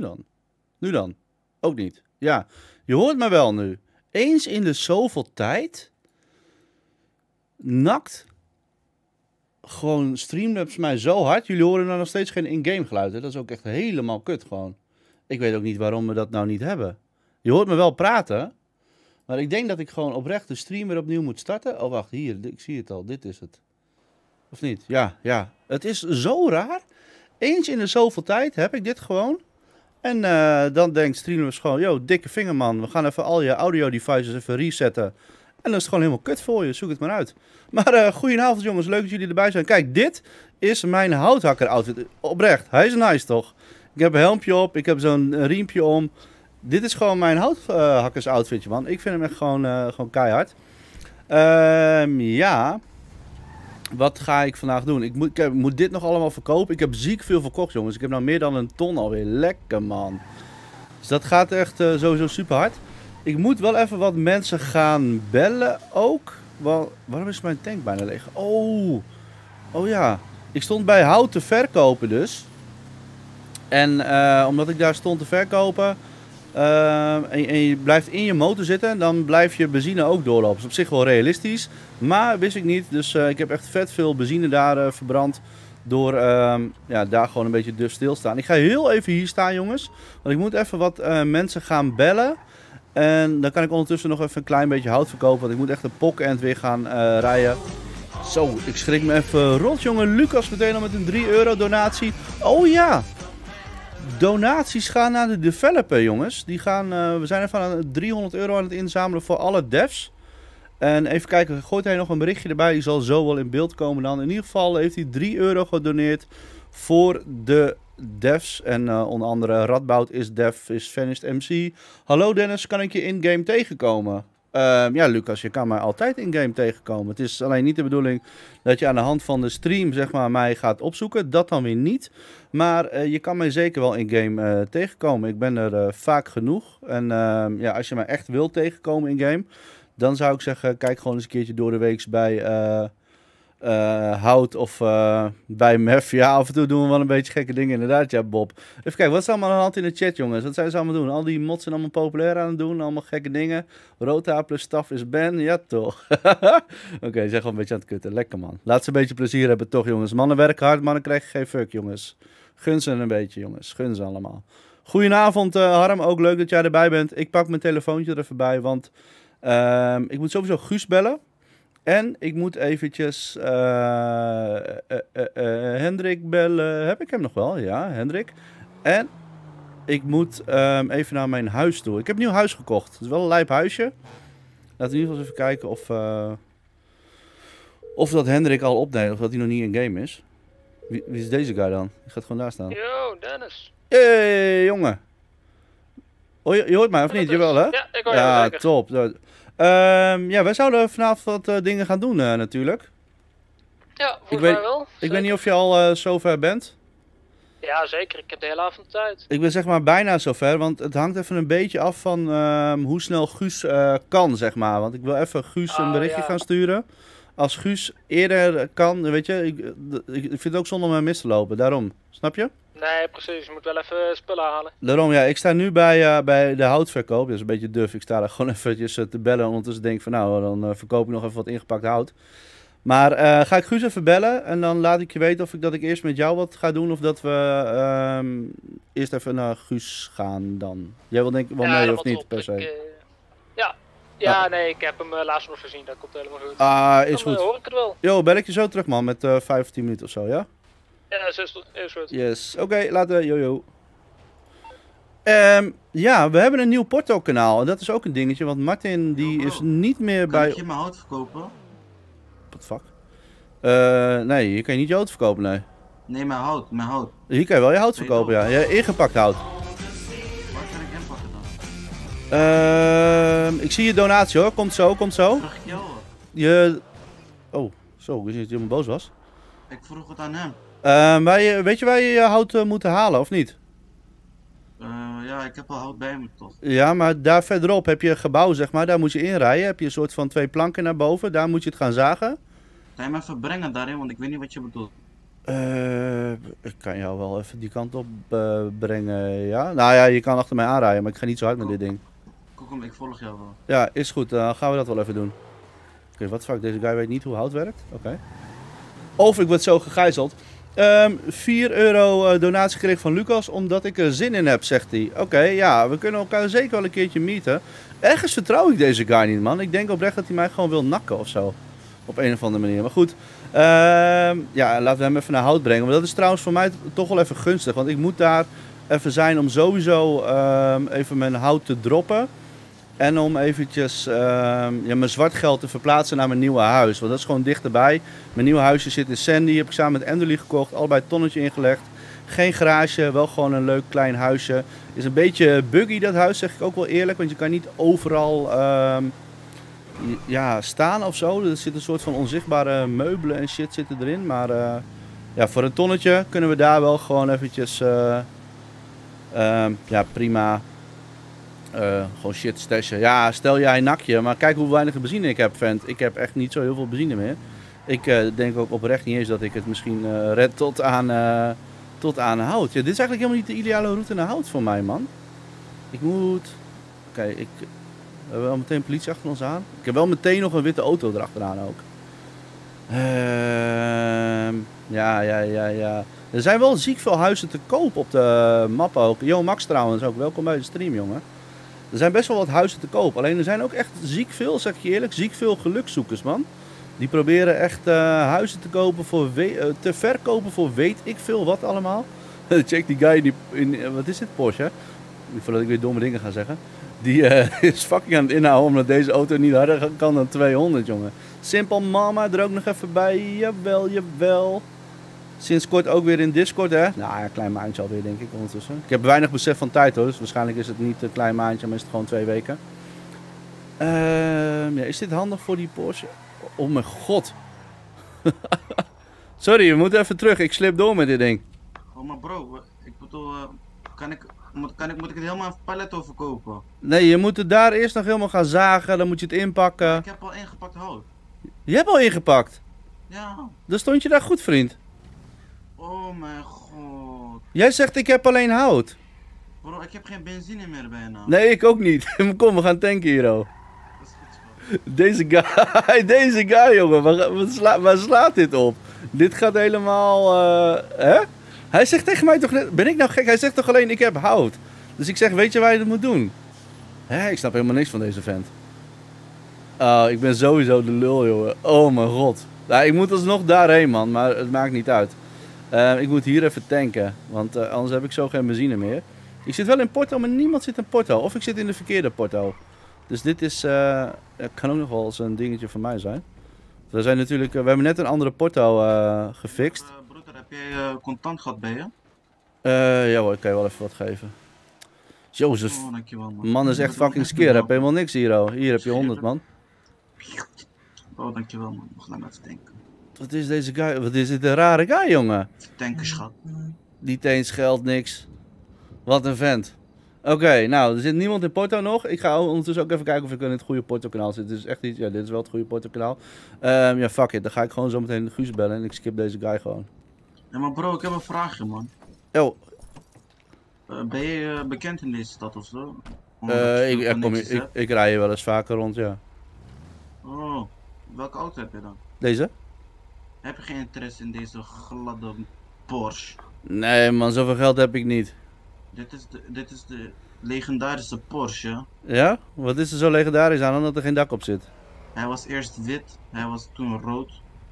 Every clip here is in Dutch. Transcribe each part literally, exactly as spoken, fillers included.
dan? Nu dan? Ook niet. Ja, je hoort me wel nu. Eens in de zoveel tijd... Nakt... Gewoon Streamlabs mij zo hard. Jullie horen nou nog steeds geen in-game geluid. Hè? Dat is ook echt helemaal kut gewoon. Ik weet ook niet waarom we dat nou niet hebben. Je hoort me wel praten. Maar ik denk dat ik gewoon oprecht de stream weer opnieuw moet starten. Oh wacht, hier. Ik zie het al. Dit is het. Of niet? Ja, ja. Het is zo raar. Eens in de zoveel tijd heb ik dit gewoon. En uh, dan denkt Streamlabs gewoon... Yo, dikke vinger man. We gaan even al je audio devices even resetten. En dan is het gewoon helemaal kut voor je. Zoek het maar uit. Maar uh, goedenavond jongens. Leuk dat jullie erbij zijn. Kijk, dit is mijn houthakker outfit. Oprecht. Hij is nice toch? Ik heb een helmpje op. Ik heb zo'n riempje om. Dit is gewoon mijn houthakkers outfitje man. Ik vind hem echt gewoon, uh, gewoon keihard. Um, ja... Wat ga ik vandaag doen? Ik moet, ik heb, moet dit nog allemaal verkopen. Ik heb ziek veel verkocht, jongens. Ik heb nou meer dan een ton alweer. Lekker, man. Dus dat gaat echt uh, sowieso super hard. Ik moet wel even wat mensen gaan bellen ook. Wel, waarom is mijn tank bijna leeg? Oh. Oh ja. Ik stond bij hout te verkopen dus. En uh, omdat ik daar stond te verkopen... Uh, en, en je blijft in je motor zitten, dan blijf je benzine ook doorlopen. Dat is op zich wel realistisch, maar wist ik niet. Dus uh, ik heb echt vet veel benzine daar uh, verbrand door uh, ja, daar gewoon een beetje duf stilstaan. Ik ga heel even hier staan jongens, want ik moet even wat uh, mensen gaan bellen. En dan kan ik ondertussen nog even een klein beetje hout verkopen, want ik moet echt een pokend weer gaan uh, rijden. Zo, ik schrik me even rot jongen. Lucas meteen al met een drie euro donatie. Oh ja! Donaties gaan naar de developer, jongens. Die gaan, uh, we zijn even aan driehonderd euro aan het inzamelen voor alle devs. En even kijken, gooit hij nog een berichtje erbij. Die zal zo wel in beeld komen dan. In ieder geval heeft hij drie euro gedoneerd voor de devs. En uh, onder andere Radboud is dev, is Vanished M C. Hallo Dennis, kan ik je in-game tegenkomen? Uh, ja, Lucas, je kan mij altijd in-game tegenkomen. Het is alleen niet de bedoeling dat je aan de hand van de stream zeg maar, mij gaat opzoeken. Dat dan weer niet. Maar uh, je kan mij zeker wel in-game uh, tegenkomen. Ik ben er uh, vaak genoeg. En uh, ja, als je mij echt wilt tegenkomen in-game, dan zou ik zeggen, kijk gewoon eens een keertje door de weeks bij uh, uh, Hout of uh, bij Mef. Ja, af en toe doen we wel een beetje gekke dingen inderdaad, ja Bob. Even kijken, wat is allemaal aan de hand in de chat jongens? Wat zijn ze allemaal doen? Al die mods zijn allemaal populair aan het doen, allemaal gekke dingen. Rota plus staf is Ben, ja toch. Oké, okay, ze zijn gewoon een beetje aan het kutten, lekker man. Laat ze een beetje plezier hebben toch jongens. Mannen werken hard, mannen krijgen geen fuck jongens. Gun ze een beetje jongens, gun ze allemaal. Goedenavond uh, Harm, ook leuk dat jij erbij bent. Ik pak mijn telefoontje er even bij, want uh, ik moet sowieso Guus bellen. En ik moet eventjes uh, uh, uh, uh, uh, Hendrik bellen. Heb ik hem nog wel? Ja, Hendrik. En ik moet um, even naar mijn huis toe. Ik heb een nieuw huis gekocht. Het is wel een lijp huisje. Laten we in ieder geval eens even kijken of, uh, of dat Hendrik al opneemt. Of dat hij nog niet in game is. Wie, wie is deze guy dan? Die gaat gewoon daar staan. Yo, Dennis. Hey, jongen. Oh, je, je hoort mij of niet? Jawel, hè? Ja, ik hoor ja, jou. Ja, top. Um, ja, wij zouden vanavond wat uh, dingen gaan doen uh, natuurlijk. Ja, ik volgens weet, mij wel. Ik Zeker. weet niet of je al uh, zover bent. Ja, zeker. Ik heb de hele avond tijd. Ik ben zeg maar bijna zover, want het hangt even een beetje af van uh, hoe snel Guus uh, kan, zeg maar. Want ik wil even Guus een oh, berichtje ja. gaan sturen. Als Guus eerder kan, weet je, ik, ik vind het ook zonde om hem mis te lopen, daarom. Snap je? Nee, precies. Je moet wel even spullen halen. Daarom, ja, ik sta nu bij, uh, bij de houtverkoop. Dat is een beetje duf. Ik sta daar gewoon eventjes uh, te bellen. En ondertussen denk ik van, nou, dan uh, verkoop ik nog even wat ingepakt hout. Maar uh, ga ik Guus even bellen. En dan laat ik je weten of ik dat ik eerst met jou wat ga doen. Of dat we uh, eerst even naar Guus gaan dan. Jij wil denk ik wel ja, mee of niet, op. per se? Ik, uh, ja. Ja, ah. nee, ik heb hem uh, laatst nog gezien. Dat komt helemaal goed. Ah, is dan goed. Uh, hoor ik het wel. Jo, bel ik je zo terug, man. Met uh, vijf of tien minuten of zo, ja? Ja, zo is goed. Yes. Oké, okay, laten we. Jojo. Um, ja, we hebben een nieuw Porto kanaal. En dat is ook een dingetje. Want Martin die oh, is niet meer kan bij... Kan ik je mijn hout verkopen? What the fuck? Uh, nee, hier kan je niet je hout verkopen, nee. Nee, mijn hout, mijn hout. Hier kan je wel je hout verkopen, ja. ja. Ingepakt hout. Waar kan ik inpakken dan? Uh, ik zie je donatie hoor. Komt zo, komt zo. Vroeg ik jou wat? Je... Oh, zo. Ik wist niet dat je helemaal boos was. Ik vroeg het aan hem. Uh, wij, weet je waar je je hout uh, moet halen, of niet? Uh, ja, ik heb al hout bij me toch. Ja, maar daar verderop heb je een gebouw, zeg maar. Daar moet je inrijden. Heb je een soort van twee planken naar boven. Daar moet je het gaan zagen. Kan je me even brengen daarin, want ik weet niet wat je bedoelt. Uh, ik kan jou wel even die kant op uh, brengen, ja. Nou ja, je kan achter mij aanrijden, maar ik ga niet zo hard met dit ding. Koekom, ik volg jou wel. Ja, is goed. Dan uh, gaan we dat wel even doen. Oké, okay, wat fuck, deze guy weet niet hoe hout werkt. Oké. Okay. Of ik word zo gegijzeld. Um, vier euro uh, donatie gekregen van Lucas, omdat ik er zin in heb, zegt hij. Oké, okay, ja, we kunnen elkaar zeker wel een keertje meeten. Ergens vertrouw ik deze guy niet, man. Ik denk oprecht dat hij mij gewoon wil nakken of zo. Op een of andere manier. Maar goed, uh, ja, laten we hem even naar hout brengen. Maar dat is trouwens voor mij toch wel even gunstig. Want ik moet daar even zijn om sowieso uh, even mijn hout te droppen. En om eventjes uh, ja, mijn zwart geld te verplaatsen naar mijn nieuwe huis. Want dat is gewoon dichterbij. Mijn nieuwe huisje zit in Sandy. Heb ik samen met Enderly gekocht. Allebei een tonnetje ingelegd. Geen garage, wel gewoon een leuk klein huisje. Is een beetje buggy dat huis, zeg ik ook wel eerlijk. Want je kan niet overal uh, ja, staan of zo. Er zit een soort van onzichtbare meubelen en shit zitten erin. Maar uh, ja, voor een tonnetje kunnen we daar wel gewoon eventjes uh, uh, ja, prima uh, gewoon shit stashen. Ja, stel jij een nakje, maar kijk hoe weinig benzine ik heb, vent. Ik heb echt niet zo heel veel benzine meer. Ik uh, denk ook oprecht niet eens dat ik het misschien uh, red tot aan... Uh, Tot aan hout. Ja, dit is eigenlijk helemaal niet de ideale route naar hout voor mij, man. Ik moet... Oké, okay, ik... We hebben wel meteen politie achter ons aan. Ik heb wel meteen nog een witte auto erachteraan ook. Uh, ja, ja, ja, ja. Er zijn wel ziek veel huizen te koop op de map ook. Yo, Max trouwens ook. Welkom bij de stream, jongen. Er zijn best wel wat huizen te koop. Alleen er zijn ook echt ziek veel, zeg ik je eerlijk, ziek veel gelukszoekers, man. Die proberen echt uh, huizen te kopen voor we uh, te verkopen voor weet ik veel wat allemaal. Check die guy die in, uh, wat is dit, Porsche? Voordat ik weer domme dingen ga zeggen. Die uh, is fucking aan het inhouden omdat deze auto niet harder kan dan tweehonderd, jongen. Simple Mama er ook nog even bij. Jawel, jawel. Sinds kort ook weer in Discord, hè? Nou ja, klein maandje alweer, denk ik, ondertussen. Ik heb weinig besef van tijd, hoor. Dus waarschijnlijk is het niet een klein maandje, maar is het gewoon twee weken. Uh, ja, is dit handig voor die Porsche? Oh mijn god. Sorry, we moeten even terug. Ik slip door met dit ding. Oh, maar bro, ik bedoel, uh, kan ik, moet, kan ik, moet ik het helemaal een palet overkopen? Nee, je moet het daar eerst nog helemaal gaan zagen. Dan moet je het inpakken. Ik heb al ingepakt hout. Je hebt al ingepakt? Ja. Dan stond je daar goed, vriend. Oh mijn god. Jij zegt ik heb alleen hout. Bro, ik heb geen benzine meer bijna. Nee, ik ook niet. Kom, we gaan tanken hier, oh. Deze guy, deze guy, jongen, waar, waar, sla, waar slaat dit op? Dit gaat helemaal, uh, hè? Hij zegt tegen mij toch, ben ik nou gek? Hij zegt toch alleen, ik heb hout. Dus ik zeg, weet je waar je dat moet doen? Hè, ik snap helemaal niks van deze vent. Oh, ik ben sowieso de lul, jongen. Oh mijn god. Nou, ik moet alsnog daarheen, man, maar het maakt niet uit. Uh, ik moet hier even tanken, want uh, anders heb ik zo geen benzine meer. Ik zit wel in Porto, maar niemand zit in Porto. Of ik zit in de verkeerde Porto. Dus dit is, uh, kan ook nog wel eens een dingetje van mij zijn. We zijn natuurlijk, uh, we hebben net een andere Porto uh, gefixt. Uh, broeder, heb jij uh, contant gehad bij je? Uh, ja hoor, ik kan je wel even wat geven. Jozef, oh, dankjewel, man. man is echt fucking skeer. Heb je helemaal niks hier, oh. Hier heb je honderd, man. Oh, dankjewel, man. Nog lang even tanken. Wat is deze guy? Wat is dit een rare guy, jongen? Tanken, schat. Niet eens geld, niks. Wat een vent. Oké, okay, nou, er zit niemand in Porto nog. Ik ga ondertussen ook even kijken of ik in het goede Porto-kanaal zit. Dit is echt niet, ja, dit is wel het goede Porto-kanaal. Um, ja, fuck it. Dan ga ik gewoon zo meteen de Guus bellen en ik skip deze guy gewoon. Ja, maar bro, ik heb een vraagje, man. Oh. Uh, ben je uh, bekend in deze stad of zo? Uh, ik, ik, kom, ik, ik, ik rij hier wel eens vaker rond, ja. Oh, welke auto heb je dan? Deze? Heb je geen interesse in deze gladde Porsche? Nee, man, zoveel geld heb ik niet. Dit is de, dit is de legendarische Porsche. Ja? Wat is er zo legendarisch aan omdat er geen dak op zit? Hij was eerst wit, hij was toen rood.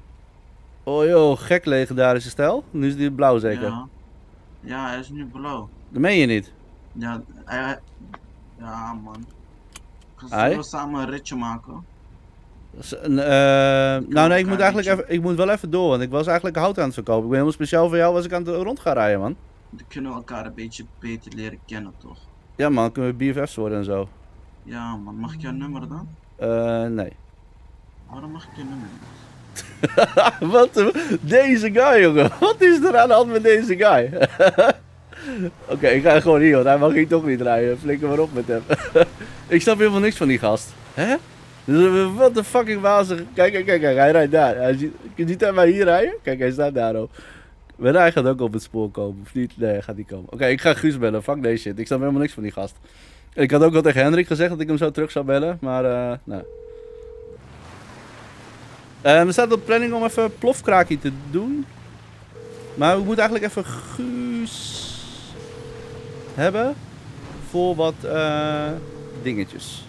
Oh joh, gek legendarische stijl. Nu is die blauw zeker? Ja, ja, hij is nu blauw. Dat meen je niet? Ja, hij, ja man. Zullen we samen een ritje maken? Uh, nou nee, ik moet eigenlijk even, ik moet wel even door, want ik was eigenlijk hout aan het verkopen. Ik ben helemaal speciaal voor jou, was ik aan het rond gaan rijden, man. Dan kunnen we elkaar een beetje beter leren kennen, toch? Ja man, kunnen we B F F's worden en zo. Ja man, mag ik jouw nummer dan? Uh, nee. Waarom mag ik je nummer niet? Wat? Deze guy, jongen. Wat is er aan de hand met deze guy? Oké, okay, ik ga gewoon hier, want hij mag hier toch niet rijden. Flikker maar op met hem. Ik snap helemaal niks van die gast. Hè? Dus, wat de fucking wazig. Kijk, kijk, kijk, kijk, hij rijdt daar. Hij ziet, je ziet hem maar hier rijden? Kijk, hij staat daar ook. Ben hij gaat ook op het spoor komen, of niet? Nee, hij gaat niet komen. Oké, ik ga Guus bellen. Fuck deze shit. Ik snap helemaal niks van die gast. Ik had ook wel tegen Hendrik gezegd dat ik hem zo terug zou bellen, maar eh, nou. Uh, er staat op planning om even plofkraakje te doen. Maar we moeten eigenlijk even Guus hebben voor wat uh, dingetjes.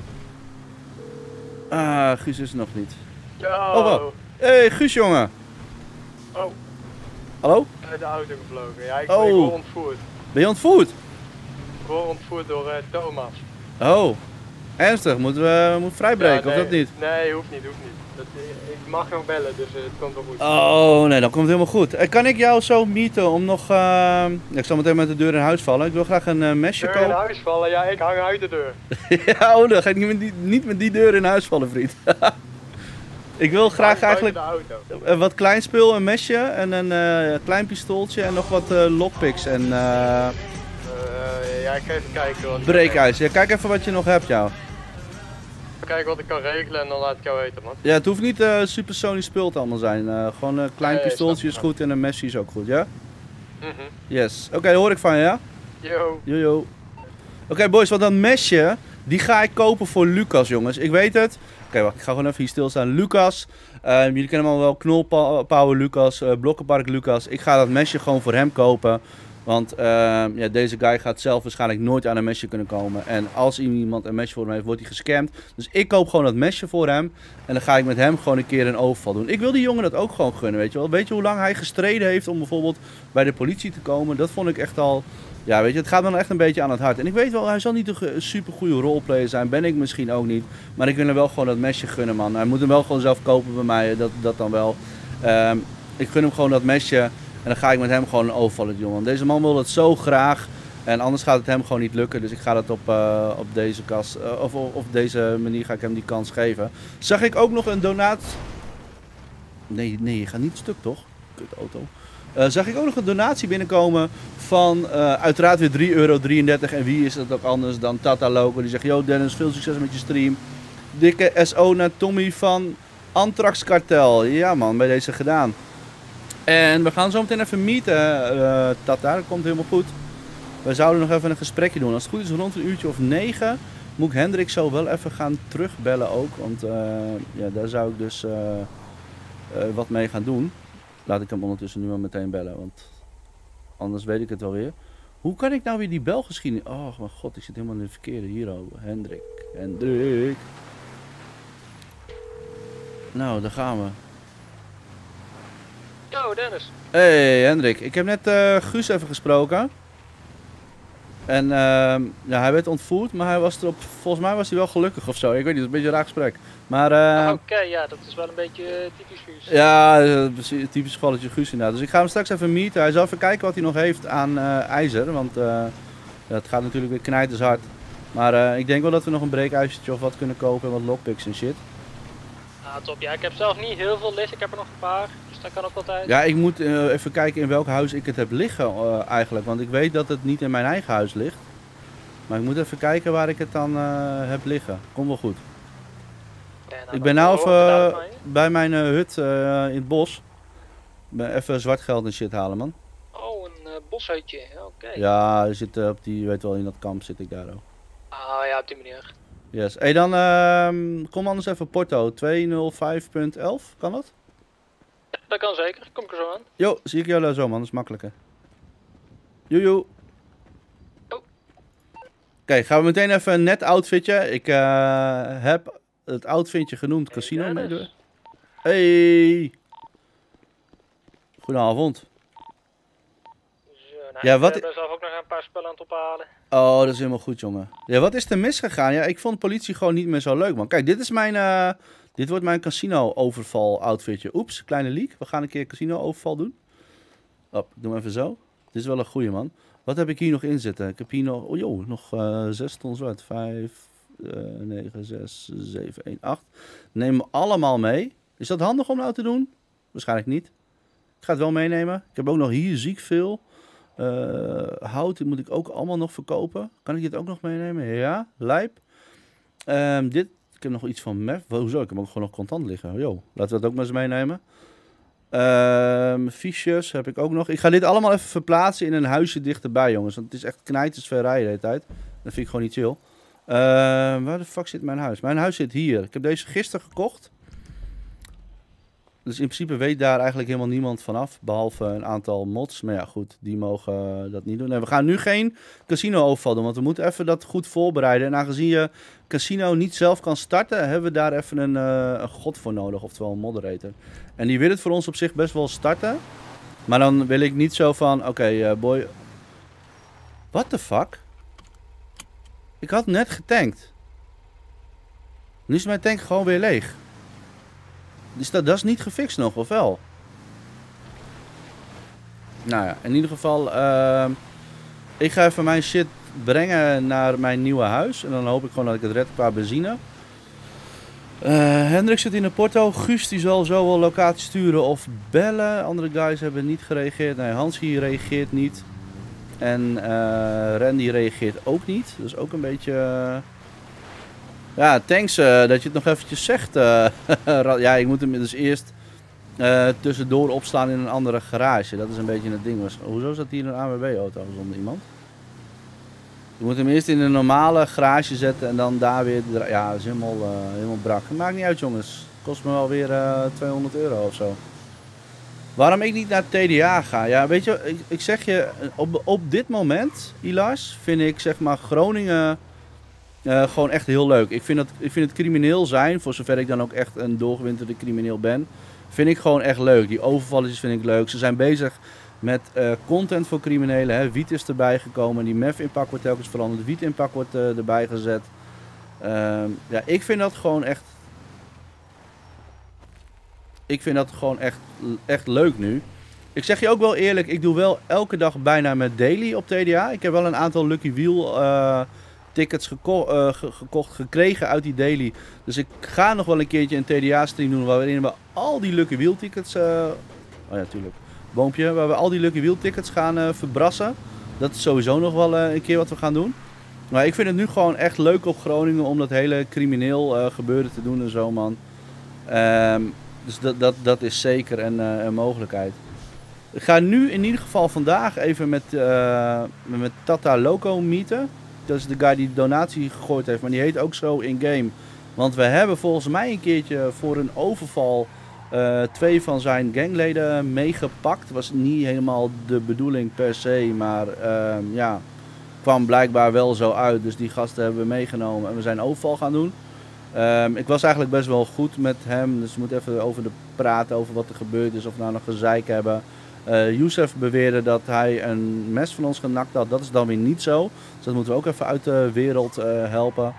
Ah, Guus is er nog niet. Yo. Oh, wat? Hey, Guus, jongen. Oh. Hallo? Uit de auto gevlogen. Ja, ik Oh. ben gewoon ontvoerd. Ben je ontvoerd? Gewoon ontvoerd door uh, Thomas. Oh, ernstig? Moeten we moeten vrijbreken, Ja, nee, of dat niet? Nee, hoeft niet, hoeft niet. Dat, ik mag nog bellen, dus uh, het komt wel goed. Oh, nee, dan komt het helemaal goed. Uh, kan ik jou zo meeten om nog... Uh... Ja, ik zal meteen met de deur in huis vallen. Ik wil graag een uh, mesje Deur in kopen. huis vallen? Ja, ik hang uit de deur. Ja, oh, dan ga ik niet met die, niet met die deur in huis vallen, vriend. Ik wil graag Hang eigenlijk buiten de auto. uh, wat klein spul, een mesje en een uh, klein pistooltje en nog wat uh, lockpicks en uh, Uh, ja, ik ga even kijken wat ik kan breekijs. Ja, kijk even wat je nog hebt, jou. regelen. Kijken wat ik kan regelen en dan laat ik jou weten, man. Ja, het hoeft niet uh, supersonisch spul te allemaal zijn. Uh, gewoon een klein Nee, pistooltje snap is ik. goed en een mesje is ook goed, ja? Mhm. Yes. Oké, okay, dat hoor ik van je, ja? Yo. Jojo. Oké, okay, boys, want dat mesje, die ga ik kopen voor Lucas, jongens. Ik weet het. Oké, okay, wacht, ik ga gewoon even hier stilstaan. Lucas, uh, jullie kennen hem al wel, Knolpower Lucas, uh, Blokkenpark Lucas. Ik ga dat mesje gewoon voor hem kopen. Want uh, ja, deze guy gaat zelf waarschijnlijk nooit aan een mesje kunnen komen. En als iemand een mesje voor hem heeft, wordt hij gescamd. Dus ik koop gewoon dat mesje voor hem. En dan ga ik met hem gewoon een keer een overval doen. Ik wil die jongen dat ook gewoon gunnen, weet je wel. Weet je hoe lang hij gestreden heeft om bijvoorbeeld bij de politie te komen? Dat vond ik echt al... Ja, weet je, het gaat me dan echt een beetje aan het hart. En ik weet wel, hij zal niet een super goede roleplayer zijn. Ben ik misschien ook niet. Maar ik wil hem wel gewoon dat mesje gunnen, man. Hij moet hem wel gewoon zelf kopen bij mij. Dat, dat dan wel. Um, ik gun hem gewoon dat mesje. En dan ga ik met hem gewoon een overvallen, jongen. Deze man wil het zo graag. En anders gaat het hem gewoon niet lukken. Dus ik ga dat op, uh, op deze kast. Uh, of op deze manier ga ik hem die kans geven. Zag ik ook nog een donaat. Nee, nee, je gaat niet stuk, toch? Kut auto. Uh, zag ik ook nog een donatie binnenkomen van uh, uiteraard weer drie euro drieëndertig. En wie is dat ook anders dan Tata Loco. Die zegt, yo Dennis, veel succes met je stream. Dikke S O naar Tommy van Anthrax Kartel. Ja man, bij deze gedaan. En we gaan zo meteen even meeten, uh, Tata. Dat komt helemaal goed. We zouden nog even een gesprekje doen. Als het goed is rond een uurtje of negen moet ik Hendrik zo wel even gaan terugbellen ook. Want uh, ja, daar zou ik dus uh, uh, wat mee gaan doen. Laat ik hem ondertussen nu maar meteen bellen, want anders weet ik het wel weer. Hoe kan ik nou weer die belgeschiedenis... Oh mijn god, ik zit helemaal in de verkeerde hier over. Hendrik, Hendrik. Nou, daar gaan we. Yo, Dennis. Hey Hendrik, ik heb net uh, Guus even gesproken. En uh, ja, hij werd ontvoerd, maar hij was erop, volgens mij was hij wel gelukkig of zo. Ik weet niet, het is een beetje een raar gesprek. Maar, uh, Oké, okay, ja, dat is wel een beetje uh, typisch Guus. Ja, uh, typisch gevalletje Guus inderdaad. Dus ik ga hem straks even meeten. Hij zal even kijken wat hij nog heeft aan uh, ijzer, want uh, het gaat natuurlijk weer knijters hard. Maar uh, ik denk wel dat we nog een breekijzertje of wat kunnen kopen en wat lockpicks en shit. Ah, top. Ja, ik heb zelf niet heel veel liggen, ik heb er nog een paar, dus dat kan ook altijd. Ja, ik moet uh, even kijken in welk huis ik het heb liggen uh, eigenlijk, want ik weet dat het niet in mijn eigen huis ligt. Maar ik moet even kijken waar ik het dan uh, heb liggen. Komt wel goed. Ja, nou, ik ben nou even bij mijn uh, hut uh, in het bos. Ik ben even zwart geld en shit halen, man. Oh, een uh, boshutje, oké. Okay. Ja, je zit uh, op die, je weet wel, in dat kamp zit ik daar ook. Ah ja, op die manier. Yes. Hey, dan uh, kom anders even Porto tweehonderdvijf punt elf, kan dat? Ja, dat kan zeker, kom ik er zo aan. Jo, zie ik jou zo man, dat is makkelijker. Joejoe. Oh. Oké, okay, gaan we meteen even een net outfitje. Ik uh, heb het outfitje genoemd hey, casino meedoen. Hey. Goedenavond. Zo, nou, ja, ik wat... ben zelf ook nog een paar spellen aan het ophalen. Oh, dat is helemaal goed, jongen. Ja, wat is er misgegaan? Ja, ik vond politie gewoon niet meer zo leuk, man. Kijk, dit is mijn... Uh, dit wordt mijn casino-overval outfitje. Oeps, kleine leak. We gaan een keer casino-overval doen. Oh, ik doe hem even zo. Dit is wel een goeie, man. Wat heb ik hier nog in zitten? Ik heb hier nog... Oh, joh, nog uh, zes ton zwart. vijf, negen, zes, zeven, één, acht. Neem me allemaal mee. Is dat handig om nou te doen? Waarschijnlijk niet. Ik ga het wel meenemen. Ik heb ook nog hier ziek veel. Uh, hout, die moet ik ook allemaal nog verkopen. Kan ik dit ook nog meenemen? Ja, lijp. Um, dit, ik heb nog iets van mef. Hoezo? Ik heb ook gewoon nog contant liggen. Yo, laten we dat ook maar eens meenemen. Ehm fiches heb ik ook nog. Ik ga dit allemaal even verplaatsen in een huisje dichterbij, jongens. Want het is echt knijters ver rijden de hele tijd. Dat vind ik gewoon niet chill. Ehm waar de fuck zit mijn huis? Mijn huis zit hier. Ik heb deze gisteren gekocht. Dus in principe weet daar eigenlijk helemaal niemand vanaf. Behalve een aantal mods. Maar ja, goed, die mogen dat niet doen. Nee, we gaan nu geen casino-overval doen. Want we moeten even dat goed voorbereiden. En aangezien je casino niet zelf kan starten, hebben we daar even een, uh, een god voor nodig. Oftewel een moderator. En die wil het voor ons op zich best wel starten. Maar dan wil ik niet zo van... Oké, okay, uh, boy... What the fuck? Ik had net getankt. Nu is mijn tank gewoon weer leeg. Dus dat, dat is niet gefixt nog, of wel? Nou ja, in ieder geval... Uh, ik ga even mijn shit brengen naar mijn nieuwe huis. En dan hoop ik gewoon dat ik het red qua benzine. Uh, Hendrik zit in de Porto. Guus die zal zo wel locatie sturen of bellen. Andere guys hebben niet gereageerd. Nee, Hans hier reageert niet. En uh, Randy reageert ook niet. Dus ook een beetje... Uh... Ja, thanks uh, dat je het nog eventjes zegt. Uh, ja, ik moet hem dus eerst uh, tussendoor opslaan in een andere garage. Dat is een beetje het ding. Hoezo staat hier een A W B-auto zonder iemand? Je moet hem eerst in een normale garage zetten en dan daar weer... Ja, dat is helemaal, uh, helemaal brak. Dat maakt niet uit, jongens. Kost me wel weer uh, tweehonderd euro of zo. Waarom ik niet naar T D A ga? Ja, weet je, ik, ik zeg je, op, op dit moment, Ilas, vind ik zeg maar Groningen uh, gewoon echt heel leuk. Ik vind, dat, ik vind het crimineel zijn, voor zover ik dan ook echt een doorgewinterde crimineel ben, vind ik gewoon echt leuk. Die overvalletjes vind ik leuk. Ze zijn bezig met uh, content voor criminelen. Hè. Wiet is erbij gekomen, die meth-inpak wordt telkens veranderd, wiet-inpak wordt uh, erbij gezet. Uh, ja, ik vind dat gewoon echt... Ik vind dat gewoon echt, echt leuk nu. Ik zeg je ook wel eerlijk, ik doe wel elke dag bijna met daily op T D A. Ik heb wel een aantal Lucky Wheel uh, tickets geko uh, ge gekocht, gekregen uit die daily. Dus ik ga nog wel een keertje een T D A stream doen waarin we al die Lucky Wheel tickets... Uh, oh ja, tuurlijk. Boompje. Waar we al die Lucky Wheel tickets gaan uh, verbrassen. Dat is sowieso nog wel uh, een keer wat we gaan doen. Maar ik vind het nu gewoon echt leuk op Groningen om dat hele crimineel uh, gebeuren te doen en zo, man. Um, Dus dat, dat, dat is zeker een, uh, een mogelijkheid. Ik ga nu in ieder geval vandaag even met, uh, met Tata Loco meeten. Dat is de guy die de donatie gegooid heeft. Maar die heet ook zo in-game. Want we hebben volgens mij een keertje voor een overval uh, twee van zijn gangleden meegepakt. Was niet helemaal de bedoeling per se. Maar uh, ja, kwam blijkbaar wel zo uit. Dus die gasten hebben we meegenomen en we zijn overval gaan doen. Um, ik was eigenlijk best wel goed met hem, dus we moeten even over de praten over wat er gebeurd is, of we nou nog gezeik hebben. Uh, Youssef beweerde dat hij een mes van ons genakt had, dat is dan weer niet zo. Dus dat moeten we ook even uit de wereld uh, helpen.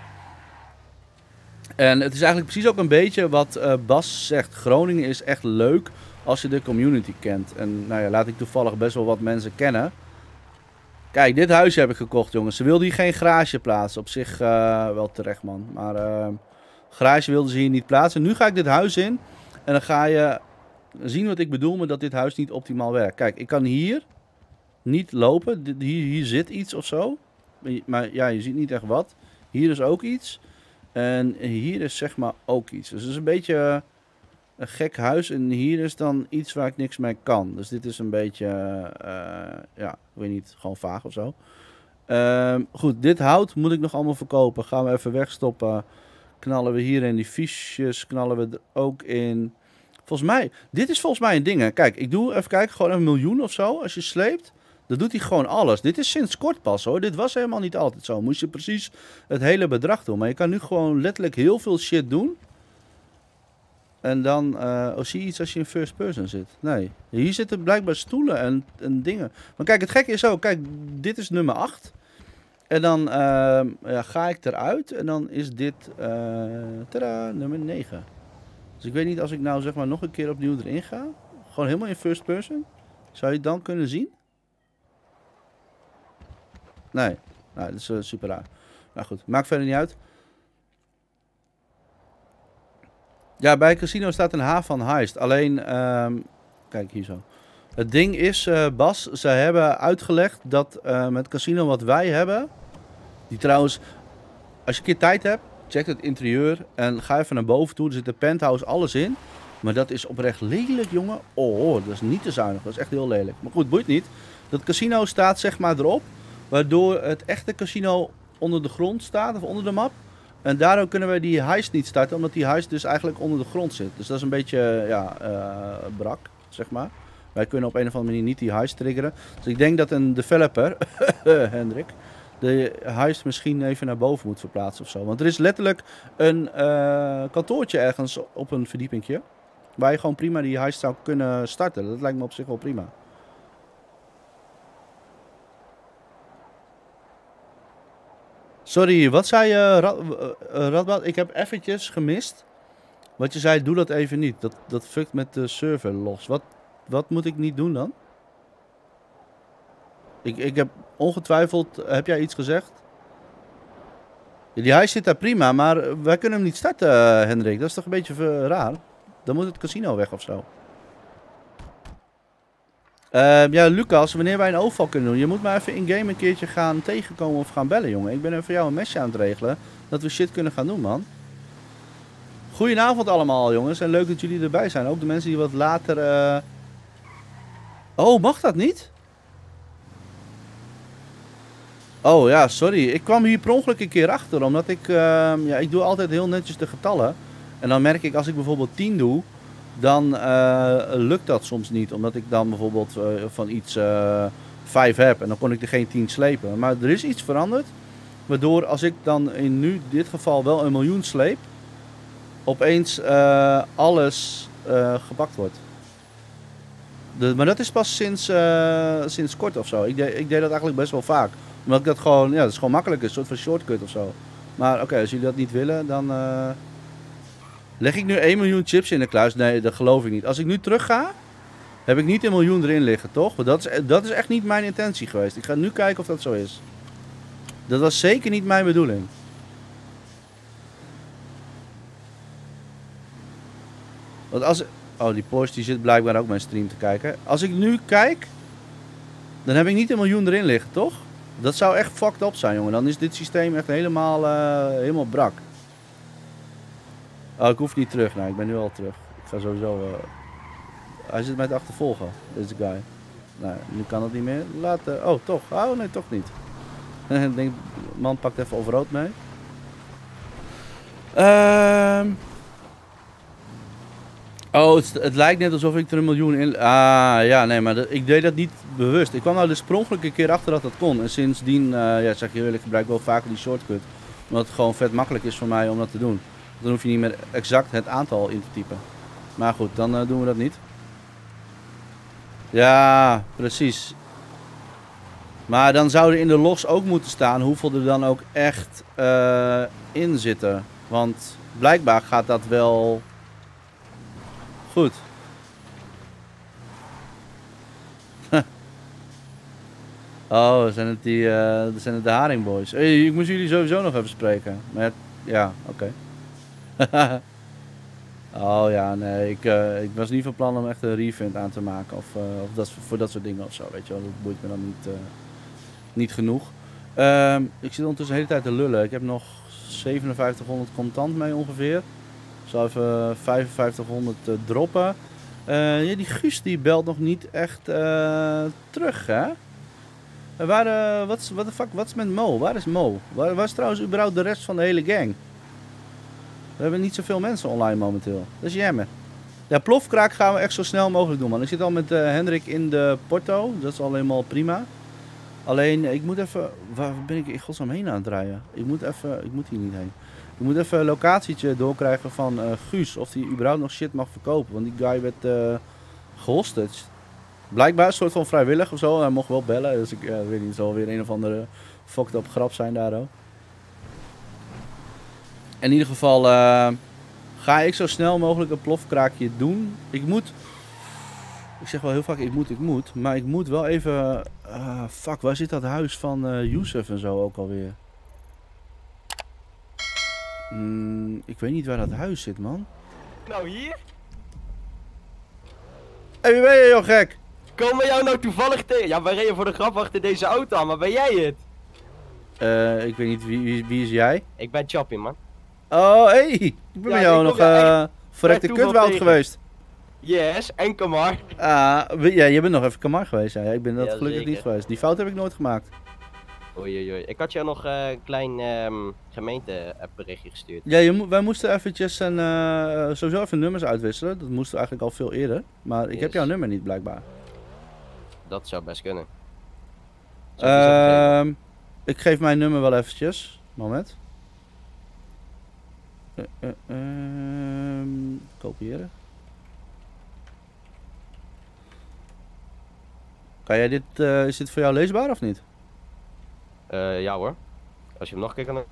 En het is eigenlijk precies ook een beetje wat uh, Bas zegt, Groningen is echt leuk als je de community kent. En nou ja, laat ik toevallig best wel wat mensen kennen. Kijk, dit huisje heb ik gekocht, jongens. Ze wilden hier geen garage plaatsen. Op zich uh, wel terecht, man. Maar uh, garage wilden ze hier niet plaatsen. Nu ga ik dit huis in. En dan ga je zien wat ik bedoel met dat dit huis niet optimaal werkt. Kijk, ik kan hier niet lopen. Hier, hier zit iets of zo. Maar ja, je ziet niet echt wat. Hier is ook iets. En hier is zeg maar ook iets. Dus het is een beetje een gek huis. En hier is dan iets waar ik niks mee kan. Dus dit is een beetje, uh, ja, ik weet niet, gewoon vaag of zo. Uh, goed, dit hout moet ik nog allemaal verkopen. Gaan we even wegstoppen. Knallen we hier in die fiches. Knallen we er ook in. Volgens mij, dit is volgens mij een ding. Hè. Kijk, ik doe even kijken, gewoon een miljoen of zo. Als je sleept, dan doet hij gewoon alles. Dit is sinds kort pas hoor. Dit was helemaal niet altijd zo. Moest je precies het hele bedrag doen. Maar je kan nu gewoon letterlijk heel veel shit doen. En dan, uh, oh, zie je iets als je in first person zit? Nee. Hier zitten blijkbaar stoelen en, en dingen. Maar kijk, het gekke is ook, kijk, dit is nummer acht. En dan uh, ja, ga ik eruit en dan is dit, uh, tada, nummer negen. Dus ik weet niet, als ik nou zeg maar nog een keer opnieuw erin ga, gewoon helemaal in first person, zou je het dan kunnen zien? Nee, nou, dat is uh, super raar. Nou goed, maakt verder niet uit. Ja, bij casino staat een H van heist. Alleen, um, kijk hier zo. Het ding is, uh, Bas, ze hebben uitgelegd dat uh, met casino wat wij hebben, die trouwens, als je een keer tijd hebt, check het interieur en ga even naar boven toe. Er zit een penthouse, alles in. Maar dat is oprecht lelijk, jongen. Oh, dat is niet te zuinig. Dat is echt heel lelijk. Maar goed, boeit niet. Dat casino staat zeg maar erop. Waardoor het echte casino onder de grond staat. Of onder de map. En daardoor kunnen we die heist niet starten. Omdat die heist dus eigenlijk onder de grond zit. Dus dat is een beetje, ja, uh, brak, zeg maar. Wij kunnen op een of andere manier niet die heist triggeren. Dus ik denk dat een developer, Hendrik, de heist misschien even naar boven moet verplaatsen of zo. Want er is letterlijk een uh, kantoortje ergens op een verdiepingje. Waar je gewoon prima die heist zou kunnen starten. Dat lijkt me op zich wel prima. Sorry, wat zei je, Rad, uh, Radboud? Ik heb eventjes gemist. Wat je zei, doe dat even niet. Dat, dat fuckt met de server los. Wat, wat moet ik niet doen dan? Ik, ik heb ongetwijfeld... Heb jij iets gezegd? Ja, die huis zit daar prima, maar wij kunnen hem niet starten, uh, Hendrik. Dat is toch een beetje uh, raar? Dan moet het casino weg of zo. Uh, ja, Lucas, wanneer wij een overval kunnen doen. Je moet maar even in-game een keertje gaan tegenkomen of gaan bellen, jongen. Ik ben even voor jou een mesje aan het regelen. Dat we shit kunnen gaan doen, man. Goedenavond allemaal, jongens. En leuk dat jullie erbij zijn. Ook de mensen die wat later... Uh... Oh, mag dat niet? Oh ja, sorry. Ik kwam hier per ongeluk een keer achter. Omdat ik... Uh... Ja, ik doe altijd heel netjes de getallen. En dan merk ik als ik bijvoorbeeld tien doe... Dan uh, lukt dat soms niet. Omdat ik dan bijvoorbeeld uh, van iets uh, vijf heb. En dan kon ik er geen tien slepen. Maar er is iets veranderd. Waardoor als ik dan in nu dit geval wel een miljoen sleep. Opeens uh, alles uh, gepakt wordt. De, maar dat is pas sinds, uh, sinds kort of zo. Ik, de, ik deed dat eigenlijk best wel vaak. Omdat ik dat gewoon... Ja, dat is gewoon makkelijk. Een soort van shortcut of zo. Maar oké, okay, als jullie dat niet willen, dan... Uh, Leg ik nu één miljoen chips in de kluis? Nee, dat geloof ik niet. Als ik nu terug ga, heb ik niet een miljoen erin liggen, toch? Want dat is, dat is echt niet mijn intentie geweest. Ik ga nu kijken of dat zo is. Dat was zeker niet mijn bedoeling. Want als... Oh, die Porsche die zit blijkbaar ook mijn stream te kijken. Als ik nu kijk, dan heb ik niet een miljoen erin liggen, toch? Dat zou echt fucked up zijn, jongen. Dan is dit systeem echt helemaal, uh, helemaal brak. Oh, ik hoef niet terug. Nou, ik ben nu al terug. Ik ga sowieso... Uh... Hij zit mij te achtervolgen, deze guy. Nou, nu kan het niet meer. Laten... Oh, toch. Oh, nee, toch niet. Ik denk, man pakt even over rood mee. Ehm... Uh... Oh, het, het lijkt net alsof ik er een miljoen in... Ah, ja, nee, maar de, ik deed dat niet bewust. Ik kwam nou dus oorspronkelijk een keer achter dat dat kon. En sindsdien, uh, ja, zeg je eerlijk, ik gebruik wel vaker die shortcut. Omdat het gewoon vet makkelijk is voor mij om dat te doen. Dan hoef je niet meer exact het aantal in te typen. Maar goed, dan uh, doen we dat niet. Ja, precies. Maar dan zou er in de logs ook moeten staan hoeveel er dan ook echt uh, in zitten. Want blijkbaar gaat dat wel goed. Oh, zijn het die, uh, zijn het de Haringboys. Hey, ik moest jullie sowieso nog even spreken. Maar ja, oké. Okay. Oh ja, nee, ik, uh, ik was niet van plan om echt een refund aan te maken of, uh, of dat, voor dat soort dingen of zo, weet je wel. Dat boeit me dan niet, uh, niet genoeg. Uh, ik zit ondertussen de hele tijd te lullen. Ik heb nog zevenenvijftighonderd contant mee ongeveer. Ik zal even vijfenvijftighonderd uh, droppen. Uh, ja, die Guus die belt nog niet echt uh, terug, hè? Uh, waar, uh, wat, wat de fuck, wat is met Mo? Waar is Mo? Waar, waar is trouwens überhaupt de rest van de hele gang? We hebben niet zoveel mensen online momenteel. Dat is jammer. Ja, plofkraak gaan we echt zo snel mogelijk doen, man. Ik zit al met uh, Hendrik in de Porto. Dat is al helemaal prima. Alleen, ik moet even... Waar ben ik in godsnaam heen aan het rijden? Ik moet even... Ik moet hier niet heen. Ik moet even een locatietje doorkrijgen van uh, Guus. Of hij überhaupt nog shit mag verkopen. Want die guy werd uh, gehostage. Blijkbaar een soort van vrijwillig of zo. Hij mocht wel bellen. Dus ik uh, weet niet, het zal weer een of andere fucked up grap zijn daar ook. In ieder geval uh, ga ik zo snel mogelijk een plofkraakje doen. Ik moet... Ik zeg wel heel vaak ik moet, ik moet. Maar ik moet wel even... Uh, fuck, waar zit dat huis van uh, Youssef en zo ook alweer? Mm, ik weet niet waar dat huis zit, man. Nou, hier? Hé, hey, wie ben je, joh, gek? Komen we jou nou toevallig tegen? Ja, wij reden voor de grap achter deze auto aan, maar ben jij het? Uh, ik weet niet, wie, wie, wie is jij? Ik ben Chappie, man. Oh, hé! Hey. Ik ben ja, met jou nog uh, verrekte kutwoud geweest. Yes, en Kamar. Ah, we- ja, je bent nog even Kamar geweest. Ja. Ik ben dat Ja, gelukkig zeker. niet geweest. Die fout heb ik nooit gemaakt. Oei, oei, oei. Ik had jou nog eh, een klein ehm gemeente-berichtje gestuurd. Ja, je, mo- wij moesten eventjes een, eh, sowieso even nummers uitwisselen. Dat moesten we eigenlijk al veel eerder. Maar ik heb Yes. jouw nummer niet, blijkbaar. Dat zou best kunnen. Zal ik die eens even geven? Ehm, ik geef mijn nummer wel eventjes. Moment. Eh, eh, ehm, kopiëren. Kan jij dit, eh, is dit voor jou leesbaar of niet? Eh, ja hoor. Als je hem nog een keer kan...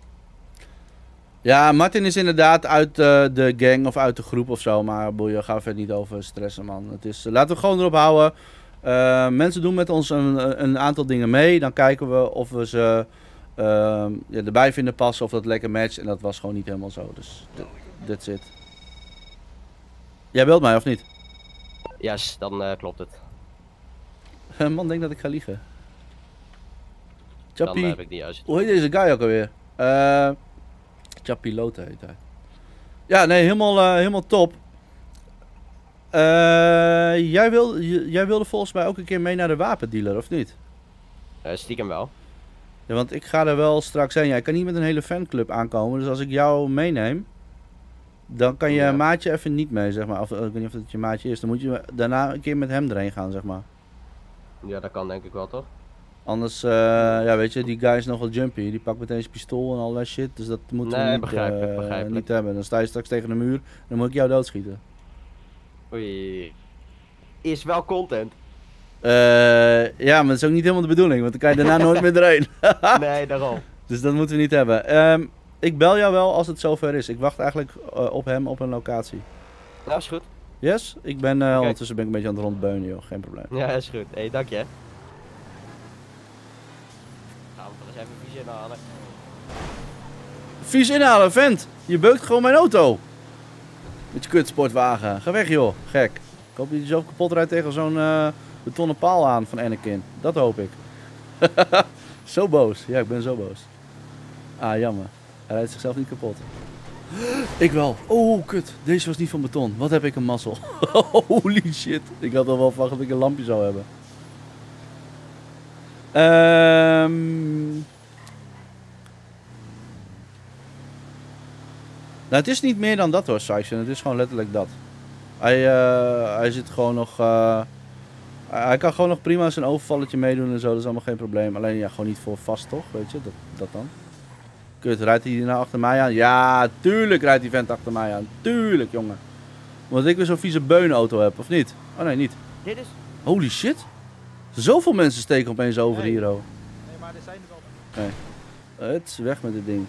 Ja, Martin is inderdaad uit eh, de gang of uit de groep of zo. Maar boeien, ga verder niet over stressen, man. Het is, eh, laten we gewoon erop houden. Eh, mensen doen met ons een, een aantal dingen mee. Dan kijken we of we ze ehm, ja, erbij vinden passen. Of dat lekker matcht. En dat was gewoon niet helemaal zo. Dus dat that's it. Jij belt mij of niet? Yes, dan eh, klopt het. Man, denk dat ik ga liegen. Dan Chappie. eh, heb ik die juist. Hoe heet deze guy ook alweer? Eh Chappie Lotte heet hij. Ja, nee, helemaal, eh, helemaal top. Eh, jij, wil, j- jij wilde volgens mij ook een keer mee naar de wapendealer, of niet? Eh, stiekem wel. Ja, want ik ga er wel straks heen. Ja, ik kan niet met een hele fanclub aankomen. Dus als ik jou meeneem, dan kan je Ja. maatje even niet mee, zeg maar. Of eh, ik weet niet of het je maatje is. Dan moet je daarna een keer met hem erheen gaan, zeg maar. Ja, dat kan denk ik wel toch? Anders, eh, ja, weet je, die guy is nogal jumpy. Die pakt meteen zijn pistool en allerlei shit. Dus dat moeten we Nee, niet, begrijpelijk, eh, begrijpelijk. niet hebben. Dan sta je straks tegen de muur. Dan moet ik jou doodschieten. Oei. Is wel content. Eh, ja, maar dat is ook niet helemaal de bedoeling. Want dan kan je daarna nooit meer erheen. Nee, daarom. Dus dat moeten we niet hebben. Ehm, ik bel jou wel als het zover is. Ik wacht eigenlijk eh, op hem op een locatie. Nou, is goed. Yes? Ik ben eh, Oké. ondertussen ben ik een beetje aan het rondbeunen, joh. Geen probleem. Ja, is goed. Hé, hey, dank je. Gaan we er eens even vies inhalen. Vies inhalen, vent! Je beukt gewoon mijn auto! Met je kutsportwagen. Ga weg, joh. Gek. Ik hoop dat je zelf kapot rijdt tegen zo'n eh, betonnen paal aan van Anakin. Dat hoop ik. Zo boos. Ja, ik ben zo boos. Ah, jammer. Hij rijdt zichzelf niet kapot. Ik wel. Oh, kut. Deze was niet van beton. Wat heb ik een mazzel. Holy shit. Ik had al wel verwacht dat ik een lampje zou hebben. Ehm... Nou, het is niet meer dan dat hoor, Sykes. Het is gewoon letterlijk dat. Hij, uh, hij zit gewoon nog... Uh, hij kan gewoon nog prima zijn overvalletje meedoen en zo. Dat is allemaal geen probleem. Alleen ja, gewoon niet voor vast toch, weet je. Dat, dat dan. Kut, rijdt hij nou achter mij aan? Ja, tuurlijk rijdt die vent achter mij aan. Tuurlijk, jongen. Omdat ik weer zo'n vieze beunauto heb, of niet? Oh nee, niet. Dit is... Holy shit. Zoveel mensen steken opeens over Nee. hier, oh. Nee, maar er zijn er wel. Nee. Het is weg met dit ding.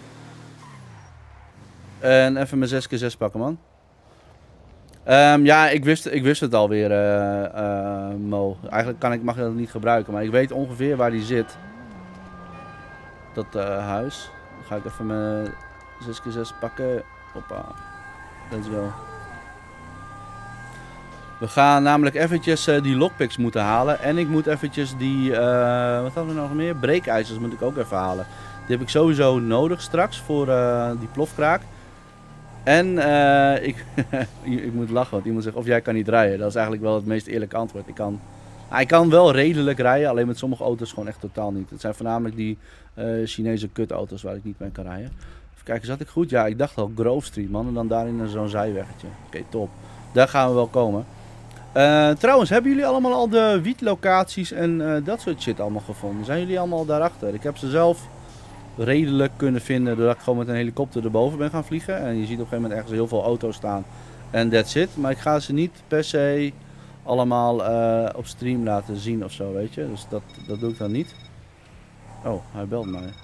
En even mijn zes keer zes pakken, man. Um, ja, ik wist, ik wist het alweer, uh, uh, Mo. Eigenlijk kan ik, mag ik dat niet gebruiken, maar ik weet ongeveer waar die zit. Dat uh, huis. Dan ga ik even mijn zes keer zes pakken. Hoppa. Let's go. We gaan namelijk eventjes uh, die lockpicks moeten halen. En ik moet eventjes die, uh, wat hadden we nog meer? Breekijzers moet ik ook even halen. Die heb ik sowieso nodig straks voor uh, die plofkraak. En uh, ik, ik moet lachen, want iemand zegt of jij kan niet rijden. Dat is eigenlijk wel het meest eerlijke antwoord. Ik kan, nou, ik kan wel redelijk rijden, alleen met sommige auto's gewoon echt totaal niet. Het zijn voornamelijk die uh, Chinese kutauto's waar ik niet mee kan rijden. Even kijken, zat ik goed? Ja, ik dacht al Grove Street, man. En dan daarin zo'n zijweggetje. Oké, okay, top. Daar gaan we wel komen. Uh, trouwens, hebben jullie allemaal al de wietlocaties en uh, dat soort shit allemaal gevonden? Zijn jullie allemaal daarachter? Ik heb ze zelf redelijk kunnen vinden doordat ik gewoon met een helikopter erboven ben gaan vliegen. En je ziet op een gegeven moment ergens heel veel auto's staan. En that's it. Maar ik ga ze niet per se allemaal uh, op stream laten zien of zo, weet je. Dus dat, dat doe ik dan niet. Oh, hij belt mij.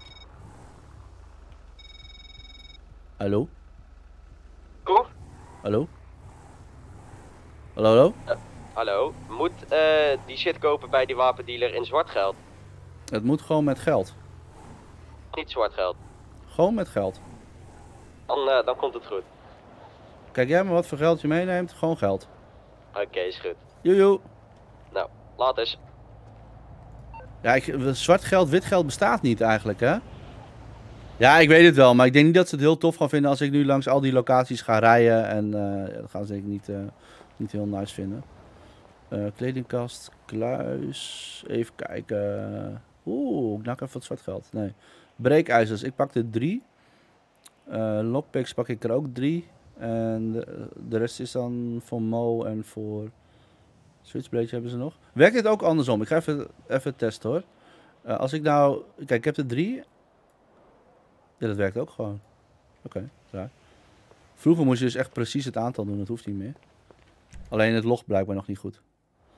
Hallo? Koe? Hallo? Hallo, hallo? Uh, hallo? Moet uh, die shit kopen bij die wapendealer in zwart geld? Het moet gewoon met geld. Niet zwart geld. Gewoon met geld. Dan, uh, dan komt het goed. Kijk jij maar wat voor geld je meeneemt. Gewoon geld. Oké, okay, is goed. Joejoe. Nou, laat eens. Ja, ik, zwart geld, wit geld bestaat niet eigenlijk, hè? Ja, ik weet het wel. Maar ik denk niet dat ze het heel tof gaan vinden als ik nu langs al die locaties ga rijden. En uh, dat gaan ze denk ik niet uh, niet heel nice vinden. Uh, kledingkast, kluis, even kijken. Oeh, ik nak even wat zwart geld. Nee. Breekijzers, ik pak er drie. Uh, lockpicks pak ik er ook drie. En de, de rest is dan voor Mo en voor Switchblade hebben ze nog. Werkt dit ook andersom? Ik ga even, even testen hoor. Uh, als ik nou... Kijk, ik heb er drie. Ja, dat werkt ook gewoon. Oké, okay, raar. Vroeger moest je dus echt precies het aantal doen. Dat hoeft niet meer. Alleen het logt blijkbaar nog niet goed.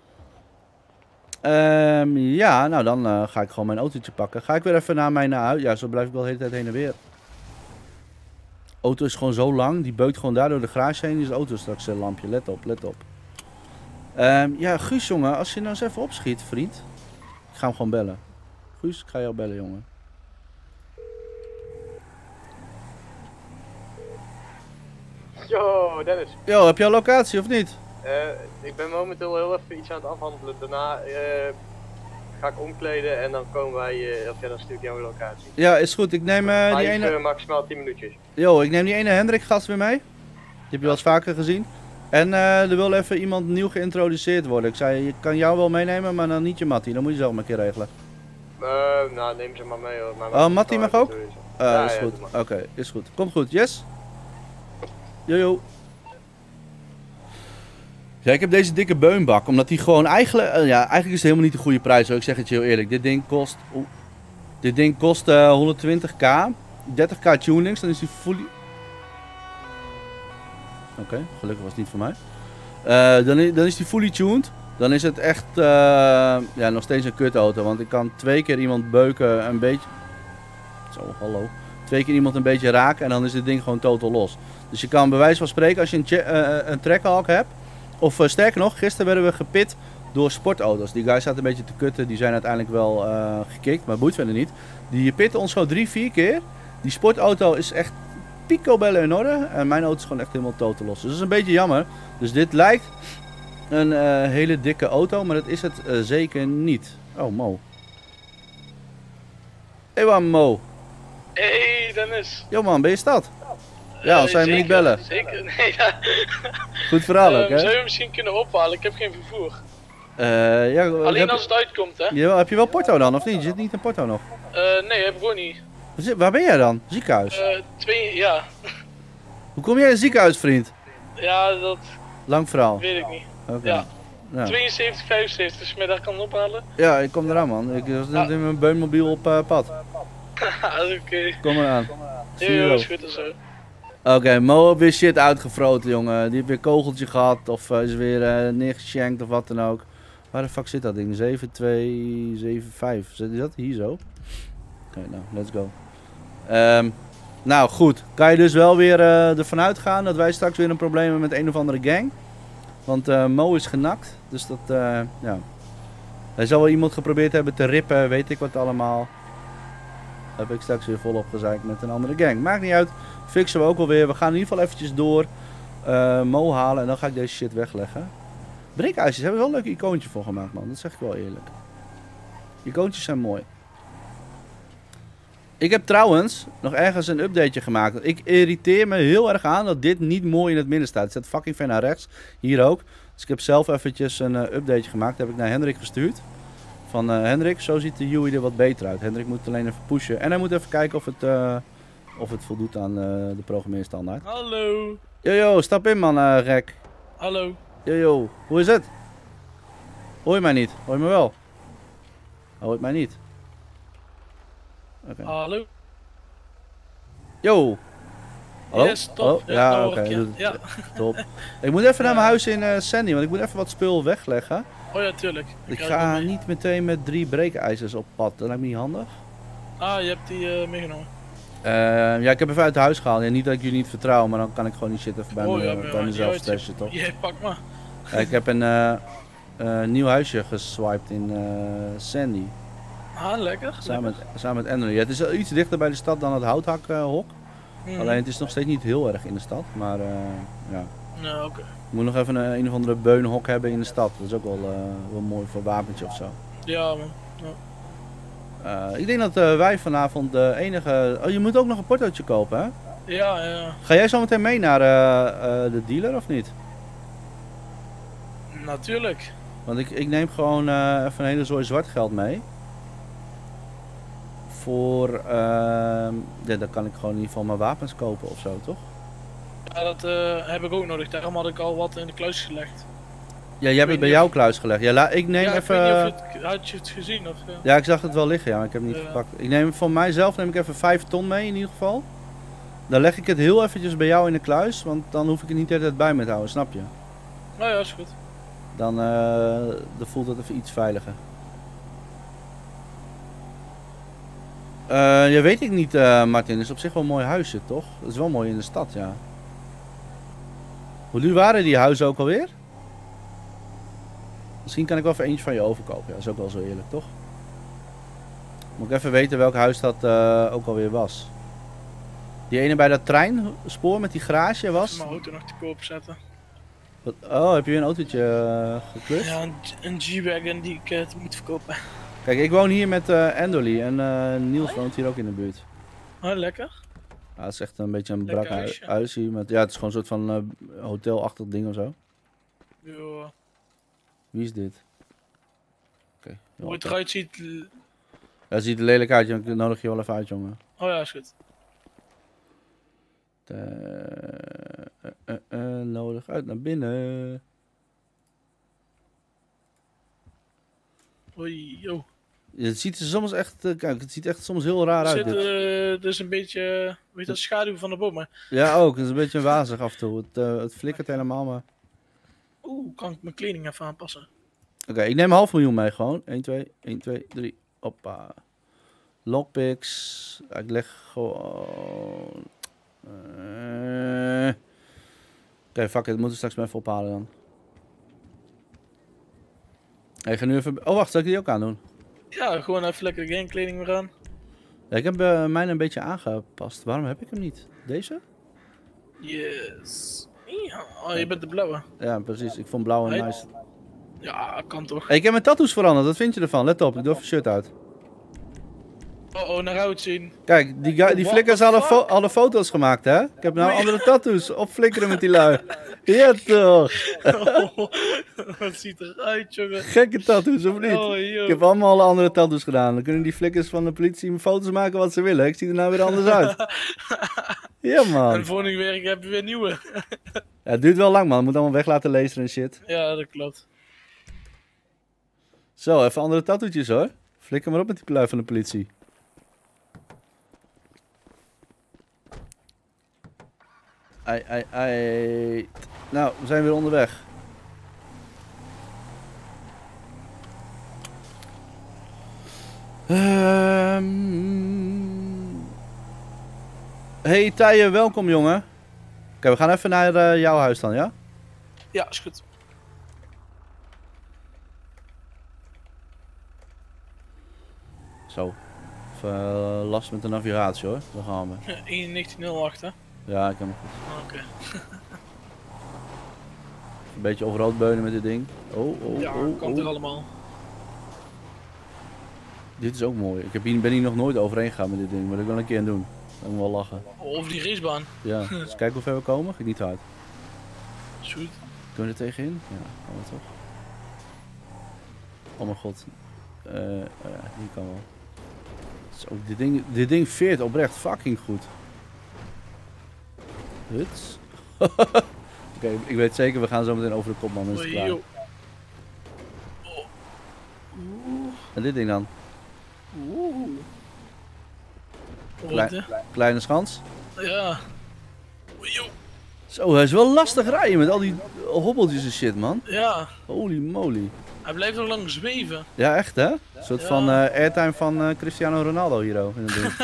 Um, ja, nou dan uh, ga ik gewoon mijn autootje pakken. Ga ik weer even naar mijn huis. Ja, zo blijf ik wel de hele tijd heen en weer. Auto is gewoon zo lang. Die beukt gewoon daar door de garage heen. Die is de auto straks een lampje. Let op, let op. Um, ja, Guus jongen. Als je nou eens even opschiet, vriend. Ik ga hem gewoon bellen. Guus, ik ga jou bellen, jongen. Yo, Dennis. Yo, heb je al locatie of niet? Uh, ik ben momenteel heel even iets aan het afhandelen. Daarna uh, ga ik omkleden en dan komen wij, uh, of ja, dan stuur ik jouw locatie. Ja, is goed. Ik neem uh, die ene... Uh, maximaal tien minuutjes. Yo, ik neem die ene Hendrik gast weer mee. Die heb je wel eens vaker gezien. En uh, er wil even iemand nieuw geïntroduceerd worden. Ik zei, je kan jou wel meenemen, maar dan niet je Mattie. Dan moet je zelf maar een keer regelen. Uh, nou, neem ze maar mee hoor. Maar oh, Mattie mag ook? Uh, ja, is ja, goed. Oké, okay, is goed. Komt goed. Yes? Jojo. Ja, ik heb deze dikke beunbak, omdat die gewoon eigenlijk... Uh, ja, eigenlijk is het helemaal niet de goede prijs hoor. Ik zeg het je heel eerlijk. Dit ding kost... Oeh, dit ding kost uh, honderdtwintig k. dertig k tunings, dan is die fully... Oké, okay, gelukkig was het niet voor mij. Uh, dan, is, dan is die fully tuned. Dan is het echt uh, ja, nog steeds een kutauto. Want ik kan twee keer iemand beuken een beetje... Zo, hallo. Twee keer iemand een beetje raken en dan is dit ding gewoon totaal los. Dus je kan bij wijze van spreken als je een, uh, een trackhawk hebt. Of uh, sterker nog, gisteren werden we gepit door sportauto's. Die guys zaten een beetje te kutten. Die zijn uiteindelijk wel uh, gekikt, maar boeit verder niet. Die pitten ons gewoon drie, vier keer. Die sportauto is echt picobello in orde. En mijn auto is gewoon echt helemaal totaal los. Dus dat is een beetje jammer. Dus dit lijkt een uh, hele dikke auto, maar dat is het uh, zeker niet. Oh, Mo. Hey, waar Mo? Hey Dennis. Yo man, ben je stad? Ja, anders zou je me niet bellen. Zeker, nee ja. Goed verhaal ook, hè? Uh, zou je me misschien kunnen ophalen? Ik heb geen vervoer. Uh, ja, Alleen heb... als het uitkomt, hè? Ja, heb je wel Porto dan, of niet? Je zit niet in Porto nog? Uh, nee, heb ik gewoon niet. Waar ben jij dan? Ziekenhuis? Uh, twee, ja. Hoe kom jij in het ziekenhuis, vriend? Ja, dat... Lang verhaal. Weet ik niet. Oké. Okay. Ja. Ja. tweeënzeventig, vijfenzeventig, als je mij daar kan ophalen. Ja, ik kom eraan man. Ik was net ah. in mijn beunmobiel op uh, pad. Oké. Okay. Kom eraan. Zie je is goed en zo. Oké, okay, Mo heeft weer shit uitgefroten, jongen. Die heeft weer kogeltje gehad of uh, is weer uh, neergeshankt of wat dan ook. Waar de fuck zit dat ding? zeven twee zeven vijf. Zit dat hier zo? Oké, okay, nou, let's go. Um, nou goed, kan je dus wel weer uh, ervan uitgaan dat wij straks weer een probleem hebben met een of andere gang. Want uh, Mo is genakt, dus dat, uh, ja. Hij zal wel iemand geprobeerd hebben te rippen, weet ik wat allemaal. Heb ik straks weer volop gezeikt met een andere gang. Maakt niet uit, fixen we ook wel weer. We gaan in ieder geval eventjes door uh, Mo halen en dan ga ik deze shit wegleggen. Breekijzers hebben er wel een leuk icoontje voor gemaakt, man. Dat zeg ik wel eerlijk. Icoontjes zijn mooi. Ik heb trouwens nog ergens een updateje gemaakt. Ik irriteer me heel erg aan dat dit niet mooi in het midden staat. Het staat fucking ver naar rechts. Hier ook. Dus ik heb zelf eventjes een uh, updateje gemaakt. Dat heb ik naar Hendrik gestuurd. Van uh, Hendrik, zo ziet de U I er wat beter uit. Hendrik moet alleen even pushen. En hij moet even kijken of het, uh, of het voldoet aan uh, de programmeerstandaard. Hallo. Jojo, stap in man, uh, gek. Hallo. Jojo, hoe is het? Hoor je mij niet? Hoor je me wel? Hoor je mij niet? Okay. Hallo. Yo. Hallo? Yes, top. Hallo? Ja, ja oké. Okay. Ja. Ja. Top. Ik moet even naar mijn huis in uh, Sandy, want ik moet even wat spul wegleggen. Oh ja, tuurlijk. Ik, ik ga niet meteen met drie breekijzers op pad. Dat lijkt me niet handig. Ah, je hebt die uh, meegenomen. Uh, ja, ik heb even uit huis gehaald. Ja, niet dat ik jullie niet vertrouw, maar dan kan ik gewoon die shit even bij, oh, me, ja, bij mezelf stashen, toch? Jij pak maar. Ja, ik heb een uh, uh, nieuw huisje geswiped in uh, Sandy. Ah, lekker. Samen lekker. met, samen met Andrew. Ja, het is iets dichter bij de stad dan het houthakhok. Uh, mm. Alleen het is nog steeds niet heel erg in de stad, maar uh, ja. Ja, oké. Okay. Ik moet nog even een, een of andere beunhok hebben in de stad. Dat is ook wel, uh, wel mooi voor een wapentje of zo. Ja man. Ja. Uh, ik denk dat uh, wij vanavond de enige... Oh, je moet ook nog een portootje kopen, hè? Ja, ja. Ga jij zo meteen mee naar uh, uh, de dealer of niet? Natuurlijk. Want ik, ik neem gewoon uh, even een hele zooi zwart geld mee. Voor, uh, ja, dan kan ik gewoon in ieder geval mijn wapens kopen of zo, toch? Ja, dat uh, heb ik ook nodig. Daarom had ik al wat in de kluis gelegd. Ja, jij hebt het bij jouw kluis gelegd. Ja, la, ik neem ja, even... Ik weet niet of je het, had je het gezien of... Uh... Ja, ik zag het wel liggen, ja, maar ik heb het niet uh... gepakt. Ik neem van mijzelf neem ik even vijf ton mee in ieder geval. Dan leg ik het heel eventjes bij jou in de kluis, want dan hoef ik het niet de hele tijd bij me te houden, snap je? Nou ja, is goed. Dan, uh, dan voelt het even iets veiliger. Uh, ja, weet ik niet, uh, Martin. Het is op zich wel een mooi huisje, toch? Het is wel mooi in de stad, ja. Hoe duur waren die huizen ook alweer? Misschien kan ik wel even eentje van je overkopen. Ja, dat is ook wel zo eerlijk, toch? Moet ik even weten welk huis dat uh, ook alweer was. Die ene bij dat treinspoor met die garage was? Ik mijn auto nog te koop zetten. Wat? Oh, heb je weer een autootje uh, geklust? Ja, een, een G-Wagon die ik uh, moet verkopen. Kijk, ik woon hier met uh, Endoli en uh, Niels woont hier ook in de buurt. Oh, lekker. Ja, het is echt een beetje een Lekker brak huisje. huis hier. Met, ja, het is gewoon een soort van uh, hotelachtig ding of zo. Ja. Wie is dit? Oké. Okay, Hoe het eruit ziet... Ja, het ziet er lelijk uit, ik nodig je wel even uit, jongen. Oh ja, is goed. Uh, uh, uh, uh, nodig uit naar binnen. Oei, yo. Ja, het ziet er soms echt, uh, kijk, het ziet echt soms heel raar Er uit. zit Dit. uh, dus een beetje, uh, weet je, schaduw van de bomen. Ja, ook. Het is een beetje wazig af en toe. Het, uh, het flikkert helemaal, maar... Oeh, kan ik mijn kleding even aanpassen? Oké, okay, ik neem een half miljoen mee gewoon. één, twee, één, twee, drie. Hoppa. Lockpicks. Ik leg gewoon... Uh... Oké, okay, fuck it. Dat moeten we straks maar even ophalen dan. Ik ga nu even... Oh, wacht. Zal ik die ook aandoen? Ja, gewoon even lekker de gamekleding weer aan. Ja, ik heb uh, mijn een beetje aangepast. Waarom heb ik hem niet? Deze? Yes. Ja, oh, je bent de blauwe. Ja, precies. Ik vond blauw en Hey. nice. Ja, kan toch. Hey, ik heb mijn tattoos veranderd. Wat vind je ervan? Let op. Ik doe even shirt uit. Oh, oh, naar het zien. Kijk, die, guy, die What flikkers the hadden fo fuck? alle foto's gemaakt, hè? Ik heb nou andere tattoos. Opflikkeren met die lui. Ja, toch? Oh, wat ziet eruit, jongen. Gekke tattoos, of niet? Oh, Ik heb allemaal alle andere tattoos gedaan. Dan kunnen die flikkers van de politie foto's maken wat ze willen. Ik zie er nou weer anders uit. Ja, man. En volgende week heb je weer nieuwe. Ja, het duurt wel lang, man. Het moet allemaal weg laten lezen en shit. Ja, dat klopt. Zo, even andere tattootjes, hoor. Flikker maar op met die lui van de politie. Ai, ai, ai. Nou, we zijn weer onderweg. Um... Hey Tije, welkom jongen. Oké, okay, we gaan even naar uh, jouw huis dan, ja? Ja, is goed. Zo. Even uh, last met de navigatie hoor. Daar gaan we. één negentien nul acht, hè? Ja, ik heb hem goed. Oké. Okay. Een beetje overrood beunen met dit ding. Oh, oh, Ja, oh, kan oh. toch allemaal. Dit is ook mooi. Ik heb hier, ben hier nog nooit overheen gegaan met dit ding. Maar dat wil ik een keer aan doen. Dan moet wel lachen. Over die racebaan. Ja, dus kijken hoe ver we komen. Ga ik niet uit. Is goed. Kunnen we er tegenin? Ja, kan we toch. Oh mijn god. Uh, uh, ja, hier kan wel. Zo, dit ding, dit ding veert oprecht fucking goed. Huts. Oké, okay, ik weet zeker, we gaan zo meteen over de kop, man. Dan is het klaar. Oh. En dit ding dan? Oeh. Klei, kleine schans. Ja. Zo, hij is wel lastig rijden met al die hobbeltjes en shit, man. Ja. Holy moly. Hij blijft nog lang zweven. Ja, echt hè? Een soort ja. van uh, airtime van uh, Cristiano Ronaldo hier ook in het ding.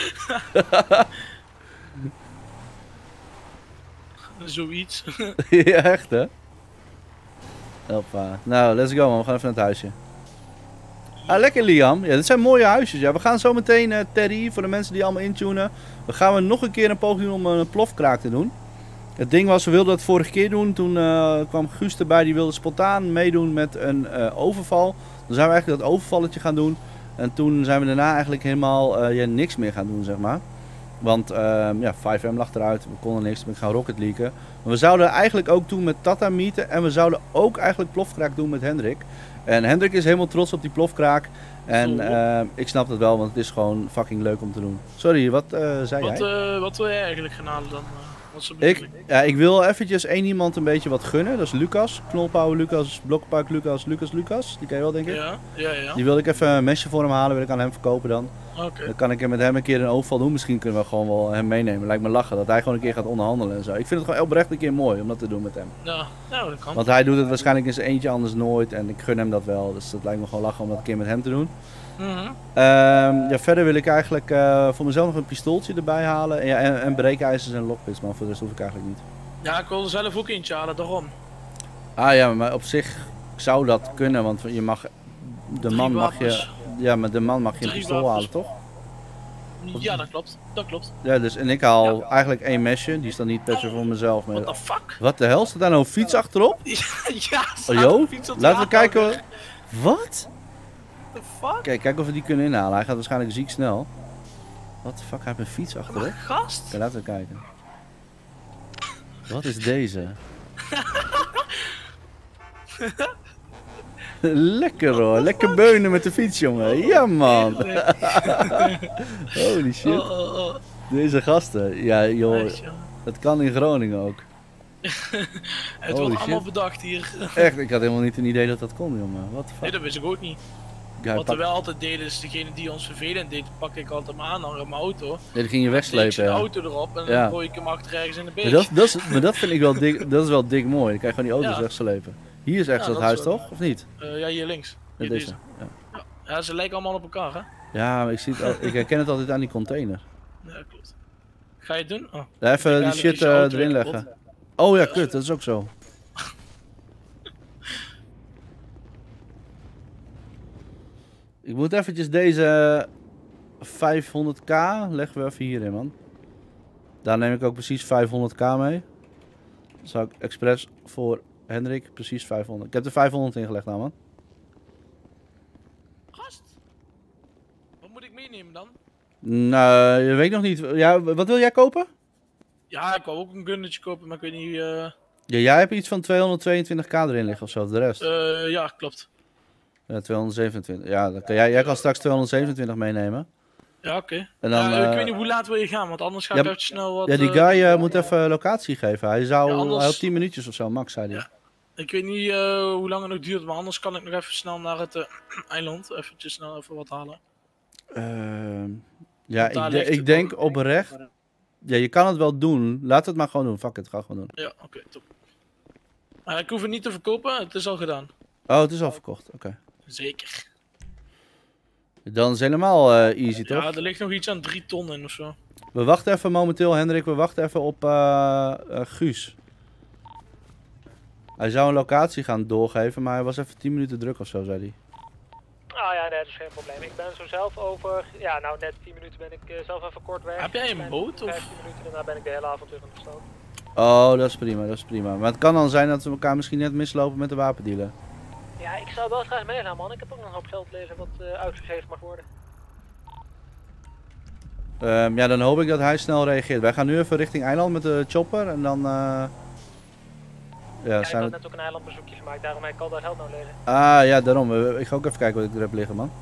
Zoiets. Ja, echt hè? Hoppa. Nou, let's go man. We gaan even naar het huisje. Ah, lekker Liam. Ja, dit zijn mooie huisjes. Ja, we gaan zo meteen uh, Terry, voor de mensen die allemaal intunen. We gaan we nog een keer een poging doen om een plofkraak te doen. Het ding was, we wilden dat vorige keer doen. Toen uh, kwam Guus erbij, die wilde spontaan meedoen met een uh, overval. Dan zijn we eigenlijk dat overvalletje gaan doen. En toen zijn we daarna eigenlijk helemaal uh, ja, niks meer gaan doen, zeg maar. Want ehm, ja, vijf M lag eruit, we konden niks, we gaan Rocket Leaken. Maar we zouden eigenlijk ook doen met Tata meeten en we zouden ook eigenlijk plofkraak doen met Hendrik. En Hendrik is helemaal trots op die plofkraak. En ehm, ik snap het wel, want het is gewoon fucking leuk om te doen. Sorry, wat uh, zei Wat, jij? uh, wat wil jij eigenlijk gaan halen dan? Uh, wat is de Ik, bedoeling? ja, ik wil eventjes één iemand een beetje wat gunnen. Dat is Lucas. Knolpauw Lucas, Blokpark Lucas, Lucas Lucas. Die ken je wel, denk ik. Ja, ja, ja. Die wil ik even een mesje voor hem halen, wil ik aan hem verkopen dan. Oké. Okay. Dan kan ik hem met hem een keer een oogval doen. Misschien kunnen we gewoon wel hem meenemen. Lijkt me lachen dat hij gewoon een keer gaat onderhandelen en zo. Ik vind het gewoon oprecht een keer mooi om dat te doen met hem. Ja, nou, dat kan. Want hij doet het waarschijnlijk in zijn eentje anders nooit. En ik gun hem dat wel. Dus dat lijkt me gewoon lachen om dat een keer met hem te doen. Mm-hmm. Um, ja, verder wil ik eigenlijk uh, voor mezelf nog een pistooltje erbij halen. En, ja, en, en breekijzers en lockpicks. Maar voor de rest hoef ik eigenlijk niet. Ja, ik wilde zelf ook eentje halen, daarom. Ah ja, maar op zich zou dat kunnen. Want je mag... De Drie man mag wapens. je... Ja, maar de man mag je een Drie pistool wapens. halen, toch? Ja, dat klopt. Dat klopt. Ja, dus en ik haal eigenlijk één mesje. Die is dan niet per se voor mezelf. Maar... What the fuck? Wat de hel? Staat daar nou een fiets achterop? Ja, Oh joh? fiets op de Laten we kijken. aanhouder. Wat? What the fuck? Kijk, kijken of we die kunnen inhalen. Hij gaat waarschijnlijk ziek snel. Wat de fuck? Hij heeft een fiets achterop. Maar gast? Oké, laten we kijken. Wat is deze? Lekker hoor. Lekker beunen met de fiets, jongen. Ja, man. Holy shit. Oh, oh, oh. Deze gasten. Ja, joh. Echt, joh. Dat kan in Groningen ook. Het Holy wordt allemaal shit. bedacht hier. Echt, ik had helemaal niet een idee dat dat kon, jongen. Wat de fuck? Nee, dat wist ik ook niet. Guy, Wat pak... we wel altijd deden is degene die ons vervelend deed, pak ik altijd mijn aanhanger op mijn auto. Nee, die ging je Steek wegslepen, zijn ja. auto erop en Ja. dan gooi ik hem achter ergens in de beek. Maar dat, dat, is, maar dat vind ik wel dik, dat is wel dik mooi. Dan kan je gewoon die auto's Ja. wegslepen. Hier is echt Ja, dat dat huis, is wel- toch? Of niet? Uh, ja, hier links. Ja, Hier deze. deze. Ja. Ja, ze lijken allemaal op elkaar, hè? Ja, maar ik, zie het al, ik herken het altijd aan die container. Ja, klopt. Ga je het doen? Oh. Ja, even die Dadelijk shit is je eh, auto erin weer leggen. Oh ja, kut, dat is ook zo. Ik moet eventjes deze vijfhonderd k leggen we even hierin, man. Daar neem ik ook precies vijfhonderd k mee. Dan zou ik expres voor Hendrik precies vijfhonderd. Ik heb er vijfhonderd ingelegd nou, man. Gast! Wat moet ik meenemen dan? Nou, je weet nog niet. Ja, wat wil jij kopen? Ja, ik wou ook een gunnetje kopen, maar ik weet niet... eh Ja, jij hebt iets van tweehonderdtweeëntwintig k erin liggen of zo, de rest. uh, ja, klopt. Ja, tweehonderdzevenentwintig. Ja, dan kan jij, jij kan straks tweehonderdzevenentwintig meenemen. Ja, oké. En dan, Ja, ik eh, weet niet hoe laat wil je gaan, want anders ga ja, ik even snel wat... Ja, die eh, guy eh, moet even locatie geven. Hij zou Ja, anders- hij had tien minuutjes of zo, max, zei hij. Ja. Ik weet niet eh, hoe lang het nog duurt, maar anders kan ik nog even snel naar het eh, eiland. Eventjes snel even wat halen. Ehm, ja, daar ik, de- ligt ik het denk dan. oprecht. Ja, je kan het wel doen. Laat het maar gewoon doen. Fuck it, ga gewoon doen. Ja, oké, top. Maar ik hoef het niet te verkopen, het is al gedaan. Oh, het is al verkocht. Oké. Zeker. Dan is het helemaal eh, easy, toch? Ja, er ligt nog iets aan drie ton in of zo. We wachten even momenteel, Hendrik. We wachten even op eh, eh, Guus. Hij zou een locatie gaan doorgeven, maar hij was even tien minuten druk of zo, zei hij. Ah ja, nee, dat is geen probleem. Ik ben zo zelf over, ja nou net tien minuten ben ik uh, zelf even kort weg. Heb jij een Kleine boot, of? vijftien minuten, daarna ben ik de hele avond weer aan de stoot. Oh, dat is prima, dat is prima. Maar het kan dan zijn dat we elkaar misschien net mislopen met de wapendealer. Ja, ik zou wel graag meegaan man. Ik heb ook nog een hoop geld lezen wat uh, uitgegeven mag worden. Um, ja, dan hoop ik dat hij snel reageert. Wij gaan nu even richting eiland met de chopper en dan... Uh... Ja, Ja, ik zijn had we... net ook een eilandbezoekje gemaakt, daarom heb ik al dat geld nou lezen. Ah, ja, daarom. Ik ga ook even kijken wat ik er heb liggen, man.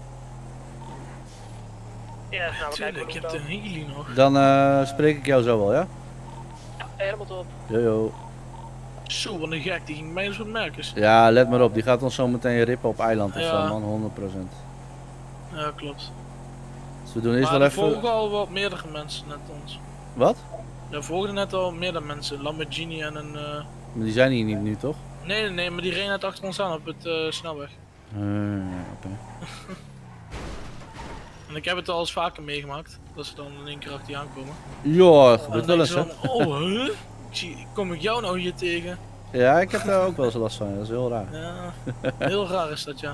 Ja, dus nou we kijken Tuurlijk, hoe je hebt het een heli nog. Dan uh, spreek ik jou zo wel, ja? ja, helemaal top. Jojo. Zo, wat een gek, die ging mij zo'n merkers. Ja, let maar op. Die gaat ons zo meteen rippen op eiland of Ja. zo, man. honderd procent. Ja, klopt. Dus we doen eerst Maar wel er even... volgen al wat meerdere mensen net ons. Wat? Er volgden net al meerdere mensen, Lamborghini en een... Uh... Maar die zijn hier niet nu, toch? Nee, nee, nee, maar die reden net achter ons aan op het uh, snelweg. Uh, Oké. En ik heb het al eens vaker meegemaakt, dat ze dan in één keer achter je aankomen. Ja, En gebeurt dan wel denk eens, je hè? dan, oh, huh? Ik zie, kom ik jou nou hier tegen? Ja, ik heb daar ook wel eens last van. Dat is heel raar. Ja, heel raar is dat, ja.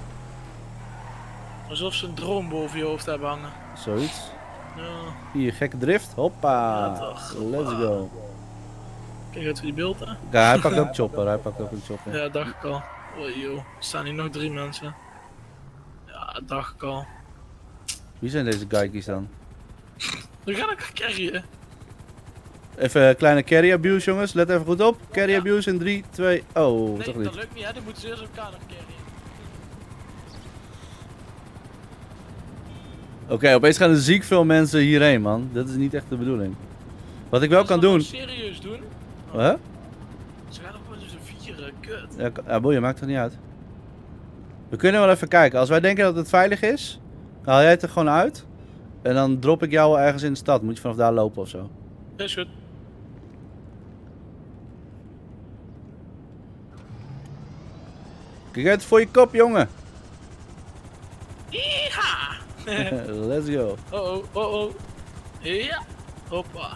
Alsof ze een droom boven je hoofd hebben hangen. Zoiets. Ja, Hier, gekke drift. Hoppa. Ja, toch. Let's go. kijk uit die beeld, hè? Ja, hij pakt ook chopper. Hij pakt ook een chopper. Ja, dacht ik al. Oh joh, er staan hier nog drie mensen. Ja, dacht ik al. Wie zijn deze geikies dan? Dan ga ik carryen. Even een kleine carry abuse, jongens. Let even goed op. Carry abuse in drie, twee... Oh, Nee, toch niet. dat lukt niet, hè? Dan moeten ze eerst elkaar nog carryen. Oké, okay, opeens gaan er ziek veel mensen hierheen, man. Dat is niet echt de bedoeling. Wat ik wel kan doen... serieus doen? Huh? Ze gaan ook wel eens een vieren, kut. Ja, ja, boeien, maakt toch niet uit. We kunnen wel even kijken. Als wij denken dat het veilig is, dan haal jij het er gewoon uit. En dan drop ik jou ergens in de stad. Moet je vanaf daar lopen of zo. Ja, is goed. Kijk uit voor je kop, jongen. Yeeha! Let's go. Oh oh, oh oh. Ja. Hoppa.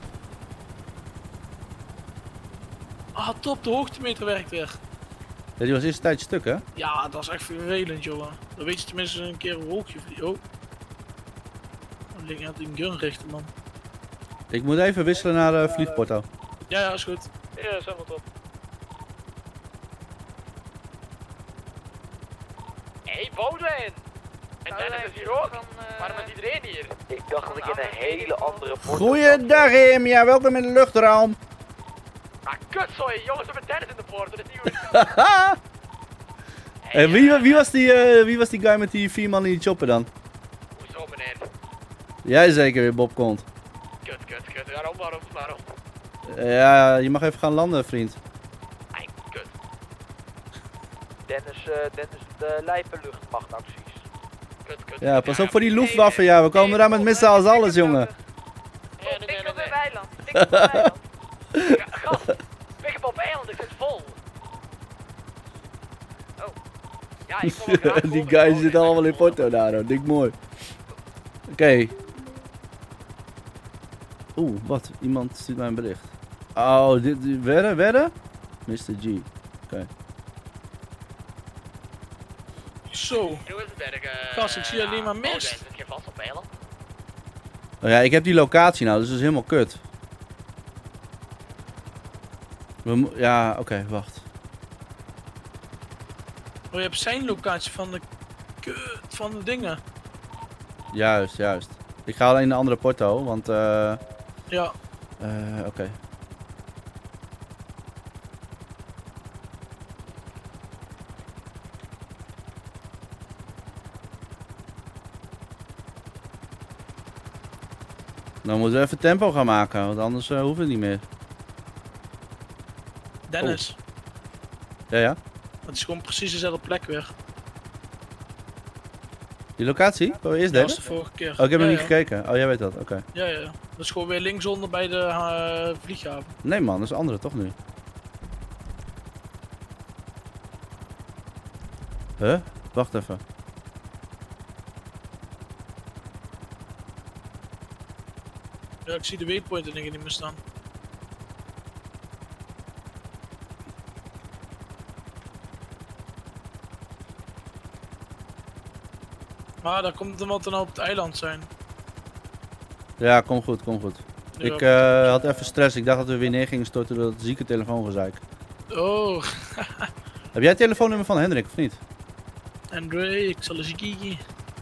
Ah, top, de hoogtemeter werkt weer. Ja, die was eerst een tijdje stuk, hè? Ja, dat is echt vervelend, jongen. Dan weet je tenminste een keer een hoogje vliegen. Oh. Dan lig je aan een gun richten, man. Ik moet even wisselen naar uh, vliegporto. Ja, ja, is goed. Ja, zo wat op. Hey, Boudewijn! En Dennis is hier ook? Waarom is iedereen hier? Ik dacht dat ik in een hele andere porto. Goeiedag, Im. Ja, welkom in de luchtruim. Ah, kut, sorry, jongens, we hebben Dennis in de poort. Dat is niet goed. Haha! Hey, wie, wie, was die, uh, wie was die guy met die vier man in die chopper dan? Hoezo, meneer? Jij zeker weer, Bob Kont. Kut, kut, kut. Waarom, waarom, waarom? Ja, je mag even gaan landen, vriend. Ai, kut. Dennis, uh, Dennis de lijpe luchtmachtacties. Kut, kut. Ja, pas op voor die Luftwaffe, ja. We komen daar met missen als alles, jongen. Ja, nee, nee, nee, nee. Eiland. Ik op eiland. Gast, pik op eiland, ik zit vol. Oh. Ja, ik kom er graag Die guys zitten allemaal in Porto daar, hoor. Dik mooi. Oké. Okay. Oeh, wat? Iemand stuurt mij een bericht. Oh, dit... Wedden, wedden? mister G. Oké. Okay. Zo. Hoe is het werk? Uh, Gast, ik zie alleen maar mist. Zit je vast op eiland? Oh ja, ik heb die locatie nou, dus dat is helemaal kut. We ja, oké, okay, wacht. Oh, je hebt zijn locatie van de kut van de dingen. Juist, juist. Ik ga alleen de andere porto, want eh... Uh, ja. Uh, oké. Okay. Dan moeten we even tempo gaan maken, want anders uh, hoeven we het niet meer. Dennis. Oh. Ja, ja? Het is gewoon precies dezelfde plek weer. Die locatie? Oh, eerst ja, Dennis? dat was de vorige keer. Oh, ik heb ja, nog niet ja. gekeken. Oh, jij weet dat, oké. Okay. Ja, ja, ja. Dat is gewoon weer linksonder bij de uh, vlieghaven. Nee man, dat is andere toch nu? Huh? Wacht even. Ja, ik zie de waypoint en dingen niet meer staan. Maar daar komt er wat dan op het eiland zijn. Ja, kom goed, kom goed. Ja, ik uh, had even stress. Ik dacht dat we weer neer gingen storten door dat zieke telefoongezeik. Oh. Heb jij het telefoonnummer van Hendrik of niet? André, ik zal eens kijken.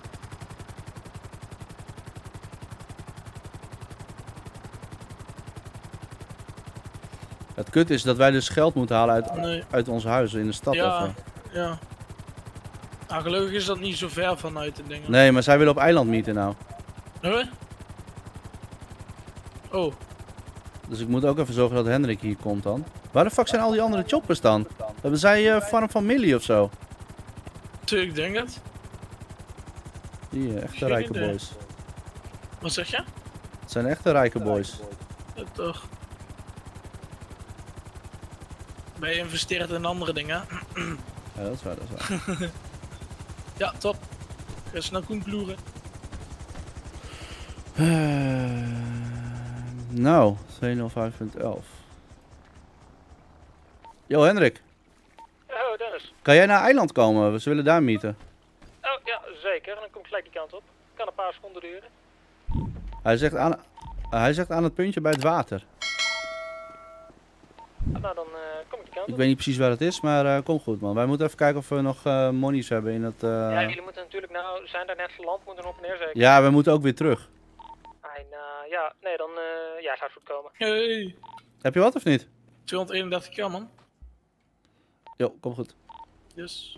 Het kut is dat wij dus geld moeten halen uit, nee. uit ons huis in de stad. Ja, even. ja. Nou, gelukkig is dat niet zo ver vanuit de dingen. Nee, maar zij willen op eiland meeten nou. Huh? Oh. Dus ik moet ook even zorgen dat Hendrik hier komt dan. Waar de fuck zijn al die andere choppers dan? Hebben zij uh, Farm Familie of zo? Tuurlijk, denk het. Die uh, echte rijke idee. boys. Wat zeg je? Het zijn echte rijke boys. Ja, toch. Ben je investeert in andere dingen? Ja, dat is waar, dat is waar. Ja, top. Ga snel Koen ploeren. Uh, nou, tweehonderdvijf punt elf. Yo, Hendrik. Oh, Dennis. Kan jij naar eiland komen? We willen daar meeten. Oh, ja, zeker. Dan kom ik gelijk die kant op. Kan een paar seconden duren. Hij zegt aan, hij zegt aan het puntje bij het water. Nou, dan uh, kom ik die kant op. Ik weet niet precies waar het is, maar uh, kom goed man. Wij moeten even kijken of we nog uh, monies hebben in het... Uh... Ja, jullie moeten natuurlijk nou, zijn daar net geland, moeten op en neer zeker? Ja, we moeten ook weer terug. Ah fijn. Uh, ja, nee, dan uh, ja, gaat het goed komen. Hey. Heb je wat of niet? tweehonderdeenendertig k man. Jo, kom goed. Yes.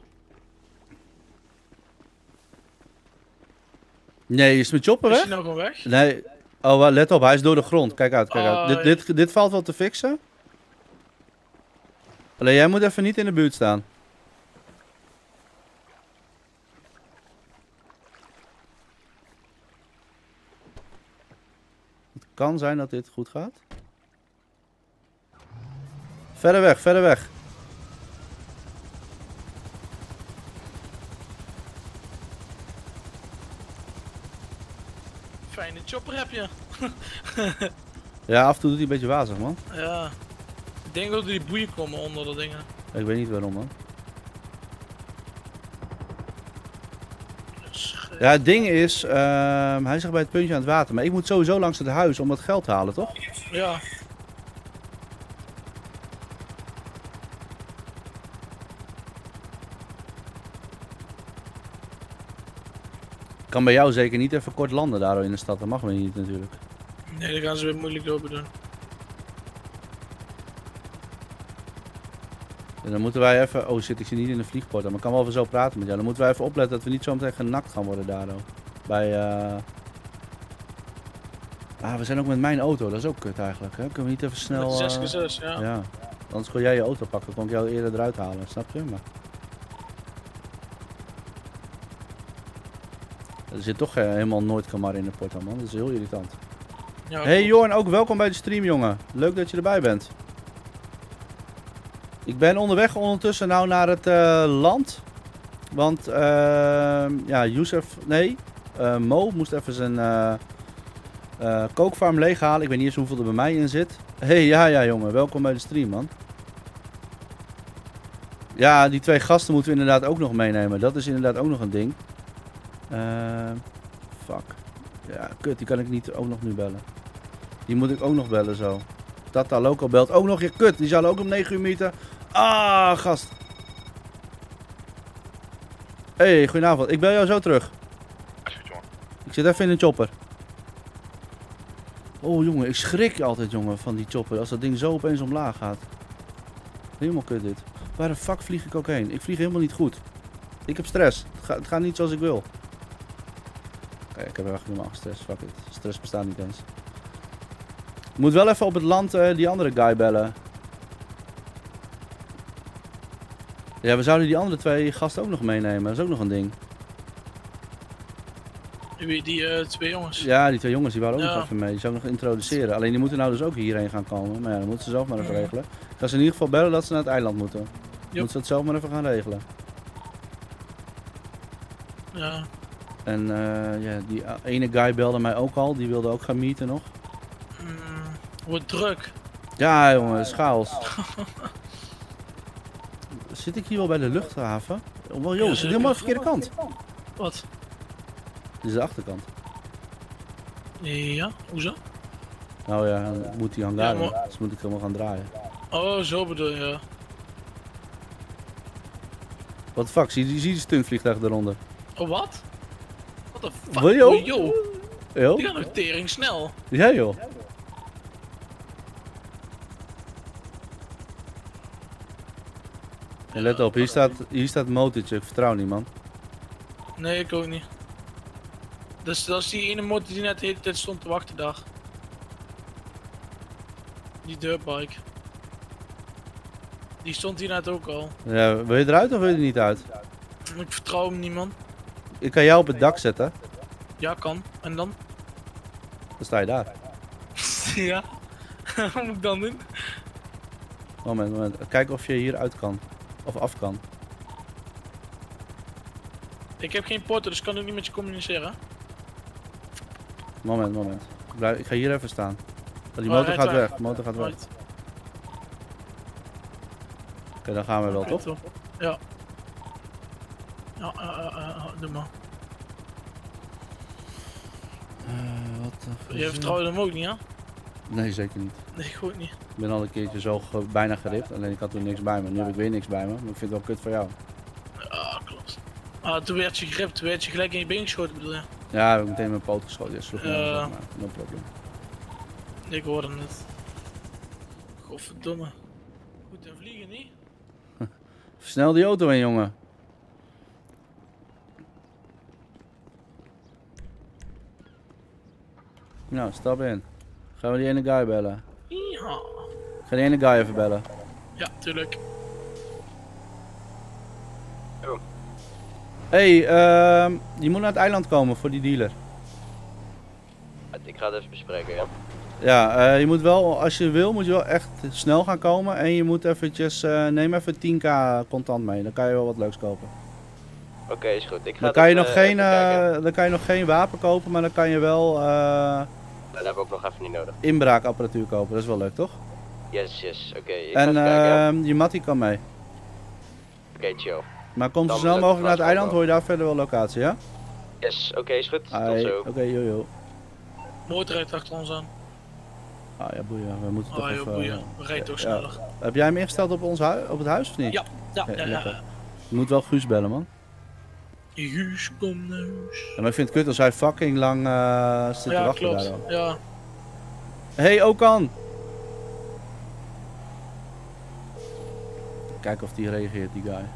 Nee, is mijn chopper weg? Is hij nou gewoon weg? Nee. Oh, let op, hij is door de grond. Kijk uit, kijk oh, uit. Dit, dit, dit valt wel te fixen. Alleen jij moet even niet in de buurt staan. Het kan zijn dat dit goed gaat. Verder weg, verder weg. Fijne chopper heb je. Ja, af en toe doet hij een beetje wazig, man. Ja. Ik denk dat die boeien komen onder dat dingen. Ik weet niet waarom, man. Ja, het ding is, uh, hij zegt bij het puntje aan het water, maar ik moet sowieso langs het huis om het geld te halen, toch? Ja. Ik kan bij jou zeker niet even kort landen daar in de stad, dat mag we niet natuurlijk. Nee, dan gaan ze weer moeilijk lopen doen. En dan moeten wij even, oh shit, ik zit niet in de vliegpoort, maar ik kan wel even zo praten met jou. Dan moeten wij even opletten dat we niet zo meteen genakt gaan worden daar. Bij, uh... ah, we zijn ook met mijn auto, dat is ook kut eigenlijk, hè? Kunnen we niet even snel... Met zes keer zes, ja. Ja, anders kon jij je auto pakken, dan kon ik jou eerder eruit halen, snap je? Maar... er zit toch helemaal nooit kamar in de porta, man. Dat is heel irritant. Ja, hey Jorn, ook welkom bij de stream, jongen. Leuk dat je erbij bent. Ik ben onderweg ondertussen nou naar het uh, land. Want, uh, ja, Youssef, nee, uh, Mo moest even zijn uh, uh, kookfarm leeghalen. Ik weet niet eens hoeveel er bij mij in zit. Hey, ja, ja, jongen, welkom bij de stream, man. Ja, die twee gasten moeten we inderdaad ook nog meenemen. Dat is inderdaad ook nog een ding. Uh, fuck. Ja, kut, die kan ik niet ook nog nu bellen. Die moet ik ook nog bellen zo. Tata Loco belt ook nog. Je kut, die zal ook om negen uur meeten. Ah, gast. Hey, goedenavond. Ik bel jou zo terug. Ik zit even in een chopper. Oh jongen, ik schrik altijd jongen van die chopper. Als dat ding zo opeens omlaag gaat. Helemaal kut dit. Waar de fuck vlieg ik ook heen? Ik vlieg helemaal niet goed. Ik heb stress. Het gaat, het gaat niet zoals ik wil. Kijk, ik heb echt helemaal stress. Fuck it. Stress bestaat niet eens. Ik moet wel even op het land uh, die andere guy bellen. Ja, we zouden die andere twee gasten ook nog meenemen. Dat is ook nog een ding. Wie, die uh, twee jongens? Ja, die twee jongens die waren ook ja. nog even mee. Die zou ik nog introduceren. Alleen die moeten nou dus ook hierheen gaan komen. Maar ja, dan moeten ze zelf maar even ja. regelen. Ik ga ze in ieder geval bellen dat ze naar het eiland moeten. Dan moeten ze het zelf maar even gaan regelen. Ja. En uh, ja, die ene guy belde mij ook al. Die wilde ook gaan meeten nog. Mm, wordt druk. Ja jongen, het is chaos. Zit ik hier wel bij de luchthaven? Oh, joh, ja, zit helemaal aan de verkeerde kant. Wat? Dit is de achterkant. Ja, hoezo? Nou ja, dan moet die hangar ja, maar... dus moet ik helemaal gaan draaien. Oh, zo bedoel je, ja. Wat fuck, zie je die stuntvliegtuig eronder? Oh, wat? Wat de fuck? Wil je ook? Oh, joh. Yo? Die gaan nog tering snel. Ja joh. En let op, hier staat, hier staat motortje, ik vertrouw niet man. Nee, ik ook niet. Dus dat is die ene motor die net de hele tijd stond te wachten daar. Die dirtbike. Die stond hier net ook al. Ja, wil je eruit of wil je er niet uit? Ik vertrouw hem niet man. Ik kan jou op het dak zetten. Ja, kan. En dan? Dan sta je daar. Ja. Wat moet ik dan doen? Moment, moment. Kijk of je hier uit kan. Of af kan. Ik heb geen porto, dus kan ik niet met je communiceren. Moment, moment. Ik, blijf, ik ga hier even staan. Oh, die oh, motor gaat weg. weg. De motor gaat weg. Right. Oké, okay, dan gaan we wel, okay, toch? Ja. Ja, uh, uh, uh, doe maar. Uh, wat de Je vertrouwt hem ook niet, hè? Nee, zeker niet. Nee, goed niet. Ik ben al een keertje zo ge bijna gericht, alleen ik had toen niks bij me. Nu heb ik weer niks bij me, maar ik vind het wel kut voor jou. Ja, klopt. Ah, toen werd je geript, toen werd je gelijk in je been geschoten, bedoel je? Ja, we hebben meteen mijn poot geschoten. Ja, sloeg me Ja. zeg maar. No problem. Ik hoorde het. Godverdomme. Goed en vliegen niet? Versnel die auto in, jongen. Nou, stap in. Gaan we die ene guy bellen? Ja. Ik ga die ene guy even bellen. Ja, tuurlijk. Hé, hey, uh, je moet naar het eiland komen voor die dealer. Ik ga het even bespreken, ja. Ja, uh, je moet wel, als je wil, moet je wel echt snel gaan komen. En je moet eventjes, uh, neem even tien k contant mee. Dan kan je wel wat leuks kopen. Oké, okay, is goed. Ik ga Dan kan, je even, nog geen, uh, uh, dan kan je nog geen wapen kopen, maar dan kan je wel uh, dat heb ik ook nog even niet nodig. inbraakapparatuur kopen. Dat is wel leuk, toch? Yes, yes. Oké, okay, ik en ga even kijken, uh, je mattie kan mee. Oké, okay, chill. Maar kom zo Dan snel lukt mogelijk naar het het eiland, wel. hoor je daar verder wel locatie, ja? Yes, oké, okay, is goed. Tot Oké, zo. okay, jojo. Motor rijdt achter ons aan. Ah ja, boeien. We moeten Oh toch joh, even... boeien. We rijden toch ja. sneller. Heb jij hem ingesteld op, ons hui op het huis of niet? Ja, ja, Oké, ja, ja. lekker. Je moet wel Guus bellen, man. Guus, kom nou eens. Ja, maar ik vind het kut als hij fucking lang uh, zit te Ja, wachten klopt. daar al. Ja. Hey, Okan! Kijken of die reageert, die guy.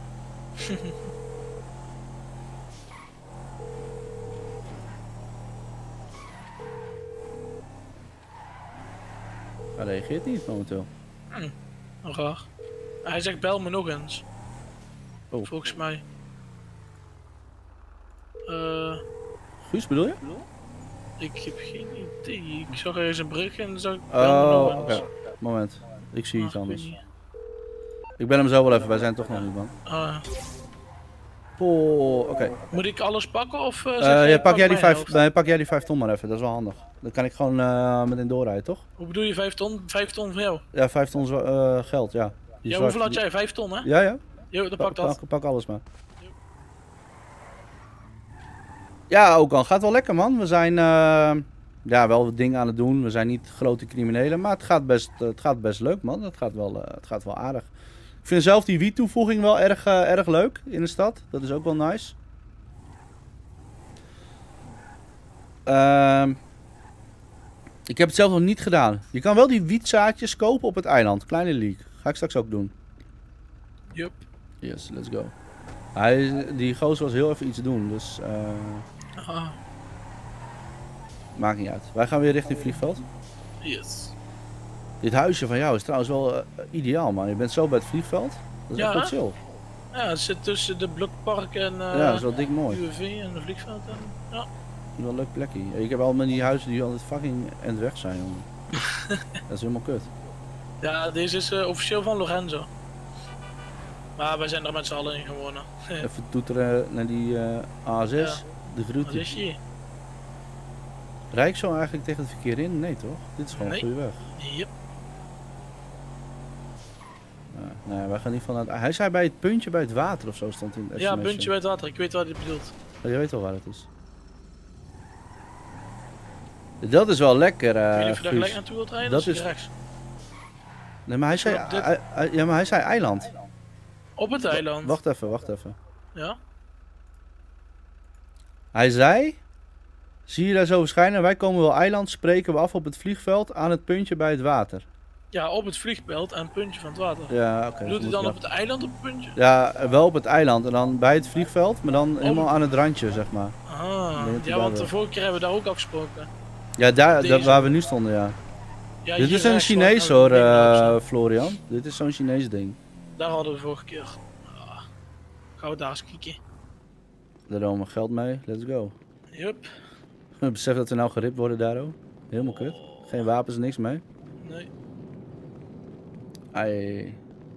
Hij reageert niet momenteel. Hm, raar. Hij zegt bel me nog eens. Oh. Volgens mij. Eh, Guus bedoel je? ik heb geen idee. Ik zag ergens een bericht en dan zag ik bel me Oh, nog oké. eens. Moment. Ik zie iets Ach, ik weet anders. niet. Ik ben hem zo wel even, wij zijn toch nog niet, man. Ah, Oh, oké. okay. Moet ik alles pakken of uh, zeg Uh, jij, ja, pak, jij die mijn vijf, helft? nee, pak jij die vijf ton maar even, dat is wel handig. Dan kan ik gewoon uh, meteen doorrijden, toch? Hoe bedoel je vijf ton? vijf ton van jou? Ja, vijf ton uh, geld, ja. Die Ja, zwart- hoeveel had die- jij? vijf ton, hè? Ja, ja. Jo, dan Pa- pak dat. Pak, pak alles maar. Ja, ook al. Gaat wel lekker, man. We zijn uh, ja, wel wat dingen aan het doen. We zijn niet grote criminelen, maar het gaat best, het gaat best leuk, man. Het gaat wel, uh, het gaat wel aardig. Ik vind zelf die wiet-toevoeging wel erg, uh, erg leuk in de stad. Dat is ook wel nice. Uh, ik heb het zelf nog niet gedaan. Je kan wel die wietzaadjes kopen op het eiland. Kleine leak. Ga ik straks ook doen. Yup. Yes, let's go. Hij, die gozer was heel even iets doen, dus uh, Ah, maakt niet uit. Wij gaan weer richting het vliegveld. yes. Dit huisje van jou is trouwens wel uh, ideaal, man. Je bent zo bij het vliegveld. Dat is Ja, echt wel hè? chill. Ja, het zit tussen de Blokpark en uh, Ja, dat is wel dik mooi. U W V en de vliegveld. En, ja. Dat is wel een leuk plekje. Ik heb al met die huizen die altijd fucking end weg zijn, jongen. Dat is helemaal kut. ja, deze is uh, officieel van Lorenzo. Maar wij zijn er met z'n allen in gewonnen. Even toeteren naar die uh, A zes. Ja. De Wat groeten. is je? Rijd ik zo eigenlijk tegen het verkeer in? Nee, toch? Dit is gewoon Nee. een goede weg. Yep. Ja, nee, wij gaan niet vanuit. Hij zei bij het puntje bij het water of zo stond in het Ja, sms'je. puntje bij het water. Ik weet wat hij bedoelt. Oh, je weet wel waar het is. Dat is wel lekker, Ik weet niet uh, of je daar Guus. gelijk naartoe wilt rijden. Dat Dat is is- rechts. Nee, maar hij zei, Op dit- hij- hij- ja, maar hij zei eiland. Op het eiland. Wacht even, wacht even. Ja? Hij zei, zie je daar zo verschijnen, wij komen wel eiland, spreken we af op het vliegveld aan het puntje bij het water. Ja, op het vliegveld en een puntje van het water. Ja, oké. Doet hij dat dan moet op het eiland op het puntje? wel. Ja, wel op het eiland en dan bij het vliegveld, maar dan helemaal aan het randje, zeg maar. Ah, Ik denk dat hij ja, daar want wil. de vorige keer hebben we daar ook afgesproken. Ja, daar, Deze. daar waar we nu stonden, ja. Ja, Dit hier is een rechts, Chinees waar- hoor, waar we linksaf uh, Florian. Dit is zo'n Chinees ding. staan. Daar hadden we de vorige keer. Ah, gaan we daar eens kijken. Daar hebben we geld mee, let's go. Yup. Besef dat we nou geript worden daardoor. Helemaal kut. Geen wapens, niks mee. Nee. Ai.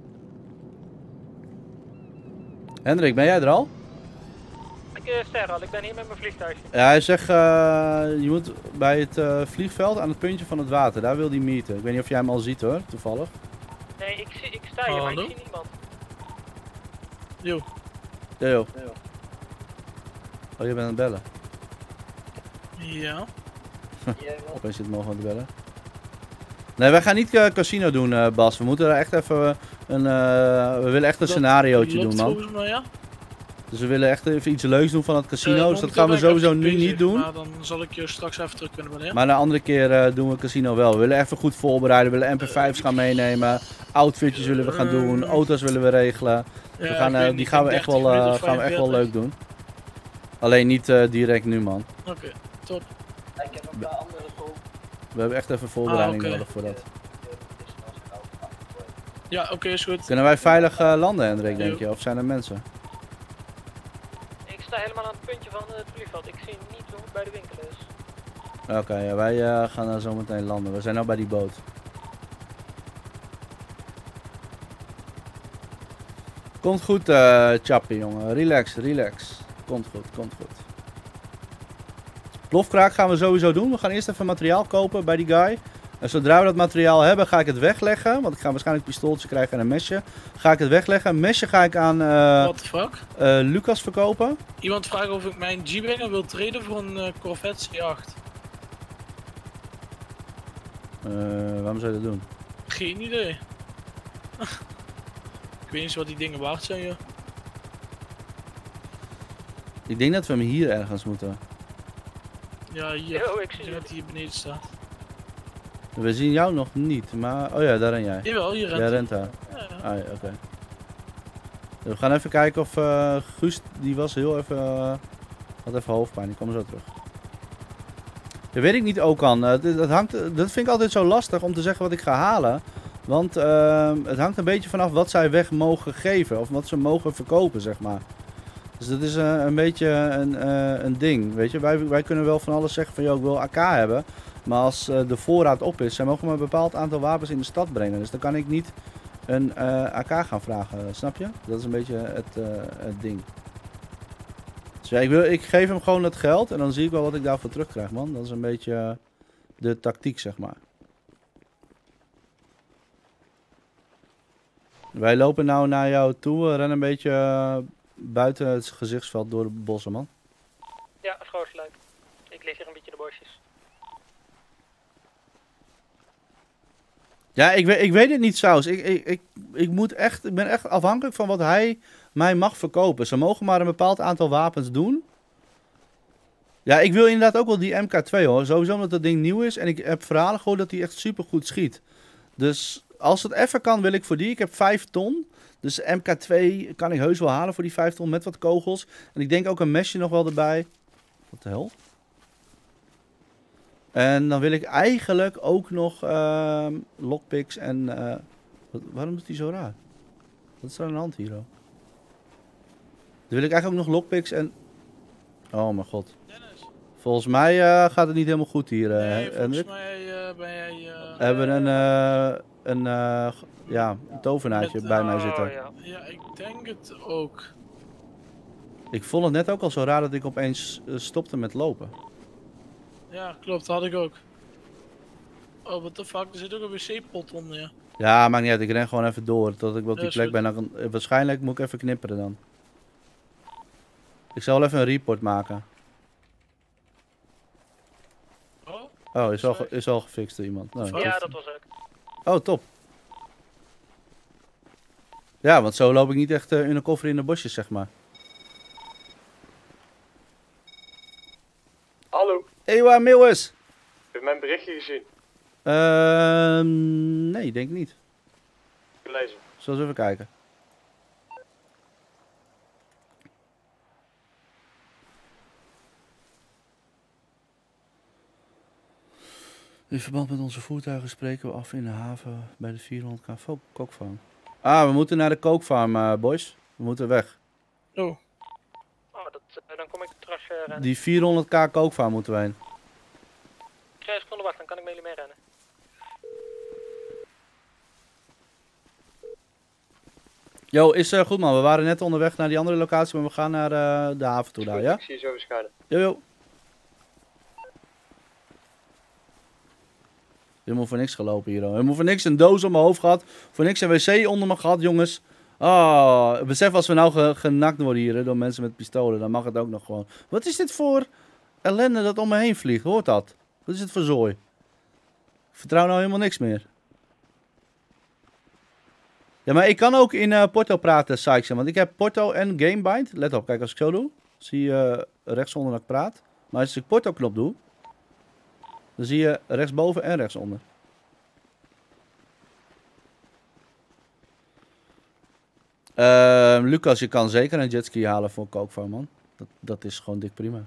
Hendrik, ben jij er al? Ik uh, ster al, ik ben hier met mijn vliegtuigje. Ja, hij zegt, uh, je moet bij het uh, vliegveld aan het puntje van het water. Daar wil hij meeten. Ik weet niet of jij hem al ziet hoor, toevallig. Nee, ik, zie, ik sta hier, Oh, maar ik hallo? zie niemand. Yo. Ja joh. Oh, je bent aan het bellen. Ja. Opeens zit Mogen aan het bellen. Nee, wij gaan niet uh, casino doen, uh, Bas. We moeten daar echt even een, uh, we willen echt een Dat scenariootje Loopt doen, man. volgens mij, ja. Dus we willen echt even iets leuks doen van het casino. Uh, dus dat gaan we sowieso nu niet doen. Maar dan zal ik je straks even terug kunnen bellen. Maar een andere keer uh, doen we casino wel. We willen even goed voorbereiden. We willen M P vijf's gaan meenemen. Outfitjes willen we gaan doen. Auto's willen we regelen. Ja, we gaan, uh, die niet, gaan we echt wel, uh, gaan we echt wel leuk doen. Alleen niet uh, direct nu, man. Oké, okay, top. Ik heb een paar andere vol. We hebben echt even voorbereiding ah, okay. nodig voor dat. Ja, oké, okay, is goed. Kunnen wij veilig uh, landen, Hendrik, denk je? Of zijn er mensen? Ik sta helemaal aan het puntje van het vliegveld. Ik zie niet hoe het bij de winkel is. Oké, okay, ja, wij uh, gaan dan zo meteen landen. We zijn nu bij die boot. Komt goed, uh, Chappie, jongen. Relax, relax. Komt goed, komt goed. Plofkraak gaan we sowieso doen. We gaan eerst even materiaal kopen bij die guy. En zodra we dat materiaal hebben, ga ik het wegleggen. Want ik ga waarschijnlijk een pistooltje krijgen en een mesje. Ga ik het wegleggen. Een mesje ga ik aan uh, What the fuck? Uh, Lucas verkopen. Iemand vraagt of ik mijn G-Banger wil traden voor een uh, Corvette C acht. Uh, waarom zou je dat doen? Geen idee. Ik weet niet wat die dingen waard zijn, joh. Ik denk dat we hem hier ergens moeten. Ja, hier. Yo, ik zie dat hij hier beneden staat. We zien jou nog niet, maar... Oh ja, daar ren jij. Jawel, hier rent Jij rent daar. Ja, ja. Ah ja, oké. Okay. We gaan even kijken of uh, Guus, die was heel even... Uh, had even hoofdpijn, die kwam zo terug. Dat weet ik niet ook aan. Uh, dat, dat, hangt, dat vind ik altijd zo lastig om te zeggen wat ik ga halen. Want uh, het hangt een beetje vanaf wat zij weg mogen geven. Of wat ze mogen verkopen, zeg maar. Dus dat is uh, een beetje een, uh, een ding, weet je. Wij, wij kunnen wel van alles zeggen van, joh, ik wil A K hebben. Maar als uh, de voorraad op is, zij mogen maar een bepaald aantal wapens in de stad brengen. Dus dan kan ik niet een uh, A K gaan vragen, snap je? Dat is een beetje het, uh, het ding. Dus ja, ik, wil, ik geef hem gewoon het geld en dan zie ik wel wat ik daarvoor terugkrijg, man. Dat is een beetje uh, de tactiek, zeg maar. Wij lopen nou naar jou toe, we rennen een beetje uh, buiten het gezichtsveld door de bossen, man. Ja, schoolsluit. Ik lig hier een beetje de bosjes. Ja, ik weet, ik weet het niet, Saus. Ik, ik, ik, ik, moet echt, ik ben echt afhankelijk van wat hij mij mag verkopen. Ze mogen maar een bepaald aantal wapens doen. Ja, ik wil inderdaad ook wel die M K twee, hoor. Sowieso omdat dat ding nieuw is. En ik heb verhalen gehoord dat hij echt super goed schiet. Dus als het even kan, wil ik voor die. Ik heb vijf ton. Dus M K twee kan ik heus wel halen voor die vijf ton met wat kogels. En ik denk ook een mesje nog wel erbij. Wat de hel? En dan wil ik eigenlijk ook nog uh, lockpicks en... Uh, wat, waarom doet hij zo raar? Wat is er aan de hand hier, hoor? Dan wil ik eigenlijk ook nog lockpicks en... Oh mijn god. Dennis. Volgens mij uh, gaat het niet helemaal goed hier. Uh, nee, volgens Hendrik. mij uh, ben jij... Uh, Hebben we een, uh, een, uh, ja, een tovenaartje met, bij uh, mij zitten. Oh, ja. ja, ik denk het ook. Ik vond het net ook al zo raar dat ik opeens uh, stopte met lopen. Ja, klopt, dat had ik ook. Oh, what the fuck, er zit ook een wc-pot onder, ja. Ja, maakt niet uit. Ik ren gewoon even door tot ik op die Ja, plek goed. ben. Dan kan, uh, waarschijnlijk moet ik even knipperen dan. Ik zal wel even een report maken. Oh, Oh, is al, ge- is al gefixt door iemand. Nou, Ja, tof. dat was ook. Oh, top. Ja, want zo loop ik niet echt uh, in een koffer in de bosjes, zeg maar. Hallo, Ewa Meeuwis! heb je mijn berichtje gezien? Ehm nee, denk ik niet. Gelezen. Zullen we eens even kijken. In verband met onze voertuigen spreken we af in de haven bij de vierhonderd k kookfarm. Ah, we moeten naar de kookfarm, uh, boys. We moeten weg. oh. Oh, dat, uh, dan kom ik terug uh, rennen. Die vierhonderd k kookfarm moeten we heen. Twee seconden wachten, dan kan ik met jullie mee rennen. Yo, is uh, goed man. We waren net onderweg naar die andere locatie, maar we gaan naar uh, de haven toe daar, ja? Ik zie je zo verschijnen. Yo, yo. Helemaal voor niks gelopen hier, hoor. Helemaal voor niks een doos om mijn hoofd gehad. Voor niks een wc onder me gehad, jongens. Oh, besef als we nou ge genakt worden hier hè, door mensen met pistolen, dan mag het ook nog gewoon. Wat is dit voor ellende dat om me heen vliegt? Hoort dat? Wat is het voor zooi? Ik vertrouw nou helemaal niks meer. Ja, maar ik kan ook in uh, Porto praten, Sykes. Want ik heb Porto en Gamebind. Let op, kijk, als ik zo doe, zie je uh, rechtsonder dat ik praat. Maar als ik Porto-knop doe, dan zie je rechtsboven en rechtsonder. Uh, Lucas, je kan zeker een jetski halen voor kookvarm, man. Dat, dat is gewoon dik prima.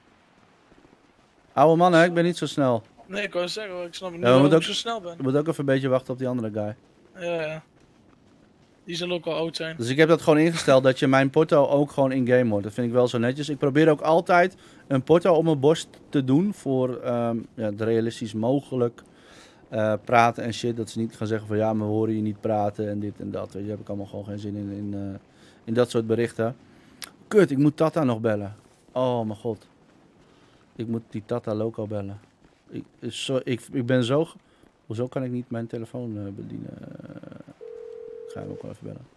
Oude man, hè? Ik ben niet zo snel. Nee, ik wou zeggen, ik snap niet Ja, waarom ook, ik zo snel ben. Je moet ook even een beetje wachten op die andere guy. Ja, ja. Die zal ook wel oud zijn. Dus ik heb dat gewoon ingesteld dat je mijn porto ook gewoon in-game hoort. Dat vind ik wel zo netjes. Ik probeer ook altijd een porto op mijn borst te doen voor um, ja, het realistisch mogelijk uh, praten en shit. Dat ze niet gaan zeggen van ja, maar we horen je niet praten en dit en dat. Weet je, daar heb ik allemaal gewoon geen zin in, in, uh, in dat soort berichten. Kut, ik moet Tata nog bellen. Oh mijn god. Ik moet die Tata Loco bellen. Ik, zo, ik, ik ben zo... Hoezo kan ik niet mijn telefoon uh, bedienen? Uh, ik ga hem ook wel even bellen.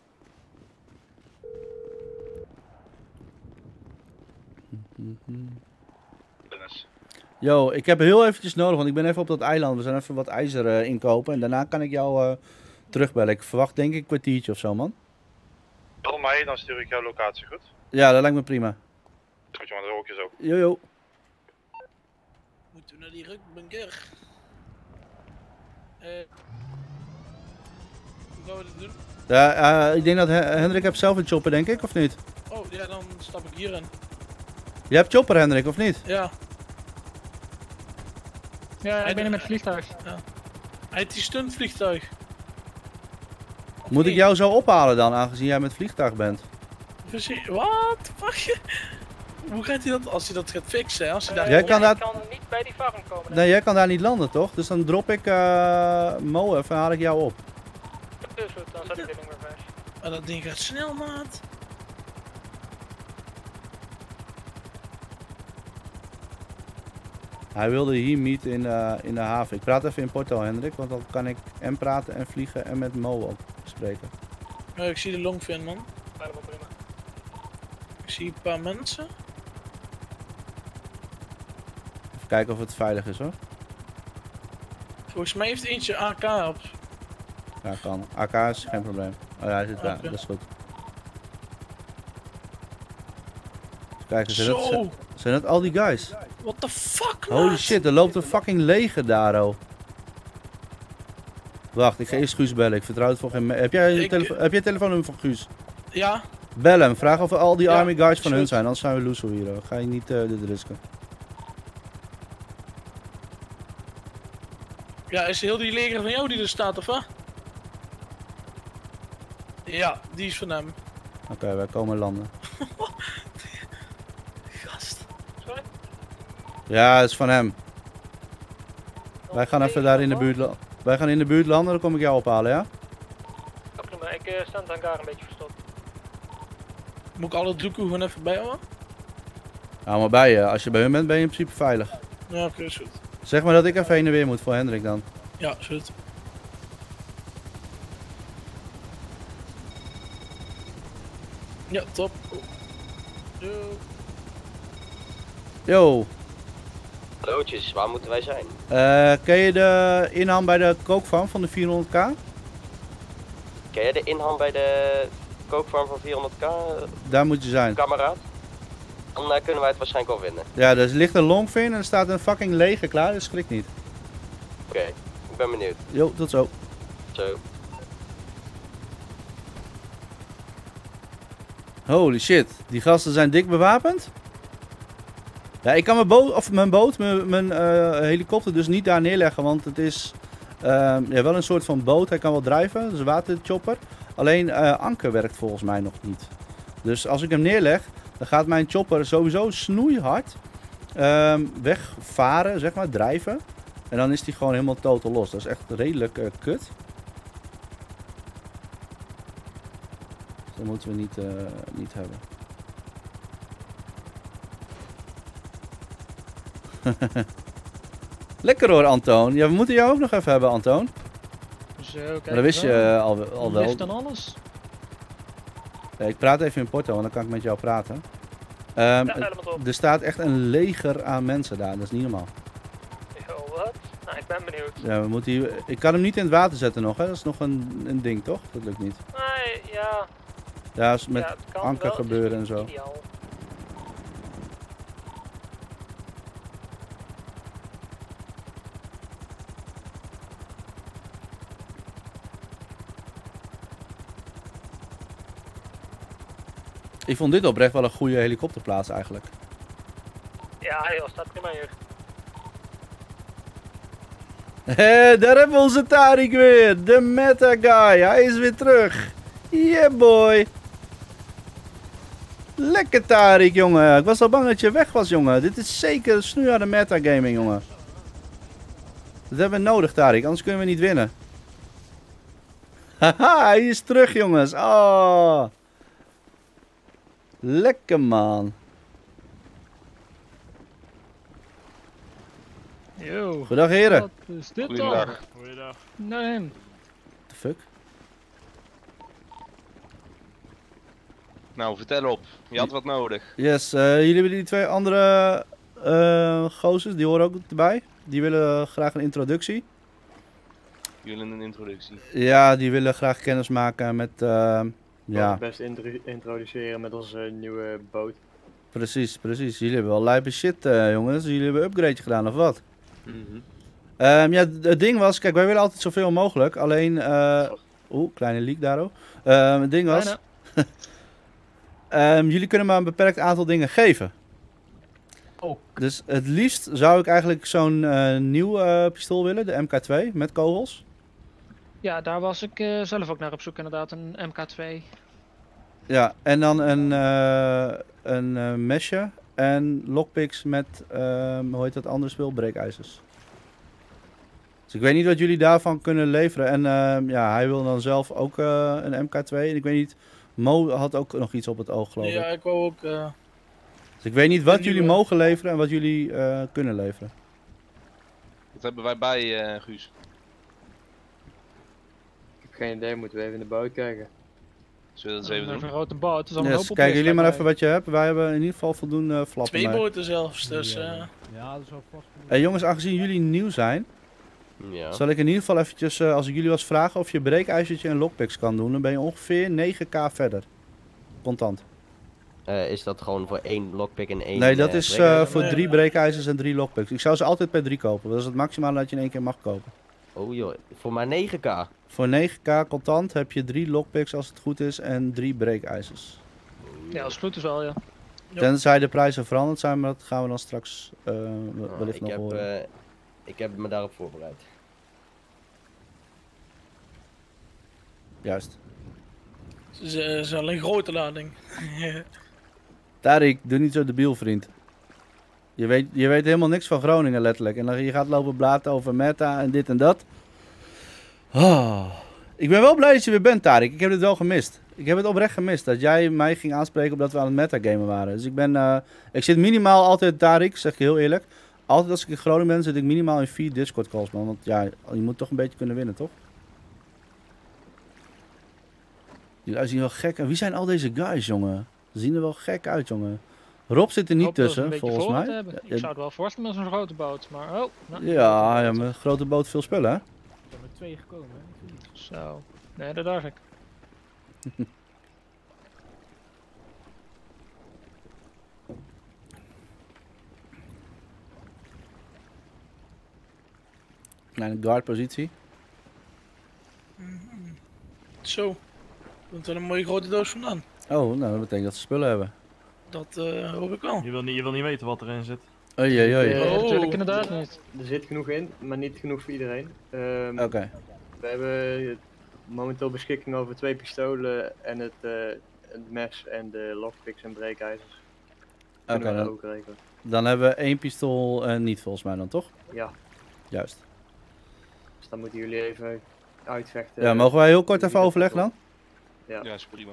Yo, ik heb heel eventjes nodig, want ik ben even op dat eiland. We zijn even wat ijzer uh, inkopen en daarna kan ik jou uh, terugbellen. Ik verwacht denk ik een kwartiertje of zo, man. Bel mij, dan stuur ik jouw locatie, goed? Ja, dat lijkt me prima. Goed, jongen, dat hoor ik je zo. Jojo. Moeten we naar die rukbunker? Eh... Hoe gaan we dit doen? Ja, uh, ik denk dat H Hendrik heeft zelf een chopper, denk ik, of niet? Oh, ja, dan stap ik hierin. Je hebt chopper, Hendrik, of niet? Ja. Ja, ik ben in met vliegtuig. Ja. Hij heeft die stuntvliegtuig. Of Moet niet? ik jou zo ophalen dan, aangezien jij met vliegtuig bent? Precies. Wat? Wacht je? Hoe gaat hij dat, als hij dat gaat fixen? Hè? Als hij daar... Jij kan ja, dat... ik kan niet bij die farm komen. Nee, jij kan daar niet landen, toch? Dus dan drop ik uh, Mo even, haal ik jou op. Dus goed, dan zet ik dit nummer vijf. Maar dat ding gaat snel, maat. Hij wilde hier meeten in, uh, in de haven. Ik praat even in Porto, Hendrik, want dan kan ik en praten en vliegen en met Mo ook spreken. Ja, ik zie de longfin, man. Helemaal prima. Ik zie een paar mensen. Even kijken of het veilig is, hoor. Volgens mij heeft eentje A K op. Ja, kan. A K is geen probleem. Oh ja, hij zit daar. Okay. Dat is goed. Kijk, zijn het, Zo! zijn het al die guys? What the fuck, man? Holy shit, er loopt een fucking leger daar, oh. Wacht, ik ga eerst Guus bellen. Ik vertrouw het voor geen... Heb jij je Ik- telefo heb jij telefoonnummer van Guus? Ja? Bel hem, vraag of er al die Ja, army guys is van hun goed. zijn, anders zijn we loeso hier. Hoor. Ga je niet uh, dit risken. Ja, is heel die leger van jou die er staat, of wat? Ja, die is van hem. Oké, okay, wij komen landen. Gast. Sorry? Ja, het is van hem. Wij gaan even daar in de buurt landen. Wij gaan in de buurt landen, dan kom ik jou ophalen, ja? Ja, prima. Ik uh, sta in het hangar een beetje verstopt. Moet ik alle doekoe gewoon even bijhouden? Hou maar bij je. Als je bij hun bent, ben je in principe veilig. Ja, oké, is goed. Zeg maar dat ik even heen en weer moet voor Hendrik dan. Ja, is goed. Ja, top. Yo. Yo, Hallootjes, waar moeten wij zijn? uh, ken je de inham bij de kookfarm van de vierhonderd k? Ken jij de inham bij de kookfarm van vierhonderd k, Daar moet je zijn. kameraad? Dan uh, kunnen wij het waarschijnlijk wel vinden. Ja, er ligt een longfin en er staat een fucking leger klaar, dus schrik niet. Oké, okay, ik ben benieuwd. Jo, tot zo. Zo. Holy shit, die gasten zijn dik bewapend. Ja, ik kan mijn boot, of mijn boot, mijn, mijn uh, helikopter dus niet daar neerleggen, want het is uh, ja, wel een soort van boot. Hij kan wel drijven, dus een waterchopper. Alleen uh, anker werkt volgens mij nog niet. Dus als ik hem neerleg, dan gaat mijn chopper sowieso snoeihard uh, wegvaren, zeg maar, drijven. En dan is hij gewoon helemaal totaal los. Dat is echt redelijk uh, kut. Dat moeten we niet, uh, niet hebben. Lekker hoor, Antoon. Ja, we moeten jou ook nog even hebben, Antoon. Zo, kijk Maar dat wist je uh, al, al wel. Licht en alles. Ja, ik praat even in Porto, want dan kan ik met jou praten. Um, Ja, helemaal top. er staat echt een leger aan mensen daar, dat is niet normaal. Yo, wat? Nou, ik ben benieuwd. Ja, we moeten hier... Ik kan hem niet in het water zetten nog, hè? Dat is nog een, een ding, toch? Dat lukt niet. Nee, ja. Ja, is met ja, het kan anker wel, het is gebeuren en niet zo. ideaal. Ik vond dit oprecht wel een goede helikopterplaats eigenlijk. Ja, joh, staat prima hier. Hé, daar hebben we onze Tariq weer. De meta guy. Hij is weer terug. Yeah boy. Lekker Tariq, jongen. Ik was al bang dat je weg was, jongen. Dit is zeker snoeiharde metagaming, jongen. Dat hebben we nodig, Tariq. Anders kunnen we niet winnen. Haha, hij is terug, jongens. Oh. Lekker, man. Yo. Goedendag, heren. Wat is dit dan? Goedendag. Goedendag. Nee. What the fuck? Nou, vertel op. Je had wat nodig. Yes, uh, jullie hebben die twee andere uh, gozers, die horen ook erbij. Die willen graag een introductie. Jullie een introductie. Ja, die willen graag kennis maken met, uh, ja. Best intro introduceren met onze nieuwe boot. Precies, precies. Jullie hebben wel lijpe shit, uh, jongens. Jullie hebben een upgrade gedaan, of wat? Mm-hmm. um, ja, het ding was, kijk, wij willen altijd zoveel mogelijk. Alleen, uh, oeh, kleine leak daar ook. Um, het ding was, um, jullie kunnen maar een beperkt aantal dingen geven. Oh. Dus het liefst zou ik eigenlijk zo'n uh, nieuw uh, pistool willen, de M K twee, met kogels. Ja, daar was ik uh, zelf ook naar op zoek inderdaad, een M K twee. Ja, en dan een, uh, een uh, mesje en lockpicks met, uh, hoe heet dat andere spul? Breekijzers. Dus ik weet niet wat jullie daarvan kunnen leveren. En uh, ja, hij wil dan zelf ook uh, een M K twee. En ik weet niet, Mo had ook nog iets op het oog, geloof ik. Ja, ik wou ook... Uh... Dus ik weet niet wat een jullie nieuwe. mogen leveren en wat jullie uh, kunnen leveren. Dat hebben wij bij, uh, Guus. Ik heb geen idee, moeten we even in de boot kijken. Zullen we dat Dat eens is even een doen? grote boot. Het is allemaal Yes, hoop op kijken weg, jullie maar lijkt even wat je hebt. Wij hebben in ieder geval voldoende uh, flappen. Twee mee. boten zelfs, dus... Uh... Ja, dat is wel vast. Hey, jongens, aangezien jullie nieuw zijn, Ja. zal ik in ieder geval eventjes, uh, als ik jullie was vragen of je breekijzertje en lockpicks kan doen, dan ben je ongeveer negen k verder. Contant. Uh, is dat gewoon voor één lockpick en één... Nee, dat uh, is uh, breekijzer? voor drie breekijzers en drie lockpicks. Ik zou ze altijd per drie kopen. Dat is het maximale dat je in één keer mag kopen. Oh joh, voor maar negen k. Voor negen k contant heb je drie lockpicks als het goed is en drie breekijzers. Ja, als het goed is wel, ja. Ja. Tenzij de prijzen veranderd zijn, maar dat gaan we dan straks uh, Oh, wellicht ik, nog heb, horen. uh, ik heb me daarop voorbereid. Juist. Het is, uh, is alleen een grote lading. Tariq, doe niet zo debiel, vriend. Je weet, je weet helemaal niks van Groningen, letterlijk. En dan je gaat lopen blaten over meta en dit en dat. Oh. Ik ben wel blij dat je weer bent, Tariq. Ik heb het wel gemist. Ik heb het oprecht gemist. Dat jij mij ging aanspreken omdat we aan het metagamen waren. Dus ik ben... Uh, ik zit minimaal altijd, Tariq, zeg ik heel eerlijk. Altijd als ik in Groningen ben, zit ik minimaal in vier Discord calls, man. Want ja, je moet toch een beetje kunnen winnen, toch? Die zien wel gek. En wie zijn al deze guys, jongen? Ze zien er wel gek uit, jongen. Rob zit er niet Ik hoop dat we een tussen, beetje volgens voorraad mij. hebben. Ja, Ik zou het wel voorstellen met zo'n grote boot, maar oh. Nou, ja, ja, met een grote boot veel spullen, hè? Ik ben met twee gekomen, hè? Zo. Nee, dat dacht ik. Kleine guard positie. Zo. Komt er een mooie grote doos vandaan. Oh, nou dat betekent dat ze spullen hebben. Dat uh, hoop ik wel. Je wil, niet, je wil niet weten wat erin zit. Oei, oei, oei. Eh, Oh. Natuurlijk inderdaad niet. Er zit genoeg in, maar niet genoeg voor iedereen. Um, Oké. Okay. We hebben momenteel beschikking over twee pistolen en het, uh, het mes en de lockpicks en breekijzers. Oké, Okay, dan, ook regelen. dan hebben we één pistool uh, niet volgens mij dan, toch? Ja. Juist. Dus dan moeten jullie even uitvechten. Ja, mogen wij heel kort even overleggen dan? Ja. Ja, is prima.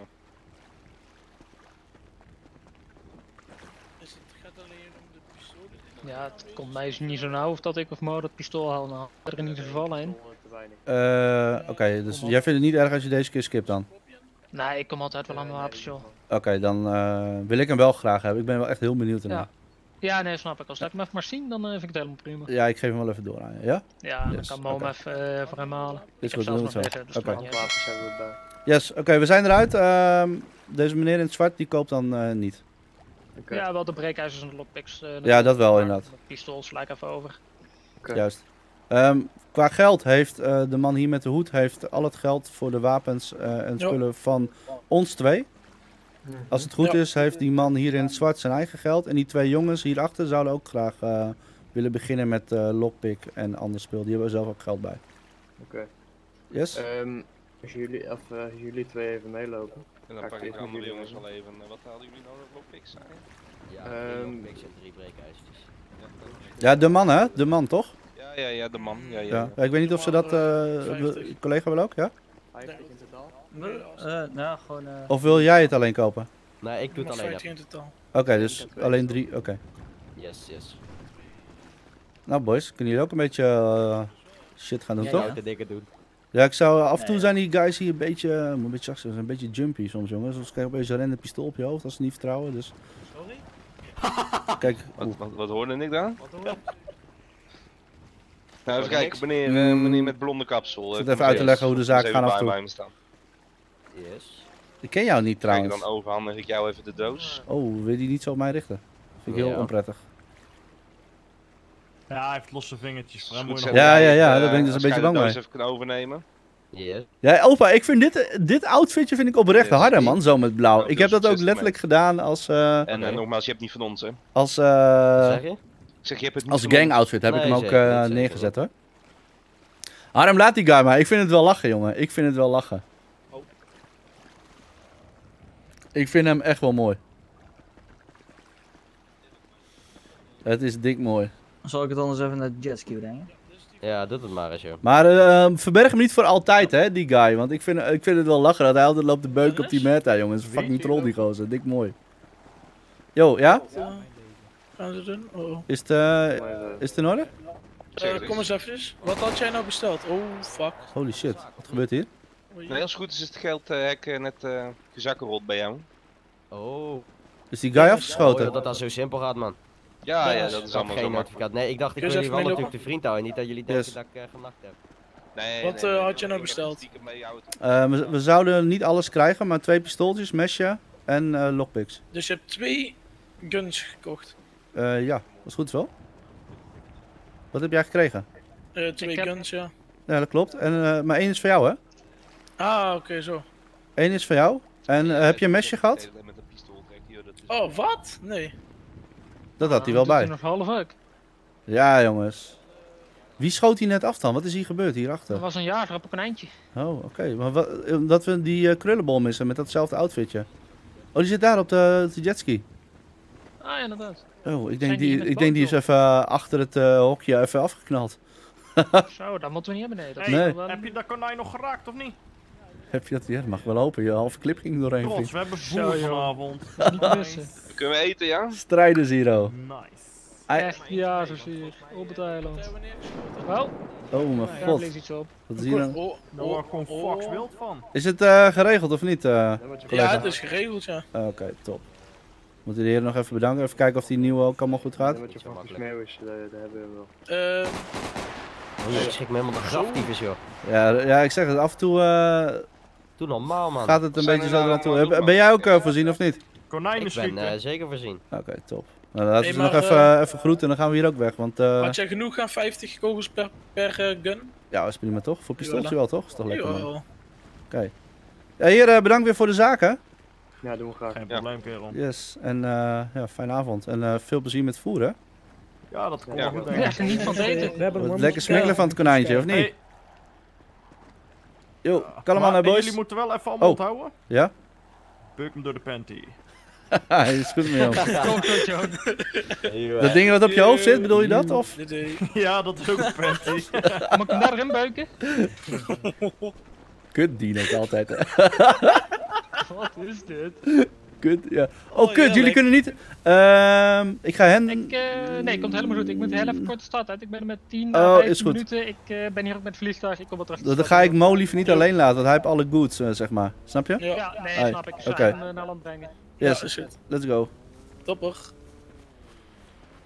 Is het gaat alleen om de pistolen? Ja, het komt mij dus niet zo nauw of dat ik of Mo dat pistool haal. Nou, er in ieder geval in. Uh, Oké, okay, dus jij vindt het niet erg als je deze keer skipt dan? Nee, ik kom altijd wel aan mijn wapens, joh. Oké, okay, dan uh, wil ik hem wel graag hebben. Ik ben wel echt heel benieuwd ernaar. Ja. Ja, nee, snap ik. Als ik hem even maar zien, dan uh, vind ik het helemaal prima. Ja, ik geef hem wel even door aan je, ja? Ja, Yes. dan kan Mo hem Okay. even uh, voor hem halen. Is Ik goed, heb doen we zelfs het nog zo. liggen, dus Oké. okay. Wapens hebben we erbij. Yes, oké, okay, we zijn eruit. Uh, deze meneer in het zwart, die koopt dan uh, niet. Okay. Ja, wel de breekijzers en de lockpicks. Uh, ja, dat wel inderdaad. Pistool sla ik even over. Okay. Juist. Um, qua geld heeft uh, de man hier met de hoed heeft al het geld voor de wapens uh, en spullen ja. van ons twee. Als het goed ja. is, heeft die man hier in het zwart zijn eigen geld. En die twee jongens hierachter zouden ook graag uh, willen beginnen met uh, lockpick en ander spul. Die hebben zelf ook geld bij. Oké. Okay. Yes? Um, als, jullie, of, uh, als jullie twee even meelopen. En dan pak ik de andere jongens wel even. Uh, wat hadden jullie nodig? Lockpicks zijn? Ja, um, lockpicks en drie breekijzers. Ja, ja, de man hè? De man toch? Ja, ja, ja, de man. Ja, ja, ja. ja ik weet niet of ze dat... Uh, de collega wil ook, ja? vijftig in totaal? Nee, uh, nou, gewoon... Uh... Of wil jij het alleen kopen? Nee, ik doe het alleen. in totaal. Oké, okay, dus alleen drie, oké. Okay. Yes, yes. Nou boys, kunnen jullie ook een beetje uh, shit gaan doen, ja, toch? Ja, de dikke doen. Ja, ik zou af en toe nee, zijn die guys hier een beetje, uh, een beetje zacht, een beetje jumpy soms, jongens. Soms krijg je opeens een rende pistool op je hoofd als ze niet vertrouwen, dus... Sorry? Kijk... Wat, wat, wat hoorde ik dan? Wat hoorde ik? Nou, even kijken, meneer, uh, meneer met blonde kapsel. Ik zit even uit te leggen hoe de zaak gaat af en toe. Bij me staan. Yes. Ik ken jou niet trouwens. Kijk, dan overhandig ik jou even de doos. Oh, wil je die niet zo op mij richten? Vind ik heel ja. onprettig. Ja, hij heeft losse vingertjes. Voor hem moet je nog ja, ja, ja, daar ben ik dus een beetje bang mee. Even kunnen overnemen. Yes. Ja, opa, ik vind dit, dit outfitje vind ik oprecht yes. harder, man, zo met blauw. Nou, ik heb dat ook letterlijk gedaan als... Uh, en uh, nogmaals, je hebt niet van ons, hè? Als, uh, zeg je? Ik zeg, je hebt het niet als gang outfit heb nee, ik hem ook zeker, uh, zeker, neergezet, hoor. Harm, laat die guy maar. Ik vind het wel lachen, jongen. Ik vind het wel lachen. Oh. Ik vind hem echt wel mooi. Het is dik mooi. Zal ik het anders even naar de jetski brengen? Ja, doe het maar eens, joh. Maar uh, verberg hem niet voor altijd, hè, die guy. Want ik vind, ik vind het wel lachen dat hij altijd loopt te beuken op die meta, jongens. Fucking troll die gozer. Dik mooi. Yo, ja? Wat gaan ze doen? Oh. Is het, uh, is het in orde? Uh, kom eens even. Wat had jij nou besteld? Oh, fuck. Holy shit. Wat gebeurt hier? Nee, als het goed is, is het geldhek uh, net uh, gezakkenrot bij jou. Oh. Is die guy afgeschoten? Oh, dat dat dan zo simpel gaat, man. Ja, ja, dat is allemaal geen zo notificaat. Nee, ik dacht ik wil jullie wel natuurlijk de vriend houden, niet dat jullie denken yes. dat ik uh, genacht heb. Nee, Wat nee, uh, nee, had je nee, nou besteld? Uh, we, we zouden niet alles krijgen, maar twee pistooltjes, mesje en uh, lockpicks. Dus je hebt twee guns gekocht? Uh, ja, dat is goed wel. Wat heb jij gekregen? Uh, twee heb... guns, ja. Ja, dat klopt. En, uh, maar één is voor jou, hè? Ah, oké, okay, zo. Eén is voor jou. En uh, heb je een mesje gehad? Oh, wat? Nee. Dat had hij wel bij. nog half ook. Ja, jongens. Wie schoot hij net af dan? Wat is hier gebeurd hierachter? Er was een jager op een konijntje. Oh, oké. Okay. Maar wat, dat we die uh, krullenbol missen met datzelfde outfitje. Oh, die zit daar op de, de jetski. Ah, inderdaad. Oh, ik denk die, die, ik denk die is even uh, achter het uh, hokje even afgeknald. Zo, dat moeten we niet hebben, nee. Dat hey, nee. Wel... Heb je dat konijn nog geraakt of niet? Heb je dat? Ja, dat mag wel open. Je halve clip ging doorheen. Trots, we hebben voer vanavond. Niet missen. Kunnen we eten, ja? Strijders Hero. Nice. Echt, ja, zo zie je. Op het eiland. Oh. Oh mijn god. Daar iets op. Wat zie je dan? Oh, daar word ik gewoon fucks wild van. Is het uh, geregeld of niet, uh, ja, het is geregeld, ja. Uh, Oké, okay, top. Moeten we de heren nog even bedanken. Even kijken of die nieuwe ook allemaal goed gaat. Ja, wat je van smeeuw is, dat hebben we wel. Uh, oh, je schrik me helemaal de graftyfus, joh. Ja, ja, ik zeg het. Af en toe uh, Doe normaal, man. gaat het een beetje zo naartoe. Ben jij ook uh, voorzien of niet? Konijnen Ik ben uh, zeker voorzien. Oké, okay, top. Nou, laten we hey, ze nog maar, even, uh, even groeten en dan gaan we hier ook weg. Want, uh, had jij genoeg aan vijftig kogels per, per uh, gun? Ja, dat is prima toch? Voor pistooltje wel toch? Is toch lekker man. Oké. Okay. Ja, hier uh, bedankt weer voor de zaken. Ja, doen we graag. Geen probleem, kerel. Yes, en uh, ja, fijne avond. En uh, veel plezier met voeren. Ja, dat komt ja, goed. Ja, geniet van het eten. We hebben wat lekker smikkelen van het konijntje, of niet? Hey. Yo, kalm aan, boys. Jullie moeten wel even allemaal oh. onthouden. Ja? Beuk hem door de panty. Haha, is goed mee, jongen. Komt goed, joh. Dat ding wat op je hoofd zit, bedoel je dat? Of? Ja, dat is ook een panty. Moet ik hem daarin beuken? Kut die net altijd. Wat is dit? Kut, ja. Oh, oh kut, ja, jullie kunnen niet... Uh, ik ga hen... Ik, uh, nee, komt helemaal goed. Ik moet heel even kort de stad uit. Ik ben er met tien, oh, vijftien minuten. Ik uh, ben hier ook met het vliegtuig. Ik kom wat terug. Dan ga ik Mo liever niet alleen laten, want hij heeft alle goods, uh, zeg maar. Snap je? Ja, ja nee, Ai. snap ik. Ik ga okay. hem uh, naar land brengen. Yes, ja, let's go. Topper.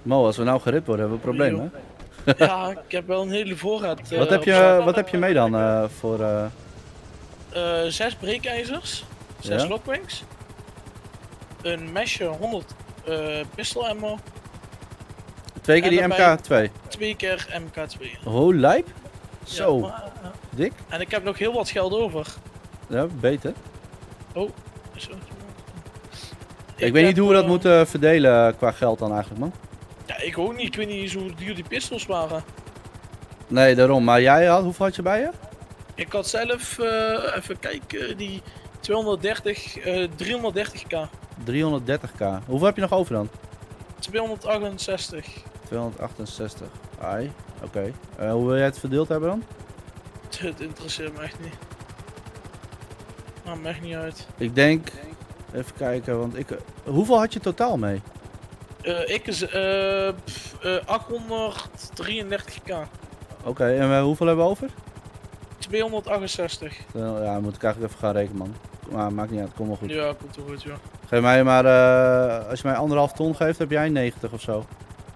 Mo, als we nou geript worden, hebben we een probleem, hè? Ja, ik heb wel een hele voorraad. Uh, wat, heb op je, zak. wat heb je mee dan uh, voor... Uh... Uh, zes breekijzers, zes Ja? lockwings, een mesje honderd uh, pistol ammo. Twee keer die M K twee? Twee keer M K twee. Oh, lijp? Zo, Ja, maar, uh, dik? En ik heb nog heel wat geld over. Ja, beter. Oh, zo. Ik, ik weet niet hoe we dat uh, moeten verdelen qua geld dan eigenlijk, man. Ja, ik ook niet. Ik weet niet eens hoe duur die pistols waren. Nee, daarom. Maar jij had, hoeveel had je bij je? Ik had zelf, uh, even kijken, die tweehonderddertig, uh, driehonderddertig k. driehonderddertig k. Hoeveel heb je nog over dan? tweehonderdachtenzestig. tweehonderdachtenzestig. Ai, oké. Okay. Uh, hoe wil jij het verdeeld hebben dan? Het interesseert me echt niet. Maakt me echt niet uit. Ik denk, even kijken, want ik... Hoeveel had je totaal mee? Uh, ik is uh, uh, achthonderddrieëndertig k. Oké, okay, en uh, hoeveel hebben we over? tweehonderdachtenzestig. Ja, moet ik eigenlijk even gaan rekenen, man. Maar maakt niet uit, kom wel goed. Ja, komt wel goed, joh. Geef mij maar, uh, als je mij anderhalf ton geeft, heb jij negentig of zo.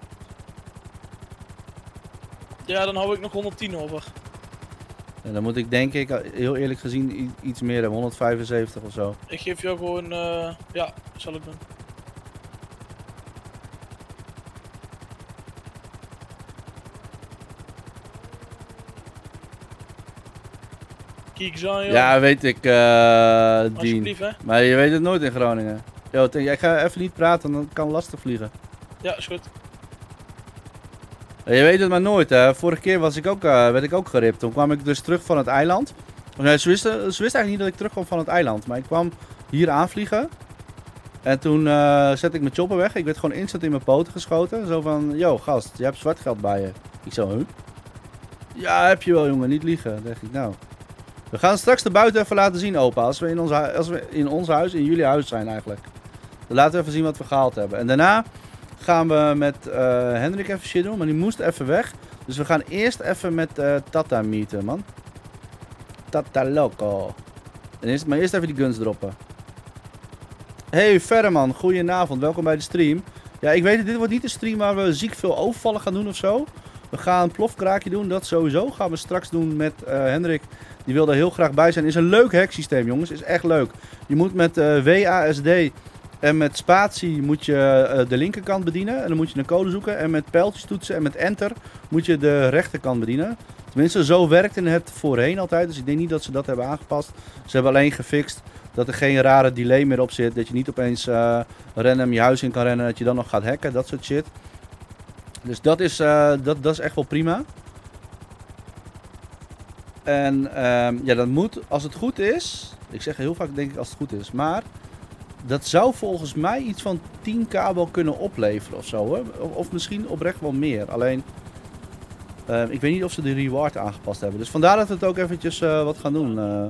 Ja, dan hou ik nog honderdtien over. En dan moet ik denk ik, heel eerlijk gezien, iets meer hebben, honderdvijfenzeventig of zo. Ik geef jou gewoon, uh, ja, zal ik doen. Kijk zo, joh. Ja, weet ik, uh, Dien. Hè? Maar je weet het nooit in Groningen. Yo, ik ga even niet praten, dan kan lastig vliegen. Ja, is goed. Je weet het maar nooit, hè. Vorige keer was ik ook, uh, werd ik ook geript. Toen kwam ik dus terug van het eiland. Nee, ze wisten, ze wisten eigenlijk niet dat ik terugkwam van het eiland. Maar ik kwam hier aanvliegen. En toen uh, zette ik mijn chopper weg. Ik werd gewoon instant in mijn poten geschoten. Zo van, yo gast, je hebt zwart geld bij je. Ik zo, huh? Ja, heb je wel jongen, niet liegen. Dan dacht ik, nou. We gaan straks de buiten even laten zien, opa. Als we in ons, als we in ons huis, in jullie huis zijn eigenlijk. Dan laten we even zien wat we gehaald hebben. En daarna gaan we met uh, Hendrik even shit doen, maar die moest even weg. Dus we gaan eerst even met uh, Tata meeten, man. Tata loco. En eerst, maar eerst even die guns droppen. Hey Verreman, goedenavond, welkom bij de stream. Ja, ik weet het, dit wordt niet een stream waar we ziek veel overvallen gaan doen of zo. We gaan een plofkraakje doen, dat sowieso. Gaan we straks doen met uh, Hendrik. Die wil er heel graag bij zijn. Is een leuk hacksysteem, jongens. Is echt leuk. Je moet met uh, W A S D en met spatie moet je uh, de linkerkant bedienen. En dan moet je een code zoeken. En met pijltjes toetsen en met enter moet je de rechterkant bedienen. Tenminste, zo werkte het voorheen altijd. Dus ik denk niet dat ze dat hebben aangepast. Ze hebben alleen gefixt dat er geen rare delay meer op zit. Dat je niet opeens uh, random je huis in kan rennen. Dat je dan nog gaat hacken. Dat soort shit. Dus dat is, uh, dat, dat is echt wel prima. En um, ja, dat moet, als het goed is. Ik zeg heel vaak denk ik als het goed is. Maar dat zou volgens mij iets van tien k wel kunnen opleveren of zo. Hoor. Of, of misschien oprecht wel meer. Alleen, uh, ik weet niet of ze de reward aangepast hebben. Dus vandaar dat we het ook eventjes uh, wat gaan doen. Uh.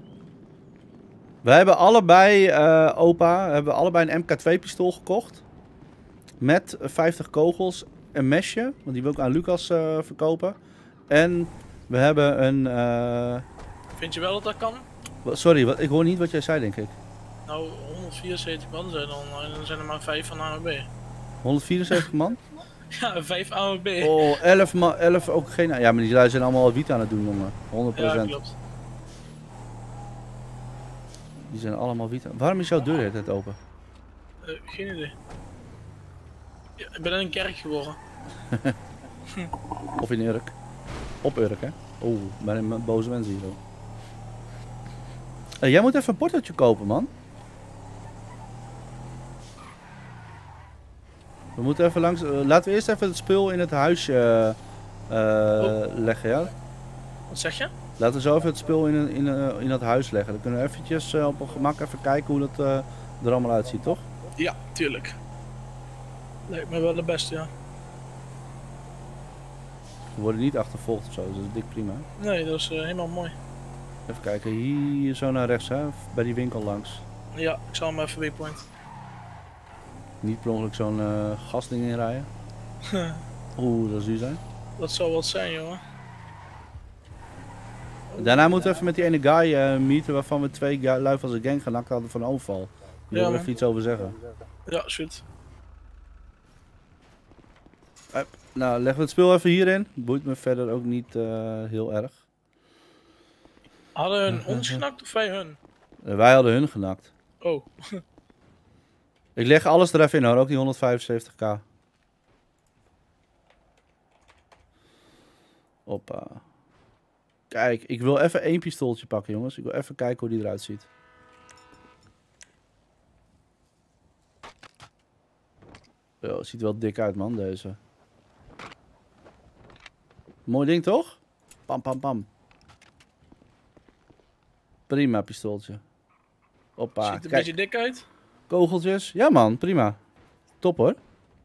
We hebben allebei, uh, opa, hebben allebei een M K twee pistool gekocht. Met vijftig kogels, een mesje. Want die wil ik aan Lucas uh, verkopen. En we hebben een... Uh... Vind je wel dat dat kan? Sorry, wat, ik hoor niet wat jij zei, denk ik. Nou, honderdvierenzeventig man zijn dan, en dan zijn er maar vijf van A M B. honderdvierenzeventig man? Ja, vijf A M B. Oh, elf, man, elf ook geen... Ja, maar die lui zijn allemaal wiet aan het doen, jongen. honderd procent. Ja, klopt. Die zijn allemaal wiet aan... Waarom is jouw deur de hele tijd open? Uh, geen idee. Ja, ik ben in een kerk geboren. Of in Urk. Op Urk, hè? Oeh, ben boze mensen hier. Uh, jij moet even een portootje kopen, man. We moeten even langs... Uh, laten we eerst even het spul in het huisje uh, uh, oh. leggen, ja? Wat zeg je? Laten we zo even het spul in, in, uh, in dat huis leggen. Dan kunnen we eventjes uh, op een gemak even kijken hoe dat uh, er allemaal uitziet, toch? Ja, tuurlijk. Lijkt me wel de beste, ja. We worden niet achtervolgd of zo, dus dat is dik prima. Nee, dat is uh, helemaal mooi. Even kijken, hier zo naar rechts, hè? Bij die winkel langs. Ja, ik zal hem even waypoint. Niet per ongeluk zo'n uh, gasding inrijden. Oeh, dat zou duur zijn. Dat zou wat zijn, jongen. Daarna moeten we even met die ene guy uh, meeten waarvan we twee lui van zijn gang genakt hadden van overval. Die wil er even iets over zeggen. Ja, shit. Hup. Nou, leggen we het spul even hierin. Boeit me verder ook niet uh, heel erg. Hadden hun ons genakt of wij hun? Uh, wij hadden hun genakt. Oh. Ik leg alles er even in hoor, ook die honderdvijfenzeventig k. Hoppa. Kijk, ik wil even één pistooltje pakken jongens. Ik wil even kijken hoe die eruit ziet. Yo, ziet er wel dik uit man, deze. Mooi ding toch? Pam, pam, pam. Prima pistooltje. Hoppa. Ziet er een Kijk. beetje dik uit? Kogeltjes. Ja man, prima. Top hoor.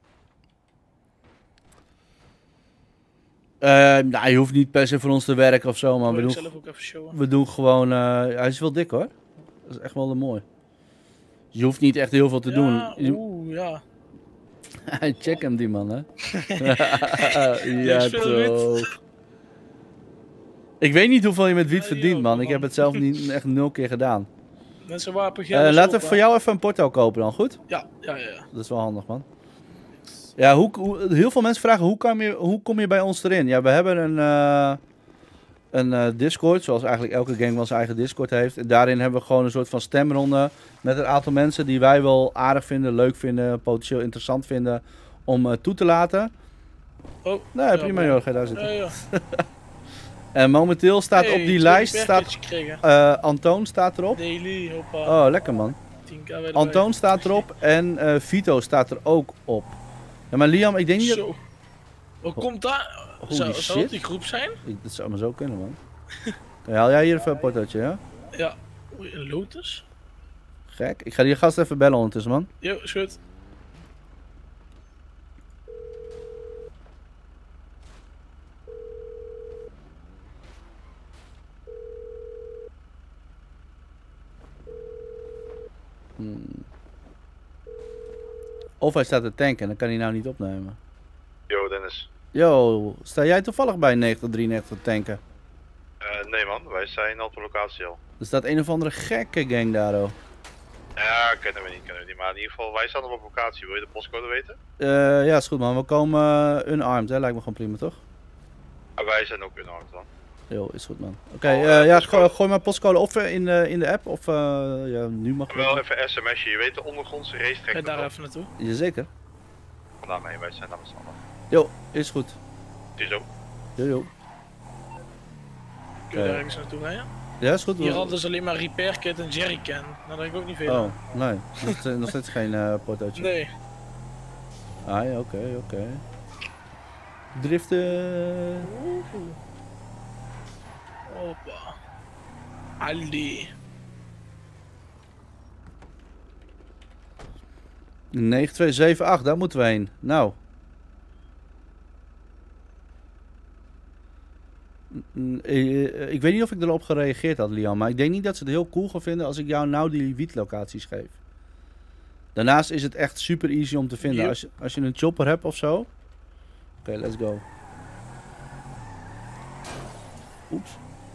Uh, nou, je hoeft niet per se voor ons te werken of zo, maar we doen, zelf ook even showen. we doen gewoon... Uh, hij is wel dik hoor. Dat is echt wel mooi. Je hoeft niet echt heel veel te ja, doen. Je... Oeh, ja. Check hem die man, hè. Ja, toch. Ik weet niet hoeveel je met wiet verdient, man. Ik heb het zelf niet echt nul keer gedaan. Mensen wapen uh, Laten we voor jou even een porto kopen dan, goed? Ja, ja, ja. Dat is wel handig, man. Ja, hoe, hoe, heel veel mensen vragen, hoe kom, je, hoe kom je bij ons erin? Ja, we hebben een, uh, een uh, Discord, zoals eigenlijk elke gang wel zijn eigen Discord heeft. En daarin hebben we gewoon een soort van stemronde met een aantal mensen die wij wel aardig vinden, leuk vinden, potentieel interessant vinden om uh, toe te laten. Oh, nee, ja, prima joh, ga je daar zitten. Ja, ja. En momenteel staat hey, op die lijst, staat, uh, Antoon staat erop. Daily, hoppa. Oh, lekker man. Antoon staat erop en uh, Vito staat er ook op. Ja, maar Liam, ik denk niet zo. dat... Hoe komt dat? Zou, zou dat die groep zijn? Ik, dat zou maar zo kunnen, man. Okay, haal jij hier even een portootje, ja? Ja. Oei, een Lotus? Gek. Ik ga die gast even bellen ondertussen, man. Jo, is goed. Hmm. Of hij staat te tanken, dan kan hij nou niet opnemen. Yo, Dennis. Yo, sta jij toevallig bij negentig drieënnegentig te tanken? Uh, nee man, wij zijn al op de locatie al. Er staat een of andere gekke gang daar, oh. Ja, kennen we niet, kennen we niet. Maar in ieder geval, wij staan op op locatie. Wil je de postcode weten? Uh, ja, is goed man. We komen uh, unarmed, hè. Lijkt me gewoon prima, toch? Ah, wij zijn ook unarmed dan. Jo, is goed man. Oké, okay, uh, uh, ja, gooi, gooi maar postcode of in, uh, in de app, of uh, ja, nu mag wel even sms'je, je weet de ondergrondse racetrack. Ga je daar even naartoe? Jazeker. Vandaar mee, wij zijn daar met z'n allen. Jo, is goed. Ziezo. Jo, jo. Kun je daar ergens naartoe rijden? Ja, is goed. Hier hadden ze alleen maar repair kit en jerrycan. Nou, daar heb ik ook niet veel Oh, aan. nee. Nog, nog steeds geen uh, portootje. Nee. Ah ja, oké, okay, oké. Okay. Driften. Hoppa. Aldi. negen twee zeven acht, daar moeten we heen. Nou. Ik weet niet of ik erop gereageerd had, Liam, maar ik denk niet dat ze het heel cool gaan vinden als ik jou nou die wietlocaties geef. Daarnaast is het echt super easy om te vinden. Als je, als je een chopper hebt of zo. Oké, okay, let's go. Oeps.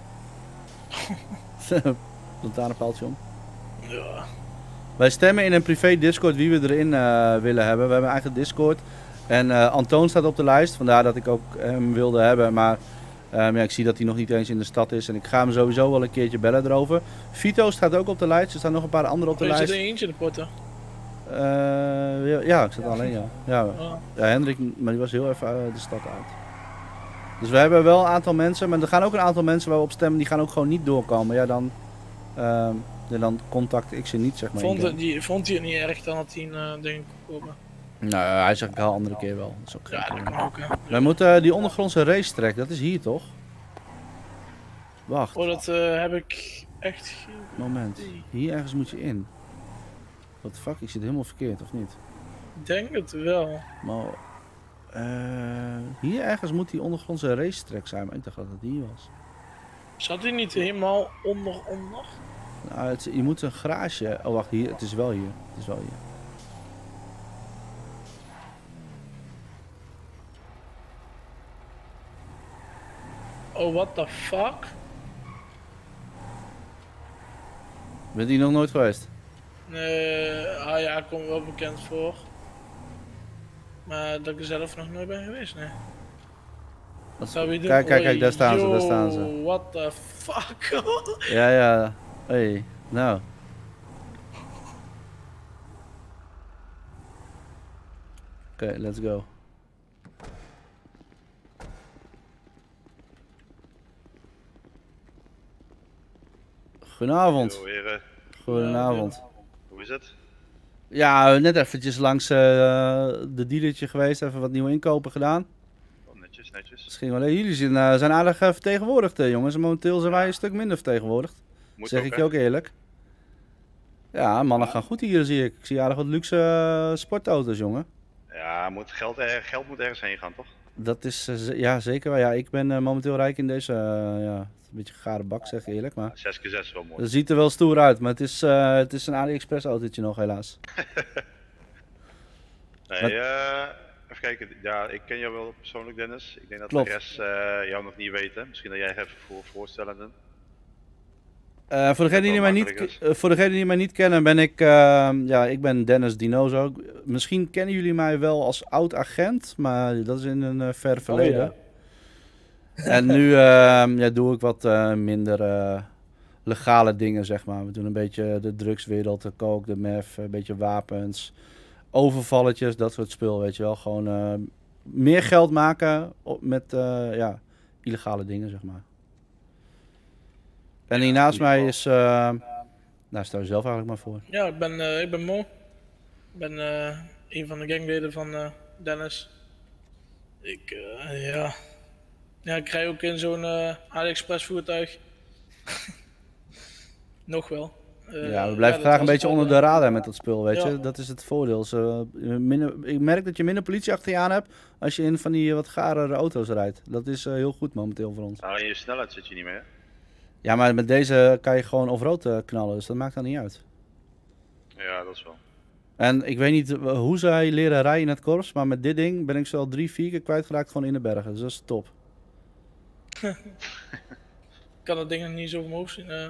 Lantaarnpaaltje om. Ja. Wij stemmen in een privé Discord wie we erin uh, willen hebben. We hebben een eigen Discord. En uh, Antoon staat op de lijst, vandaar dat ik ook hem wilde hebben. Maar um, ja, ik zie dat hij nog niet eens in de stad is. En ik ga hem sowieso wel een keertje bellen erover. Vito staat ook op de lijst. Er staan nog een paar anderen op de oh, lijst. Zit er eentje in de potten? Uh, ja, ja, ik zat alleen, ja. Ja, oh. ja, Hendrik, maar die was heel even uh, de stad uit. Dus we hebben wel een aantal mensen, maar er gaan ook een aantal mensen waar we op stemmen, die gaan ook gewoon niet doorkomen. Ja, dan, uh, ja, dan contact ik ze niet, zeg maar. Vond, het, die, vond hij het niet erg dan dat hij een uh, ding kon komen? Nou, hij zegt ik haal andere keer wel. Dat is ook ja, dat kan ook, hè. Wij moeten uh, die ondergrondse racetrack, dat is hier toch? Wacht. Oh, dat uh, heb ik echt geen... Moment, hier ergens moet je in. What the fuck, ik zit helemaal verkeerd, of niet? Ik denk het wel. Maar... Uh, hier ergens moet die ondergrondse racetrack zijn, maar ik dacht dat het hier was. Zat hij niet helemaal onder onder? Nou, het, je moet een garage... Oh wacht, hier, het is wel hier. Het is wel hier. Oh, what the fuck? Bent hier nog nooit geweest? Nee, ah ja, komt wel bekend voor. Maar dat ik er zelf nog nooit ben geweest, nee. Wat- Zou je doen? Kijk, kijk, kijk, Oei, daar staan ze, daar yo, staan ze. What the fuck? Ja, ja. Hey, nou. Oké, okay, let's go. Goedenavond. Yo, heren. Goedenavond. Hoe is het? Ja, net eventjes langs uh, de dealertje geweest, even wat nieuwe inkopen gedaan. Oh, netjes, netjes. Het ging wel. Jullie zijn, uh, zijn aardig uh, vertegenwoordigd, uh, jongens. Momenteel zijn wij een stuk minder vertegenwoordigd. Moet zeg ook, ik je hè? ook eerlijk. Ja, mannen gaan goed hier, zie ik. Ik zie aardig wat luxe uh, sportauto's, jongen. Ja, moet geld, er, geld moet ergens heen gaan, toch? Dat is, uh, z- ja zeker wel. Ja, ik ben uh, momenteel rijk in deze, uh, ja, een beetje een gare bak, zeg ik eerlijk. Maar zes keer zes is wel mooi. dat ziet er wel stoer uit, maar het is, uh, het is een AliExpress autootje nog, helaas. Nee, Wat- eh, even kijken. Ja, ik ken jou wel persoonlijk, Dennis. Ik denk dat Klopt. de rest uh, jou nog niet weten. Misschien dat jij even voor voorstellenden. Uh, voor, degenen die wel mij niet, makkelijk uh, voor degenen die mij niet kennen, ben ik, uh, ja, ik ben Dennis Dinozo. Misschien kennen jullie mij wel als oud-agent, maar dat is in een uh, ver verleden. ja. En nu uh, ja, doe ik wat uh, minder uh, legale dingen, zeg maar. We doen een beetje de drugswereld, de coke, de meth, een beetje wapens, overvalletjes, dat soort spul, weet je wel. Gewoon uh, meer geld maken op, met uh, ja, illegale dingen, zeg maar. En hier naast mij is, uh, nou stel je zelf eigenlijk maar voor. Ja, ik ben, uh, ik ben Mo. Ik ben uh, een van de gangleden van uh, Dennis. Ik, uh, ja... Ja, ik rij ook in zo'n uh, AliExpress voertuig. Nog wel. Uh, Ja, we blijven ja, graag dat een was beetje het, onder uh, de radar met dat spul, weet ja. je. Dat is het voordeel. Ze, minder, ik merk dat je minder politie achter je aan hebt als je in van die wat garere auto's rijdt. Dat is uh, heel goed momenteel voor ons. Nou, in je snelheid zit je niet meer. Ja, maar met deze kan je gewoon off-road uh, knallen, dus dat maakt dan niet uit. Ja, dat is wel. En ik weet niet uh, hoe zij leren rijden in het korps, maar met dit ding ben ik zo al drie, vier keer kwijtgeraakt gewoon in de bergen. Dus dat is top. Ik kan dat ding nog niet zo omhoog zien. Uh.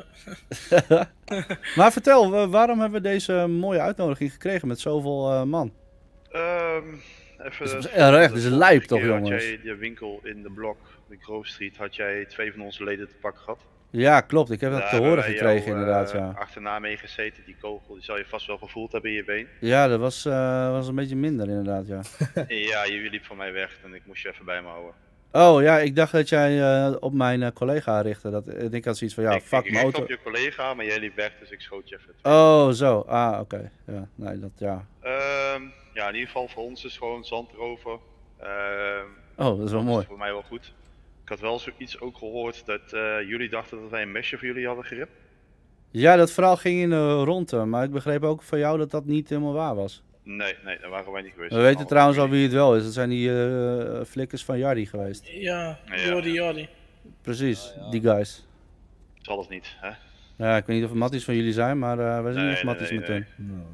Maar vertel, uh, waarom hebben we deze mooie uitnodiging gekregen met zoveel uh, man? Um, even, Dat is echt recht, dat is een lijp toch, Had jongens? jij de winkel in de blok, de Grove Street, had jij twee van onze leden te pakken gehad? Ja, klopt. Ik heb dat Daar te hebben horen wij gekregen jou, inderdaad, uh, ja. achterna mee gezeten, die kogel, die zal je vast wel gevoeld hebben in je been. Ja, dat was, uh, was een beetje minder inderdaad, ja. Ja, je liep van mij weg en ik moest je even bij me houden. Oh ja, ik dacht dat jij uh, op mijn uh, collega richtte. Dat, ik had zoiets van, ja, ik, fuck ik mijn richt auto. op je collega, maar jij liep weg, dus ik schoot je even. Oh, zo. Ah, oké. Okay. Ja, nee, dat, ja. Um, ja, in ieder geval voor ons is gewoon zand erover. Um, oh, dat is wel mooi. Dat is voor mij wel goed. Ik had wel zoiets ook gehoord dat uh, jullie dachten dat wij een mesje voor jullie hadden geript. Ja, dat verhaal ging in de ronde, maar ik begreep ook van jou dat dat niet helemaal waar was. Nee, nee, daar waren wij niet geweest. We weten trouwens al wie het wel is. Dat zijn die uh, flikkers van Jardi geweest. Ja, ja. Jordi, Jordi. Precies, oh, ja. Die guys. Zal het niet, hè? Ja, ik weet niet of het matties van jullie zijn, maar uh, wij zijn nee, niet matties nee, met nee. hun. Nee.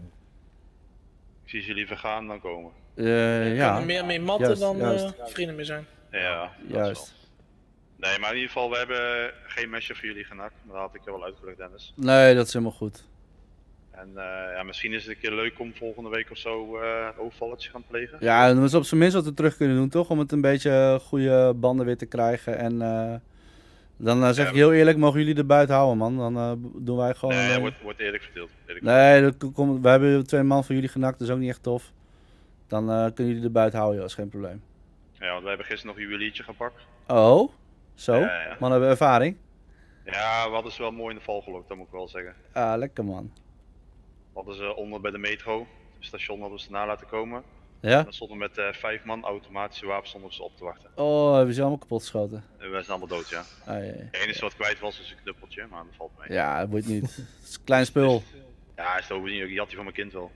Ik zie ze liever gaan dan komen. Uh, ja. Kan er meer mee matten juist, dan juist. Uh, vrienden mee zijn. Ja, juist. Nee, maar in ieder geval, we hebben geen mesje voor jullie genakt. Maar dat had ik je wel uitgelegd, Dennis. Nee, dat is helemaal goed. En uh, ja, misschien is het een keer leuk om volgende week of zo uh, een overvalletje gaan plegen. Ja, dan is op zijn minst wat we terug kunnen doen, toch? Om het een beetje goede banden weer te krijgen. En uh, dan uh, zeg ja, ik heel eerlijk, mogen jullie er buiten houden, man. Dan uh, doen wij gewoon... Nee, uh, wordt, wordt eerlijk verdeeld. Eerlijk nee, dat komt, we hebben twee man van jullie genakt, dat is ook niet echt tof. Dan uh, kunnen jullie er buiten houden, dat is geen probleem. Ja, want wij hebben gisteren nog een juweliertje gepakt. Oh, zo? Ja, ja. Man, hebben we ervaring? Ja, we hadden ze wel mooi in de val gelokt, dat moet ik wel zeggen. Ah, lekker man. We hadden ze onder bij de metro, het station hadden we ze na laten komen. Ja? En dan stonden we met uh, vijf man automatische wapens stonden we ze op te wachten. Oh, hebben ze allemaal kapot geschoten? En wij zijn allemaal dood, ja. Ah, ja, ja. De enige wat kwijt was is een knuppeltje, maar dat valt mee. Ja, dat wordt niet. Het is een klein spul. Ja, is het ook niet, ik had die van mijn kind wel.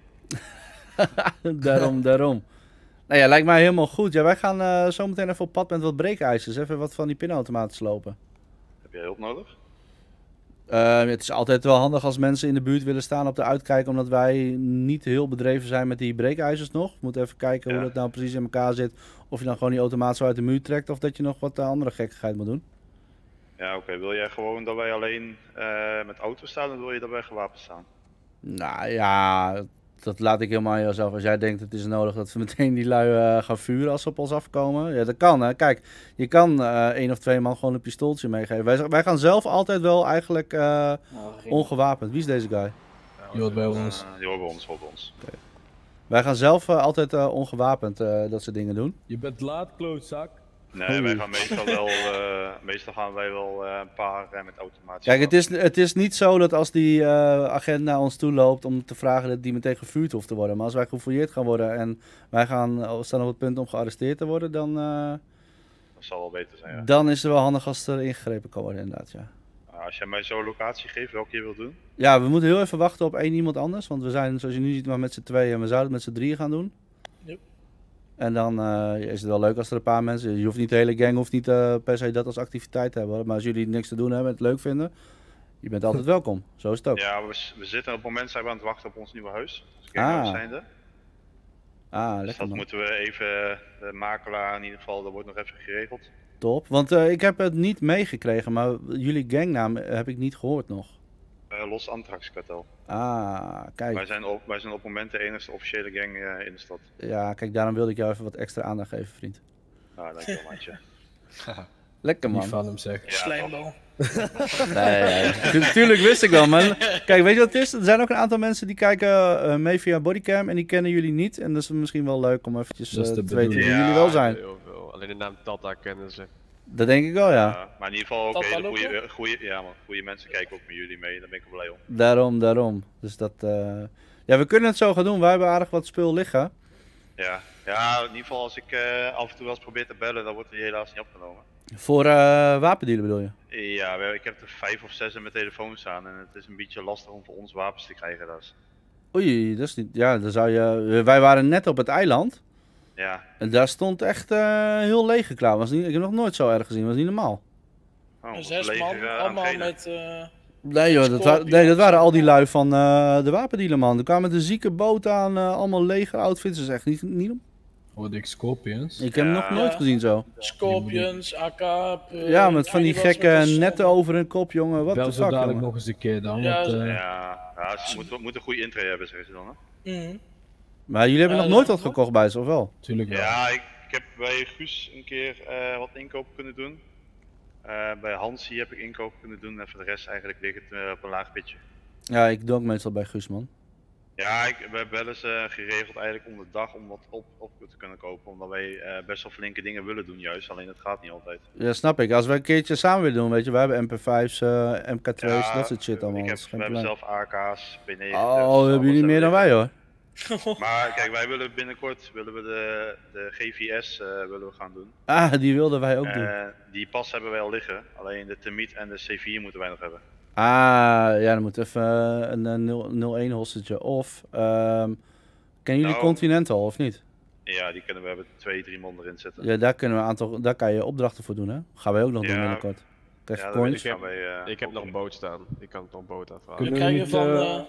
daarom, daarom. Nou ja, lijkt mij helemaal goed. Ja, wij gaan uh, zo meteen even op pad met wat breekijzers. Even wat van die pinautomaten slopen. Heb jij hulp nodig? Uh, het is altijd wel handig als mensen in de buurt willen staan op de uitkijk, omdat wij niet heel bedreven zijn met die breekijzers nog. We moeten even kijken ja. hoe dat nou precies in elkaar zit. Of je dan gewoon die automaat zo uit de muur trekt, of dat je nog wat uh, andere gekkigheid moet doen. Ja, oké. Okay. Wil jij gewoon dat wij alleen uh, met auto's staan, of wil je dat wij gewapend staan? Nou ja, dat laat ik helemaal aan jou zelf. Als jij denkt het is nodig dat we meteen die lui uh, gaan vuren als ze op ons afkomen. Ja, dat kan hè. Kijk, je kan uh, één of twee man gewoon een pistooltje meegeven. Wij, wij gaan zelf altijd wel eigenlijk uh, nou, ongewapend. Wie is deze guy? Die hoort bij ons. Uh, die hoort bij ons, hoort bij ons. Okay. Wij gaan zelf uh, altijd uh, ongewapend uh, dat soort dingen doen. Je bent laat, klootzak. Nee, wij gaan meestal wel, uh, meestal gaan wij wel uh, een paar uh, met automatisch. Kijk, het is, het is niet zo dat als die uh, agent naar ons toe loopt om te vragen dat die meteen gevuurd hoeft te worden. Maar als wij gefouilleerd gaan worden en wij gaan, uh, staan op het punt om gearresteerd te worden, dan, uh, dat zal wel beter zijn, ja. Dan is het wel handig als er ingegrepen kan worden, inderdaad, ja. Uh, als jij mij zo'n locatie geeft, welke je wilt doen? Ja, we moeten heel even wachten op één iemand anders, want we zijn, zoals je nu ziet, maar met z'n tweeën en we zouden het met z'n drieën gaan doen. Yep. En dan uh, is het wel leuk als er een paar mensen... Je hoeft niet de hele gang, hoeft niet uh, per se dat als activiteit te hebben. Maar als jullie niks te doen hebben en het leuk vinden... Je bent altijd welkom. Zo is het ook. Ja, we, we zitten op het moment zijn we aan het wachten op ons nieuwe huis. Dus ah. zijnde. Ah, lekker dus dat man. moeten we even... De makelaar in ieder geval, dat wordt nog even geregeld. Top. Want uh, ik heb het niet meegekregen, maar jullie gangnaam heb ik niet gehoord nog. Uh, Los Antrax Kartel. Ah, kijk. Wij zijn op, wij zijn op het moment de enige officiële gang uh, in de stad. Ja, kijk, daarom wilde ik jou even wat extra aandacht geven, vriend. Nou, dankjewel, maatje. Lekker man. Niet van hem zeg. Ja, slijmbal. Nee, nee. Tuurlijk wist ik wel, man. Kijk, weet je wat het is? Er zijn ook een aantal mensen die kijken uh, mee via bodycam en die kennen jullie niet. En dat is misschien wel leuk om eventjes uh, te weten wie ja, jullie wel zijn. Heel veel. Alleen de naam Tata kennen ze. Dat denk ik wel, ja. Uh, maar in ieder geval ook hele goede, goede, ja, man, goede mensen kijken ook met jullie mee. Daar ben ik wel blij om. Daarom, daarom. Dus dat... Uh... Ja, we kunnen het zo gaan doen. Wij hebben aardig wat spul liggen. Ja, ja in ieder geval als ik uh, af en toe wel eens probeer te bellen, dan wordt die helaas niet opgenomen. Voor uh, wapendealen bedoel je? Ja, ik heb er vijf of zes in mijn telefoon staan en het is een beetje lastig om voor ons wapens te krijgen. Dat is... Oei, dat is niet... Ja, dan zou je... Wij waren net op het eiland. Ja. En daar stond echt uh, heel leeg geklaard. Was niet... Ik heb nog nooit zo erg gezien, was niet normaal. Oh, zes man, uh, allemaal met... Uh... Nee joh, dat, wa nee, dat waren al die lui van uh, de wapendealer man. Er kwamen met een zieke boot aan, uh, allemaal leger outfits. Dat is echt niet, niet om. Hoorde ik Scorpions? Ik heb hem nog nooit gezien zo. Scorpions, A K. Uh, ja, met van die gekke netten over hun kop, jongen. Wat de fuck, dadelijk nog eens een keer dan. Ja, want, uh... ja, ja ze moeten moet een goede intree hebben, zeggen ze dan, hè? Mm. Maar jullie hebben uh, nog nooit wat gekocht bij ze, of wel? Tuurlijk wel. Ja, ik, ik heb bij Guus een keer uh, wat inkoop kunnen doen. Uh, bij Hansie heb ik inkoop kunnen doen en voor de rest eigenlijk ligt het uh, op een laag pitje. Ja, ik doe ook meestal bij Guus, man. Ja, ik, we hebben wel eens uh, geregeld eigenlijk om de dag om wat op, op te kunnen kopen. Omdat wij uh, best wel flinke dingen willen doen juist, alleen dat gaat niet altijd. Ja, snap ik. Als we een keertje samen willen doen, weet je, we hebben M P vijf's, uh, M K twee's, ja, dat soort shit allemaal. Ik heb, we hebben zelf A K's, P negen. Oh, dus hebben jullie meer dan wij hoor. Maar kijk, wij willen binnenkort willen we de, de G V S uh, willen we gaan doen. Ah, die wilden wij ook uh, doen. Die pas hebben wij al liggen, alleen de Termiet en de C vier moeten wij nog hebben. Ah, ja, dan moet even uh, een, een nul één hostage of... Um, kennen jullie nou, Continental of niet? Ja, die kunnen we hebben twee, drie man erin zetten. Ja, daar kunnen we een aantal, daar kan je opdrachten voor doen, hè? Gaan wij ook nog ja, doen binnenkort. Krijg je ja, coins? Ik heb, wij, uh, ik heb nog een boot staan. Ik kan nog een boot afhalen. Kunnen we, niet, van, uh...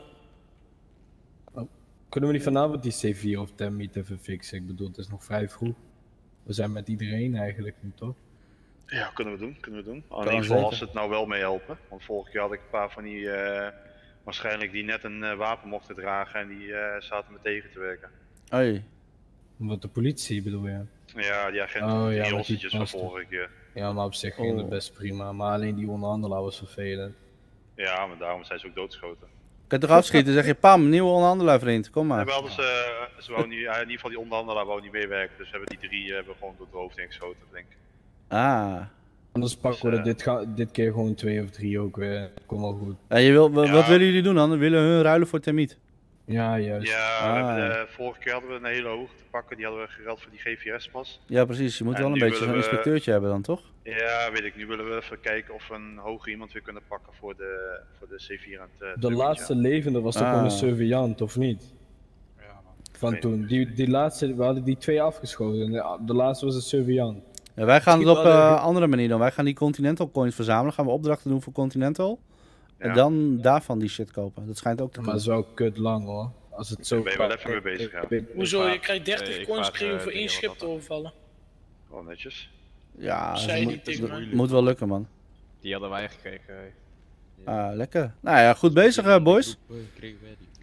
oh. Kunnen we niet vanavond die C vier of Termiet even fixen? Ik bedoel, het is nog vrij vroeg. We zijn met iedereen eigenlijk nu, toch? Ja, kunnen we doen, kunnen we doen. In ieder geval als het nou wel mee helpen. Want vorige keer had ik een paar van die, uh, waarschijnlijk die net een uh, wapen mochten dragen en die uh, zaten me tegen te werken. Oei. Wat de politie bedoel je? Ja, die agenten, oh, ja, die hostetjes van vorige keer. Ja, maar op zich ging oh. het best prima. Maar alleen die onderhandelaar was vervelend. Ja, maar daarom zijn ze ook doodgeschoten. Kan je toch afschieten, zeg je pam, nieuwe onderhandelaar vriend, kom maar. Ja, wel, dus, uh, ze wou niet, uh, in ieder geval die onderhandelaar wou niet meewerken, dus we hebben die drie uh, hebben gewoon door het hoofd ingeschoten, denk ik. Ah. Anders pakken we dus, uh, dit, dit keer gewoon twee of drie ook weer, kom wel goed. Ja, je wil, ja. Wat willen jullie doen dan? Willen hun ruilen voor Termiet? Ja, juist. Ja, ah. we hebben de, vorige keer hadden we een hele hoge te pakken, die hadden we geruild voor die G V S-pas. Ja precies, je moet en wel een beetje zo'n we... inspecteurtje hebben dan, toch? Ja, weet ik. Nu willen we even kijken of we een hoger iemand weer kunnen pakken voor de, voor de C vier en het De laatste ja. levende was toch ah. gewoon een surveillant, of niet? Ja, man. Van nee, toen, die, die laatste, we hadden die twee afgeschoten, de, de laatste was een surveillant. Ja, wij gaan het op een uh, andere manier doen. Wij gaan die Continental coins verzamelen, gaan we opdrachten doen voor Continental. Ja. En dan daarvan die shit kopen. Dat schijnt ook te kunnen. Maar dat is wel kut lang hoor. Als het zo ben je wel even mee bezig, ja. Hoezo? Je krijgt dertig nee, coins gekregen voor één schip te overvallen. Wel netjes. Ja, dat moet, dat moet wel lukken man. Die hadden wij gekregen. Ja. Ah, lekker. Nou ja, goed bezig uh, boys.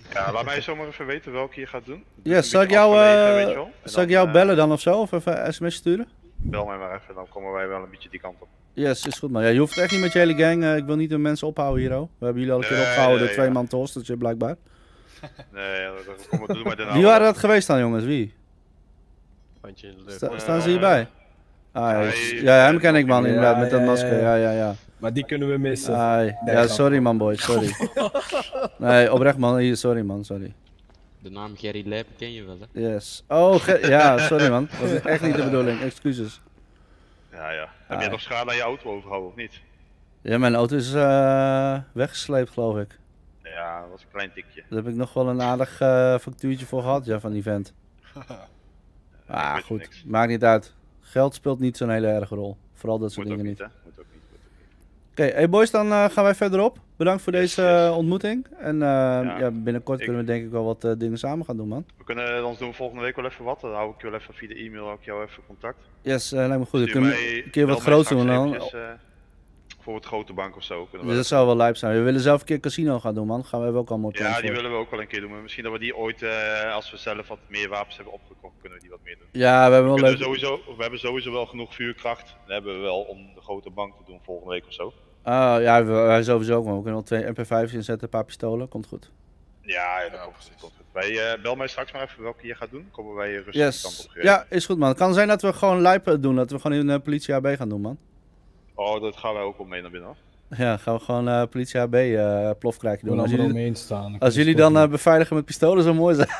Ja, laat mij zomaar even weten welke je gaat doen. Ja, Een zal ik beetje jou, afgelegen, eh, weet je wel. En zal ik dan, jou eh, bellen dan of zo? Of even een sms'je sturen? Bel mij maar even, dan komen wij wel een beetje die kant op. Yes, is goed man. Ja, je hoeft echt niet met je hele gang. eh, ik wil niet de mensen ophouden hier, oh. We hebben jullie al een keer Nee, opgehouden door nee, twee ja. man te hostage, blijkbaar. Nee, dat kom, doe maar daarna. Wie waren dat geweest dan, jongens? Wie? Handje in de lucht. Sta- staan ze hierbij? Ah, ja, hij- ja, hem ken ik man, Ja, inderdaad, met dat ja, masker. Ja, ja, ja. Maar die kunnen we missen. Ah, Nee, ja, grap. sorry man, boy, sorry. Nee, oprecht man, hier, sorry man, sorry. De naam Gerry Lijp ken je wel, hè? Yes. Oh, ge- ja, sorry man. Dat was echt niet de bedoeling, excuses. Ja, ja. Heb je Ah. nog schade aan je auto overgehouden of niet? Ja, mijn auto is eh, weggesleept, geloof ik. Ja, dat was een klein tikje. Daar heb ik nog wel een aardig eh, factuurtje voor gehad, ja, van die vent. Ah, weet goed. niks. Maakt niet uit. Geld speelt niet zo'n hele erge rol. Vooral dat soort Moet ook dingen niet, niet. hè? Moet ook niet. Moet ook niet. Oké, hey boys, dan eh, gaan wij verderop. Bedankt voor deze eh, ontmoeting. En eh, ja. binnenkort ik- kunnen we denk ik wel wat eh, dingen samen gaan doen, man. We kunnen, anders doen we volgende week wel even wat. Dan hou ik je wel even via de e-mail, hou ik jou even contact. Yes, uh, lijkt me goed. Dan Stuur kunnen mij- we een keer wat bel mij groots straks doen dan. eventjes, eh, voor het grote bank of zo. Kunnen we Dus wel dat zou wel lijp zijn. We willen zelf een keer casino gaan doen, man. Gaan we ook allemaal Ja, die willen we ook wel een keer doen. Maar misschien dat we die ooit, eh, als we zelf wat meer wapens hebben opgekocht, kunnen we die wat meer doen. Ja, we hebben wel kunnen leuk- Sowieso, we hebben sowieso wel genoeg vuurkracht. Dat hebben we wel om de grote bank te doen volgende week of zo. Ah, ja, we- wij sowieso ook, man. We kunnen wel twee M P vijf's inzetten, een paar pistolen. Komt goed. Ja, ja dat komt, goed, komt goed. Wij, eh, bel mij straks maar even welke je gaat doen. Komen wij rustig de kant Yes. op gereden. Ja, is goed, man. Het kan zijn dat we gewoon lijpen doen. Dat we gewoon in uh, politie A B gaan doen, man. Oh, dat gaan wij ook wel mee naar binnen. Hoor. Ja, gaan we gewoon uh, politie A B uh, plofkrijgen doen. Gewoon Als allemaal jullie, omheen staan, dan als kunnen jullie we dan uh, beveiligen met pistolen, zou mooi zijn.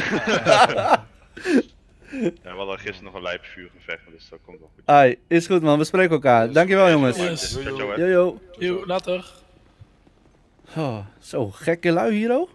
Ja, we hadden gisteren nog een lijp vuurgevecht, dus dat komt wel goed. Ai, is goed, man. We spreken elkaar. Dankjewel, jongens. Yes. Yo, Yo, yo. Yo, later. Oh, zo, gekke lui hier, oh.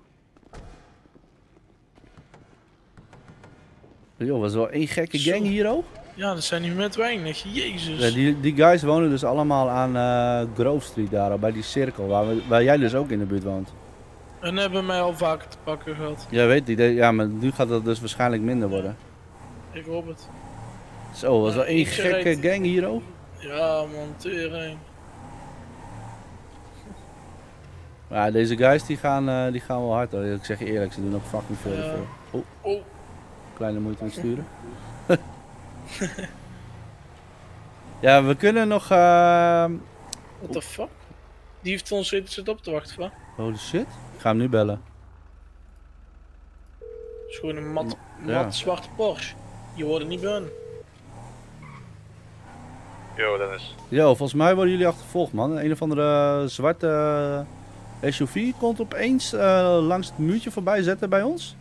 Joh, was wel één gekke Zo. gang hier, oh. Ja, dat zijn nu met weinig. Jezus. Ja, die, die guys wonen dus allemaal aan uh, Grove Street daar, bij die cirkel, waar, we, waar jij dus ook in de buurt woont. En hebben mij al vaker te pakken gehad. Ja, weet ik. Ja, maar nu gaat dat dus waarschijnlijk minder worden. Ik hoop het. Zo, was wel Ja, één ik gekke reed- gang hier, oh. Ja, man, tering. Ja, deze guys die gaan, uh, die gaan wel hard, hoor. Ik zeg je eerlijk, ze doen ook fucking veel. Ja. veel. Oh. Oh. Kleine moeite met sturen. Ja, we kunnen nog... Uh... What the fuck? Die heeft ons zitten zitten op te wachten, van. Holy shit. Ik ga hem nu bellen. Het is gewoon een mat, mat Ja. zwarte Porsche. Je hoort het niet bij hun. Yo, Dennis. Yo, volgens mij worden jullie achtervolgd, man. Een of andere zwarte uh, S U V komt opeens uh, langs het muurtje voorbij zetten bij ons.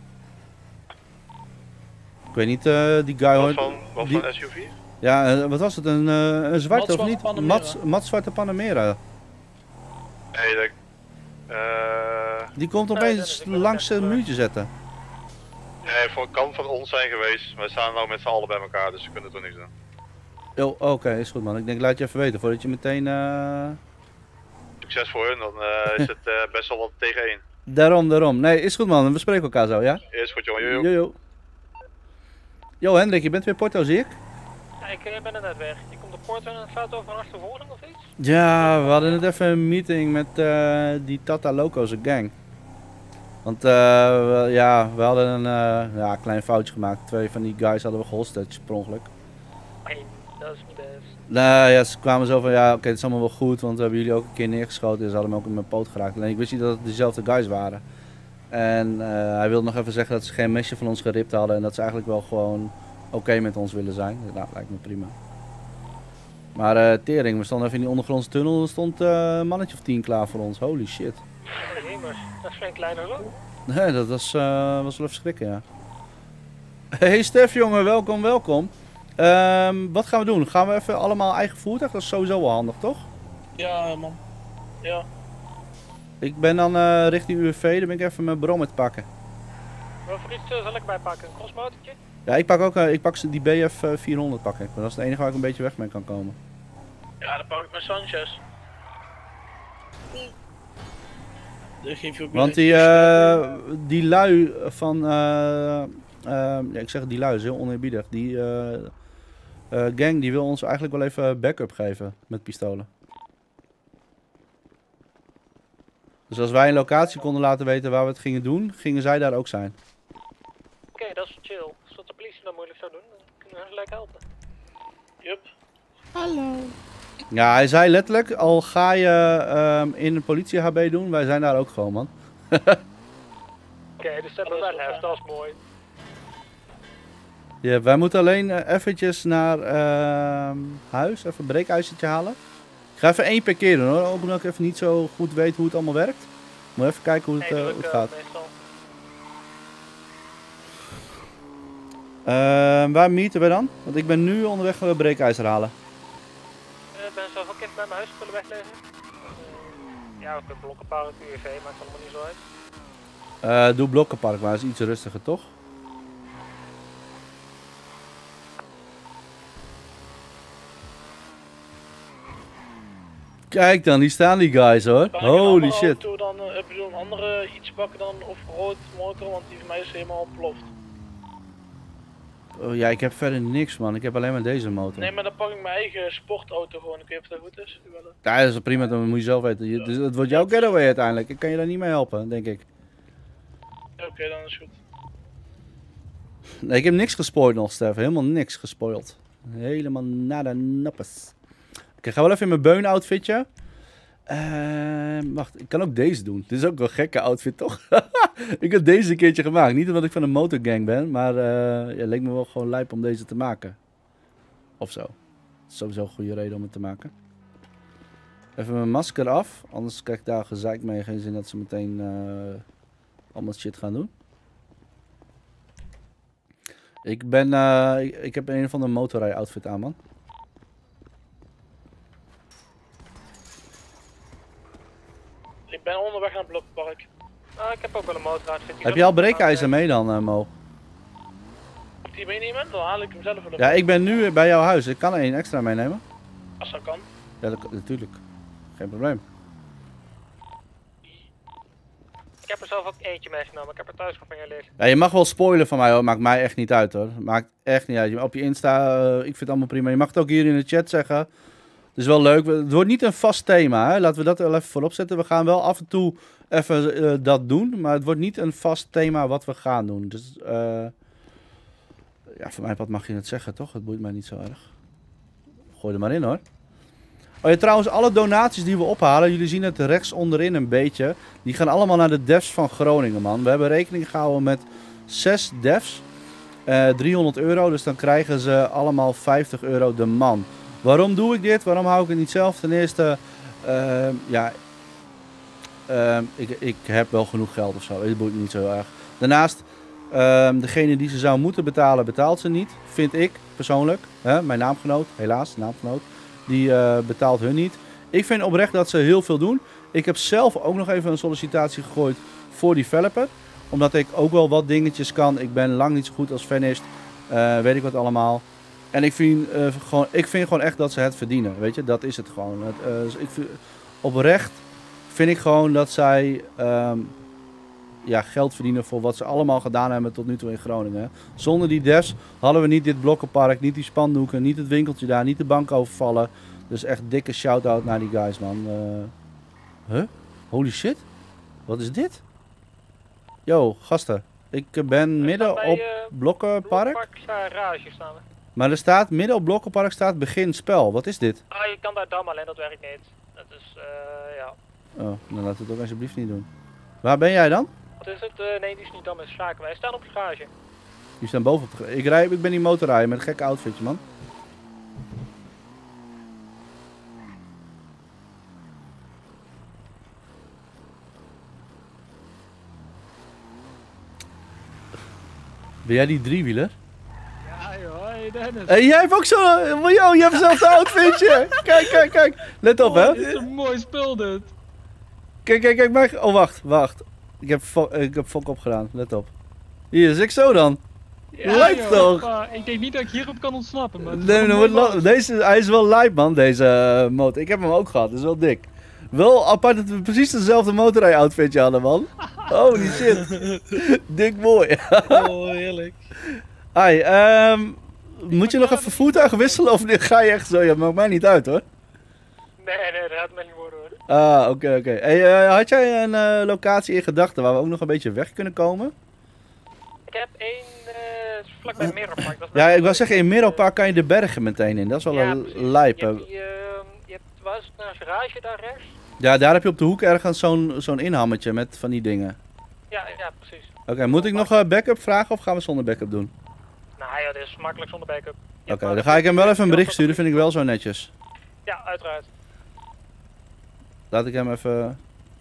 Ik weet niet, uh, die guy Wat hoort... van, wat die- van S U V? Ja, uh, wat was het? Een, uh, een zwarte of Matzwarte niet? Panamera. Mat, matzwarte Panamera. Nee, dat... eh Die komt opeens langs het muurtje zetten. Nee, voor kan van ons zijn geweest. We staan nou met z'n allen bij elkaar, dus we kunnen toch niks doen. Oh, oké, okay, is goed, man. Ik denk, laat je even weten voordat je meteen... Uh... Succes voor hun, dan uh, is het uh, best wel wat tegen één. Daarom, daarom. Nee, is goed, man. We spreken elkaar zo, ja? Eerst goed, jongen. Yo, Yo, yo. Yo, Hendrik, je bent weer Porto, zie ik? Ja, ik eh, ben er net weg. Je komt de poort en het gaat over een achtervolging of iets? Ja, we hadden net even een meeting met uh, die Tata Loco's gang. Want uh, we, ja, we hadden een uh, ja, klein foutje gemaakt. Twee van die guys hadden we gehostage per ongeluk. Nee, dat is niet best. Nou ja, ze kwamen zo van ja, oké, okay, het is allemaal wel goed, want we hebben jullie ook een keer neergeschoten en ze hadden me ook in mijn poot geraakt. Alleen ik wist niet dat het dezelfde guys waren. En uh, hij wilde nog even zeggen dat ze geen mesje van ons geript hadden en dat ze eigenlijk wel gewoon oké okay met ons willen zijn. Nou, lijkt me prima. Maar uh, tering, we stonden even in die ondergrondse tunnel en er stond uh, een mannetje of tien klaar voor ons. Holy shit. Hemers, dat is geen kleine loop. Nee, dat was, uh, was wel even schrikken, ja. Hey Stef, jongen, welkom, welkom. Um, wat gaan we doen? Gaan we even allemaal eigen voertuig? Dat is sowieso wel handig, toch? Ja, man. Ja. Ik ben dan uh, richting U W V, dan ben ik even mijn brom met pakken. Wat voor iets uh, zal ik bijpakken? Een crossmotortje? Ja, ik pak ook uh, ik pak die B F vierhonderd pak ik. Dat is het enige waar ik een beetje weg mee kan komen. Ja, dan pak ik mijn Sanchez. Dat geef je ook Want weer die, een- uh, die lui van, uh, uh, ja, ik zeg die lui, is heel oneerbiedig. Die uh, uh, gang die wil ons eigenlijk wel even backup geven met pistolen. Dus als wij een locatie konden laten weten waar we het gingen doen, gingen zij daar ook zijn. Oké, okay, dat is chill. Als dat de politie dan moeilijk zou doen, dan kunnen we hen gelijk helpen. Yup. Hallo. Ja, hij zei letterlijk, al ga je um, in een politie-H B doen, wij zijn daar ook gewoon, man. Oké, okay, dus dat hebben we wel heft, dat is mooi. Ja, wij moeten alleen uh, eventjes naar uh, huis, even een breekijzertje halen. Ik ga even één per keer doen hoor, ook omdat ik even niet zo goed weet hoe het allemaal werkt. Moet even kijken hoe het, uh, hoe het gaat. Uh, waar meeten we dan? Want ik ben nu onderweg naar de breekijzer halen. Ik uh, ben zelf ook even bij mijn huisspullen wegleggen. Uh, ja, ook een blokkenpark, U W V, maakt allemaal niet zo uit. Uh, doe blokkenpark, maar is iets rustiger toch? Kijk dan, die staan die guys hoor. Holy shit. Auto dan, uh, ik bedoel, een andere iets pakken dan off-road motor, want die van mij is helemaal ontploft. Oh ja, ik heb verder niks man, ik heb alleen maar deze motor. Nee, maar dan pak ik mijn eigen sportauto gewoon, ik weet niet of dat goed is. Ja, dat is prima, dan moet je zelf weten. Je, dus het wordt jouw getaway uiteindelijk, ik kan je daar niet mee helpen, denk ik. Oké, okay, dan is het goed. Nee, ik heb niks gespoild nog, Stef, helemaal niks gespoild. Helemaal nada nappes. Ik ga wel even in mijn beun outfitje. Uh, wacht, ik kan ook deze doen. Dit is ook wel een gekke outfit, toch? Ik heb deze een keertje gemaakt. Niet omdat ik van een motorgang ben, maar uh, ja, leek me wel gewoon lijp om deze te maken. Of zo. Dat is sowieso een goede reden om het te maken. Even mijn masker af, anders krijg ik daar gezeik mee. Geen zin dat ze meteen uh, allemaal shit gaan doen. Ik ben, uh, ik, ik heb een of andere motorrij outfit aan, man. Ik ben onderweg naar het blokpark. Ah, ik heb ook wel een motor outfit. Heb je al breekijzer mee dan, uh, Mo? Moet ik die meenemen? Dan haal ik hem zelf wel. Ja, ik ben nu bij jouw huis. Ik kan er één extra meenemen. Als dat kan. Ja, dat, natuurlijk. Geen probleem. Ik heb er zelf ook eentje meegenomen. Ik heb er thuis nog van liggen. Ja, je mag wel spoilen van mij hoor. Maakt mij echt niet uit hoor. Maakt echt niet uit. Op je Insta, uh, ik vind het allemaal prima. Je mag het ook hier in de chat zeggen. Het is wel leuk. Het wordt niet een vast thema. Hè? Laten we dat wel even voorop zetten. We gaan wel af en toe even uh, dat doen. Maar het wordt niet een vast thema wat we gaan doen. Dus uh, ja, voor mij wat mag je het zeggen toch? Het boeit mij niet zo erg. Gooi er maar in hoor. Oh ja, trouwens, alle donaties die we ophalen, jullie zien het rechts onderin een beetje. Die gaan allemaal naar de devs van Groningen, man. We hebben rekening gehouden met zes devs. Uh, driehonderd euro, dus dan krijgen ze allemaal vijftig euro de man. Waarom doe ik dit? Waarom hou ik het niet zelf? Ten eerste, uh, ja, uh, ik, ik heb wel genoeg geld of zo. Het boeit me niet zo erg. Daarnaast, uh, degene die ze zou moeten betalen, betaalt ze niet. Vind ik persoonlijk. Hè? Mijn naamgenoot, helaas, naamgenoot. Die uh, betaalt hun niet. Ik vind oprecht dat ze heel veel doen. Ik heb zelf ook nog even een sollicitatie gegooid voor developer. Omdat ik ook wel wat dingetjes kan. Ik ben lang niet zo goed als Vanished. Uh, weet ik wat allemaal. En ik vind, uh, gewoon, ik vind gewoon echt dat ze het verdienen. Weet je, dat is het gewoon. Het, uh, ik vind, oprecht vind ik gewoon dat zij um, ja, geld verdienen voor wat ze allemaal gedaan hebben tot nu toe in Groningen. Zonder die devs hadden we niet dit blokkenpark, niet die spandoeken, niet het winkeltje daar, niet de bank overvallen. Dus echt dikke shout-out naar die guys, man. Uh, huh? Holy shit. Wat is dit? Yo, gasten. Ik ben midden bij, op uh, blokkenpark. Blokkenpark garage staan we. Maar er staat, midden op blokkenpark staat begin spel. Wat is dit? Ah, je kan daar dam, alleen dat werkt niet. Dat is, uh, ja. Oh, dan laten we het ook alsjeblieft niet doen. Waar ben jij dan? Wat is het? Uh, nee, die is niet dam, is zaken. Wij staan op de garage. Die staan boven op de... Ik, rij, ik ben die motorrijder met een gekke outfitje, man. Ben jij die driewieler? Ja joh, hey Dennis. Hey, jij hebt ook zo... Yo, je hebt hetzelfde outfitje. Kijk, kijk, kijk. Let op, oh, hè. Dit is een mooi spul, dit. Kijk, kijk, kijk. Maar... Oh, wacht, wacht. Ik heb, ik heb fok opgedaan. Let op. Hier, is ik zo dan. Ja, lijp joh, toch? Pa, ik denk niet dat ik hierop kan ontsnappen, maar... Nee, nou, wordt deze, hij is wel lijp, man, deze uh, motor. Ik heb hem ook gehad, dat is wel dik. Wel apart dat we precies dezelfde motorrij-outfitje hadden, man. Holy shit. Dik mooi. Oh, heerlijk. Ai, um, moet je nog even voertuigen wisselen of ga je echt zo? Ja, maakt mij niet uit, hoor. Nee, nee, dat gaat mij niet worden, hoor. Ah, oké, okay, oké. Okay. Hey, uh, had jij een uh, locatie in gedachten waar we ook nog een beetje weg kunnen komen? Ik heb één uh, vlakbij Mirrorpark. Dat ja, ik wou zeggen, in Mirrorpark kan je de bergen meteen in. Dat is wel ja, een lijpe. Je hebt, die, uh, je hebt waar is het, een garage daar rechts? Ja, daar heb je op de hoek ergens zo'n zo'n inhammetje met van die dingen. Ja, ja, precies. Oké, okay, moet ik nog uh, backup vragen of gaan we zonder backup doen? Nou ja, dit is makkelijk zonder backup. Oké, okay, dan ga ik hem wel even een bericht sturen, vind ik wel zo netjes. Ja, uiteraard. Laat ik hem even...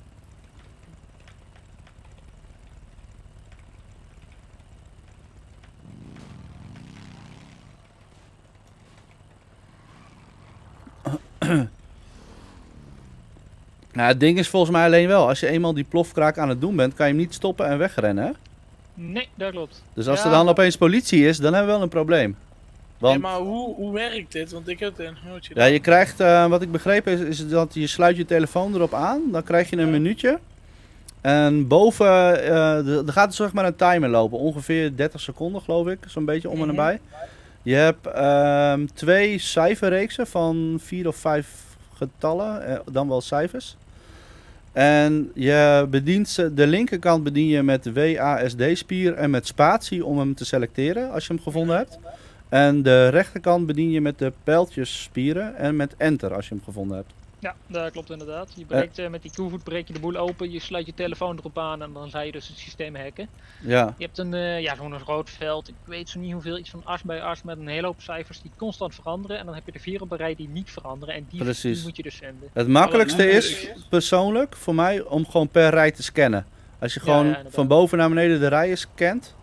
Nou, het ding is volgens mij alleen wel, als je eenmaal die plofkraak aan het doen bent, kan je hem niet stoppen en wegrennen, hè? Nee, dat klopt. Dus als ja, er dan opeens politie is, dan hebben we wel een probleem. Want... Nee, maar hoe, hoe werkt dit? Want ik heb het een Ja, je krijgt, uh, wat ik begrepen is, is dat je sluit je telefoon erop aan, dan krijg je een ja. minuutje. En boven, uh, er gaat dus zeg maar een timer lopen, ongeveer dertig seconden geloof ik, zo'n beetje om en nabij. Je hebt uh, twee cijferreeksen van vier of vijf getallen, uh, dan wel cijfers. En je bedient de linkerkant bedien je met W A S D-spier en met spatie om hem te selecteren als je hem gevonden hebt. En de rechterkant bedien je met de pijltjesspieren en met enter als je hem gevonden hebt. Ja, dat klopt inderdaad. Je breekt, uh, met die toevoet breek je de boel open, je sluit je telefoon erop aan en dan zou je dus het systeem hacken. Ja. Je hebt een, uh, ja, zo'n rood veld, ik weet zo niet hoeveel, iets van as bij as met een hele hoop cijfers die constant veranderen. En dan heb je er vier op een rij die niet veranderen en die, die moet je dus vinden. Het makkelijkste is persoonlijk voor mij om gewoon per rij te scannen. Als je gewoon ja, ja, van boven naar beneden de rijen scant.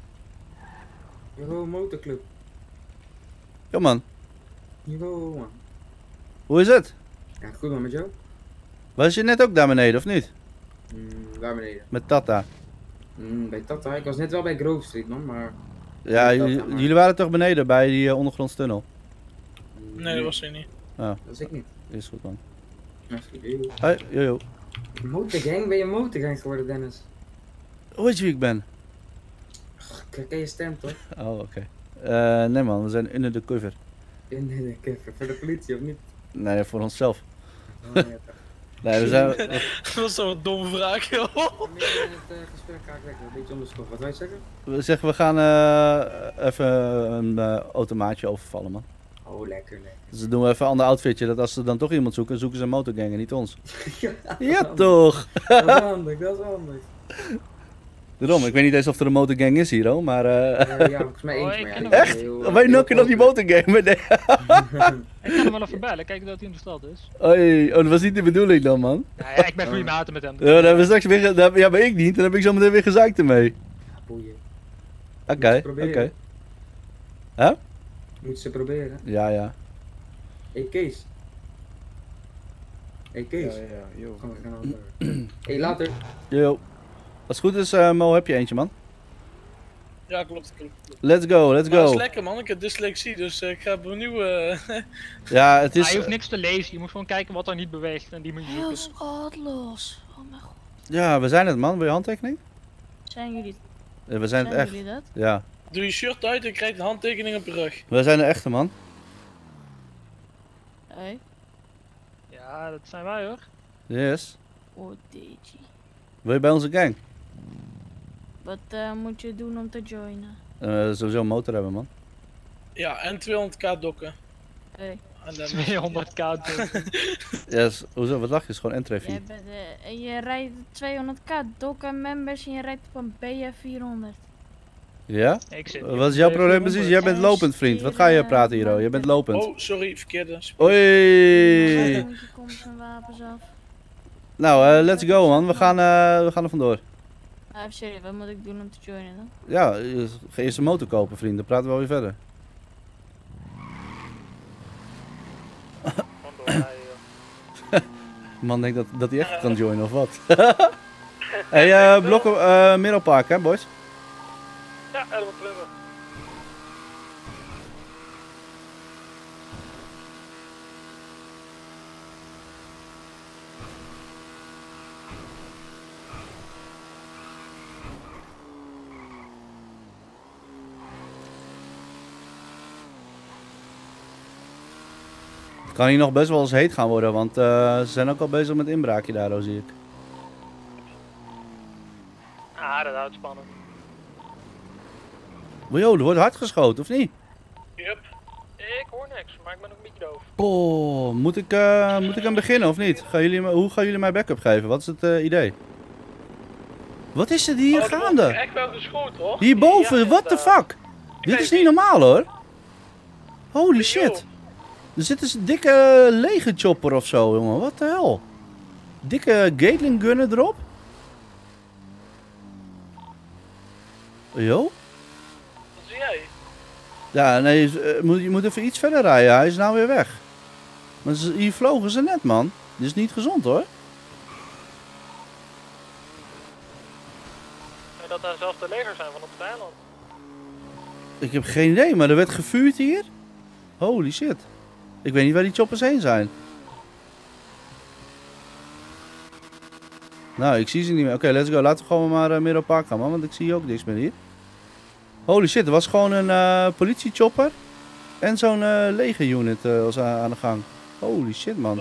Yo, motorclub. Jo man. Yo man. Hoe is het? Ja, goed man, met jou? Was je net ook daar beneden of niet? Mm, daar beneden. Met Tata? Mm, bij Tata? Ik was net wel bij Grove Street man, maar... Ja, Tata, maar... jullie waren toch beneden bij die uh, ondergrondstunnel? Nee, nee, dat was hij niet. Oh. Dat was ik niet. Is goed man. Ja, is goed, jojo. Hoi, jojo. Motorgang? Ben je motorgang geworden, Dennis? Hoe weet je wie ik ben? Ik ken je stem toch? Oh, oké. Okay. Uh, nee man, we zijn under the cover. Under the cover? Voor de politie of niet? Nee, voor onszelf. Oh, ja, nee, we zijn... Dat was toch een domme vraag, joh. Midden in het uh, gesprek ga ik weg, een beetje onderschoven. Wat wil je zeggen? We zeggen, we gaan uh, even een uh, automaatje overvallen, man. Oh, lekker, lekker. Dus dan doen we even een ander outfitje, dat als ze dan toch iemand zoeken, zoeken ze een motorgang en niet ons. ja, ja toch? Dat is handig, dat is handig. Daarom, ik weet niet eens of er een motorgang is hier, hoor, maar... Uh... Uh, ja, volgens mij eentje, maar ja. Echt? Heel, wij nokken op die motorgang? Nee. Ik kan hem wel even bellen, kijken dat hij in de stad is. Oei, oh, dat was niet de bedoeling dan, man. Ja, ja ik ben goede maten met hem. Ja, dan hebben we straks weer... Dan, ja, maar ik niet, dan heb ik zo meteen weer gezeik ermee. Boeien. Oké, oké. Huh? Moet ze proberen. Ja, ja. Hey Kees. Hey Kees. Ja, ja, joh. Oh, we gaan over. Hey, later. Yo. Als het goed is, uh, Mo, heb je eentje, man. Ja, klopt, klopt. Let's go, let's maar go. Dat is lekker, man. Ik heb dyslexie, dus uh, ik ga opnieuw... Uh... ja, het is... Ah, je hoeft niks te lezen, je moet gewoon kijken wat er niet beweegt en die moet je heel schatloos. Oh mijn god. Ja, we zijn het, man. Wil je handtekening? Zijn jullie ja, we zijn, zijn het echt. jullie dat? Ja. Doe je shirt uit en krijg een handtekening op je rug. We zijn de echte, man. Hé? Hey. Ja, dat zijn wij, hoor. Yes. Oh, Deji. Wil je bij onze gang? Wat uh, moet je doen om te joinen? Uh, sowieso een motor hebben, man. Ja, en tweehonderd k dokken. Hey. tweehonderd k dokken. yes. Hoezo? Wat lach je? Is gewoon entry fee. Je, bent, uh, je rijdt tweehonderd k dokken members en je rijdt op een B F vierhonderd. Ja? Wat is jouw probleem precies? Jij bent lopend, vriend. Wat ga je praten hier, oh? Je bent lopend. Oh, sorry, verkeerde. Oei! Je komt zijn wapens af. Nou, uh, let's go, man. We gaan, uh, we gaan er vandoor. Ah, even serieus, wat moet ik doen om te joinen dan? Ja, ga eerst een motor kopen, vriend. Dan praten we wel weer verder. Man denkt dat, dat hij echt kan joinen, of wat? Hey, uh, blokken, uh, Middelpark, hè, boys? Ja, helemaal klimmen. Kan hier nog best wel eens heet gaan worden, want uh, ze zijn ook al bezig met inbraakje daar, zo zie ik. Ah, dat houdt spannend. Yo, er wordt hard geschoten, of niet? Yup. Ik hoor niks, maar ik ben ook een beetje doof. Oh, moet ik, uh, moet ik aan beginnen of niet? Gaan jullie, hoe gaan jullie mij backup geven? Wat is het uh, idee? Wat is er hier oh, gaande? Echt wel geschoten, hoor. Hierboven, ja, what the fuck? Dit is niet normaal, hoor. Holy shit. Er zit dus een dikke uh, lege chopper of zo, jongen. Wat de hel? Dikke Gatling gunner erop? Yo? Wat zie jij? Ja, nee, je moet, je moet even iets verder rijden. Hij is nou weer weg. Maar ze, hier vlogen ze net, man. Dit is niet gezond, hoor. En dat daar zelfs de leger zijn van op het eiland. Ik heb geen idee, maar er werd gevuurd hier. Holy shit. Ik weet niet waar die choppers heen zijn. Nou, ik zie ze niet meer. Oké, okay, let's go. Laten we gewoon maar uh, meer op park gaan, man. Want ik zie ook niks meer hier. Holy shit, er was gewoon een uh, politiechopper. En zo'n uh, legerunit uh, was aan, aan de gang. Holy shit, man.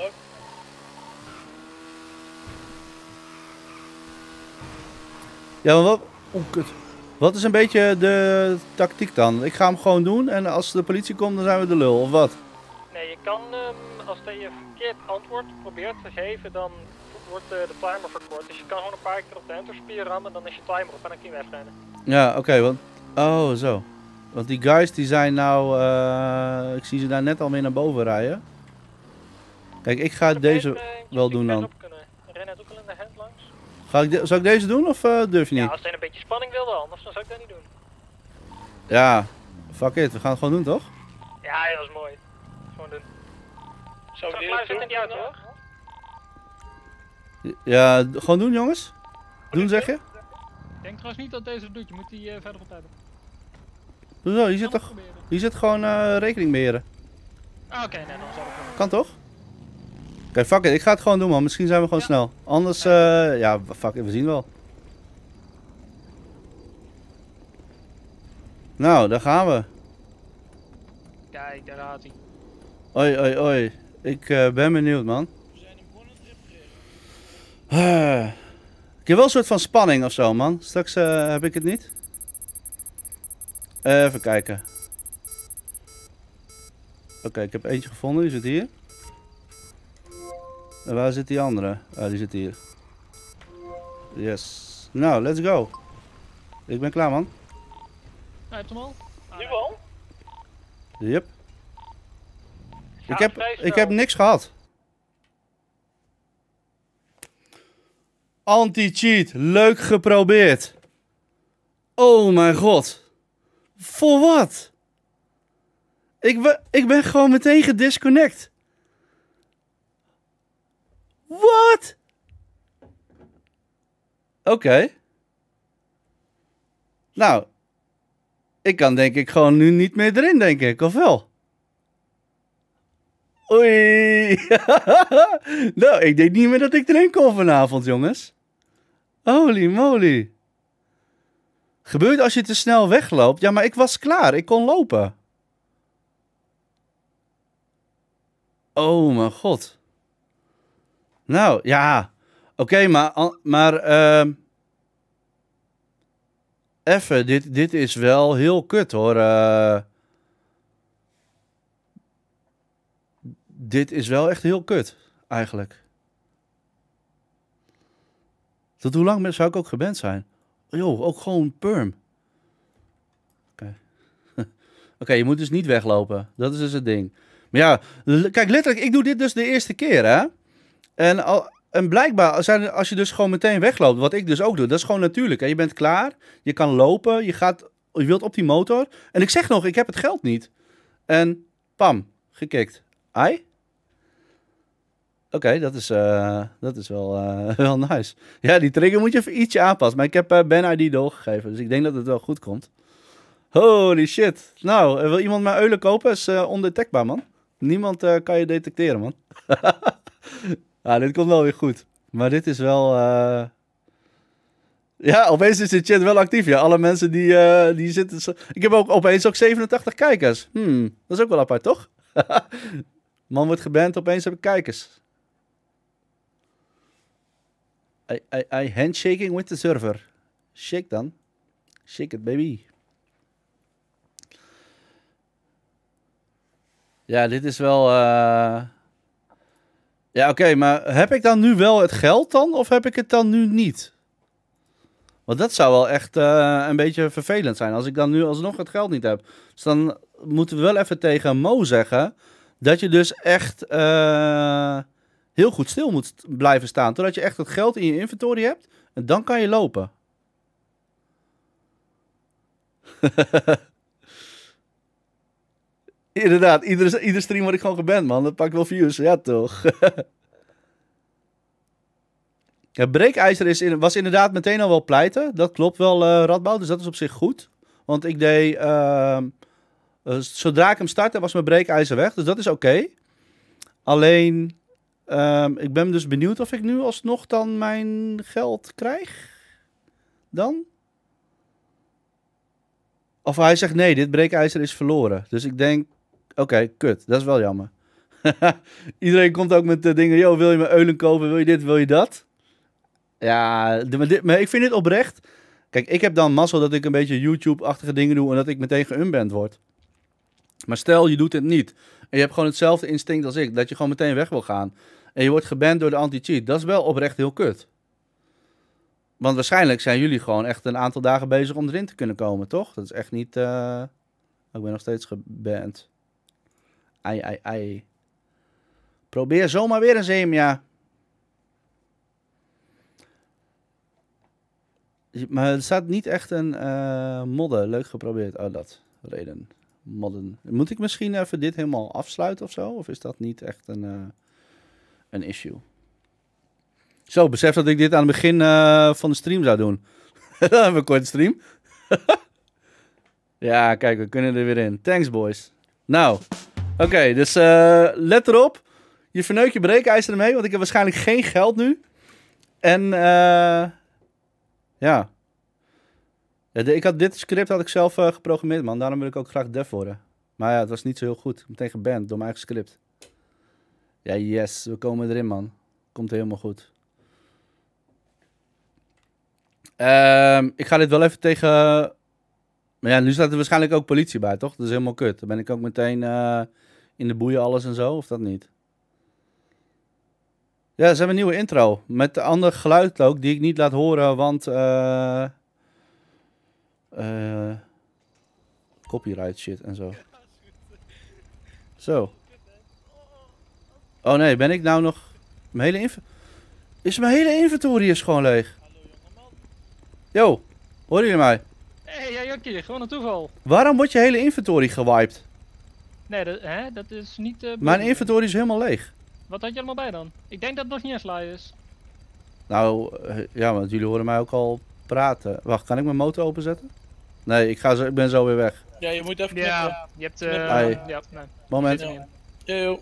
Ja, maar wat... Oh, kut. Wat is een beetje de tactiek dan? Ik ga hem gewoon doen en als de politie komt, dan zijn we de lul, of wat? Nee, je kan, um, als je verkeerd antwoord probeert te geven, dan wordt uh, de timer verkort. Dus je kan gewoon een paar keer op de enterspier rammen, dan is je timer op en dan kun je wegrennen. Ja, oké, okay, want... Oh, zo. Want die guys die zijn nou... Uh, ik zie ze daar net al mee naar boven rijden. Kijk, ik ga deze uh, wel doen dan. Ren het ook al in de hand langs. Ga ik de, zal ik deze doen of uh, durf je niet? Ja, als hij een beetje spanning wil wel, anders dan zou ik dat niet doen. Ja, fuck it, we gaan het gewoon doen, toch? Ja, dat is mooi. Gewoon doen. Zo, we klaar zitten in die auto, hoor. Ja, gewoon doen, jongens. Doen, zeg je? Ik denk trouwens niet dat deze doet, je moet die uh, verderop hebben. Hoezo? Je zit toch... Je zit gewoon uh, rekening beheren. Ah, oké, okay, nee, dan zal ik wel. Kan toch? Oké, okay, fuck it. Ik ga het gewoon doen, man. Misschien zijn we gewoon ja. snel. Anders, uh, ja, fuck it. We zien wel. Nou, daar gaan we. Kijk, daar gaat hij. Oi, oi, oi. Ik uh, ben benieuwd, man. We zijn een begonnen uh, ik heb wel een soort van spanning of zo, man. Straks uh, heb ik het niet. Uh, even kijken. Oké, okay, ik heb eentje gevonden. Die zit hier. En waar zit die andere? Ah, die zit hier. Yes. Nou, let's go. Ik ben klaar, man. Hij hebt hem al? Ah, nu al? Yep. Ik heb, ik heb niks gehad. Anti-cheat. Leuk geprobeerd. Oh mijn god. Voor wat? Ik ben, ik ben gewoon meteen gedisconnect. Wat? Oké. Okay. Nou. Ik kan denk ik gewoon nu niet meer erin, denk ik. Of wel? Oei. Nou, ik denk niet meer dat ik erin kom vanavond, jongens. Holy moly. Gebeurt als je te snel wegloopt. Ja, maar ik was klaar. Ik kon lopen. Oh mijn god. Nou, ja. Oké, okay, maar... maar uh, even, dit, dit is wel heel kut, hoor. Uh, dit is wel echt heel kut, eigenlijk. Tot hoe lang zou ik ook gewend zijn? Jo, ook gewoon perm. Oké. Okay. Oké, okay, je moet dus niet weglopen. Dat is dus het ding. Maar ja, kijk, letterlijk, ik doe dit dus de eerste keer, hè. En, al, en blijkbaar, zijn, als je dus gewoon meteen wegloopt, wat ik dus ook doe, dat is gewoon natuurlijk. Hè? Je bent klaar, je kan lopen, je, gaat, je wilt op die motor. En ik zeg nog, ik heb het geld niet. En pam, gekikt. Ai? Oké, okay, dat, is, uh, dat is wel, uh, wel nice. Ja, die trigger moet je even ietsje aanpassen. Maar ik heb uh, Ben I D doorgegeven, dus ik denk dat het wel goed komt. Holy shit. Nou, wil iemand mijn eulen kopen? Is uh, ondetectbaar, man. Niemand uh, kan je detecteren, man. Ja, dit komt wel weer goed. Maar dit is wel... Uh... Ja, opeens is de chat wel actief. Ja, alle mensen die, uh, die zitten... Zo... Ik heb ook opeens ook zevenentachtig kijkers. Hmm, dat is ook wel apart, toch? Man wordt geband, opeens heb ik kijkers. I, I, I handshaking with the server. Shake dan. Shake it, baby. Ja, dit is wel... Uh... Ja, oké, okay, maar heb ik dan nu wel het geld dan? Of heb ik het dan nu niet? Want dat zou wel echt uh, een beetje vervelend zijn. Als ik dan nu alsnog het geld niet heb. Dus dan moeten we wel even tegen Mo zeggen... dat je dus echt uh, heel goed stil moet blijven staan. Totdat je echt het geld in je inventory hebt. En dan kan je lopen. Inderdaad, iedere, iedere stream word ik gewoon geband, man. Dat pakt wel views. Ja, toch? Ja, breekijzer is in, was inderdaad meteen al wel pleiten. Dat klopt wel, uh, Radboud. Dus dat is op zich goed. Want ik deed... Uh, uh, zodra ik hem startte, was mijn breekijzer weg. Dus dat is oké. Okay. Alleen... Uh, ik ben dus benieuwd of ik nu alsnog dan mijn geld krijg. Dan? Of hij zegt nee, dit breekijzer is verloren. Dus ik denk... Oké, okay, kut. Dat is wel jammer. Iedereen komt ook met de dingen... Yo, wil je mijn eulen kopen? Wil je dit? Wil je dat? Ja, maar, dit, maar ik vind dit oprecht... Kijk, ik heb dan mazzel dat ik een beetje YouTube-achtige dingen doe... en dat ik meteen geunband word. Maar stel, je doet het niet. En je hebt gewoon hetzelfde instinct als ik. Dat je gewoon meteen weg wil gaan. En je wordt geband door de anti-cheat. Dat is wel oprecht heel kut. Want waarschijnlijk zijn jullie gewoon echt een aantal dagen bezig om erin te kunnen komen, toch? Dat is echt niet... Uh... Ik ben nog steeds geband. Ai, ai, ai. Probeer zomaar weer een zeem, ja. Maar er staat niet echt een uh, modder. Leuk geprobeerd. Oh, dat. Reden. Modden. Moet ik misschien even dit helemaal afsluiten of zo? Of is dat niet echt een, uh, een issue? Zo, besef dat ik dit aan het begin uh, van de stream zou doen. Dan hebben we een korte stream. Ja, kijk, we kunnen er weer in. Thanks, boys. Nou, oké, okay, dus uh, let erop. Je verneukt je breekijzer ermee, want ik heb waarschijnlijk geen geld nu. En, uh, ja. ja de, ik had dit script had ik zelf uh, geprogrammeerd, man. Daarom wil ik ook graag dev worden. Maar ja, het was niet zo heel goed. Meteen geband door mijn eigen script. Ja, yes, we komen erin, man. Komt helemaal goed. Um, ik ga dit wel even tegen... Maar ja, nu staat er waarschijnlijk ook politie bij, toch? Dat is helemaal kut. Dan ben ik ook meteen uh, in de boeien alles en zo, of dat niet? Ja, ze hebben een nieuwe intro. Met een ander geluid ook, die ik niet laat horen, want... Uh, uh, copyright shit en zo. Zo. Oh nee, ben ik nou nog... Mijn hele inv... Is mijn hele inventory is gewoon leeg? Yo, horen jullie mij? Hé, hey, ja, Jokkie, gewoon een toeval. Waarom wordt je hele inventory gewiped? Nee, dat, hè, dat is niet... Uh, Mijn inventory is helemaal leeg. Wat had je allemaal bij dan? Ik denk dat het nog niet eens live is. Nou, uh, ja, want jullie horen mij ook al praten. Wacht, kan ik mijn motor openzetten? Nee, ik, ga zo, ik ben zo weer weg. Ja, je moet even... Ja, knippen. je hebt... Uh, ja, nee. Moment. Yo.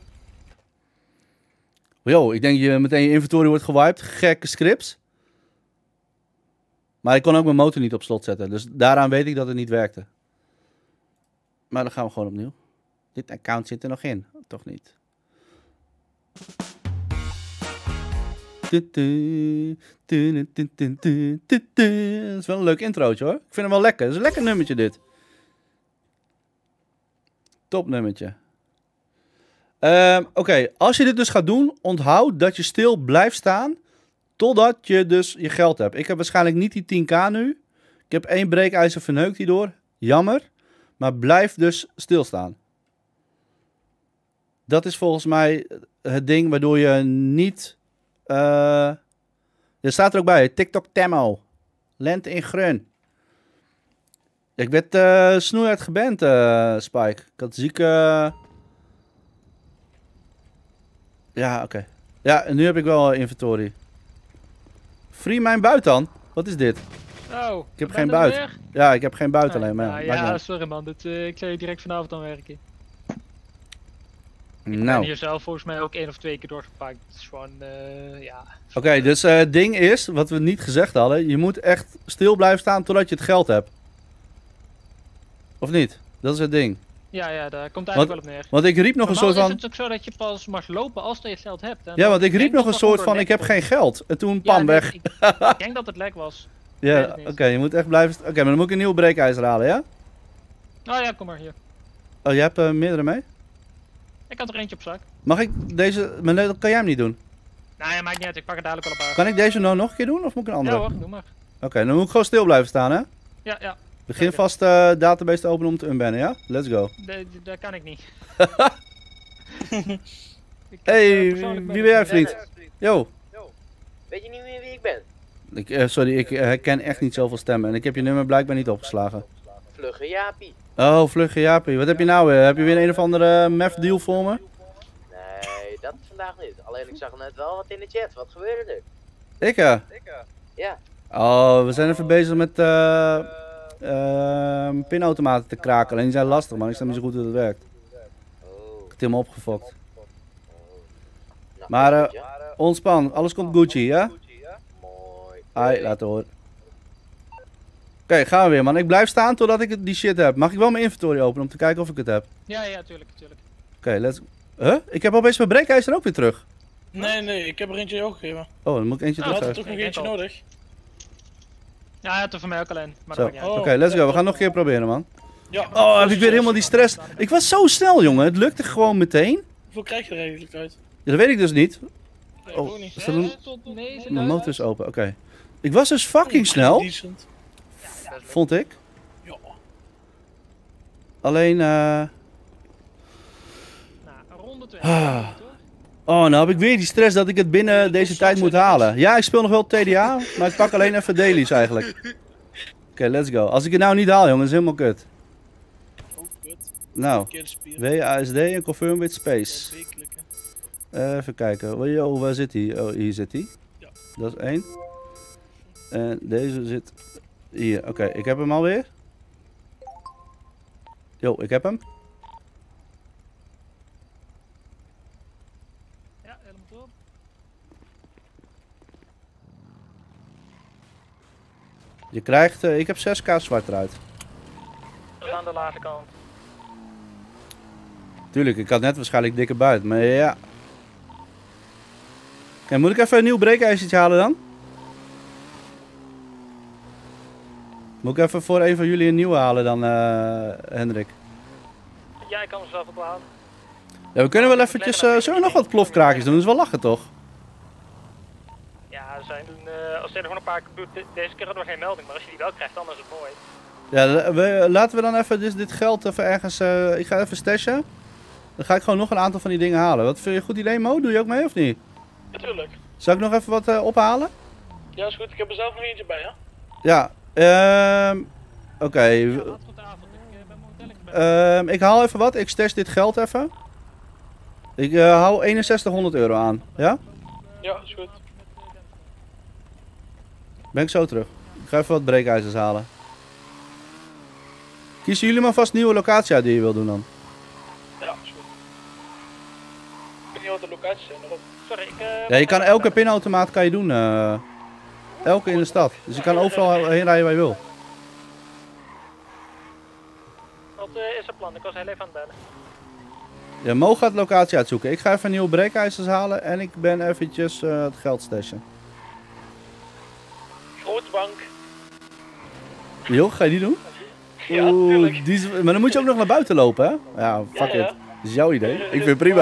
Yo, ik denk je meteen je inventory wordt gewiped. Gekke scripts. Maar ik kon ook mijn motor niet op slot zetten. Dus daaraan weet ik dat het niet werkte. Maar dan gaan we gewoon opnieuw. Dit account zit er nog in. Toch niet. Dat is wel een leuk introotje hoor. Ik vind hem wel lekker. Dat is een lekker nummertje dit. Top nummertje. Uh, Oké, okay. Als je dit dus gaat doen, onthoud dat je stil blijft staan. Totdat je dus je geld hebt. Ik heb waarschijnlijk niet die tien k nu. Ik heb één breekijzer verneukt hierdoor. Jammer. Maar blijf dus stilstaan. Dat is volgens mij het ding waardoor je niet... Uh... Er staat er ook bij. TikTok Temo. Lente in Grun. Ik werd uh, snoeihard geband, uh, Spike. Ik had zieke... Ja, oké. Okay. Ja, en nu heb ik wel inventory. Free mijn buit dan? Wat is dit? Oh, ik heb geen buit. Weer? Ja, ik heb geen buit ah, alleen. Maar nou, ja, ja sorry man. Dit, uh, ik zou je direct vanavond aan werken. Ik nou. ben hier zelf volgens mij ook één of twee keer doorgepakt. Het is gewoon, uh, ja... Oké, okay, dus uh, het ding is, wat we niet gezegd hadden. Je moet echt stil blijven staan totdat je het geld hebt. Of niet? Dat is het ding. Ja, ja, daar komt Want, eigenlijk wel op neer. want ik riep nog een soort van... is het ook zo dat je pas mag lopen als je het geld hebt. Hè? Ja, want ik riep nog een soort van, ik heb geen geld. En toen, pam, ja, weg. Ik, ik denk dat het lek was. Ja, oké, okay, je moet echt blijven... Oké, okay, maar dan moet ik een nieuwe breekijzer halen, ja? Oh ja, kom maar hier. Oh, je hebt uh, meerdere mee? Ik had er eentje op zak. Mag ik deze... Maar nee, dat kan jij hem niet doen. Nou ja, maakt niet uit, ik pak het dadelijk wel op uit. Kan ik deze nou nog een keer doen, of moet ik een andere? Ja hoor, doe maar. Oké, okay, dan moet ik gewoon stil blijven staan, hè? Ja, ja. Begin vast de uh, database te openen om te unbannen, ja? Let's go. Dat kan ik niet. ik hey, uh, wie ben jij, vriend? Yo. Yo. Weet je niet meer wie ik ben? Ik, uh, sorry, ik herken uh, echt niet zoveel stemmen en ik heb je nummer blijkbaar niet opgeslagen. Vlugge Jaapie. Oh, Vlugge Jaapie. Wat heb je nou weer? Heb je weer een of andere meth deal voor me? Nee, dat vandaag niet. Alleen ik zag net wel wat in de chat. Wat gebeurde er? Ik, uh? Ik, uh? Ja. Oh, we zijn even bezig met uh, uh, pinautomaten te kraken. Alleen die zijn lastig, man. Ik snap niet zo goed hoe dat werkt. Oh. Ik heb het helemaal opgefokt. Oh. Nou, maar uh, ontspan, alles komt Gucci, ja? Mooi. Hai, laat horen. Oké, okay, gaan we weer, man. Ik blijf staan totdat ik die shit heb. Mag ik wel mijn inventory openen om te kijken of ik het heb? Ja, ja, tuurlijk, tuurlijk. Oké, okay, let's... Huh? Ik heb opeens mijn breekijzer ook weer terug. Nee, nee, ik heb er eentje ook gegeven. Oh, dan moet ik eentje terug. terug. Je had er toch nog eentje nodig? Ja, hij had er voor mij ook alleen. Maar Oké, oh, okay, let's go. We gaan nog een keer proberen, man. Ja. Oh, heb ik weer helemaal die stress. Ik was zo snel, jongen. Het lukte gewoon meteen. Hoeveel krijg je er eigenlijk uit? Ja, dat weet ik dus niet. Nee, oh, niet. Is dat een... Mijn motor is open, oké. Okay. Ik was dus fucking snel. Vond ik. Ja. Alleen, eh... Uh... Nou, ronde twee. Ah. Oh, nou heb ik weer die stress dat ik het binnen deze tijd moet halen. Ja, ik speel nog wel T D A, maar ik pak alleen even dailies eigenlijk. Oké, okay, let's go. Als ik het nou niet haal, jongen, is helemaal kut. Oh, kut. Nou, W A S D en confirm with space. Uh, even kijken. Yo, waar zit hij? Oh, hier zit hij. Ja. Dat is één. En deze zit hier. Oké, okay, ik heb hem alweer. Yo, ik heb hem. Ja, helemaal top. Je krijgt, uh, ik heb zes k zwart eruit. Dat is aan de lage kant. Tuurlijk, ik had net waarschijnlijk dikke buit, maar ja. Okay, moet ik even een nieuw breekijzertje halen dan? Moet ik even voor een van jullie een nieuwe halen dan, uh, Hendrik? Ja, ik kan hem zelf ophalen. Ja, we kunnen wel eventjes, uh, zullen we nog wat plofkraakjes doen? Dat is wel lachen, toch? Ja, we zijn doen, uh, als je er gewoon een paar keer doet, deze keer hadden we geen melding, maar als je die wel krijgt, dan is het mooi. Ja, we, laten we dan even dit, dit geld even ergens, uh, ik ga even stashen. Dan ga ik gewoon nog een aantal van die dingen halen. Wat vind je een goed idee, Mo? Doe je ook mee of niet? Natuurlijk. Zal ik nog even wat uh, ophalen? Ja, is goed. Ik heb er zelf nog eentje bij, hè? Ja, ehm... Uh, Oké. Okay. Uh, ik haal even wat. Ik stash dit geld even. Ik uh, hou eenenzestighonderd euro aan. Ja? Ja, is goed. Ben ik zo terug. Ik ga even wat breekijzers halen. Kiezen jullie maar vast een nieuwe locatie uit die je wil doen dan? Ja, is goed. Ik weet niet wat de locaties zijn erop. Sorry, ik... Uh, ja, je kan elke pinautomaat kan je doen. Uh, elke in de stad. Dus je kan overal heen rijden waar je wil. Wat uh, is het plan? Ik was heel even aan het bellen. Ja, Mo gaat de locatie uitzoeken. Ik ga even nieuwe breekijzers halen en ik ben eventjes uh, het geld stashen. Grote bank. Jo, ga je die doen? Ja, natuurlijk. Die is, maar dan moet je ook nog naar buiten lopen, hè? Ja, fuck ja, ja. it. Dat is jouw idee. Ik vind het prima.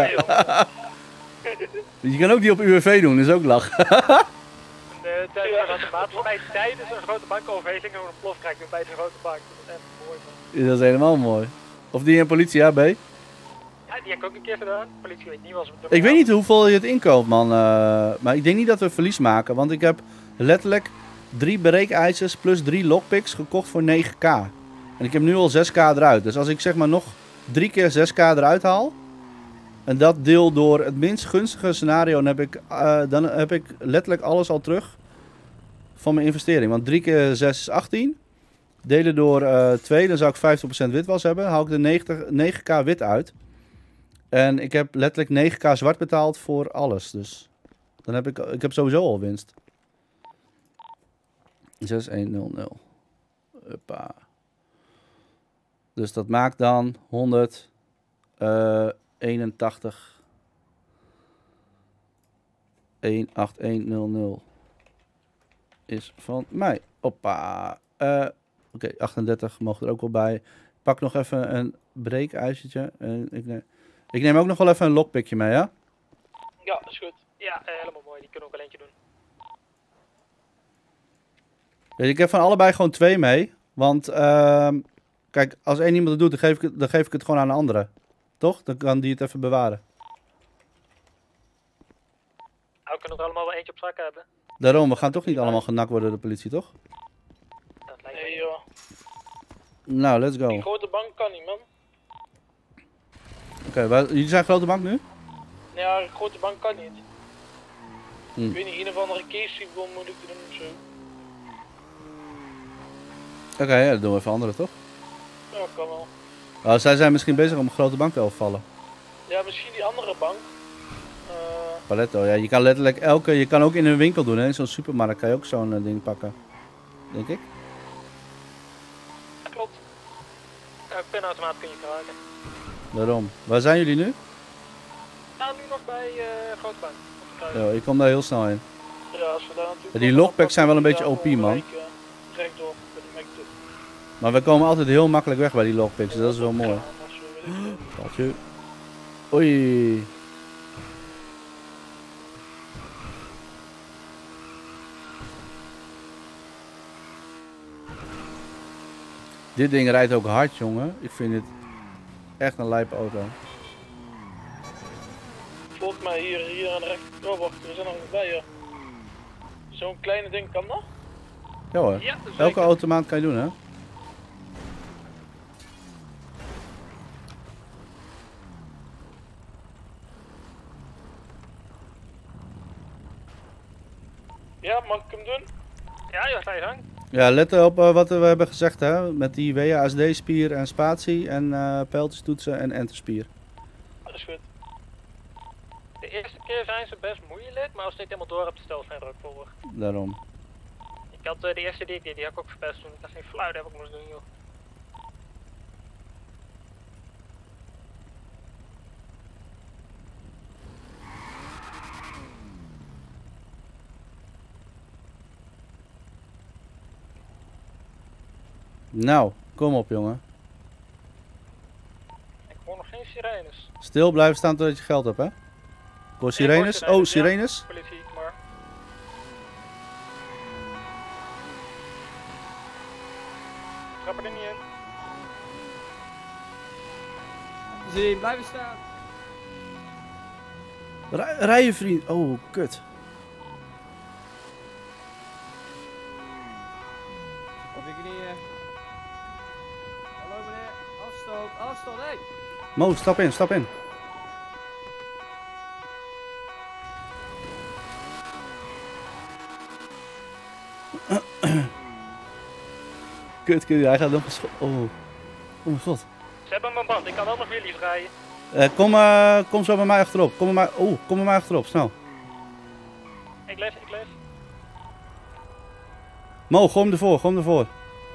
Je kan ook die op U W V doen, dat is ook lach. De automaat voor mij tijdens een grote bankoverheersing en een plof krijg ik bij de grote bank. Dat is echt mooi, man. Dat is helemaal mooi. Of die in politie, ja, B? Ja, die heb ik ook een keer gedaan. De politie weet niet wat ze Ik weet niet hoeveel je het inkoopt, man. Uh, maar ik denk niet dat we verlies maken. Want ik heb letterlijk drie breekijzers plus drie lockpicks gekocht voor negen k. En ik heb nu al zes k eruit. Dus als ik zeg maar nog drie keer zes k eruit haal. En dat deel door het minst gunstige scenario. Dan heb ik, uh, dan heb ik letterlijk alles al terug van mijn investering. Want drie keer zes is achttien. Delen door uh, twee, dan zou ik vijftig procent witwas hebben. Dan haal ik de negentig, negen k wit uit. En ik heb letterlijk negen k zwart betaald voor alles. Dus dan heb ik, ik heb sowieso al winst. zes een nul nul. Huppa. Dus dat maakt dan honderdeenentachtig. een acht een nul nul is van mij. Hoppa. Uh, Oké, okay, achtendertig mogen er ook wel bij. Ik pak nog even een breekijzertje. Uh, ik, neem, ik neem ook nog wel even een lockpickje mee, ja? Ja, dat is goed. Ja, uh, helemaal mooi. Die kunnen we ook wel eentje doen. Ja, ik heb van allebei gewoon twee mee. Want, uh, kijk, als één iemand het doet, dan geef, ik het, dan geef ik het gewoon aan een andere. Toch? Dan kan die het even bewaren. Nou, we kunnen er allemaal wel eentje op zak hebben. Daarom, we gaan toch niet allemaal genakt worden door de politie, toch? Dat lijkt Nee joh. Nou, let's go. Die Oké, grote bank kan niet man. okay, jullie zijn grote bank nu? Ja, een grote bank kan niet. Hm. Ik weet niet, een of andere case-bom moet ik doen of zo. Oké, okay, ja, dan doen we even andere, toch? Ja, kan wel. Oh, zij zijn misschien bezig om een grote bank te overvallen. Ja, misschien die andere bank. Uh, Paletto, ja, je kan letterlijk elke, je kan ook in een winkel doen, hè? In zo'n supermarkt kan je ook zo'n uh, ding pakken. Denk ik. Klopt. Ja, pinautomaat kun je kraken. Daarom. Waar zijn jullie nu? We staan nu nog bij uh, Grote Bank. Ja, ik kom daar heel snel in. ja, als we daar natuurlijk... Ja, die lockpacks zijn wel een beetje O P, man. Rechtdoor, met de Mac toe. Maar we komen altijd heel makkelijk weg bij die lockpicks, dus dat is wel mooi. Patje. Oei. Dit ding rijdt ook hard, jongen. Ik vind dit echt een lijpe auto. Volgens mij hier, hier aan de rechter. Oh, wacht, we zijn nog niet bij, joh. Zo'n kleine ding kan dat? Ja hoor. Ja, elke automaat kan je doen, hè? Ja, mag ik hem doen? Ja, ja, ga je gang. Ja, let op uh, wat we hebben gezegd, hè? Met die W A S D-spier en spatie en uh, pijltjestoetsen en enterspier. Dat is goed. De eerste keer zijn ze best moeilijk, maar als je het helemaal door hebt, stel geen druk voor. Daarom. Ik had uh, de eerste die ik deed, die heb ik ook verpest toen. Ik had geen flauw idee wat ik moest doen, joh. Nou, kom op, jongen. Ik hoor nog geen sirenes. Stil blijven staan totdat je geld hebt, hè? Ik hoor sirenes. Nee, ik hoor oh, sirenes. Ja, politie, maar... Trap er niet in. Zie, blijven staan. Rij, rij je vriend. Oh, kut. Op je knieën. Hallo meneer. Afstand, afstand, hé. Hey. Mo, stap in, stap in. Kut, kut, hij gaat nog eens. Oh. Oh mijn god. Ze hebben mijn band, ik kan wel nog jullie rijden. Uh, kom, uh, kom zo bij mij achterop. Kom bij mij, oh, kom bij mij achterop, snel. Ik leef, ik leef. Mo, gooi hem ervoor, gooi hem ervoor.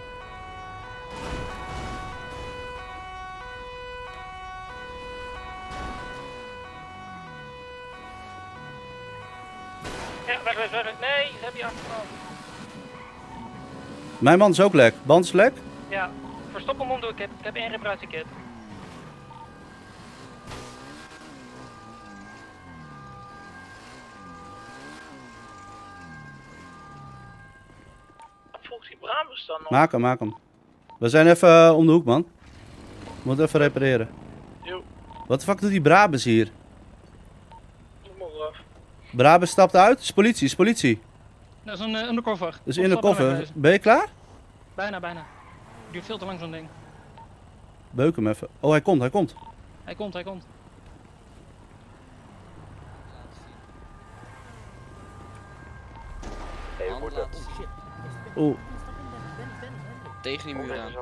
Ja, weg, weg, weg, weg. Nee, ze hebben je achterkant. Mijn band is ook lek. Band is lek? Ja, verstop hem om doe ik heb. Ik heb één reparatiekit. Volgens die Brabus dan nog. Maak hem, maak hem. We zijn even uh, om de hoek, man. We moeten even repareren. Jo. Wat de fuck doet die Brabus hier? Moet maar af. Brabus stapt uit. Is politie, is politie. Dat is een uh, undercover. Dat is in de koffer. Ben je klaar? Bijna, bijna. Duurt veel te lang zo'n ding. Beuk hem even. Oh, hij komt, hij komt. Hij komt, hij komt. Hey, moeder. Oeh. Tegen die muur aan.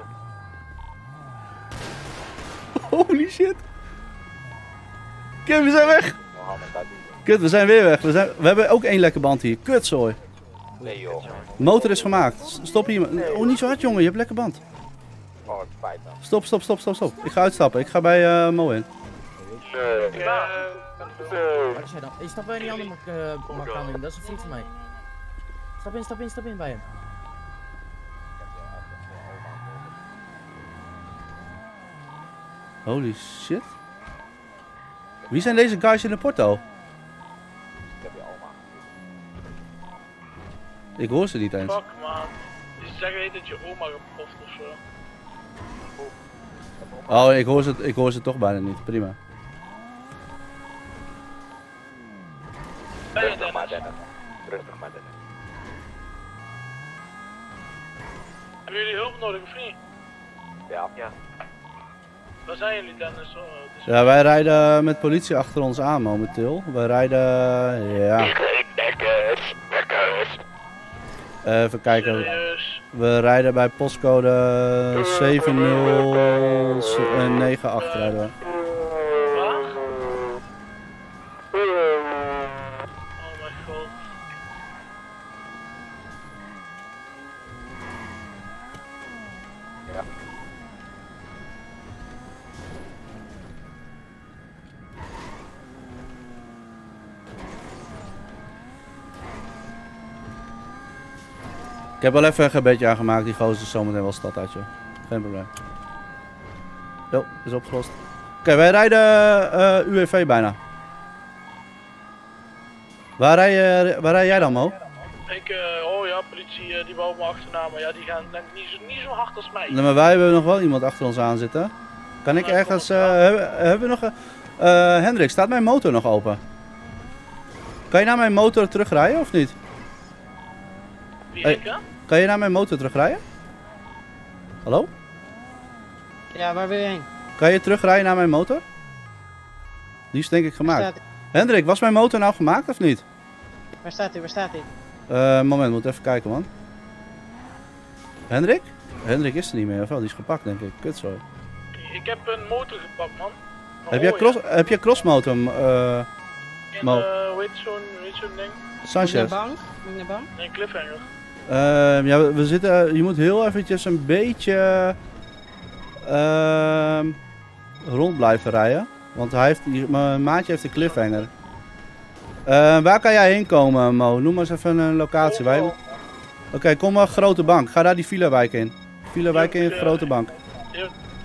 Holy shit. Kut, we zijn weg. Kut, we zijn weer weg. We, zijn... we hebben ook één lekke band hier. Kutzooi. Nee joh. De motor is gemaakt. Stop hier. Oh, niet zo hard jongen, je hebt lekker band. gewoon feit dan. Stop, stop, stop, stop, stop. Ik ga uitstappen. Ik ga bij uh, Mo in. Nee. Ja. Wat is hij dan? Hey, stap bij die andere uh, Mark in. Dat is een vriend van mij. Stap in, stap in, stap in bij hem. Holy shit. Wie zijn deze guys in de porto? Ik heb je oma. Ik hoor ze niet eens. Fuck man. Die zeggen niet dat je oma gepoft of zo. Oh, ik hoor ze, ik hoor ze toch bijna niet. Prima. Rustig maar Dennis. Rustig maar Dennis. Hebben jullie hulp nodig of niet? Ja. Ja. Waar zijn jullie Dennis? Oh, dus... Ja, wij rijden met politie achter ons aan momenteel. Wij rijden, ja. Even kijken. Serieus? We rijden bij postcode zeven nul negen acht rijden we. Oh mijn god. Ja. Ik heb wel even een gebedje aangemaakt, die gozer is zometeen wel stad uit, joh. Geen probleem. Jo, is opgelost. Oké, okay, wij rijden uh, U E V bijna. Waar rij, je, waar rij jij dan, Mo? Ik, uh, oh ja, politie uh, die wou me achterna, maar ja, die gaan denk ik niet zo, niet zo hard als mij. Nee, maar wij hebben nog wel iemand achter ons aan zitten. Kan ik ergens, uh, hebben, hebben we nog, uh, Hendrik, staat mijn motor nog open? Kan je naar mijn motor terugrijden of niet? Wie hey, ik, hè? kan je naar mijn motor terugrijden? Hallo? Ja, waar wil je heen? Kan je terugrijden naar mijn motor? Die is denk ik gemaakt. Hendrik, was mijn motor nou gemaakt of niet? Waar staat hij? Waar staat hij? Uh, moment, moet even kijken, man. Hendrik? Hendrik is er niet meer, of wel? Die is gepakt, denk ik. Kut zo. Ik heb een motor gepakt, man. Maar heb, jij cross, ja. heb je crossmotor, uh, In, Mo? uh, hoe heet zo'n zo ding? Sanchez. Moet je naar bank? Moet je naar bank? Nee, cliffhanger. Uh, ja, we, we zitten, je moet heel eventjes een beetje uh, rond blijven rijden. Want hij heeft, mijn maatje heeft een cliffhanger. Uh, waar kan jij heen komen, Mo? Noem maar eens even een locatie. Oh, oh. Oké, okay, kom maar Grote Bank. Ga daar die filewijk in. Filewijk in, Grote Bank. Ja.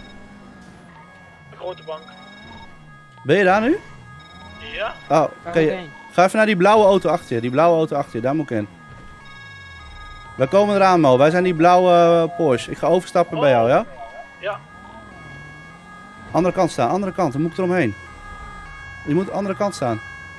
Grote Bank. Ben je daar nu? Ja. Oh, oké. Okay. Ga even naar die blauwe auto achter je. Die blauwe auto achter je, daar moet ik in. Wij komen eraan, Mo. Wij zijn die blauwe Porsche. Ik ga overstappen oh. bij jou, ja? Ja. Andere kant staan, andere kant. Dan moet ik eromheen. Je moet de andere kant staan.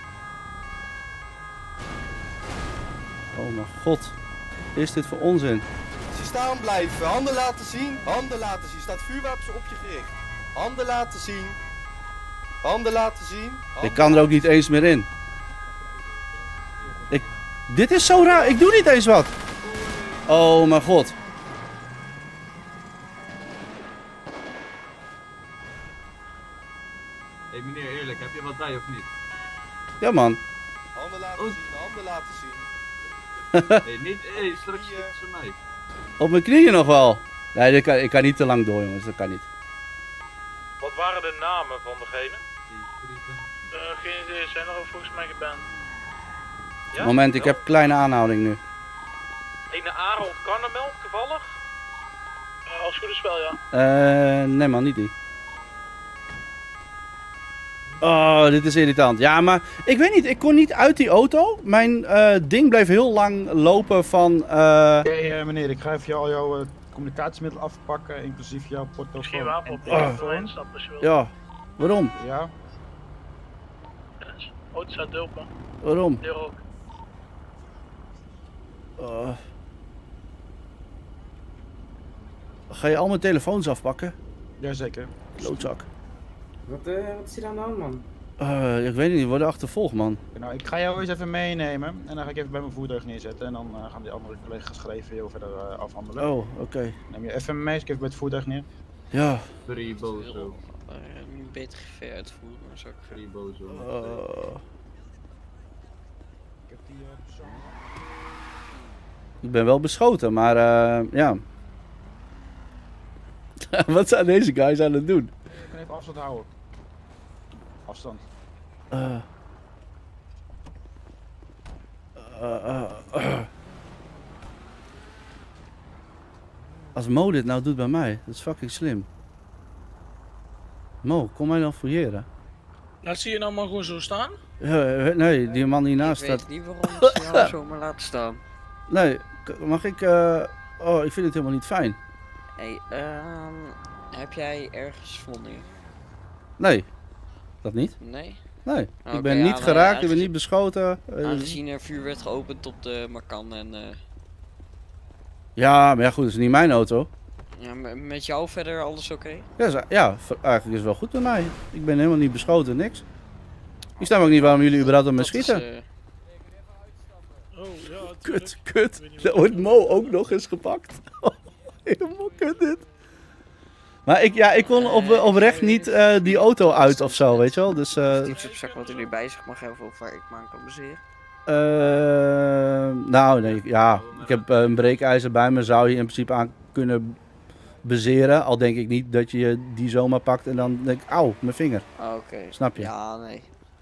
Oh mijn god. Is dit voor onzin? Staan blijven, handen laten zien, handen laten zien. Staat vuurwapens op je gericht. Handen laten zien. Handen laten zien. Handen ik kan er ook niet eens meer in. Ik... Dit is zo raar, ik doe niet eens wat. Oh mijn god. Hé hey meneer, eerlijk, heb je wat bij of niet? Ja man. Handen laten oh. zien, handen laten zien. hey, niet, hey, straks schieten ze mij. Op mijn knieën nog wel. Nee, dat kan, ik kan niet te lang door jongens, dat kan niet. Wat waren de namen van degene? Uh, geen idee, zijn er ook volgens mij geband. Ja? Moment, ik heb kleine aanhouding nu. Ene Arold Karnemel, toevallig? Uh, als het goed is wel, ja. Uh, nee man, niet die. Oh, dit is irritant. Ja, maar ik weet niet, ik kon niet uit die auto. Mijn uh, ding bleef heel lang lopen van... Uh... Oké okay, uh, meneer, ik ga even al jouw uh, communicatiemiddel afpakken, inclusief jouw portofoon. Misschien wapen op de oh. telefoon stappen, Ja, waarom? Ja. Auto staat open. Waarom? Deur ook. Uh... Ga je al mijn telefoons afpakken? Jazeker. Klootzak. Wat, uh, wat is hier aan de hand, man? Uh, ik weet het niet, we worden achtervolgd, man. Nou, ik ga jou eens even meenemen en dan ga ik even bij mijn voertuig neerzetten en dan uh, gaan die andere collega's geschreven heel verder uh, afhandelen. Oh, oké. Okay. Neem je even mee, ik even bij het voertuig neer. Ja. Free bozo. Uh, beter geveer uitvoeren, maar zou ik... Free bozo. Uh. Ik heb die uh, persoon... Ik ben wel beschoten, maar uh, ja. Wat zijn deze guys aan het doen? Ik kan even afstand houden. Afstand. Uh. Uh, uh, uh. Als Mo dit nou doet bij mij, dat is fucking slim. Mo, kom mij dan fouilleren. Laat zie je nou maar gewoon zo staan? Ja, nee, die man hiernaast Ik weet staat. niet waarom ze jou zo maar laten staan. Nee, k- mag ik... Uh... Oh, ik vind het helemaal niet fijn. Hé, hey, um, heb jij ergens vlonder? Nee, dat niet. Nee? Nee, Oké, ik ben ja, niet nee, geraakt, ik ben aangezien- niet beschoten. Uh, Aangezien er vuur werd geopend op de Macan en... Uh, Ja, maar ja goed, dat is niet mijn auto. ja, m- met jou verder alles oké? Ja, is- ja, v- eigenlijk is het wel goed met mij. Ik ben helemaal niet beschoten, niks. Ik snap ook niet waarom jullie überhaupt op me Dat is, schieten. eh, Kut, kut. Dan wordt Mo ook nog eens gepakt. Helemaal kut dit. Maar ik, ja, ik kon op, oprecht niet uh, die auto uit of zo, weet je wel. Dus, uh, Iets op zak wat u nu bij zich mag hebben of waar ik me aan kan baseren. uh, nou, nee, ja. Ik heb uh, een breekijzer bij me. Zou je in principe aan kunnen bezeren. Al denk ik niet dat je die zomaar pakt en dan denk ik, auw, mijn vinger. Oké. Okay. Snap je? Ja, nee.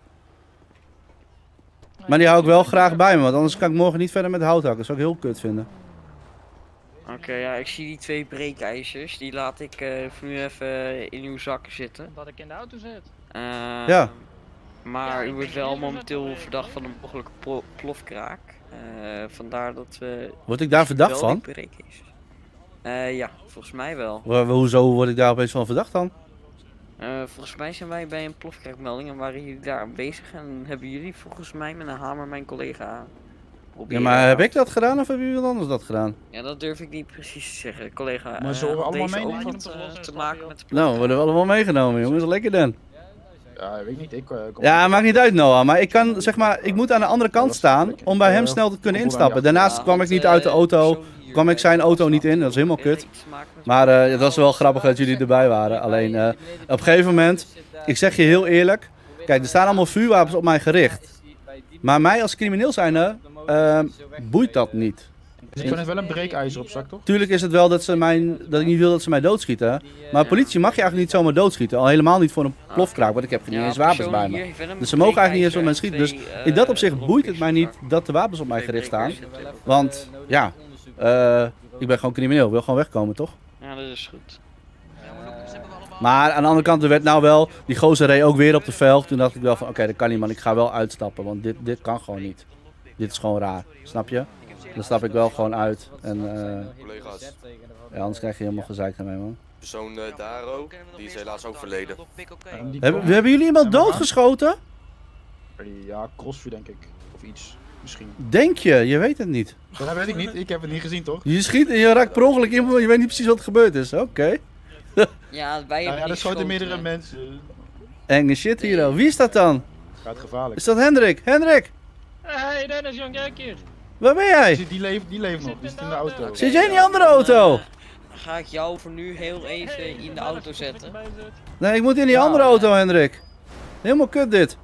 Maar die hou ik wel graag bij me, want anders kan ik morgen niet verder met hout hakken. Dat zou ik heel kut vinden. Oké, okay, ja, ik zie die twee breekijzers. Die laat ik uh, voor nu even in uw zak zitten. Dat ik in de auto zit. Uh, ja. Maar ja, u wordt wel momenteel verdacht van een mogelijke plofkraak. Uh, vandaar dat we... Word ik daar verdacht van? Uh, ja, volgens mij wel. Ho hoezo word ik daar opeens van verdacht dan? Uh, volgens mij zijn wij bij een plofkraakmelding en waren jullie daar aanwezig en hebben jullie volgens mij met een hamer mijn collega proberen. Ja, maar heb ik dat gedaan of hebben jullie wat anders dat gedaan? Ja, dat durf ik niet precies te zeggen. Collega, maar ze uh, horen allemaal deze mee, ook wat uh, te maken met de Nou, we worden we allemaal meegenomen jongens, lekker dan. Ja, weet ik niet. Ik, uh, kom ja, maakt niet uit Noah, maar ik kan zeg maar, ik moet aan de andere kant staan om bij hem snel te kunnen instappen. Daarnaast kwam ik niet uit de auto, kwam ik zijn auto niet in, dat is helemaal kut. Maar uh, het was wel grappig dat jullie erbij waren. Alleen uh, op een gegeven moment, ik zeg je heel eerlijk, kijk er staan allemaal vuurwapens op mij gericht. Maar mij als crimineel zijnde, uh, boeit dat niet. Dus ik kan net wel een breekijzer op zak, toch? Tuurlijk is het wel dat, ze mijn, dat ik niet wil dat ze mij doodschieten. Maar politie mag je eigenlijk niet zomaar doodschieten. Al helemaal niet voor een plofkraak, want ik heb niet eens wapens bij me. Dus ze mogen eigenlijk niet eens op mij schieten. Dus in dat opzicht boeit het mij niet dat de wapens op mij gericht staan. Want ja, uh, ik ben gewoon crimineel. Ik wil gewoon wegkomen, toch? Ja, dat is goed. Maar aan de andere kant, er werd nou wel, die gozer reed ook weer op de velg. Toen dacht ik wel van, oké, okay, dat kan niet man, ik ga wel uitstappen. Want dit, dit kan gewoon niet. Dit is gewoon raar, snap je? Dan stap ik wel gewoon uit. En, uh, collega's. Ja, anders krijg je helemaal gezeik aan mij, man. Persoon uh, Daro, die is helaas overleden. Um, hebben, hebben jullie iemand doodgeschoten? Ja, crossfit denk ik. Of iets. Misschien. Denk je? Je weet het niet. Dat weet ik niet. Ik heb het niet gezien, toch? Je schiet en je raakt per ongeluk iemand, je weet niet precies wat er gebeurd is. Oké. Okay. Ja, wij hebben ja, dat schoten meerdere mensen. Enge shit hier al. Wie is dat dan? Gaat gevaarlijk. Is dat Hendrik? Hendrik! Hey Dennis, jong Jerkje. Waar ben jij? Die, die, leeft, die leeft nog, die zit in de auto. Okay, zit jij in die andere auto? Dan uh, ga ik jou voor nu heel even in de auto zetten. Nee, ik moet in die ja, andere auto, Hendrik. Helemaal kut dit.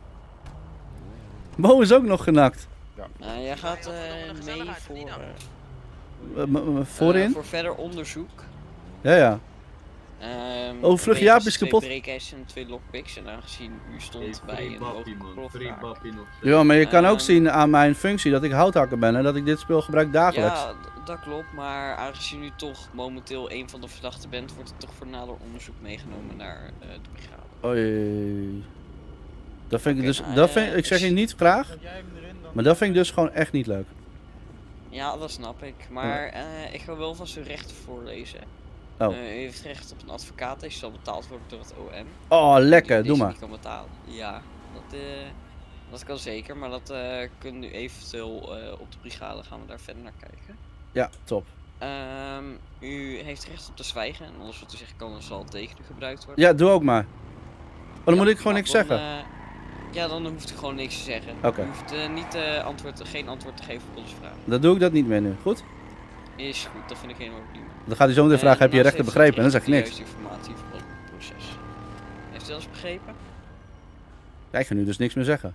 Mo is ook nog genakt. Ja. Nou, jij gaat uh, mee voor... Uh, uh, voorin? Uh, voor verder onderzoek. Ja, ja. Um, oh, vlug Jaap is kapot. Twee breekijzers en twee lockpicks en aangezien u stond hey, bij een mogelijke Ja, maar je kan um, ook zien aan mijn functie dat ik houthakker ben en dat ik dit speel gebruik dagelijks. Ja, dat klopt, maar aangezien u toch momenteel een van de verdachten bent, wordt het toch voor nader onderzoek meegenomen naar uh, de brigade. Oei. Dat vind ik okay, dus, nou, dat vind, uh, ik zeg je niet graag, maar dat vind ik dus gewoon echt niet leuk. Ja, dat snap ik, maar uh, ik ga wel van zijn rechten voorlezen. Oh. Uh, u heeft recht op een advocaat, deze zal betaald worden door het O M. Oh, lekker, doe maar. Niet kan betalen. Ja, dat, uh, dat kan zeker, maar dat uh, kunnen u eventueel uh, op de brigade gaan we daar verder naar kijken. Ja, top. Um, u heeft recht op te zwijgen en alles wat u zegt kan, zal tegen u gebruikt worden. Ja, doe ook maar. Oh, dan ja, moet ik gewoon niks dan, zeggen? Uh, ja, dan hoeft u gewoon niks te zeggen. Oké. Okay. U hoeft uh, niet, uh, antwoord, geen antwoord te geven op onze vragen. Dan doe ik dat niet meer nu, goed? Is goed, dat vind ik helemaal prima. Dan gaat hij zo meteen vragen, heb je rechten begrepen? En dan zeg je niks. Juiste informatie voor het proces. Heeft u dat eens begrepen? Ja, ik ga nu dus niks meer zeggen.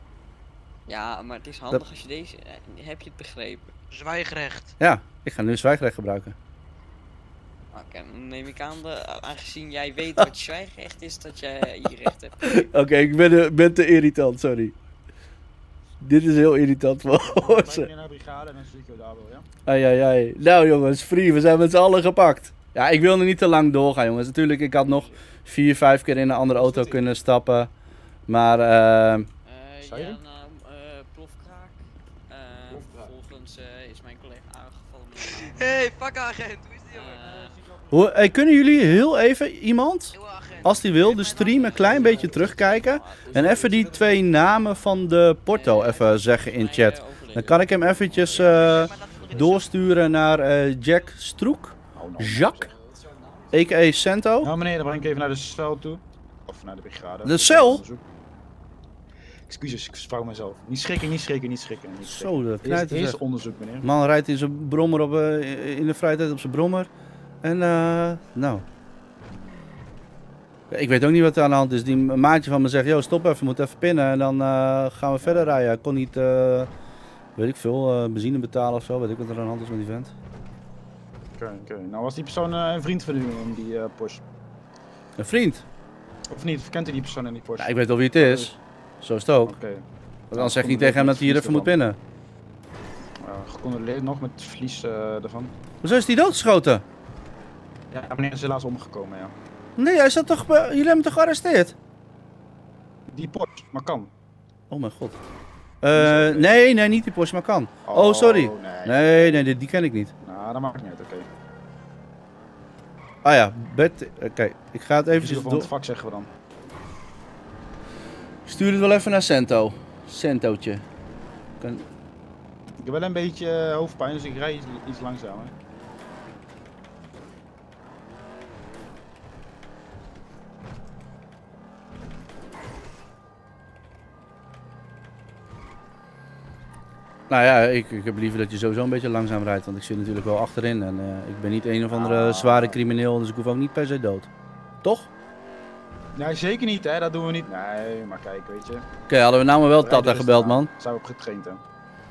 Ja, maar het is handig dat... als je deze... Heb je het begrepen? Zwijgrecht. Ja, ik ga nu zwijgrecht gebruiken. Ah, Oké, dan neem ik aan, de, aangezien jij weet wat je zwijgrecht is, dat jij hier recht hebt. Oké, okay, ik ben, uh, ben te irritant, sorry. Dit is heel irritant voor ze. naar de brigade en dan zie ik jou daar wel, ja? Ai, ai, ai. Nou jongens, free, we zijn met z'n allen gepakt. Ja, ik wil er niet te lang doorgaan jongens. Natuurlijk, ik had nog vier, vijf keer in een andere auto kunnen stappen. Maar eh... Uh, uh, ja, nou, uh, plofkraak. Uh, vervolgens uh, is mijn collega aangevallen met een... Hey, pakagent, hoe is die jongen? Hoe, hey, kunnen jullie heel even, iemand, als die wil, de stream een klein beetje terugkijken. En even die twee namen van de porto even zeggen in chat. Dan kan ik hem eventjes uh, doorsturen naar uh, Jack Stroek. Jacques. A K A Cento. Nou meneer, dan breng ik even naar de cel toe. Of naar de brigade. De cel? Excuses, ik vertrouw mezelf. Niet schrikken, niet schrikken, niet schrikken. Niet schrikken. Zo, dat knijt is. Eerst onderzoek meneer. Man rijdt in zijn brommer op, uh, in de vrije tijd op zijn brommer. En uh, nou. Ik weet ook niet wat er aan de hand is. Die maatje van me zegt, yo stop even, moet even pinnen. En dan uh, gaan we verder rijden. Ik kon niet, uh, weet ik veel, uh, benzine betalen of zo. Weet ik wat er aan de hand is met die vent. Oké, okay, oké. Okay. Nou was die persoon uh, een vriend van u in die uh, Porsche? Een vriend? Of niet? Of kent u die persoon in die Porsche? Ja, ik weet wel wie het is. Zo is het ook. Okay. Want dan zeg ik niet tegen hem dat hij hier even moet pinnen. Uh, gecontroleerd nog met het vlies uh, ervan. Hoezo is die doodgeschoten? Ja, meneer is helaas omgekomen, ja. Nee, hij zat toch, jullie hebben hem toch gearresteerd? Die Porsche, maar kan. Oh mijn god. Uh, nee, nee, niet die Porsche, maar kan. Oh, oh sorry. Nee, nee, nee die, die ken ik niet. Nou, dat maakt niet uit, oké. Okay. Ah ja, Bert, oké. Okay. Ik ga het even door. Het vak zeggen we dan. Stuur het wel even naar Cento. Centootje. Kan... Ik heb wel een beetje uh, hoofdpijn, dus ik rij iets, iets langzamer. Nou ja, ik, ik heb liever dat je sowieso een beetje langzaam rijdt, want ik zit natuurlijk wel achterin en uh, ik ben niet een of andere ah. zware crimineel, dus ik hoef ook niet per se dood. Toch? Nee, zeker niet, hè? Dat doen we niet. Nee, maar kijk, weet je. Oké, okay, hadden we nou maar wel Tata gebeld, man. Zijn we op getraind, hè?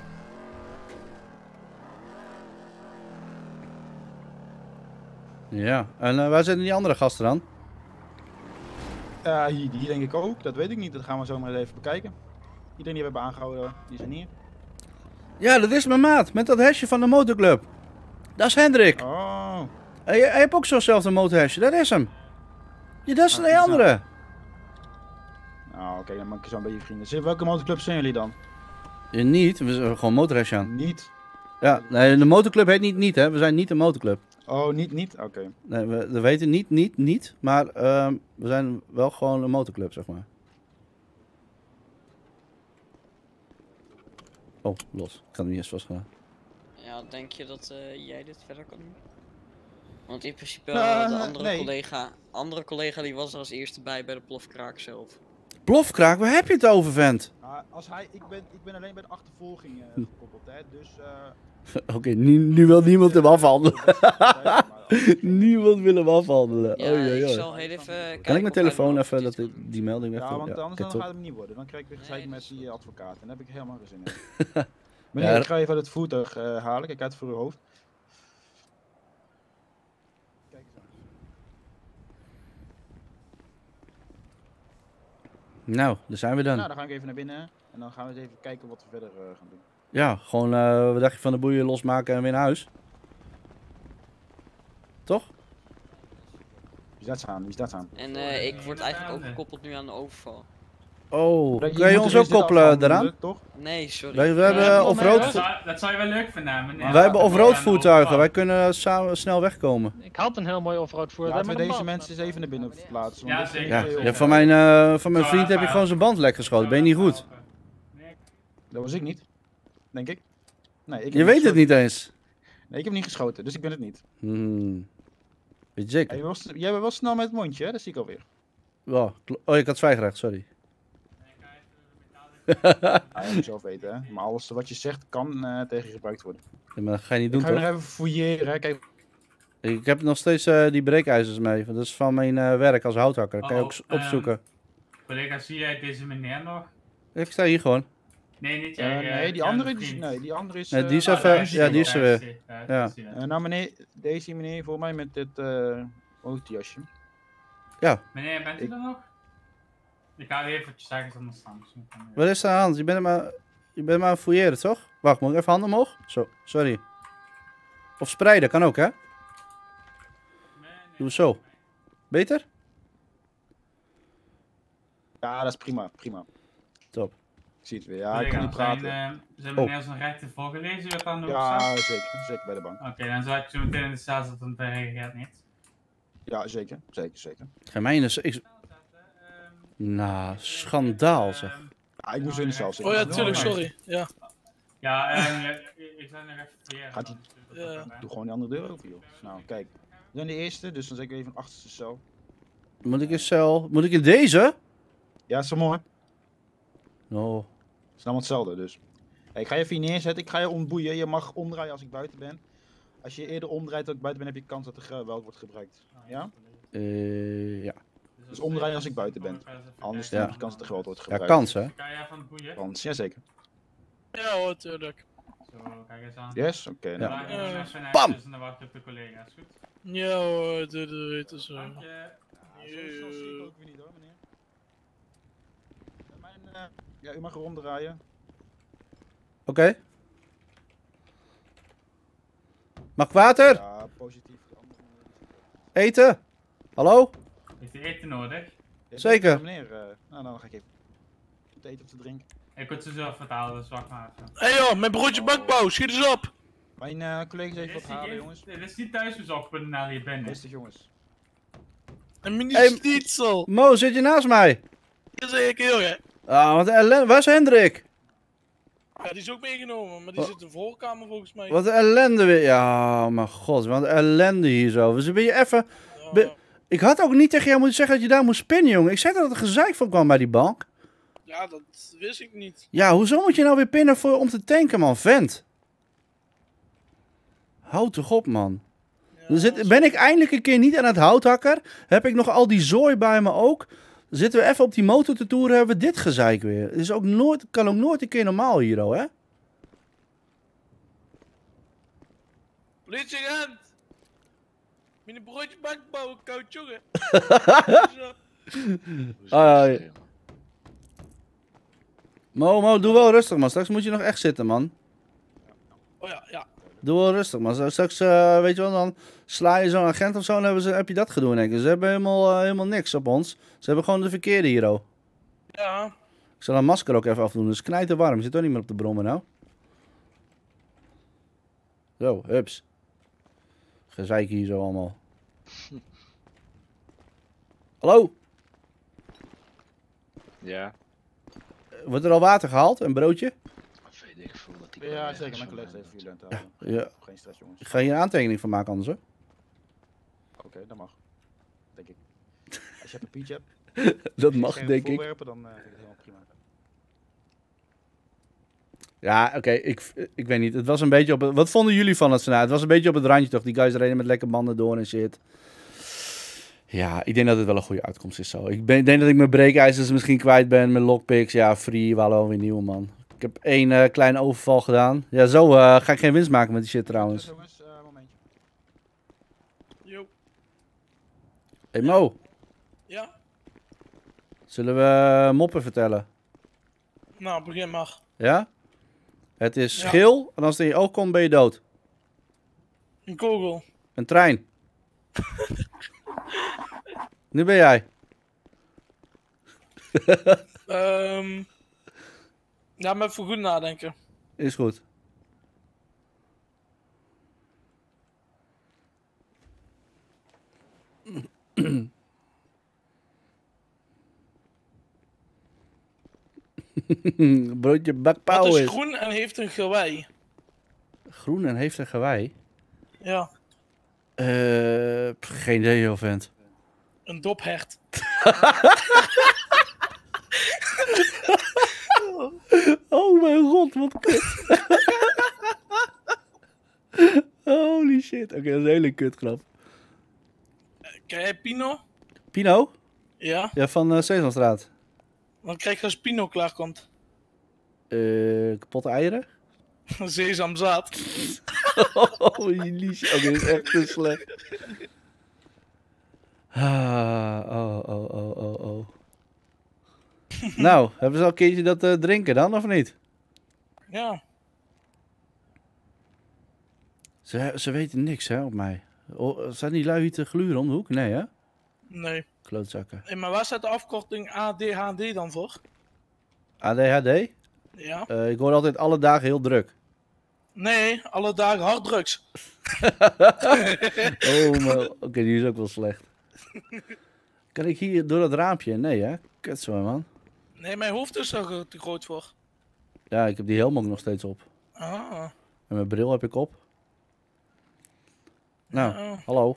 Ja, en uh, waar zitten die andere gasten dan? Uh, hier, hier denk ik ook, dat weet ik niet, dat gaan we zo maar even bekijken. Iedereen die we hebben aangehouden, die zijn hier. Ja, dat is mijn maat, met dat hesje van de motorclub. Dat is Hendrik. Oh. Hij, hij heeft ook zo'nzelfde motorhesje, dat is hem. Ja, dat is een ah, andere. Nou, oké, okay, dan maak ik zo een beetje vrienden. Zeg, welke motorclub zijn jullie dan? Ja, niet, we zijn gewoon motorhesje aan. Niet? Ja, nee, de motorclub heet niet niet, hè. We zijn niet een motorclub. Oh, niet niet? Oké. Okay. Nee, we, we weten niet niet niet, maar uh, we zijn wel gewoon een motorclub, zeg maar. Oh, los. Ik ga hem niet eens vastgaan. Ja, denk je dat uh, jij dit verder kan doen? Want in principe uh, de andere nee. collega, andere collega die was er als eerste bij bij de plofkraak zelf. Plofkraak? Waar heb je het over, vent? Uh, als hij, ik, ben, ik ben alleen bij de achtervolging uh, gekoppeld, hè, dus... Uh... Oké, okay, nu, nu wil niemand hem afhandelen. Niemand wil hem afhandelen. Ja, oh, ja, ja. Ik zal heel even kan ik mijn telefoon even dat die, die melding weg? Ja, want anders ja, dan gaat het niet worden. Dan krijg ik weer gezeik nee, met die advocaat. En daar heb ik helemaal geen zin in. Meneer, ja, ik ga even het voertuig uh, halen. Kijk uit voor uw hoofd. Kijk eens aan. Nou, daar zijn we dan. Nou, dan ga ik even naar binnen. En dan gaan we eens even kijken wat we verder uh, gaan doen. Ja, gewoon uh, wat dacht je van de boeien losmaken en weer naar huis? Toch? Wie is dat aan? Wie is dat aan? En uh, ik word eigenlijk ook gekoppeld nu aan de overval. Oh, kan je ons ook koppelen daaraan? Toch? Nee, sorry. Wij, wij hebben uh, off-road... Dat, dat zou je wel leuk vinden, meneer. Wij hebben off-road voertuigen, wij kunnen samen snel wegkomen. Ik had een heel mooi off-road voertuig. Laten we deze mensen eens even naar binnen verplaatsen. Ja, zeker. Ja, ja, van mijn, uh, van mijn vriend heb je gewoon zijn band lek geschoten, ben je niet goed? Dat was ik niet. Denk ik. Nee, ik je weet het niet eens. Nee, ik heb niet geschoten, dus ik ben het niet. Hmm. Weet je zeker? Hey, was, jij bent wel snel met het mondje, hè? Dat zie ik alweer. Ja, oh, ik had zwijgrecht, sorry. Ja, je moet zelf weten, hè. Maar alles wat je zegt kan uh, tegen je gebruikt worden. Ja, maar dat ga je niet doen, ik toch? Ik ga nog even fouilleren, hè. Kijk. Ik heb nog steeds uh, die breekijzers mee. Dat is van mijn uh, werk als houthakker. Dat kan je ook opzoeken. Um, collega, zie jij deze meneer nog? Ik sta hier gewoon. Nee, niet Uh, jij. nee, uh, die andere, die, nee, die andere is... Nee, die is uh, even, ah, ja, die is er weer. Ja. Ja. Uh, nou meneer, deze meneer voor mij met dit uh, hoofdjasje. Ja. Meneer, bent u Ik- er nog? Ik ga eventjes zeggen anders staan. Wat is er aan de hand? Je bent maar, je bent maar aan het fouilleren, toch? Wacht, moet ik even handen omhoog? Zo, sorry. Of spreiden, kan ook, hè? Doe het zo. Beter? Ja, dat is prima, prima. Top. Ik zie het weer. Ja, ik kan niet praten. Zijn, uh, zijn Oh. meneer zijn rechten voorgelezen wat aan de hoek Ja, staat? zeker. Zeker bij de bank. Oké, okay, dan zou ik zo meteen in de zaal zetten, want hij reageert niet. Ja, zeker. Zeker, zeker. Gemeen is... Ik... Nou, schandaal zeg. Ja, ik moest in de cel zitten. Oh ja, tuurlijk, sorry. Ja. Ja, um, ja, ik zou nog even fouilleren. Gaat die... Ja. Doe gewoon die andere deur open, joh. Nou, kijk. We zijn de eerste, dus dan zeg ik even een achterste cel. Moet ik in cel... Moet ik in deze? Ja, is zo mooi. Oh. Het is allemaal hetzelfde, dus. Hey, ik ga je even hier neerzetten. Ik ga je ontboeien. Je mag omdraaien als ik buiten ben. Als je eerder omdraait dat ik buiten ben, heb je kans dat er geweld wordt gebruikt. Ja? Uh, ja. Dus omdraaien als ik buiten ben. Anders Ja. heb je kans dat er geweld wordt Ja, gebruikt. kans, hè? Kan jij van het boeien? Kans, jazeker. Ja hoor, tuurlijk. Zo, kijk eens aan. Yes, oké. Dan nou. maak je hem even naar Bam! huis en dan wacht je op de collega's, goed? Ja hoor, dat weet is zo. Dank je. Zo snel zie ik ook weer niet hoor, meneer. Mijn, uh, ja, u mag ronddraaien. Oké. Okay. Mag ik water? Ja, positief. Eten? Hallo? Heeft u eten nodig? Zeker. Ja, meneer, uh, nou dan ga ik even te eten of te drinken. Ik word ze zelf vertalen, dus wacht maar even. Hé hey joh, mijn broodje bakbouw, schiet eens op! Mijn uh, collega's even wat Dit is halen, niet- jongens. Dit is niet thuis bezocht, ben naar hier binnen. Rustig, jongens. Een mini Hey, schnitzel! Mo, zit je naast mij? Jazeker, jongen. Ah, wat een ellende. Waar is Hendrik? Ja, die is ook meegenomen, maar die Wat? zit in de voorkamer volgens mij. Wat een ellende weer. Ja, mijn god, wat een ellende hier zo. Dus ben je even... ben- Ik had ook niet tegen jou moeten zeggen dat je daar moest pinnen, jongen. Ik zei dat er gezeik van kwam bij die bank. Ja, dat wist ik niet. Ja, hoezo moet je nou weer pinnen voor, om te tanken, man? Vent. Houd toch op, man. Dan zit, ben ik eindelijk een keer niet aan het houthakker. Heb ik nog al die zooi bij me ook. Dan zitten we even op die motor te toeren, hebben we dit gezeik weer. Het is ook nooit, kan ook nooit een keer normaal hier, hoor, hè? Politieagent! Mijn broodje bakbouw, koud jongen. Ah, ja. Mo, Mo, doe wel rustig, man. Straks moet je nog echt zitten, man. Oh ja, ja. Doe wel rustig, man. Straks, uh, weet je wel, dan sla je zo'n agent of zo en hebben ze, heb je dat gedoe in één keer. Ze hebben helemaal, uh, helemaal niks op ons. Ze hebben gewoon de verkeerde hier, oh. Ja. Ik zal een masker ook even afdoen, dus knijten warm. Je zit toch niet meer op de brommen, nou? Zo, hups. Gezeik hier zo allemaal. Hallo? Ja. Wordt er al water gehaald? Een broodje? Weet ik veel wat die Ja, zeker. Mijn collega's even voor jullie aan tafel. Ja. Geen stress, jongens. Ik ga hier een aantekening van maken anders, hoor. Oké, okay, dat mag. Denk ik. Als je een papiertje hebt. Dat mag, geen denk ik. voorwerpen, dan uh, vind ik het helemaal prima. Ja, oké, okay, ik, ik weet niet. Het was een beetje op het, wat vonden jullie van het scenario? Het was een beetje op het randje toch? Die guys reden met lekker banden door en shit. Ja, ik denk dat het wel een goede uitkomst is zo. Ik ben, denk dat ik mijn breekijzers misschien kwijt ben. Mijn lockpicks, ja, free, we halen weer nieuwe, man. Ik heb één uh, kleine overval gedaan. Ja, zo uh, ga ik geen winst maken met die shit trouwens. Jongens, uh, momentje. Yo. Hey Mo, Ja? zullen we uh, moppen vertellen? Nou, begin maar. Ja? Het is Ja. geel en als het in je oog komt ben je dood. Een kogel. Een trein. Nu ben jij. Ehm ja, maar even goed nadenken. Is goed. Broodje bakpauw Wat is is. groen en heeft een gewei? Groen en heeft een gewei? Ja, Eh, pff, geen idee, joh, vent. een dophert. Oh mijn god, wat kut. Holy shit. Oké, dat is een hele kutgrap. Ken jij Pino? Pino? Ja? Ja, van uh, Sesamstraat. Dan krijg je als Pino klaarkomt. Uh, kapotte eieren? Sesamzaad. Oh, je lies. Oké, dat is echt te slecht. Ah, oh, oh, oh, oh, oh. Nou, hebben ze al een keertje dat uh, drinken dan, of niet? Ja. Ze, ze weten niks, hè, op mij. Oh, zijn die lui hier te gluren om de hoek? Nee, hè? Nee. Klootzakken. Hey, maar waar staat de afkorting A D H D dan voor? A D H D? Ja. Uh, ik hoor altijd alle dagen heel druk. Nee, alle dagen harddrugs. Oh, maar... Oké, okay, die is ook wel slecht. Kan ik hier door dat raampje? Nee, hè? Kut zo, man. Nee, mijn hoofd is er te groot voor. Ja, ik heb die helm ook nog steeds op. Ah. En mijn bril heb ik op. Nou, ja. Hallo.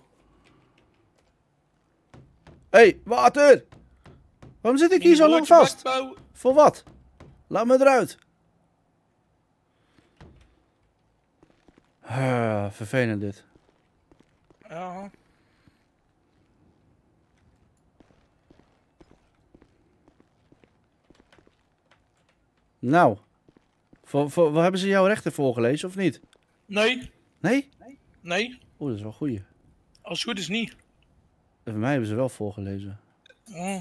Hé, hey, water! Waarom zit ik hier zo lang vast? Bakbouw. Voor wat? Laat me eruit. Ah, vervelend dit. Ja. Nou. Voor, voor, voor, hebben ze jouw rechten voorgelezen of niet? Nee. Nee? Nee. Oeh, dat is wel een goeie. Als het goed is niet. Voor mij hebben ze wel voorgelezen. Oh.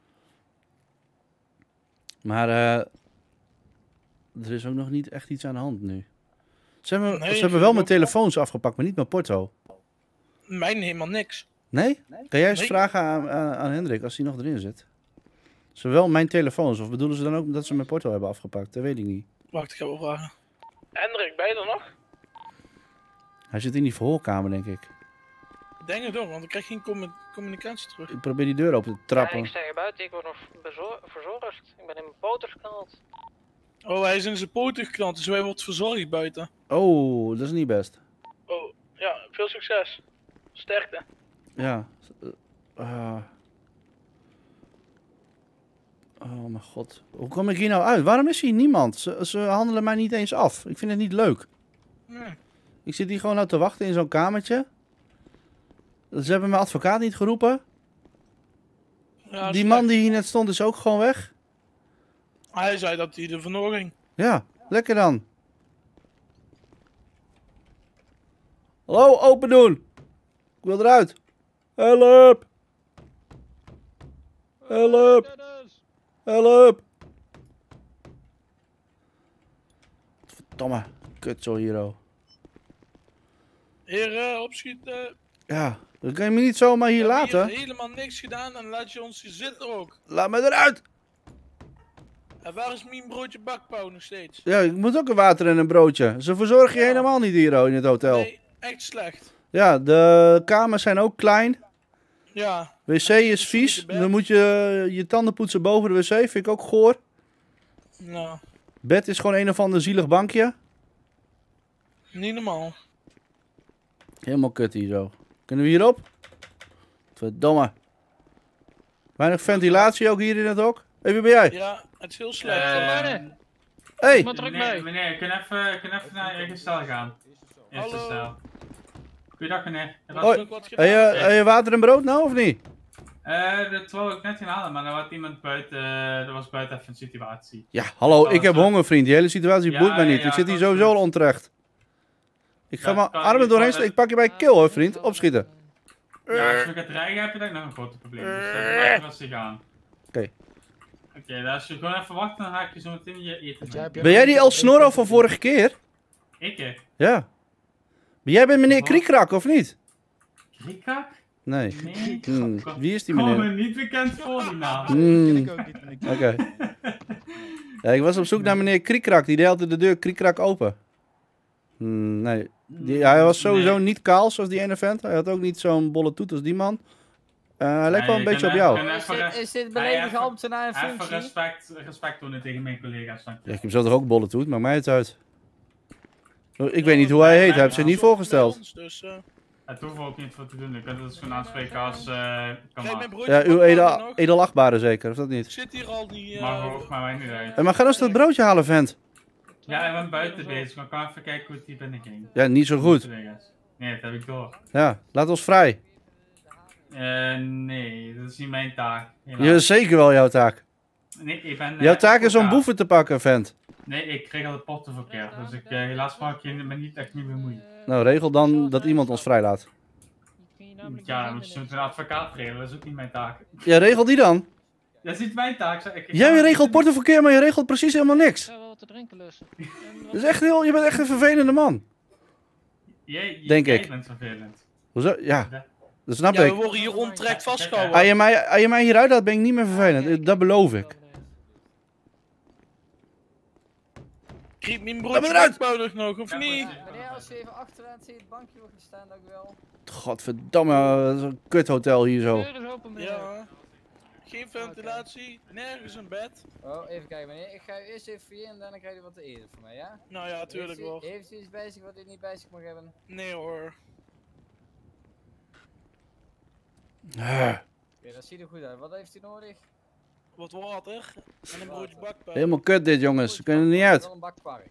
Maar uh, er is ook nog niet echt iets aan de hand nu. Ze hebben, nee, ze hebben wel mijn telefoons afgepakt, maar niet mijn porto. Mijn helemaal niks. Nee? Kan jij eens nee. vragen aan, aan, aan Hendrik als hij nog erin zit? Ze hebben wel mijn telefoons, of bedoelen ze dan ook dat ze mijn porto hebben afgepakt? Dat weet ik niet. Wacht, ik ga wel vragen. Hendrik, ben je er nog? Hij zit in die verhoorkamer, denk ik. Ik denk het ook, want ik krijg geen commu communicatie terug. Ik probeer die deur open te trappen. Ja, ik sta hier buiten, ik word nog verzorgd. Ik ben in mijn poten geknald. Oh, hij is in zijn poten geknald, dus wij wordt verzorgd buiten. Oh, dat is niet best. Oh, ja, veel succes. Sterkte. Ja. Uh. Oh mijn god. Hoe kom ik hier nou uit? Waarom is hier niemand? Ze, ze handelen mij niet eens af. Ik vind het niet leuk. Nee. Ik zit hier gewoon nou te wachten in zo'n kamertje. Ze hebben mijn advocaat niet geroepen. Ja, die man die hier net stond is ook gewoon weg. Hij zei dat hij er vandoor ging. Ja, lekker dan. Hallo, open doen. Ik wil eruit. Help. Help. Help. Verdomme. Kut zo hier, oh. Heren, opschieten. Ja, dan kan je me niet zomaar hier We laten. hebben hier helemaal niks gedaan en laat je ons hier zitten ook. Laat me eruit. En waar is mijn broodje bakpauw nog steeds? Ja, ik moet ook een water en een broodje. Ze verzorgen je ja. helemaal niet hier oh, in het hotel. Nee, echt slecht. Ja, de kamers zijn ook klein. Ja. wc is vies. Dan moet je je tanden poetsen boven de wc. Vind ik ook goor. Nou. Bed is gewoon een of ander zielig bankje. Niet normaal. Helemaal kut hier zo. Kunnen we hierop? Verdomme. Weinig ventilatie ook hier in het hok. Hé, wie ben jij? Ja, het is heel slecht. Uh, hey. Meneer, meneer, ik kan even, kan even naar je stel gaan. Eerste stel. Goeiedag meneer. Hoi. Heb je, heb je water en brood nou of niet? Uh, dat wou ik net gaan halen, maar er was iemand buiten, uh, er was buiten even een situatie. Ja, hallo, ik heb honger vriend. Die hele situatie ja, boeit mij niet. Ja, ik zit hier sowieso al onterecht. Ik ga ja, mijn armen doorheen steken. Ik pak je bij je keel hoor vriend. Opschieten. Ja, als je gaat rijden heb je dan nog een grote probleem. Dus uh, dat is gaan. Oké. Okay. Oké, okay, als je gewoon even wacht, dan haak je zo meteen je eten. Ben jij die El Snorro van vorige keer? Ik? Ja. Ben jij bij meneer Kriekrak of niet? Kriekrak? Nee. Nee. Hmm. Wie is die meneer? Kom me niet bekend voor die naam. Hmm. Oké. Okay. Ja, ik was op zoek naar meneer Kriekrak. Die deed altijd de deur Kriekrak open. Hmm, nee. Die, hij was sowieso nee. niet kaal zoals die ene vent. Hij had ook niet zo'n bolle toet als die man. Uh, hij lijkt wel een beetje op jou. Is dit, is dit belediging ambtenaar en functie? Even respect, respect doen tegen mijn collega's. Ja, ik heb zo toch ook bolle toet, maakt mij het uit. Ik weet niet hoe hij heet, hij heeft zich niet voorgesteld. Dus, uh... Het hoeft ook niet voor te doen, ik kan het gewoon aanspreken als uh, ja, uw edel, edelachtbare zeker, of dat niet? Zit hier al die... Uh... Maar hoog, maar wij niet uit. En maar ga eens dat broodje halen, vent. Ja, ik ben buiten bezig, maar ik kan even kijken hoe het hier binnen ging. Ja, niet zo goed. Nee, dat heb ik door. Ja, laat ons vrij. Uh, nee, dat is niet mijn taak. Ja, zeker wel jouw taak. Nee, ik ben... Jouw uh, taak is om advocaat. boeven te pakken, vent. Nee, ik regel het portenverkeer, dus ik, uh, helaas mag ik je me niet echt niet bemoeien. Nou, regel dan dat iemand ons vrijlaat. Ja, dan moet je met een advocaat regelen, dat is ook niet mijn taak. Ja, regel die dan. Dat is niet mijn taak. zeg Ik, ik Jij regelt portenverkeer, maar je regelt precies helemaal niks. wel wat te drinken lussen. Dat is echt heel, je bent echt een vervelende man. Jij, Denk jij ik. bent vervelend. Hoezo? Ja, dat snap Ja, ik. we worden hier onterecht vastgehouden. Als je mij, als je mij hieruit laat, ben ik niet meer vervelend. Dat beloof ik. Kriep mijn Laat me broodje eruit! nodig nog, of niet? Meneer, als je even achteraan zie je het bankje wil gaan staan, dank u wel. Godverdamme, dat is een kuthotel hier zo. Ja. Geen ventilatie, nergens een bed. Oh, even kijken meneer. Ik ga u eerst even fouilleren en daarna krijg je wat te eten van mij, ja? Nou ja, tuurlijk heeft u, wel. Heeft u iets bij zich wat u niet bij zich mag hebben? Nee hoor. Ah, Oké, dat ziet er goed uit. Wat heeft u nodig? Wat water en een broodje bakpijn. helemaal kut dit, jongens. Ze kunnen er niet uit. Wel een bak kwark.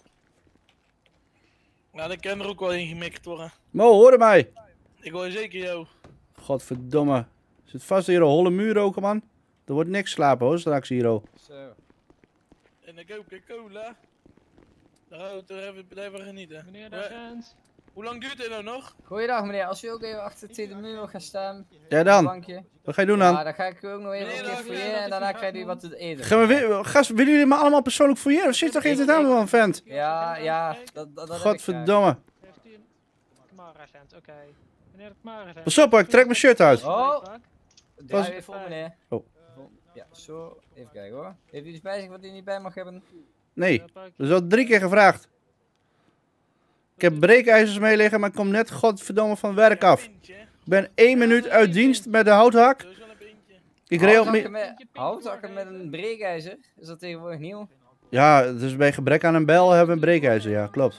Nou, dat kan er ook wel in gemikt worden. Mo, hoor mij. Ik hoor zeker jou. Godverdomme. Zit vast hier een holle muur ook, man. Er wordt niks slapen hoor, straks hier ook. Zo. En dan Coca-Cola. Daar gaan we even blijven genieten. Meneer de We- agent. Hoe lang duurt dit nou nog? Goeiedag meneer, als u ook even achter de tweede muur wil gaan staan. Ja, op dan. een bankje. Wat ga je doen dan? Ja, dan ga ik u ook nog even een keer fouilleren en daarna krijgt u wat te eten. Gaan we weer, gast, willen jullie me allemaal persoonlijk fouilleren? Of zit toch geen tijd aan, man, vent? Ja, ja, dat, dat, dat heb ik Godverdomme. Kmar-agent, oké. Meneer de Kmar-agent. Pas op, hoor, ik trek mijn shirt uit. Oh! Pas- Draai weer voor meneer. Oh. Ja, zo. Even kijken hoor. Heeft u iets bij zich wat u niet bij mag hebben? Nee, dat is al drie keer gevraagd. Ik heb breekijzers mee liggen, maar ik kom net godverdomme van werk af. Ik ben één minuut uit dienst met de houthak. Ik reed op Houthakken me... met, houthakken met een breekijzer? Is dat tegenwoordig nieuw? Ja, dus bij gebrek aan een bijl hebben we een breekijzer, ja, klopt.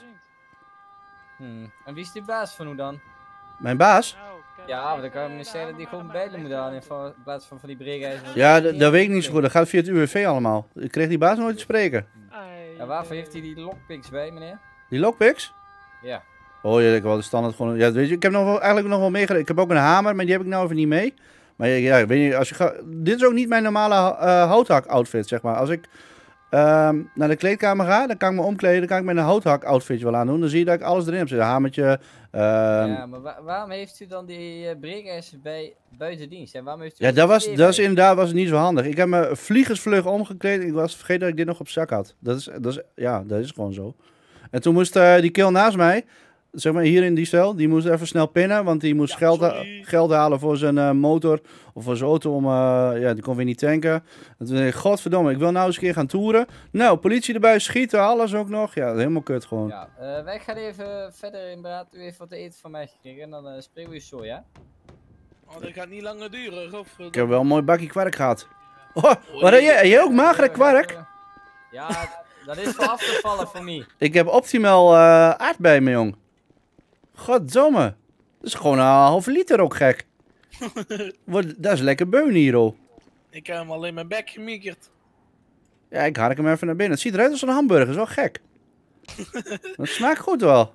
Hmm. En wie is die baas van u dan? Mijn baas? Ja, want dan kan ik me zeggen dat die gewoon bijlen moet halen in va- in plaats van van die breekijzers. Ja, dat dat weet ik niet zo goed. Dat gaat via het U W V allemaal. Ik kreeg die baas nooit te spreken. Ja, waarvoor heeft hij die lockpicks bij, meneer? Die lockpicks? Ja. Oh ja, ik wel de standaard gewoon. Ja, weet je, ik heb nog wel, eigenlijk nog wel meegedaan. Ik heb ook een hamer, maar die heb ik nou even niet mee. Maar ja, ja, weet je, als je gaat. Dit is ook niet mijn normale uh, houthak outfit, zeg maar. Als ik ehm, naar de kleedkamer ga, dan kan ik me omkleden. Dan kan ik met een houthak outfitje wel aan doen. Dan zie je dat ik alles erin heb zitten. Een hamertje. ehm, Ja, maar wa- waarom heeft u dan die uh, breekijzers bij buiten dienst? En waarom heeft u Ja, ook dat die was, twee dat is bij? inderdaad was het niet zo handig. Ik heb me vliegensvlug omgekleed. Ik was vergeten dat ik dit nog op zak had. Dat is, dat is, ja, dat is gewoon zo. En toen moest uh, die kill naast mij, zeg maar hier in die cel, die moest even snel pinnen. Want die moest geld, ha- geld halen voor zijn uh, motor of voor zijn auto. Om, uh, ja, die kon weer niet tanken. En toen dacht ik, godverdomme, ik wil nou eens een keer gaan toeren. Nou, politie erbij, schieten, alles ook nog. Ja, helemaal kut gewoon. Ja, uh, wij gaan even verder in beraad. U heeft wat te eten van mij gekregen en dan uh, spreken we u zo, ja? Oh, dat gaat niet langer duren, of? Ik heb wel een mooi bakje kwark gehad. Oh, wat heb jij? Heb jij ook magere kwark? Ja, dat is voor af te vallen voor mij. Ik heb optimaal uh, aardbei, mijn jong. Goddomme. Dat is gewoon een halve liter ook gek. Wordt- dat is lekker beun hier, oh. Ik heb hem al in mijn bek gemiekerd. Ja, ik hark hem even naar binnen. Het ziet eruit als een hamburger, is wel gek. Dat smaakt goed wel.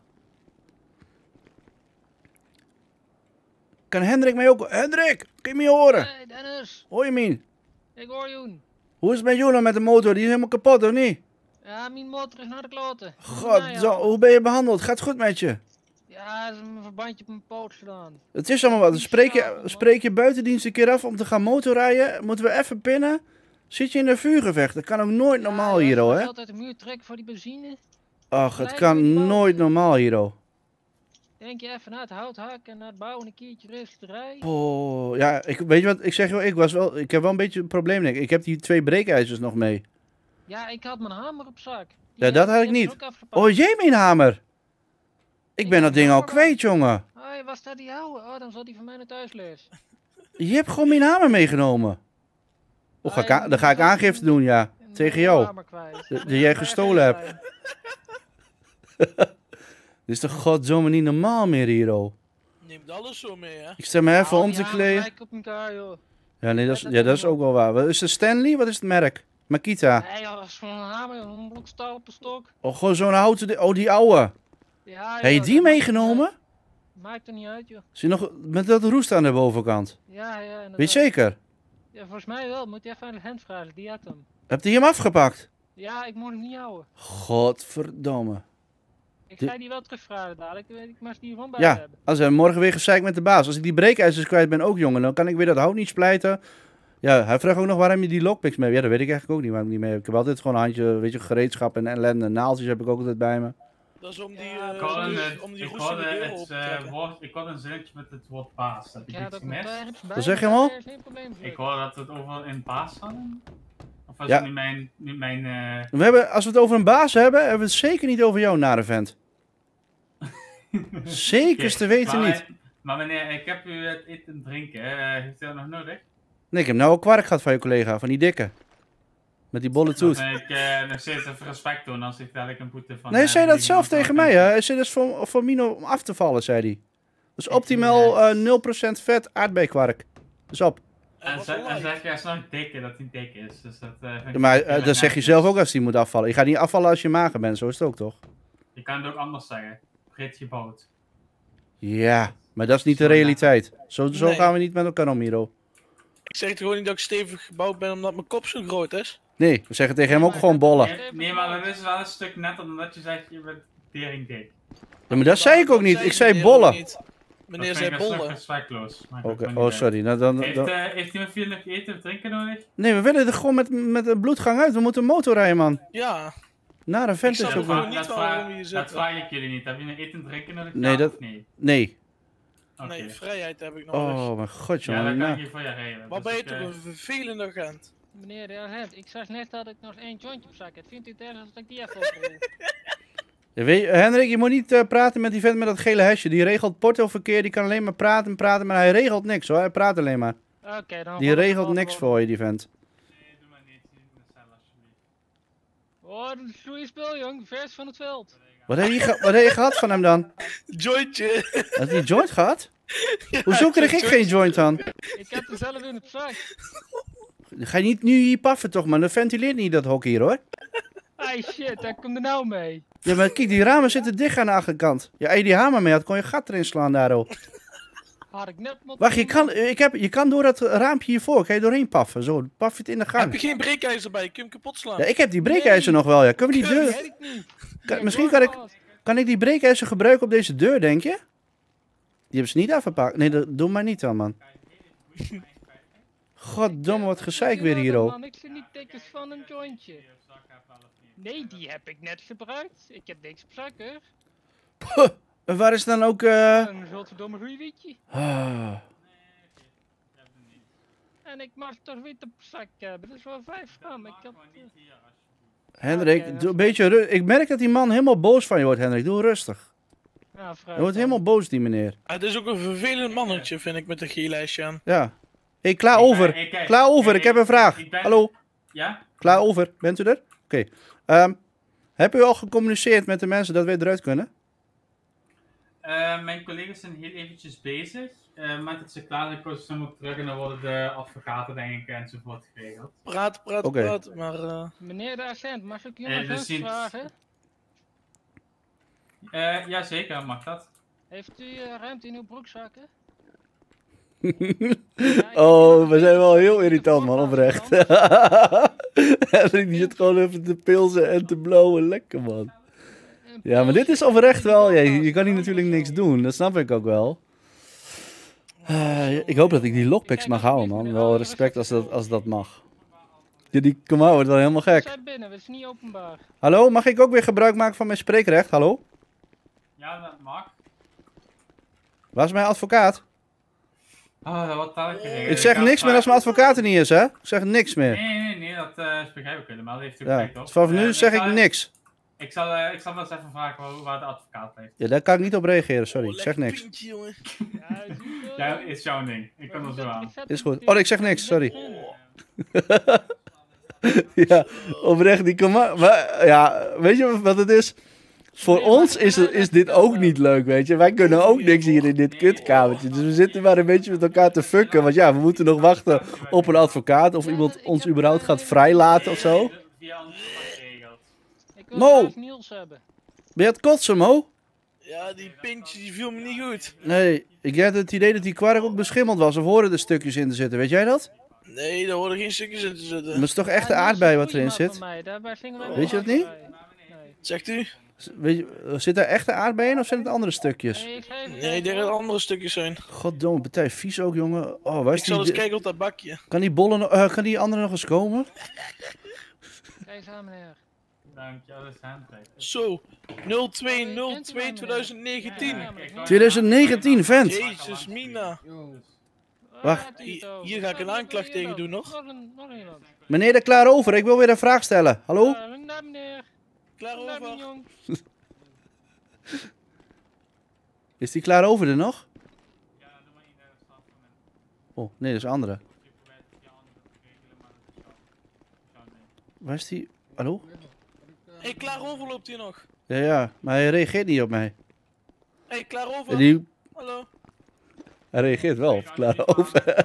Kan Hendrik mij ook... Hendrik, kun je me horen? Hey Dennis, Hoor je me? ik hoor je. Hoe is het met jullie met de motor? Die is helemaal kapot, of niet? Ja, mijn motor is naar de kloten. God, zo, hoe ben je behandeld? Gaat het goed met je? Ja, er is een verbandje op mijn poot gedaan. Het is allemaal wat. Spreek je, spreek je buitendienst een keer af om te gaan motorrijden? Moeten we even pinnen? Zit je in een vuurgevecht? Dat kan ook nooit normaal hier, hoor, hè? Altijd de muur trekken voor die benzine. Ach, het kan nooit normaal hier, hoor. Denk je even naar het hout hakken en naar het bouwen een keertje rustig rijden. Oh, ja, ik, weet je wat, ik zeg wel, ik, was wel, ik heb wel een beetje een probleem, denk ik. Ik heb die twee breekijzers nog mee. Ja, ik had mijn hamer op zak. Die Ja, heb- dat had die ik heb niet. ook afgepakt. Oh, jee, mijn hamer. Ik ben dat ding al kwijt, jongen. Oh, was dat die oude? Oh, dan zal die van mij naar thuis lezen. Je hebt gewoon mijn hamer meegenomen. Oh, ga ik aan- dan ga ik aangifte doen, ja. Tegen jou. Dat dat jij gestolen hebt. Dit is toch godzomme niet normaal meer hier, oh. Neemt alles zo mee, hè? Ik stel me even Oh, om te ja, kleden. gelijk op elkaar, joh. Ja, nee, dat is, ja, dat is ook wel waar. Wat is het, Stanley? Wat is het merk? Makita. Nee, joh, dat is gewoon een hamer, joh, een blok staal op de stok. Oh, gewoon zo'n houten... di- Oh, die ouwe. Ja, Heb je joh, die dat maakt- meegenomen? Maakt er niet uit, joh. Zie je nog met dat roest aan de bovenkant? Ja, ja, inderdaad. Weet je zeker? Ja, volgens mij wel. Moet je even aan de hand vragen. Die had hem. Hebt hij hem afgepakt? Ja, ik moet hem niet houden. Godverdomme. Ik De- ga die wel terugvragen dadelijk. Ik weet ik maar die gewoon bij Ja, hebben. als we morgen weer gezeik met de baas. Als ik die breekijzers kwijt ben ook, jongen, dan kan ik weer dat hout niet splijten. Ja, hij vraagt ook nog waarom je die lockpicks mee hebt. Ja, dat weet ik eigenlijk ook niet waarom ik die mee heb. Ik heb altijd gewoon een handje, weet je, gereedschap en ellende. Naaltjes heb ik ook altijd bij me. Dat is om die, Ja, uh, Ik hoorde om die, het- om die ik roest in de hoorde deur het, op te eh, trekken. woord, ik hoorde een zinnetje met het woord baas. Heb ik Ja, iets dat gemist? komt ergens bij. Wat zeg je, man? Daar is geen probleem voor. Ik hoorde dat we het over een baas hadden. Of was Ja. het niet mijn... Niet mijn eh, We hebben, als we het over een baas hebben, hebben we het zeker niet over jou, nare vent. Zekers te Oké, weten maar, niet. Maar meneer, ik heb u het eten en drinken. eh, heeft u dat nog nodig? Nee, ik heb nou ook kwark gehad van je collega, van die dikke. Met die bolle toet. Dan ben ik eh, nog steeds even respect doen als ik dadelijk een boete van... Nee, eh, zei dat die zelf man tegen kan- mij, hè? Hij zei dat is voor, voor Mino om af te vallen, zei hij. Dat is optimaal eh, nul procent vet aardbeikwark. Dus op. En zeg, en zeg je nog dikke dat hij dik is. Dus dat, eh, vind ik Ja, maar heel eh, dat zeg je netjes. zelf ook als die moet afvallen. Je gaat niet afvallen als je mager bent, zo is het ook toch? Je kan het ook anders zeggen. Breed gebouwd. Ja, maar dat is niet de realiteit. Zo, zo Nee. gaan we niet met elkaar om, Miro. Ik zeg gewoon niet dat ik stevig gebouwd ben omdat mijn kop zo groot is. Nee, we zeggen tegen hem ook gewoon bollen. Nee, nee, maar dat is wel een stuk netter dan dat je zegt je bent tering dik. Ja, maar dat zei ik ook niet. Ik zei bollen. Meneer Dat zei vind ik een stuk bollen. respectloos. Maar Oké, goed, oh niet sorry. Nou, dan, Heeft, dan... eh, heeft iemand van jullie nog eten of drinken nodig? Nee, we willen er gewoon met, met een bloedgang uit. We moeten motor rijden, man. Ja. Nare vent Ik is snap ook het wel. gewoon niet dat, waarom vraag, we hier dat zitten. vraag ik jullie niet. Heb je nog eten en drinken nodig? Nee, Ja dat... of nee? Nee. Oké. Nee, vrijheid heb ik nodig. Oh, mijn god, Ja, jongen. dan kan Nou. ik hier voor je regelen. Wat Dus ben je ik, toch eh, een vervelende agent. Meneer de agent, ik zag net dat ik nog één jointje op zak heb. Vindt u het erg als ik die even oprol? Ja, weet je, Hendrik, je moet niet eh, praten met die vent met dat gele hesje. Die regelt portoverkeer, die kan alleen maar praten en praten, maar hij regelt niks hoor. Hij praat alleen maar. Oké, dan... Die rol ik regelt wel niks gewoon. voor je, die vent. Oh, dat is een goede spel, jong. Vers van het veld. Wat heb je, ge- wat heb je gehad van hem dan? Jointje. Had hij een joint gehad? Hoezo kreeg ik geen joint dan? Ik heb hem zelf in het zak. Ga je niet nu hier paffen toch, man? Dat ventileert niet dat hok hier hoor. Ai shit, daar komt er nou mee. Ja, maar kijk, die ramen zitten dicht aan de achterkant. Ja, als je die hamer mee had, kon je gat erin slaan daarop. Had ik net moeten Wacht, je doen. kan, ik heb, je kan door dat raampje hiervoor, kan je doorheen paffen. Zo, paf je het in de Heb gang. je geen breekijzer bij? Kun je hem kapot slaan? Ja, ik heb die breekijzer nog wel, ja. Kunnen we die Kut. deur... Weet ik niet. Kan- misschien kan ik, kan ik die breekijzer gebruiken op deze deur, denk je? Die hebben ze niet afgepakt. Nee, dat doe maar niet dan, man. Goddomme, wat gezeik weer hier, oh. Man, ik zie niet tekens van een jointje. Nee, die heb ik net gebruikt. Ik heb niks op zak, hè. Puh, en waar is dan ook... eh Een godverdomme ruwietje. ah, En ik mag toch wit op zak hebben. Dat is wel vijf gram. Ik had... eh, Hendrik, doe een beetje ru- ik merk dat die man helemaal boos van je wordt, Hendrik. Doe rustig. Ja, Hij vrij. wordt helemaal boos, die meneer. Ah, het is ook een vervelend mannetje, vind ik, met een G-lijstje aan. Ja. Hé, klaar Ik ben- over. ik- ik- Klaar over, ik- ik heb een vraag. ik ben- Hallo. Ja? Klaar over. Bent u er? Oké. Ehm, heb u al gecommuniceerd met de mensen dat wij eruit kunnen? Eh, mijn collega's zijn heel eventjes bezig. Uh, met dat ze klaar zijn, komen ze nog terug en dan worden de advocaten denk ik enzovoort geregeld. Praten, praten, Oké. praten, maar... eh, Meneer de agent, mag ik Eh, jullie we eens zien- vragen? Uh, Jazeker, mag dat. Heeft u eh, ruimte in uw broekzakken? Oh, we zijn wel heel irritant, man, oprecht. Hendrik die zit gewoon even te pilsen en te blowen. Lekker, man. Ja, maar dit is oprecht wel... Ja, je kan hier natuurlijk niks doen, dat snap ik ook wel. Eh, ik hoop dat ik die lockpicks mag houden, man. Wel respect als dat, als dat mag. Ja, die Kamau wordt wel helemaal We gek. zijn binnen, het is niet openbaar. Hallo, mag ik ook weer gebruik maken van mijn spreekrecht? Hallo? Ja, dat mag. Waar is mijn advocaat? Oh, dat wordt dadelijk geregeld. Ik zeg ga niks meer als vragen- mijn advocaat er niet is, hè? Ik zeg niks meer. Nee, nee, nee, dat uh, begrijp ik helemaal. Dat heeft u Ja, gelijk op. vanaf nu Eh, zeg ik zal- niks. Ik zal, uh, ik zal wel eens even vragen waar, waar de advocaat heeft. Ja, daar kan ik niet op reageren, sorry. Ik zeg niks. Ja, is jouw ding. Ik kan er zo aan. Is goed. Oh, ik zeg niks, sorry. Ja, oprecht, die Kamau... Maar, ja, weet je wat het is? Voor ons is, het, is dit ook niet leuk, weet je. Wij kunnen ook niks hier in dit kutkamertje. Dus we zitten maar een beetje met elkaar te fucken. Want ja, we moeten nog wachten op een advocaat. Of iemand ons überhaupt gaat vrijlaten of zo. Ik wil Mo! graag Niels hebben. Ben je aan het kotsen, Mo? Ja, die pintje die viel me niet goed. Nee, ik heb het idee dat die kwark ook beschimmeld was. Of horen er stukjes in te zitten. Weet jij dat? Nee, daar horen geen stukjes in te zitten. Maar het is toch echt de aardbei wat erin zit? Daarbij vingen wij Weet je dat niet? Zegt u? Weet je, zit daar echte aardbeien of zijn het andere stukjes? Nee, ik denk dat het andere stukjes zijn. Goddomme, partij vies ook, jongen. Oh, waar is Ik zal eens die... kijken op dat bakje. Kan die bollen, nog- eh, kan die andere nog eens komen? Kijk eens aan, meneer. Dank je, alles handbreken. Zo, nul twee nul twee twintig negentien. twintig negentien, vent. Jezus, Mina. Wacht. Hier, hier ga ik een aanklacht tegen doen nog. Meneer de Klaarover, ik wil weer een vraag stellen. Hallo? Klaar over. Is die Klaarover er nog? Oh, nee, dat is een andere. Waar is die? Hallo? Hé, hey, klaar over loopt hier nog. Ja, ja, maar hij reageert niet op mij. Hé, hey, klaar over. Die... Hallo. Hij reageert wel op Klaarover.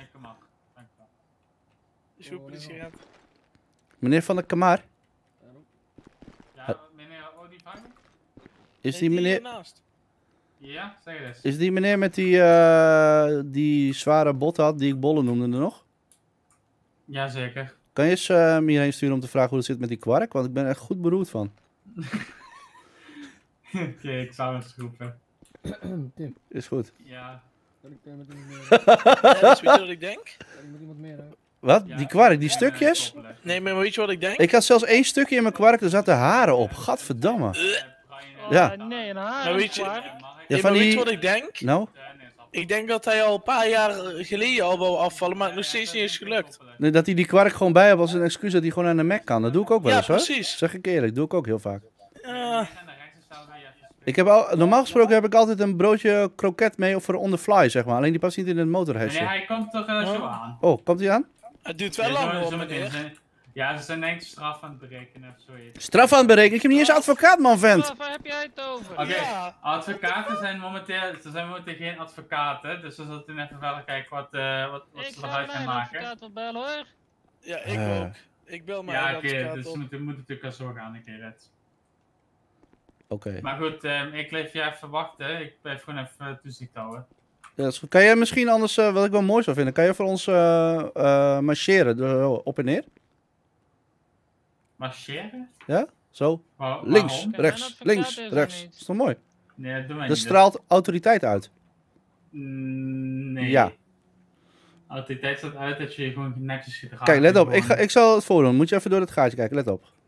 Is uw politieagent? Meneer Van der Kamar? Ja, meneer Odivang? Is die meneer... Ja, zeg eens. Is die meneer met die, uh, die zware bot had, die ik bollen noemde er nog? Jazeker. Kan je eens uh, me hierheen sturen om te vragen hoe het zit met die kwark? Want ik ben er echt goed beroerd van. Oké, okay, ik zou eens roepen. Tim. Is goed. Ja. Kan ik uh, met iemand meer? Ja, dat is weet je wat ik denk? Kan ik met iemand meer? Hè? Wat? Die kwark, die stukjes? Nee, maar weet je wat ik denk? Ik had zelfs één stukje in mijn kwark, er zaten haren op. Gadverdamme. Ja. Uh, nee, een haar. Maar weet je, Ja, ja, van maar weet die... je wat ik denk? Nou? Ik denk dat hij al een paar jaar geleden al wou afvallen, maar het nog steeds niet is gelukt. Nee, dat hij die kwark gewoon bij heeft als een excuus dat hij gewoon aan de Mac kan. Dat doe ik ook wel Ja, eens hoor. precies. Zeg ik eerlijk, doe ik ook heel vaak. Ja. Ik heb al, normaal gesproken heb ik altijd een broodje kroket mee voor on the fly, zeg maar. Alleen die past niet in het motorhesje. Nee, hij komt toch uh, zo aan. Oh, komt hij aan? Het duurt wel Ja, lang zo- hoor, zo meteen. meneer. Ze- Ja, ze zijn denk ik straf aan het berekenen of zoiets. Straf aan het berekenen? Ik heb niet eens advocaat, man, vent. Waar heb jij het over? Oké, advocaten zijn momenteel, ze zijn momenteel geen advocaten, dus we zullen even verder kijken wat, uh, wat, wat Ik ze ga eruit gaan mijn maken. advocaat wel bellen hoor. Ja, ik Eh. ook. Ik bel mijn Ja, eigen oké, advocaat dus op. we moeten, moeten natuurlijk al zo gaan, een keer het. Oké. Maar goed, um, ik leef je even wachten, ik blijf gewoon even toezicht houden. Ja, dat is goed. Kan jij misschien anders, uh, wat ik wel mooi zou vinden, kan jij voor ons uh, uh, marcheren, door, op en neer? Marcheren? Ja? Zo. Waar- Links, waarom? rechts, links, is er rechts. niet. Is toch mooi? Nee, dat doen wij Dat niet. straalt autoriteit uit. Mm, nee. Ja. Autoriteit staat uit dat je je gewoon netjes gedraagt. Kijk, let op. Gewoon- Ik, ga, ik zal het voordoen. Moet je even door het gaatje kijken. Let op.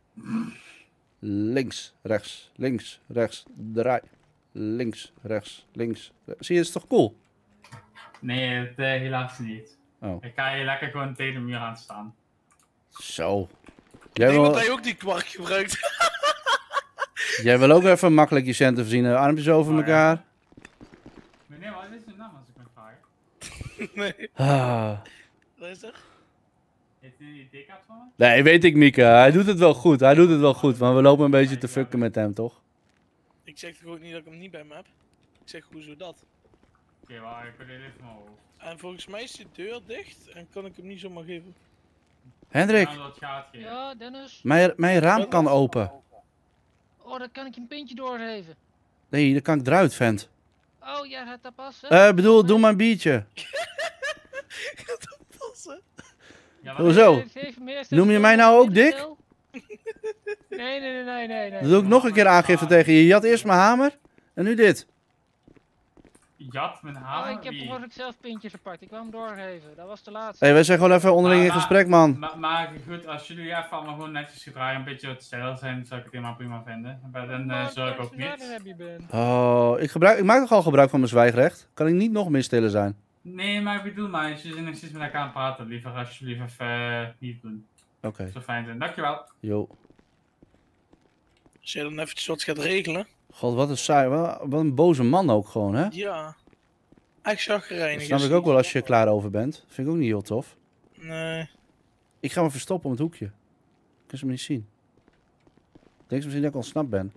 Links, rechts, links, rechts, draai. Links, rechts, links. Rechts. Zie je, dat is toch cool? Nee, het, uh, helaas niet. Oh. Ik ga hier lekker gewoon tegen de muur aan staan. Zo. Ik Jij denk wil, dat hij ook die kwark gebruikt. jij wil ook even makkelijk je centen verzinnen. Armpjes over Oh, elkaar. Meneer, wat is uw naam als ik mag vragen? Nee. Ah. Wat is er? Heeft u een I D-kaart van me? Nee, weet ik, Mieke. Hij doet het wel goed. Hij doet het wel goed. Maar we lopen een beetje te fucken met hem, toch? Ik zeg toch ook niet dat ik hem niet bij me heb? Ik zeg, hoezo dat? Oké, okay, waar, ik wil dit even mijn hoofd. En volgens mij is die deur dicht en kan ik hem niet zomaar geven. Hendrik, Nou, dat gaat geen. Ja, Dennis. mijn, mijn raam kan open. Oh, dan kan ik je een pintje doorgeven. Nee, dan kan ik eruit, vent. Oh, jij gaat dat passen? Eh, bedoel, doe maar een biertje. Gaat dat passen? Ja, wat- Hoezo? Geef- geef me eerst Noem je even mij een nou ook pintje dik? stil. Nee, nee, nee, nee, nee. nee. Dan doe ik nog een keer aangifte tegen je. Je had eerst mijn hamer en nu dit. Jat, mijn Oh, hamer? ik heb Wie? toch ook zelf pintjes apart. Ik wou hem doorgeven. Dat was de laatste. Hé, hey, wij zijn gewoon even onderling in Maar- gesprek, man. Maar, maar goed, als jullie even allemaal gewoon netjes gedragen, een beetje wat stijl zijn, zou ik het helemaal prima vinden. Maar dan uh, zou ik ook niet. Oh, ik, gebruik, ik maak toch al gebruik van mijn zwijgrecht? Kan ik niet nog meer stiller zijn? Nee, maar ik bedoel maar, als jullie nog steeds met elkaar aan het praten, liever alsjeblieft even uh, niet doen. Oké. Okay. Zo fijn zijn. Dankjewel. Jo. Als jij dan eventjes wat gaat regelen. God, wat een saai. Wat, wat een boze man ook gewoon, hè? Ja. Echt chagrijnig. Dat snap ik ook wel als je er klaar over bent. Vind ik ook niet heel tof. Nee. Ik ga me verstoppen om het hoekje. Ik kan ze me niet zien. Ik denk misschien dat ik ontsnapt ben.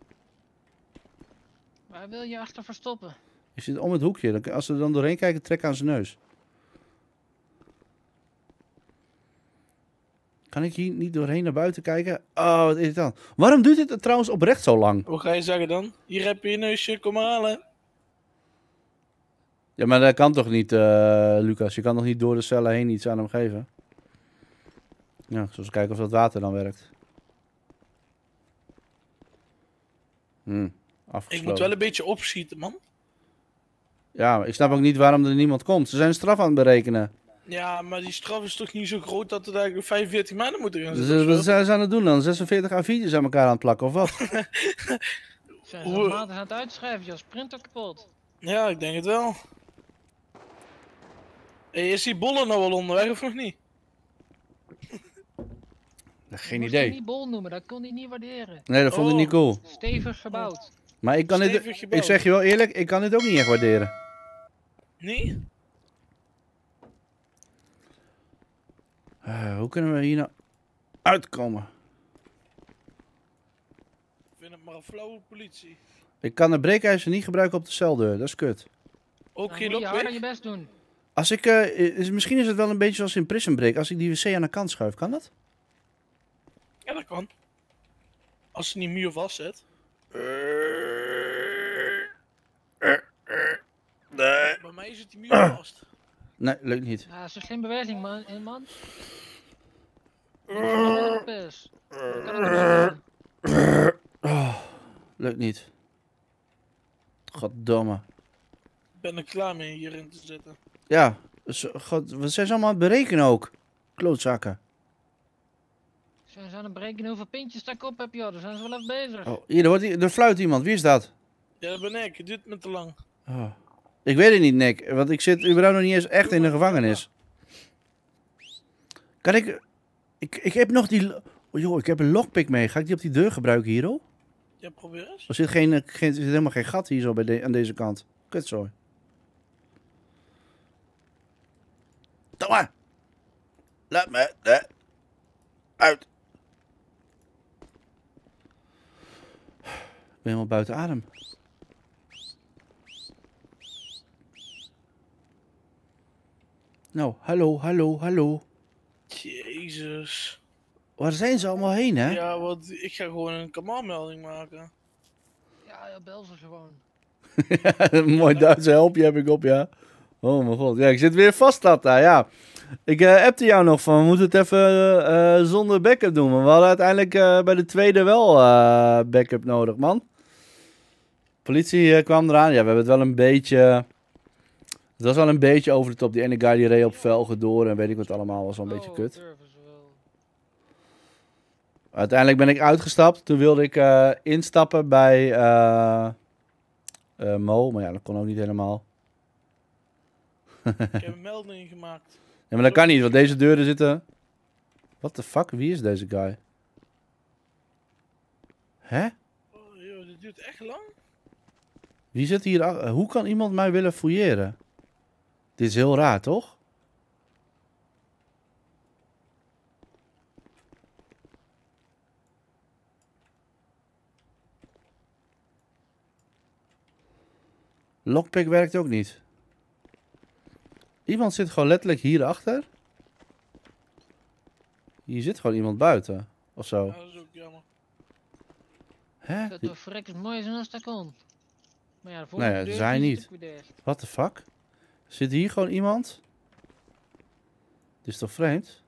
Waar wil je achter verstoppen? Ik zit om het hoekje. Dan- Als ze er dan doorheen kijken, trek aan zijn neus. Kan ik hier niet doorheen naar buiten kijken? Oh, wat irritant. Waarom duurt dit trouwens oprecht zo lang? Wat ga je zeggen dan? Hier heb je je neusje, kom maar halen. Ja, maar dat kan toch niet, uh, Lucas? Je kan toch niet door de cellen heen iets aan hem geven? Ja, ik zal eens kijken of dat water dan werkt. Hm, afgesloten. Ik moet wel een beetje opschieten, man. Ja, maar ik snap ook niet waarom er niemand komt. Ze zijn een straf aan het berekenen. Ja, maar die straf is toch niet zo groot dat we eigenlijk vijfenveertig maanden moeten gaan Dus, zitten? wat zijn ze aan het doen dan? zesenveertig A viertjes aan elkaar aan het plakken, of wat? Zijn ze al maanden aan het uitschrijven, je printer kapot. Ja, ik denk het wel. Hey, is die bolle nou al onderweg of nog niet? Geen Je idee. niet bol noemen, dat kon hij niet waarderen. Nee, dat vond ik niet cool. Stevig gebouwd. Maar ik kan dit, Stevig gebouwd. ik zeg je wel eerlijk, ik kan dit ook niet echt waarderen. Nee? Uh, hoe kunnen we hier nou uitkomen? Ik vind het maar een flauwe politie. Ik kan de breekijzer niet gebruiken op de celdeur, dat is kut. Ook Dan geen moet je harder lockpick? je best doen. Als ik, uh, is, misschien is het wel een beetje zoals in Prison Break, als ik die wc aan de kant schuif, kan dat? Ja, dat kan. Als ze niet muur vastzet. Nee. Bij mij zit die muur vast. Nee, lukt niet. Ja, is er geen beweging, man. Eh, man. Dat is kan het niet doen. Oh, lukt niet. Goddomme. Ik ben er klaar mee hierin te zitten. Ja, dus, god, wat zijn ze allemaal aan het berekenen ook? Klootzakken. Zijn ze aan het berekenen hoeveel pintjes daar op heb, joh. Daar zijn ze wel even bezig. Oh, hier, er, wordt, er fluit iemand. Wie is dat? Ja, dat ben ik. Het duurt me te lang. Oh. Ik weet het niet, Nick. Want ik zit überhaupt nog niet eens echt in de gevangenis. Kan ik... Ik, ik heb nog die... Oh, joh, ik heb een lockpick mee. Ga ik die op die deur gebruiken hier, hoor? Ja, probeer eens. Er zit, geen, geen, er zit helemaal geen gat hier zo bij de, aan deze kant. Kutzooi. Domme! Laat me de... uit. Ik ben helemaal buiten adem. Nou, hallo, hallo, hallo. Jezus. Waar zijn ze allemaal heen, hè? Ja, want ik ga gewoon een kamaalmelding maken. Ja, ja, bel ze gewoon. Een mooi Duitse helpje heb ik op, ja. Oh mijn god. Ja, ik zit weer vast dat daar, ja. Ik uh, appte jou nog van, we moeten het even uh, uh, zonder backup doen. Maar we hadden uiteindelijk uh, bij de tweede wel uh, backup nodig, man. Politie uh, kwam eraan. Ja, we hebben het wel een beetje... Het was wel een beetje over de top. Die ene guy die reed op velgen door en weet ik wat allemaal. Was wel een beetje kut. Uiteindelijk ben ik uitgestapt. Toen wilde ik uh, instappen bij uh, uh, Mo. Maar ja, dat kon ook niet helemaal. Ik heb een melding gemaakt. Ja, maar dat kan niet, want deze deuren zitten... What the fuck? Wie is deze guy? Hè? Oh, joh, dit duurt echt lang. Wie zit hier? ach- Hoe kan iemand mij willen fouilleren? Dit is heel raar, toch? Lockpick werkt ook niet. Iemand zit gewoon letterlijk hierachter. Hier zit gewoon iemand buiten. Of zo. Ja, dat is ook jammer. Hè? Dat toch verrekkers mooi zijn als dat kon. Maar ja, de Nee, volgende dat deur zij is niet. liquideerd. What the fuck? Zit hier gewoon iemand? Dit is toch vreemd?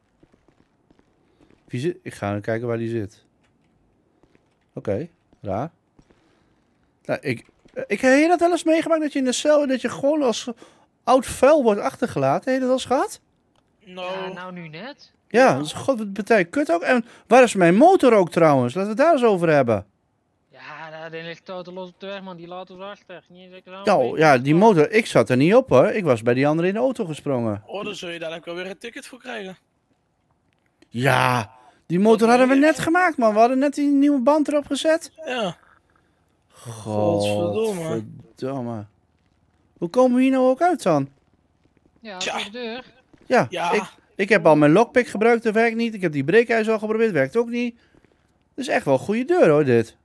Wie zit? Ik ga even kijken waar die zit. Oké, okay, raar. Nou, ik, ik heb je dat wel eens meegemaakt dat je in de cel dat je gewoon als oud vuil wordt achtergelaten. Heb je dat wel eens gehad? Nou, Ja, nou nu net. Ja, dat is god wat betekent kut ook. En waar is mijn motor ook trouwens? Laten we het daar eens over hebben. Ja, nou, die ligt totaal los op de weg, man. Die laat ons achter. Niet eens lekker aan Ja, ja, die motor, ik zat er niet op hoor. Ik was bij die andere in de auto gesprongen. oh, dan zul je daar ook wel weer een ticket voor krijgen. Ja, die motor hadden we net gemaakt man. We hadden net die nieuwe band erop gezet. Ja. Godverdomme. Godverdomme. Hoe komen we hier nou ook uit dan? Ja, voor de deur. Ja, Ja. Ik, ik heb al mijn lockpick gebruikt, dat werkt niet. Ik heb die breekijzer al geprobeerd, werkt ook niet. Dat is echt wel een goede deur hoor, dit.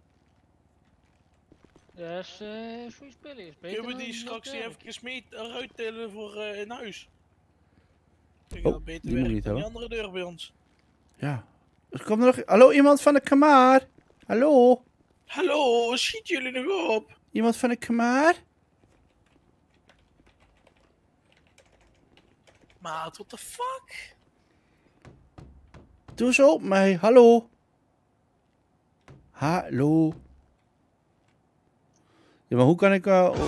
Dat is uh, goede spullen. Is beter Kunnen we dan die dat straks werk. even mee eruit telen voor uh, in huis? Ik Oh, had beter die moet werken niet, dan die hoor. andere deur bij ons. Ja. Er komt er nog... Hallo, iemand van de Kamaar? Hallo? Hallo, schieten jullie nog op? Iemand van de Kamaar? Maat, what the fuck? Doe eens op mij, hallo. Hallo. Ja, maar hoe kan ik... Uh,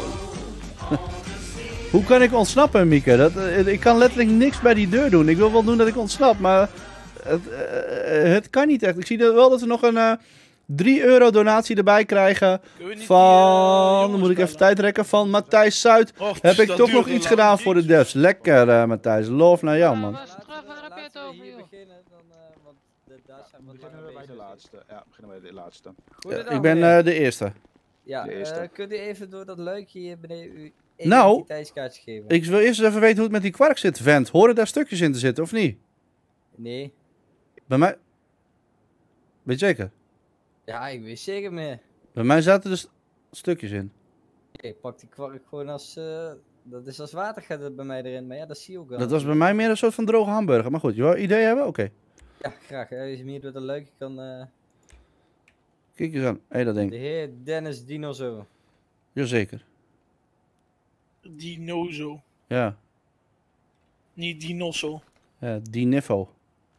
hoe kan ik ontsnappen, Mieke? Dat, uh, ik kan letterlijk niks bij die deur doen. Ik wil wel doen dat ik ontsnap, maar... Het, uh, het kan niet echt. Ik zie wel dat we nog een uh, drie euro donatie erbij krijgen. Van... Uh, dan moet ik even tijd rekken. Van Matthijs Zuid. Och, heb ik toch nog iets gedaan niet. voor de devs. Lekker, uh, Matthijs. Love naar jou, man. Waar heb je het over, joh? Dan beginnen we bij de laatste. Ja, beginnen we bij de laatste. Ja, ik ben uh, de eerste. Ja, de eerste. Uh, kunt u even door dat luikje hier beneden uw nou, identiteitskaartje geven? Ik wil eerst eens even weten hoe het met die kwark zit, vent. Horen daar stukjes in te zitten, of niet? Nee. Bij mij... Weet je zeker? Ja, ik weet zeker meer. Bij mij zaten dus stukjes in. Ik pak die kwark gewoon als... Uh, dat is als water gaat het bij mij erin, maar ja, dat zie je ook wel. Dat was bij mij meer een soort van droge hamburger. Maar goed, je wil een idee hebben? Oké. Okay. Ja, graag. Als je meer door dat luikje kan... Uh... Kijk eens aan. Hé, dat ding. De heer Dennis Dinozo. Jazeker. Dinozo. Ja. Niet Dinosso. Ja, Diniffo.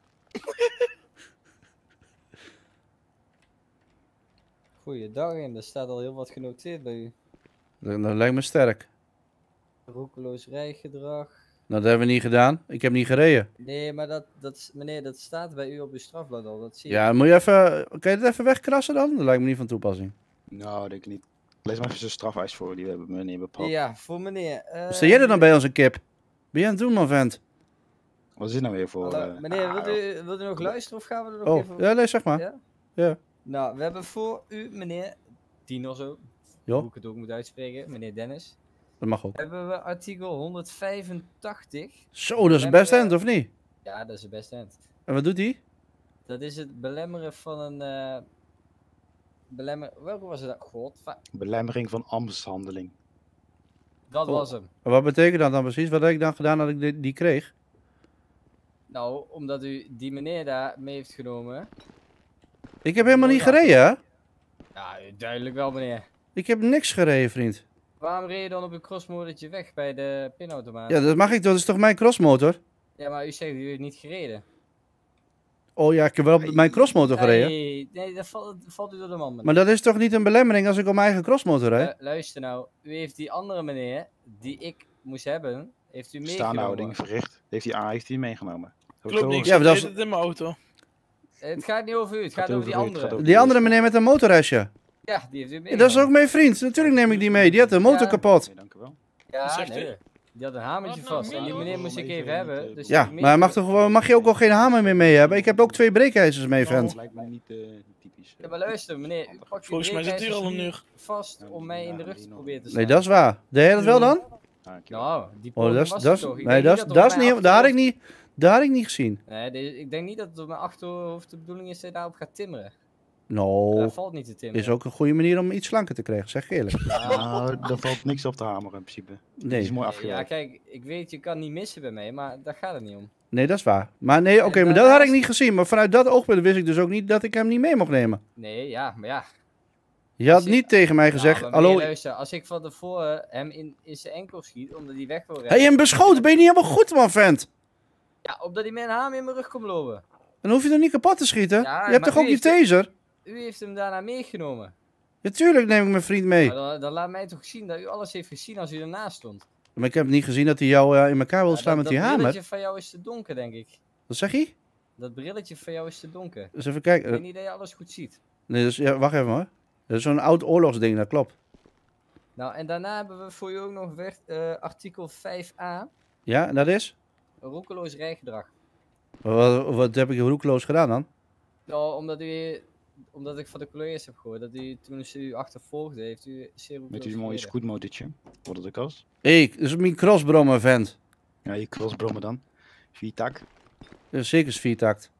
Goeiedag, en er staat al heel wat genoteerd bij u. Dat, dat lijkt me sterk. Roekeloos rijgedrag. Nou, dat hebben we niet gedaan. Ik heb niet gereden. Nee, maar dat, dat, meneer, dat staat bij u op uw strafblad al. Dat zie je. Ja, moet je even... Kan je het even wegkrassen dan? Dat lijkt me niet van toepassing. Nou, denk ik niet. Lees maar even zijn strafeis voor die we hebben meneer bepaald. Ja, voor meneer. Uh, Wat sta jij er dan bij als een kip? Ben jij aan het doen, man, vent? Wat is dit nou weer voor... Hallo, uh... meneer, wilt u, wilt u nog luisteren of gaan we er nog oh, even... ja, nee, zeg maar. Ja? Ja. Nou, we hebben voor u, meneer Dinozo, hoe ik het ook moet uitspreken, meneer Dennis. Dat mag ook. Hebben we artikel honderdvijfentachtig. Zo, dat is het best end, of niet? Ja, dat is het best end. En wat doet hij? Dat is het belemmeren van een... Uh, belemmer... Welke was het? God. Belemmering van ambtshandeling. Dat oh. was hem. En wat betekent dat dan precies? Wat heb ik dan gedaan dat ik die, die kreeg? Nou, omdat u die meneer daar mee heeft genomen. Ik heb helemaal niet gereden, hè? Ja, duidelijk wel, meneer. Ik heb niks gereden, vriend. Waarom reed je dan op uw crossmotortje weg bij de pinautomaat? Ja, dat mag ik, dat is toch mijn crossmotor? Ja, maar u zegt u heeft niet gereden. Oh ja, ik heb wel op mijn crossmotor gereden. Nee, nee, dat valt, valt u door de man. Meneer. Maar dat is toch niet een belemmering als ik op mijn eigen crossmotor rijd? Uh, luister nou, u heeft die andere meneer, die ik moest hebben, heeft u meegenomen. Staanhouding verricht. Heeft hij, ah, heeft hij meegenomen. Klopt niet, ja, dat is... het in mijn auto. Het gaat niet over u, het gaat, gaat over die andere. Over die andere meneer met een motorhesje. Ja, die heeft u meegenomen. Ja, dat is ook mijn vriend, natuurlijk neem ik die mee. Die had de motor ja. kapot. Nee, dank u wel. Ja, nee. Die had een hamertje vast en die meneer moest ik even hebben. Dus ja, maar mag, toch, mag je ook al geen hamer meer mee hebben? Ik heb ook twee breekijzers mee, vent. Dat lijkt me niet uh, typisch. Ja, maar luister, meneer, u pakt volgens mij zit hier al een uur vast om mij in de rug te proberen te slaan. Nee, dat is waar. Deed jij dat wel dan? Nou, die oh, dat is, was dat is, toch. Ik nee, dat is, dat is niet, daar had ik niet, daar had ik niet gezien. Nee, de, ik denk niet dat het op mijn achterhoofd de bedoeling is dat je daarop gaat timmeren. Nou, dat valt niet te timmeren. Is ook een goede manier om iets slanker te krijgen, zeg ik eerlijk. Nou, er valt niks op te hameren in principe. Nee. Die is mooi afgewerkt. Ja, kijk, ik weet, je kan niet missen bij mij, maar daar gaat het niet om. Nee, dat is waar. Maar nee, oké, okay, maar dat had ik niet gezien. Maar vanuit dat oogpunt wist ik dus ook niet dat ik hem niet mee mocht nemen. Nee, ja, maar ja. Je had niet tegen mij gezegd, ja, hallo... Luister, als ik van tevoren hem in, in zijn enkel schiet, omdat hij weg wil rennen... Hé, hey, hem beschoten, ben je niet helemaal goed, man, vent? Ja, omdat hij met een hamer in mijn rug komt lopen. Dan hoef je er niet kapot te schieten. Ja, je hebt toch ook die taser? U heeft hem daarna meegenomen. Natuurlijk neem ik mijn vriend mee. Maar dan, dan laat mij toch zien dat u alles heeft gezien als u ernaast stond. Maar ik heb niet gezien dat hij jou uh, in elkaar wil slaan ja, met die hamer. Dat brilletje van jou is te donker, denk ik. Wat zeg je? Dat brilletje van jou is te donker. Dus even kijken. Ik weet niet dat je alles goed ziet. Nee, dus, ja, wacht even hoor. Dat is zo'n oud oorlogsding, dat klopt. Nou, en daarna hebben we voor u ook nog weg, uh, artikel vijf a. Ja, en dat is? Roekeloos rijgedrag. Wat, wat heb ik roekeloos gedaan dan? Nou, omdat u... Omdat ik van de collega's heb gehoord dat u toen ze u achtervolgde, heeft u zeer met uw mooie scootmotortje. Wordt het ook als? Hé, dat is mijn crossbrommer, vent. Ja, je crossbrommer dan. Viertak. Ja, zeker is viertakt.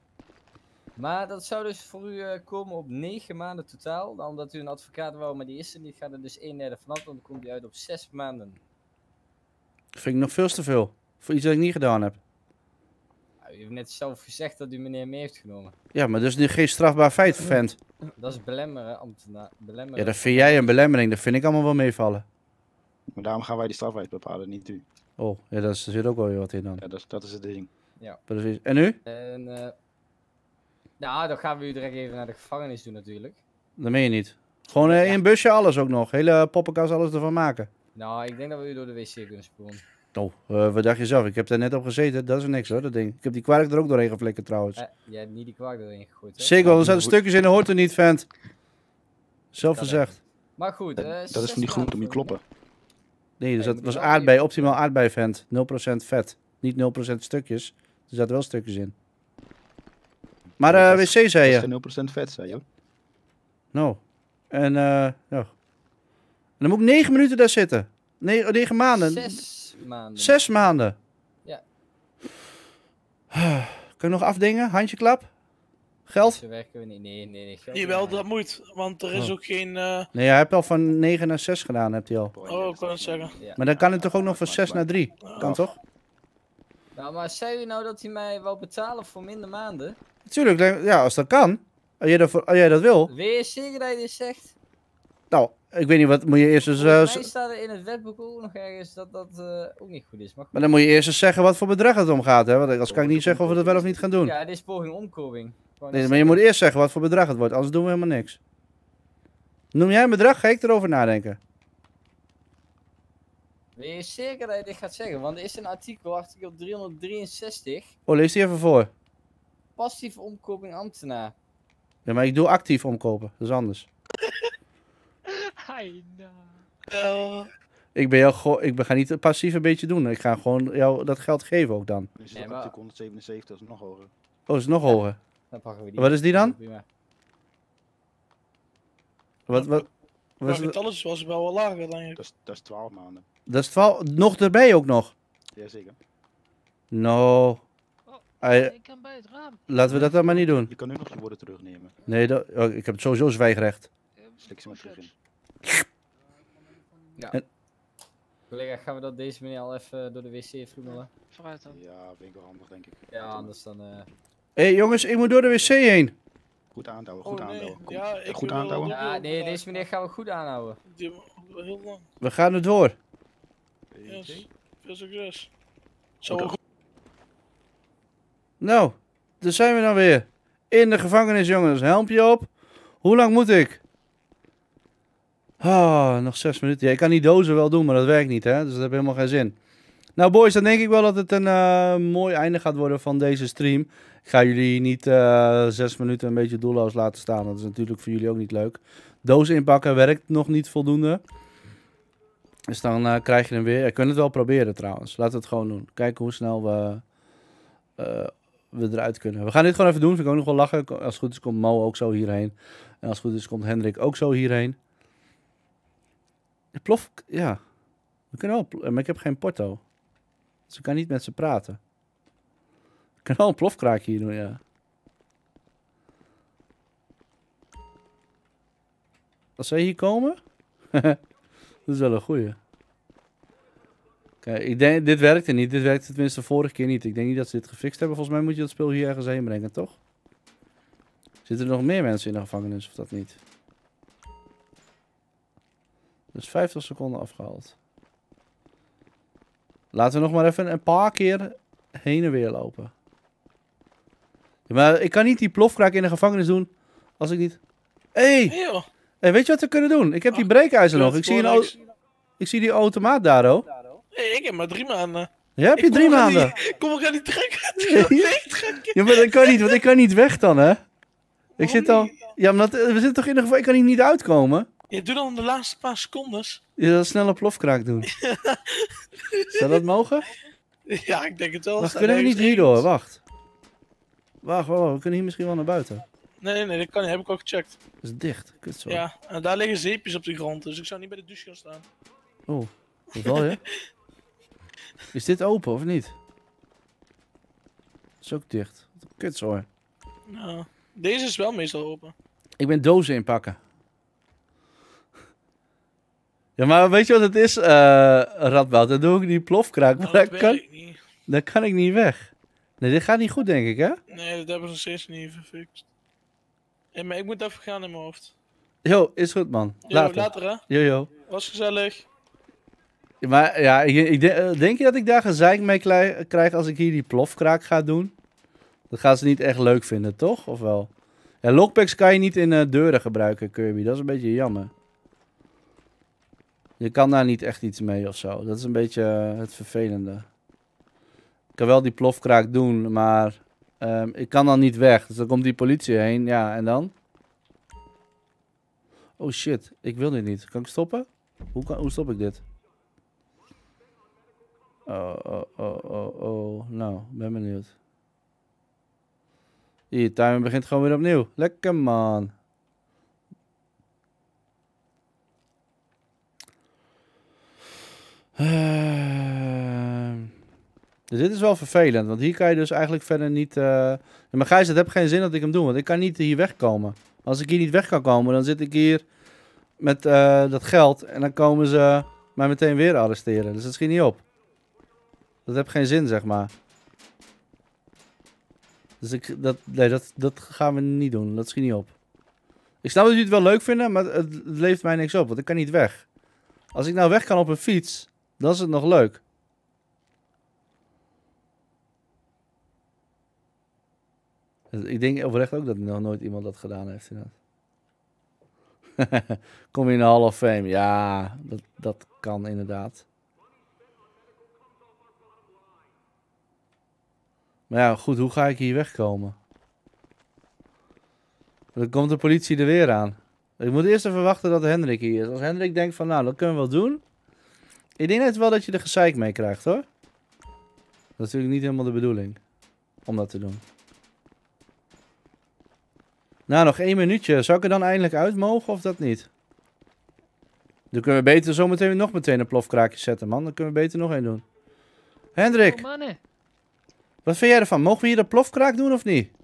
Maar dat zou dus voor u uh, komen op negen maanden totaal. Dan omdat u een advocaat wou, maar die is er niet, gaat er dus een derde vanaf. Dan komt hij uit op zes maanden. Dat vind ik nog veel te veel. Voor iets dat ik niet gedaan heb. U heeft net zelf gezegd dat u meneer mee heeft genomen. Ja, maar dat is nu geen strafbaar feit, vent. Dat is belemmeren, ambtenaar. Belemmeren. Ja, dat vind jij een belemmering. Dat vind ik allemaal wel meevallen. Maar daarom gaan wij die strafwijs bepalen, niet u. Oh, ja, daar zit ook wel weer wat in dan. Ja, dat is, dat is het ding. Ja. Precies. En nu? En, uh, nou, dan gaan we u direct even naar de gevangenis doen natuurlijk. Dat meen je niet. Gewoon uh, in een busje alles ook nog. Hele poppenkast alles ervan maken. Nou, ik denk dat we u door de wc kunnen spoelen. Oh, uh, wat dacht je zelf? Ik heb daar net op gezeten. Dat is niks hoor, dat ding. Ik heb die kwark er ook doorheen geflikkerd trouwens. Uh, jij hebt niet die kwark erin gegooid, hè? Zeker wel, er zaten stukjes in, dat hoort er niet, vent. Zelf gezegd. Maar goed, uh, dat is van die groente, moet je kloppen. Nee, dus dat was aardbei, optimaal aardbei, vent. nul procent vet. Niet nul procent stukjes. Er zaten wel stukjes in. Maar uh, wc zei je? Dat is geen nul procent vet, zei je. Nou. En, eh, uh, ja. En dan moet ik negen minuten daar zitten. Ne negen maanden. Zes maanden. Zes maanden. Ja. Kun je nog afdingen? Handjeklap? Geld? Zo werken we niet. Nee, nee, nee. Geld Jawel, dat moet. Want er is Oh. ook geen... Uh... Nee, hij heeft al van negen naar zes gedaan, hebt hij al. Oh, ik kan het zeggen. Ja. Maar dan kan het toch ook nog van zes naar drie? Kan toch? Nou, maar zei u nou dat hij mij wou betalen voor minder maanden? Tuurlijk, ja, als dat kan. Als jij dat, als jij dat wil. Weet je zeker dat je dit zegt? Nou, ik weet niet, wat moet je eerst eens... Volgens Uh, mij staat er in het wetboek ook nog ergens dat dat uh, ook niet goed is. Maar, goed. maar dan moet je eerst eens zeggen wat voor bedrag het om gaat, hè? Want anders kan ik niet zeggen of we dat wel of niet gaan doen. Ja, dit is poging omkoping. Nee, maar je moet eerst zeggen wat voor bedrag het wordt, anders doen we helemaal niks. Noem jij een bedrag, ga ik erover nadenken. Weet je zeker dat je dit gaat zeggen? Want er is een artikel, artikel driehonderddrieënzestig. Oh, lees die even voor. Passieve omkoping ambtenaar. Ja, maar ik doe actief omkopen, dat is anders. Hai, nou. Ik ben jou gewoon, ik ga niet het passief een beetje doen. Ik ga gewoon jou dat geld geven ook dan. Dus nee, maar... honderdzevenenzeventig, dat is nog hoger. Oh, is het nog hoger? Dan pakken we die. Wat is die dan? Prima. Wat, wat, wat Maar alles was wel wel lager, denk ik. Dat is, dat is twaalf maanden. Dat is twaalf, nog erbij ook nog? Jazeker. No. Hij... Ik kan bij het raam. Laten we dat dan maar niet doen. Je kan nu nog je woorden terugnemen. Nee, dat, oh, ik heb sowieso zwijgrecht. Slik ze maar terug in. Ja. En... Collega, gaan we dat deze meneer al even door de wc vroemelen? Vooruit dan. Ja, vind ik wel handig, denk ik. Ja, anders dan... Uh... Hé hey, jongens, ik moet door de wc heen. Goed aanhouden, goed oh, nee. aanhouden. Kom, ja, ik goed aanhouden. Ja, nee, deze meneer gaan we goed aanhouden. Die heel lang. We gaan er door. Yes. Veel succes. Zo goed. Nou, daar zijn we dan weer. In de gevangenis, jongens. Helmpje op. Hoe lang moet ik? Ah, nog zes minuten. Ja, ik kan die dozen wel doen, maar dat werkt niet, hè. Dus dat heeft helemaal geen zin. Nou, boys, dan denk ik wel dat het een uh, mooi einde gaat worden van deze stream. Ik ga jullie niet uh, zes minuten een beetje doelloos laten staan. Dat is natuurlijk voor jullie ook niet leuk. Dozen inpakken werkt nog niet voldoende. Dus dan uh, krijg je hem weer. Je kunt het wel proberen trouwens. Laten we het gewoon doen. Kijken hoe snel we, uh, we eruit kunnen. We gaan dit gewoon even doen. Vind ik ook nog wel lachen. Als het goed is komt Mo ook zo hierheen. En als het goed is komt Hendrik ook zo hierheen. De plof... Ja. We kunnen wel... Maar ik heb geen porto. Dus ik kan niet met ze praten. Ik kan wel een plofkraakje hier doen, ja. Als zij hier komen... Dat is wel een goeie. Kijk, ik denk, dit werkte niet. Dit werkte tenminste de vorige keer niet. Ik denk niet dat ze dit gefixt hebben. Volgens mij moet je dat speel hier ergens heen brengen, toch? Zitten er nog meer mensen in de gevangenis, of dat niet? Dus vijftig seconden afgehaald. Laten we nog maar even een paar keer heen en weer lopen. Ja, maar ik kan niet die plofkraak in de gevangenis doen als ik niet... Hé! Hey! Hey, weet je wat we kunnen doen? Ik heb die breekijzer nog. Ik zie, een auto... ik zie die automaat daar, oh. Hey, ik heb maar drie maanden. Ja, heb je drie maanden? Die... Kom, ik ga niet trekken. Ja, maar dat kan niet, want ik kan niet weg dan, hè? Ik zit al... Ja, maar dat... we zitten toch in de gevangenis? Ik kan hier niet uitkomen. Je doet dan de laatste paar secondes. Je wil een snelle plofkraak doen. Zou dat mogen? Ja, ik denk het wel. Wacht, kunnen we niet hierdoor? Wacht. Wacht, wacht, wacht. We kunnen hier misschien wel naar buiten. Nee, nee, dat kan niet. Heb ik al gecheckt. Dat is dicht. Kut zo. Ja, en daar liggen zeepjes op de grond. Dus ik zou niet bij de douche gaan staan. Oh, dat wel, hè? Is dit open of niet? Dat is ook dicht. Kut zo, hoor. Nou, deze is wel meestal open. Ik ben dozen inpakken. Ja, maar weet je wat het is, uh, Radboud? Dan doe ik die plofkraak. Nou, maar dat kan, weet ik niet. dan kan ik niet weg. Nee, dit gaat niet goed, denk ik, hè? Nee, dat hebben ze nog steeds niet gefixt. Hey, maar ik moet even gaan in mijn hoofd. Jo, is goed, man. Yo, Later. later, hè? Yo, yo. Was gezellig. Maar ja, ik, ik denk, denk je dat ik daar gezeik mee klei- krijg als ik hier die plofkraak ga doen? Dat gaan ze niet echt leuk vinden, toch? Of wel? Ja, lockpicks kan je niet in uh, deuren gebruiken, Kirby. Dat is een beetje jammer. Je kan daar niet echt iets mee of zo. Dat is een beetje uh, het vervelende. Ik kan wel die plofkraak doen, maar um, ik kan dan niet weg. Dus dan komt die politie heen. Ja, en dan? Oh shit, ik wil dit niet. Kan ik stoppen? Hoe, kan, hoe stop ik dit? Oh, oh, oh, oh, oh. Nou, ben benieuwd. Hier, timer begint gewoon weer opnieuw. Lekker man. Uh, dus dit is wel vervelend, want hier kan je dus eigenlijk verder niet... Uh... Ja, maar Gijs, het heeft geen zin dat ik hem doe, want ik kan niet hier wegkomen. Als ik hier niet weg kan komen, dan zit ik hier met uh, dat geld en dan komen ze mij meteen weer arresteren. Dus dat schiet niet op. Dat heeft geen zin, zeg maar. Dus ik, dat, nee, dat, dat gaan we niet doen. Dat schiet niet op. Ik snap dat jullie het wel leuk vinden, maar het, het levert mij niks op, want ik kan niet weg. Als ik nou weg kan op een fiets, dan is het nog leuk. Ik denk oprecht ook dat nog nooit iemand dat gedaan heeft. Kom je in de Hall of Fame? Ja, dat, dat kan inderdaad. Maar ja, goed, hoe ga ik hier wegkomen? Dan komt de politie er weer aan. Ik moet eerst even wachten dat Hendrik hier is. Als Hendrik denkt van, nou, dat kunnen we wel doen. Ik denk net wel dat je er gezeik mee krijgt, hoor. Dat is natuurlijk niet helemaal de bedoeling. Om dat te doen. Nou, nog één minuutje. Zou ik er dan eindelijk uit mogen of dat niet? Dan kunnen we beter zometeen nog meteen een plofkraakje zetten, man. Dan kunnen we beter nog één doen. Hendrik. Oh, mannen. Wat vind jij ervan? Mogen we hier de plofkraak doen of niet?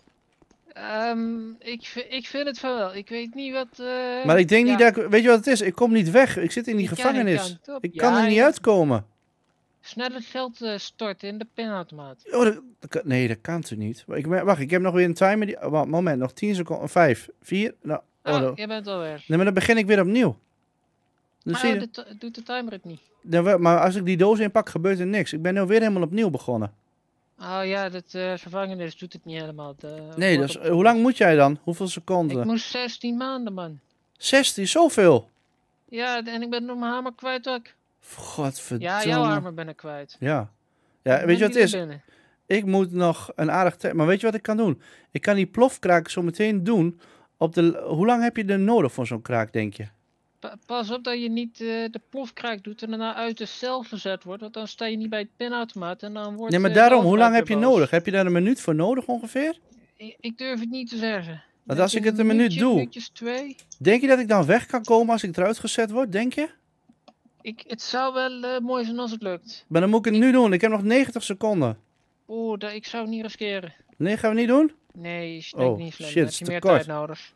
Um, ik, ik vind het van wel. Ik weet niet wat... Uh, maar ik denk ja. niet dat ik... Weet je wat het is? Ik kom niet weg. Ik zit in die Je gevangenis. kan, ik ja, kan er niet ja. uitkomen. Snel het geld uh, storten in de pinautomaat. Oh, dat, dat kan, nee, dat kan toch niet? Ik, wacht, ik heb nog weer een timer. Die, oh, moment, nog tien seconden. vijf, vier. Nou, Oh, oh, jij bent alweer. Nee, maar dan begin ik weer opnieuw. Dan Maar zie oh, je, de doet de timer het niet? dan, maar als ik die doos inpak, gebeurt er niks. Ik ben nu weer helemaal opnieuw begonnen. Oh ja, dat uh, gevangenis doet het niet helemaal. De, Nee, dus, hoe lang moet jij dan? Hoeveel seconden? Ik moest zestien maanden, man. zestien, zoveel? Ja, en ik ben nog mijn hamer kwijt ook. Godverdomme. Ja, jouw hamer ben ik kwijt. Ja. Ja, Ik weet je ben wat het is? niet binnen. Ik moet nog een aardig tijd... Maar weet je wat ik kan doen? Ik kan die plofkraak zo meteen doen. Op de... Hoe lang heb je er nodig voor zo'n kraak, denk je? Pa pas op dat je niet uh, de plofkraak doet en daarna uit de cel gezet wordt. Want dan sta je niet bij het pinautomaat en dan wordt... Nee, maar uh, de daarom, hoe lang overheid heb je weer boos. nodig? Heb je daar een minuut voor nodig ongeveer? Ik, ik durf het niet te zeggen. Want als Denk ik het een minuut minuutje, doe... minuutjes twee. Denk je dat ik dan weg kan komen als ik eruit gezet word? Denk je? Ik, het zou wel uh, mooi zijn als het lukt. Maar dan moet ik het nu doen. Ik heb nog negentig seconden. Oeh, dat- ik zou het niet riskeren. Nee, gaan we niet doen? Nee, is denk ik Oh, niet slim. shit, Dan het is heb je te meer kort. tijd nodig.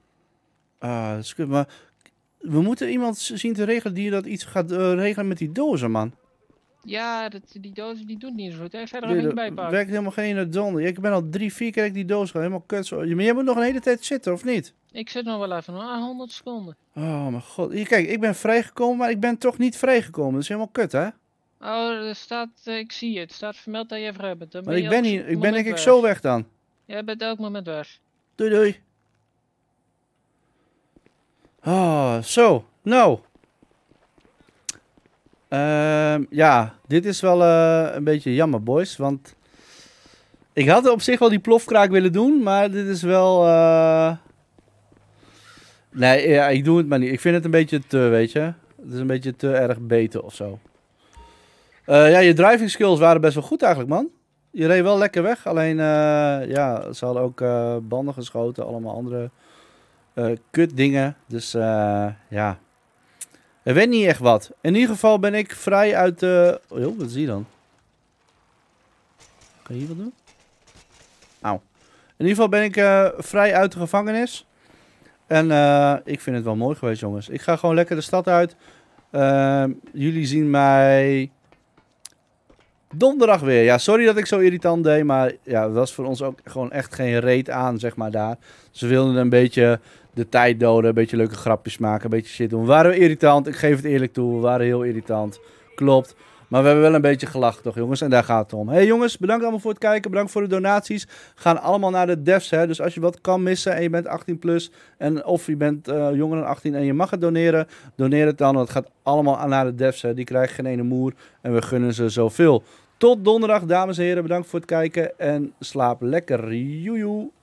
Ah, dat is kut. Maar we moeten iemand zien te regelen die dat iets gaat uh, regelen met die dozen, man. Ja, dat, die dozen die doen niet zo goed. Ik ga er Nee, nog er één bij pakken. werkt helemaal geen donder. Ik ben al drie, vier keer dat ik die doos ga. Helemaal kut. Zo. Maar jij moet nog een hele tijd zitten, of niet? Ik zit nog wel even, nog honderd seconden. Oh mijn god. Hier, kijk, ik ben vrijgekomen, maar ik ben toch niet vrijgekomen. Dat is helemaal kut, hè? Oh, er staat, uh, ik zie het. Er staat vermeld dat je vrij bent. Dan Maar ben ik je ben, elk hier, ik ben moment denk ik weg. zo weg dan. Jij bent elk moment weg. Doei, doei. Oh, zo. Nou. Ehm, ja, dit is wel eh, een beetje jammer, boys. Want ik had op zich wel die plofkraak willen doen, maar dit is wel... eh, Nee, ja, ik doe het maar niet. Ik vind het een beetje te, weet je. Het is een beetje te erg beten of zo. Eh, ja, je driving skills waren best wel goed eigenlijk, man. Je reed wel lekker weg. Alleen, eh, ja, ze hadden ook eh, banden geschoten. Allemaal andere eh kut dingen. Dus, eh, ja. Er werd niet echt wat. In ieder geval ben ik vrij uit de... Oh, joh, wat zie je dan? Kan je hier wat doen? Auw. In ieder geval ben ik eh, vrij uit de gevangenis. En eh, ik vind het wel mooi geweest, jongens. Ik ga gewoon lekker de stad uit. Uh, jullie zien mij donderdag weer. Ja, sorry dat ik zo irritant deed, maar ja, het was voor ons ook gewoon echt geen reet aan, zeg maar, daar. Ze wilden een beetje de tijd doden, een beetje leuke grapjes maken, een beetje shit doen. We waren irritant, ik geef het eerlijk toe, we waren heel irritant. Klopt. Maar we hebben wel een beetje gelachen toch jongens. En daar gaat het om. Hey jongens, bedankt allemaal voor het kijken. Bedankt voor de donaties. Gaan allemaal naar de devs. Hè. Dus als je wat kan missen en je bent achttien plus. En of je bent uh, jonger dan achttien en je mag het doneren. Doneer het dan. Want het gaat allemaal naar de devs. Hè. Die krijgen geen ene moer. En we gunnen ze zoveel. Tot donderdag dames en heren. Bedankt voor het kijken. En slaap lekker. Joejoe.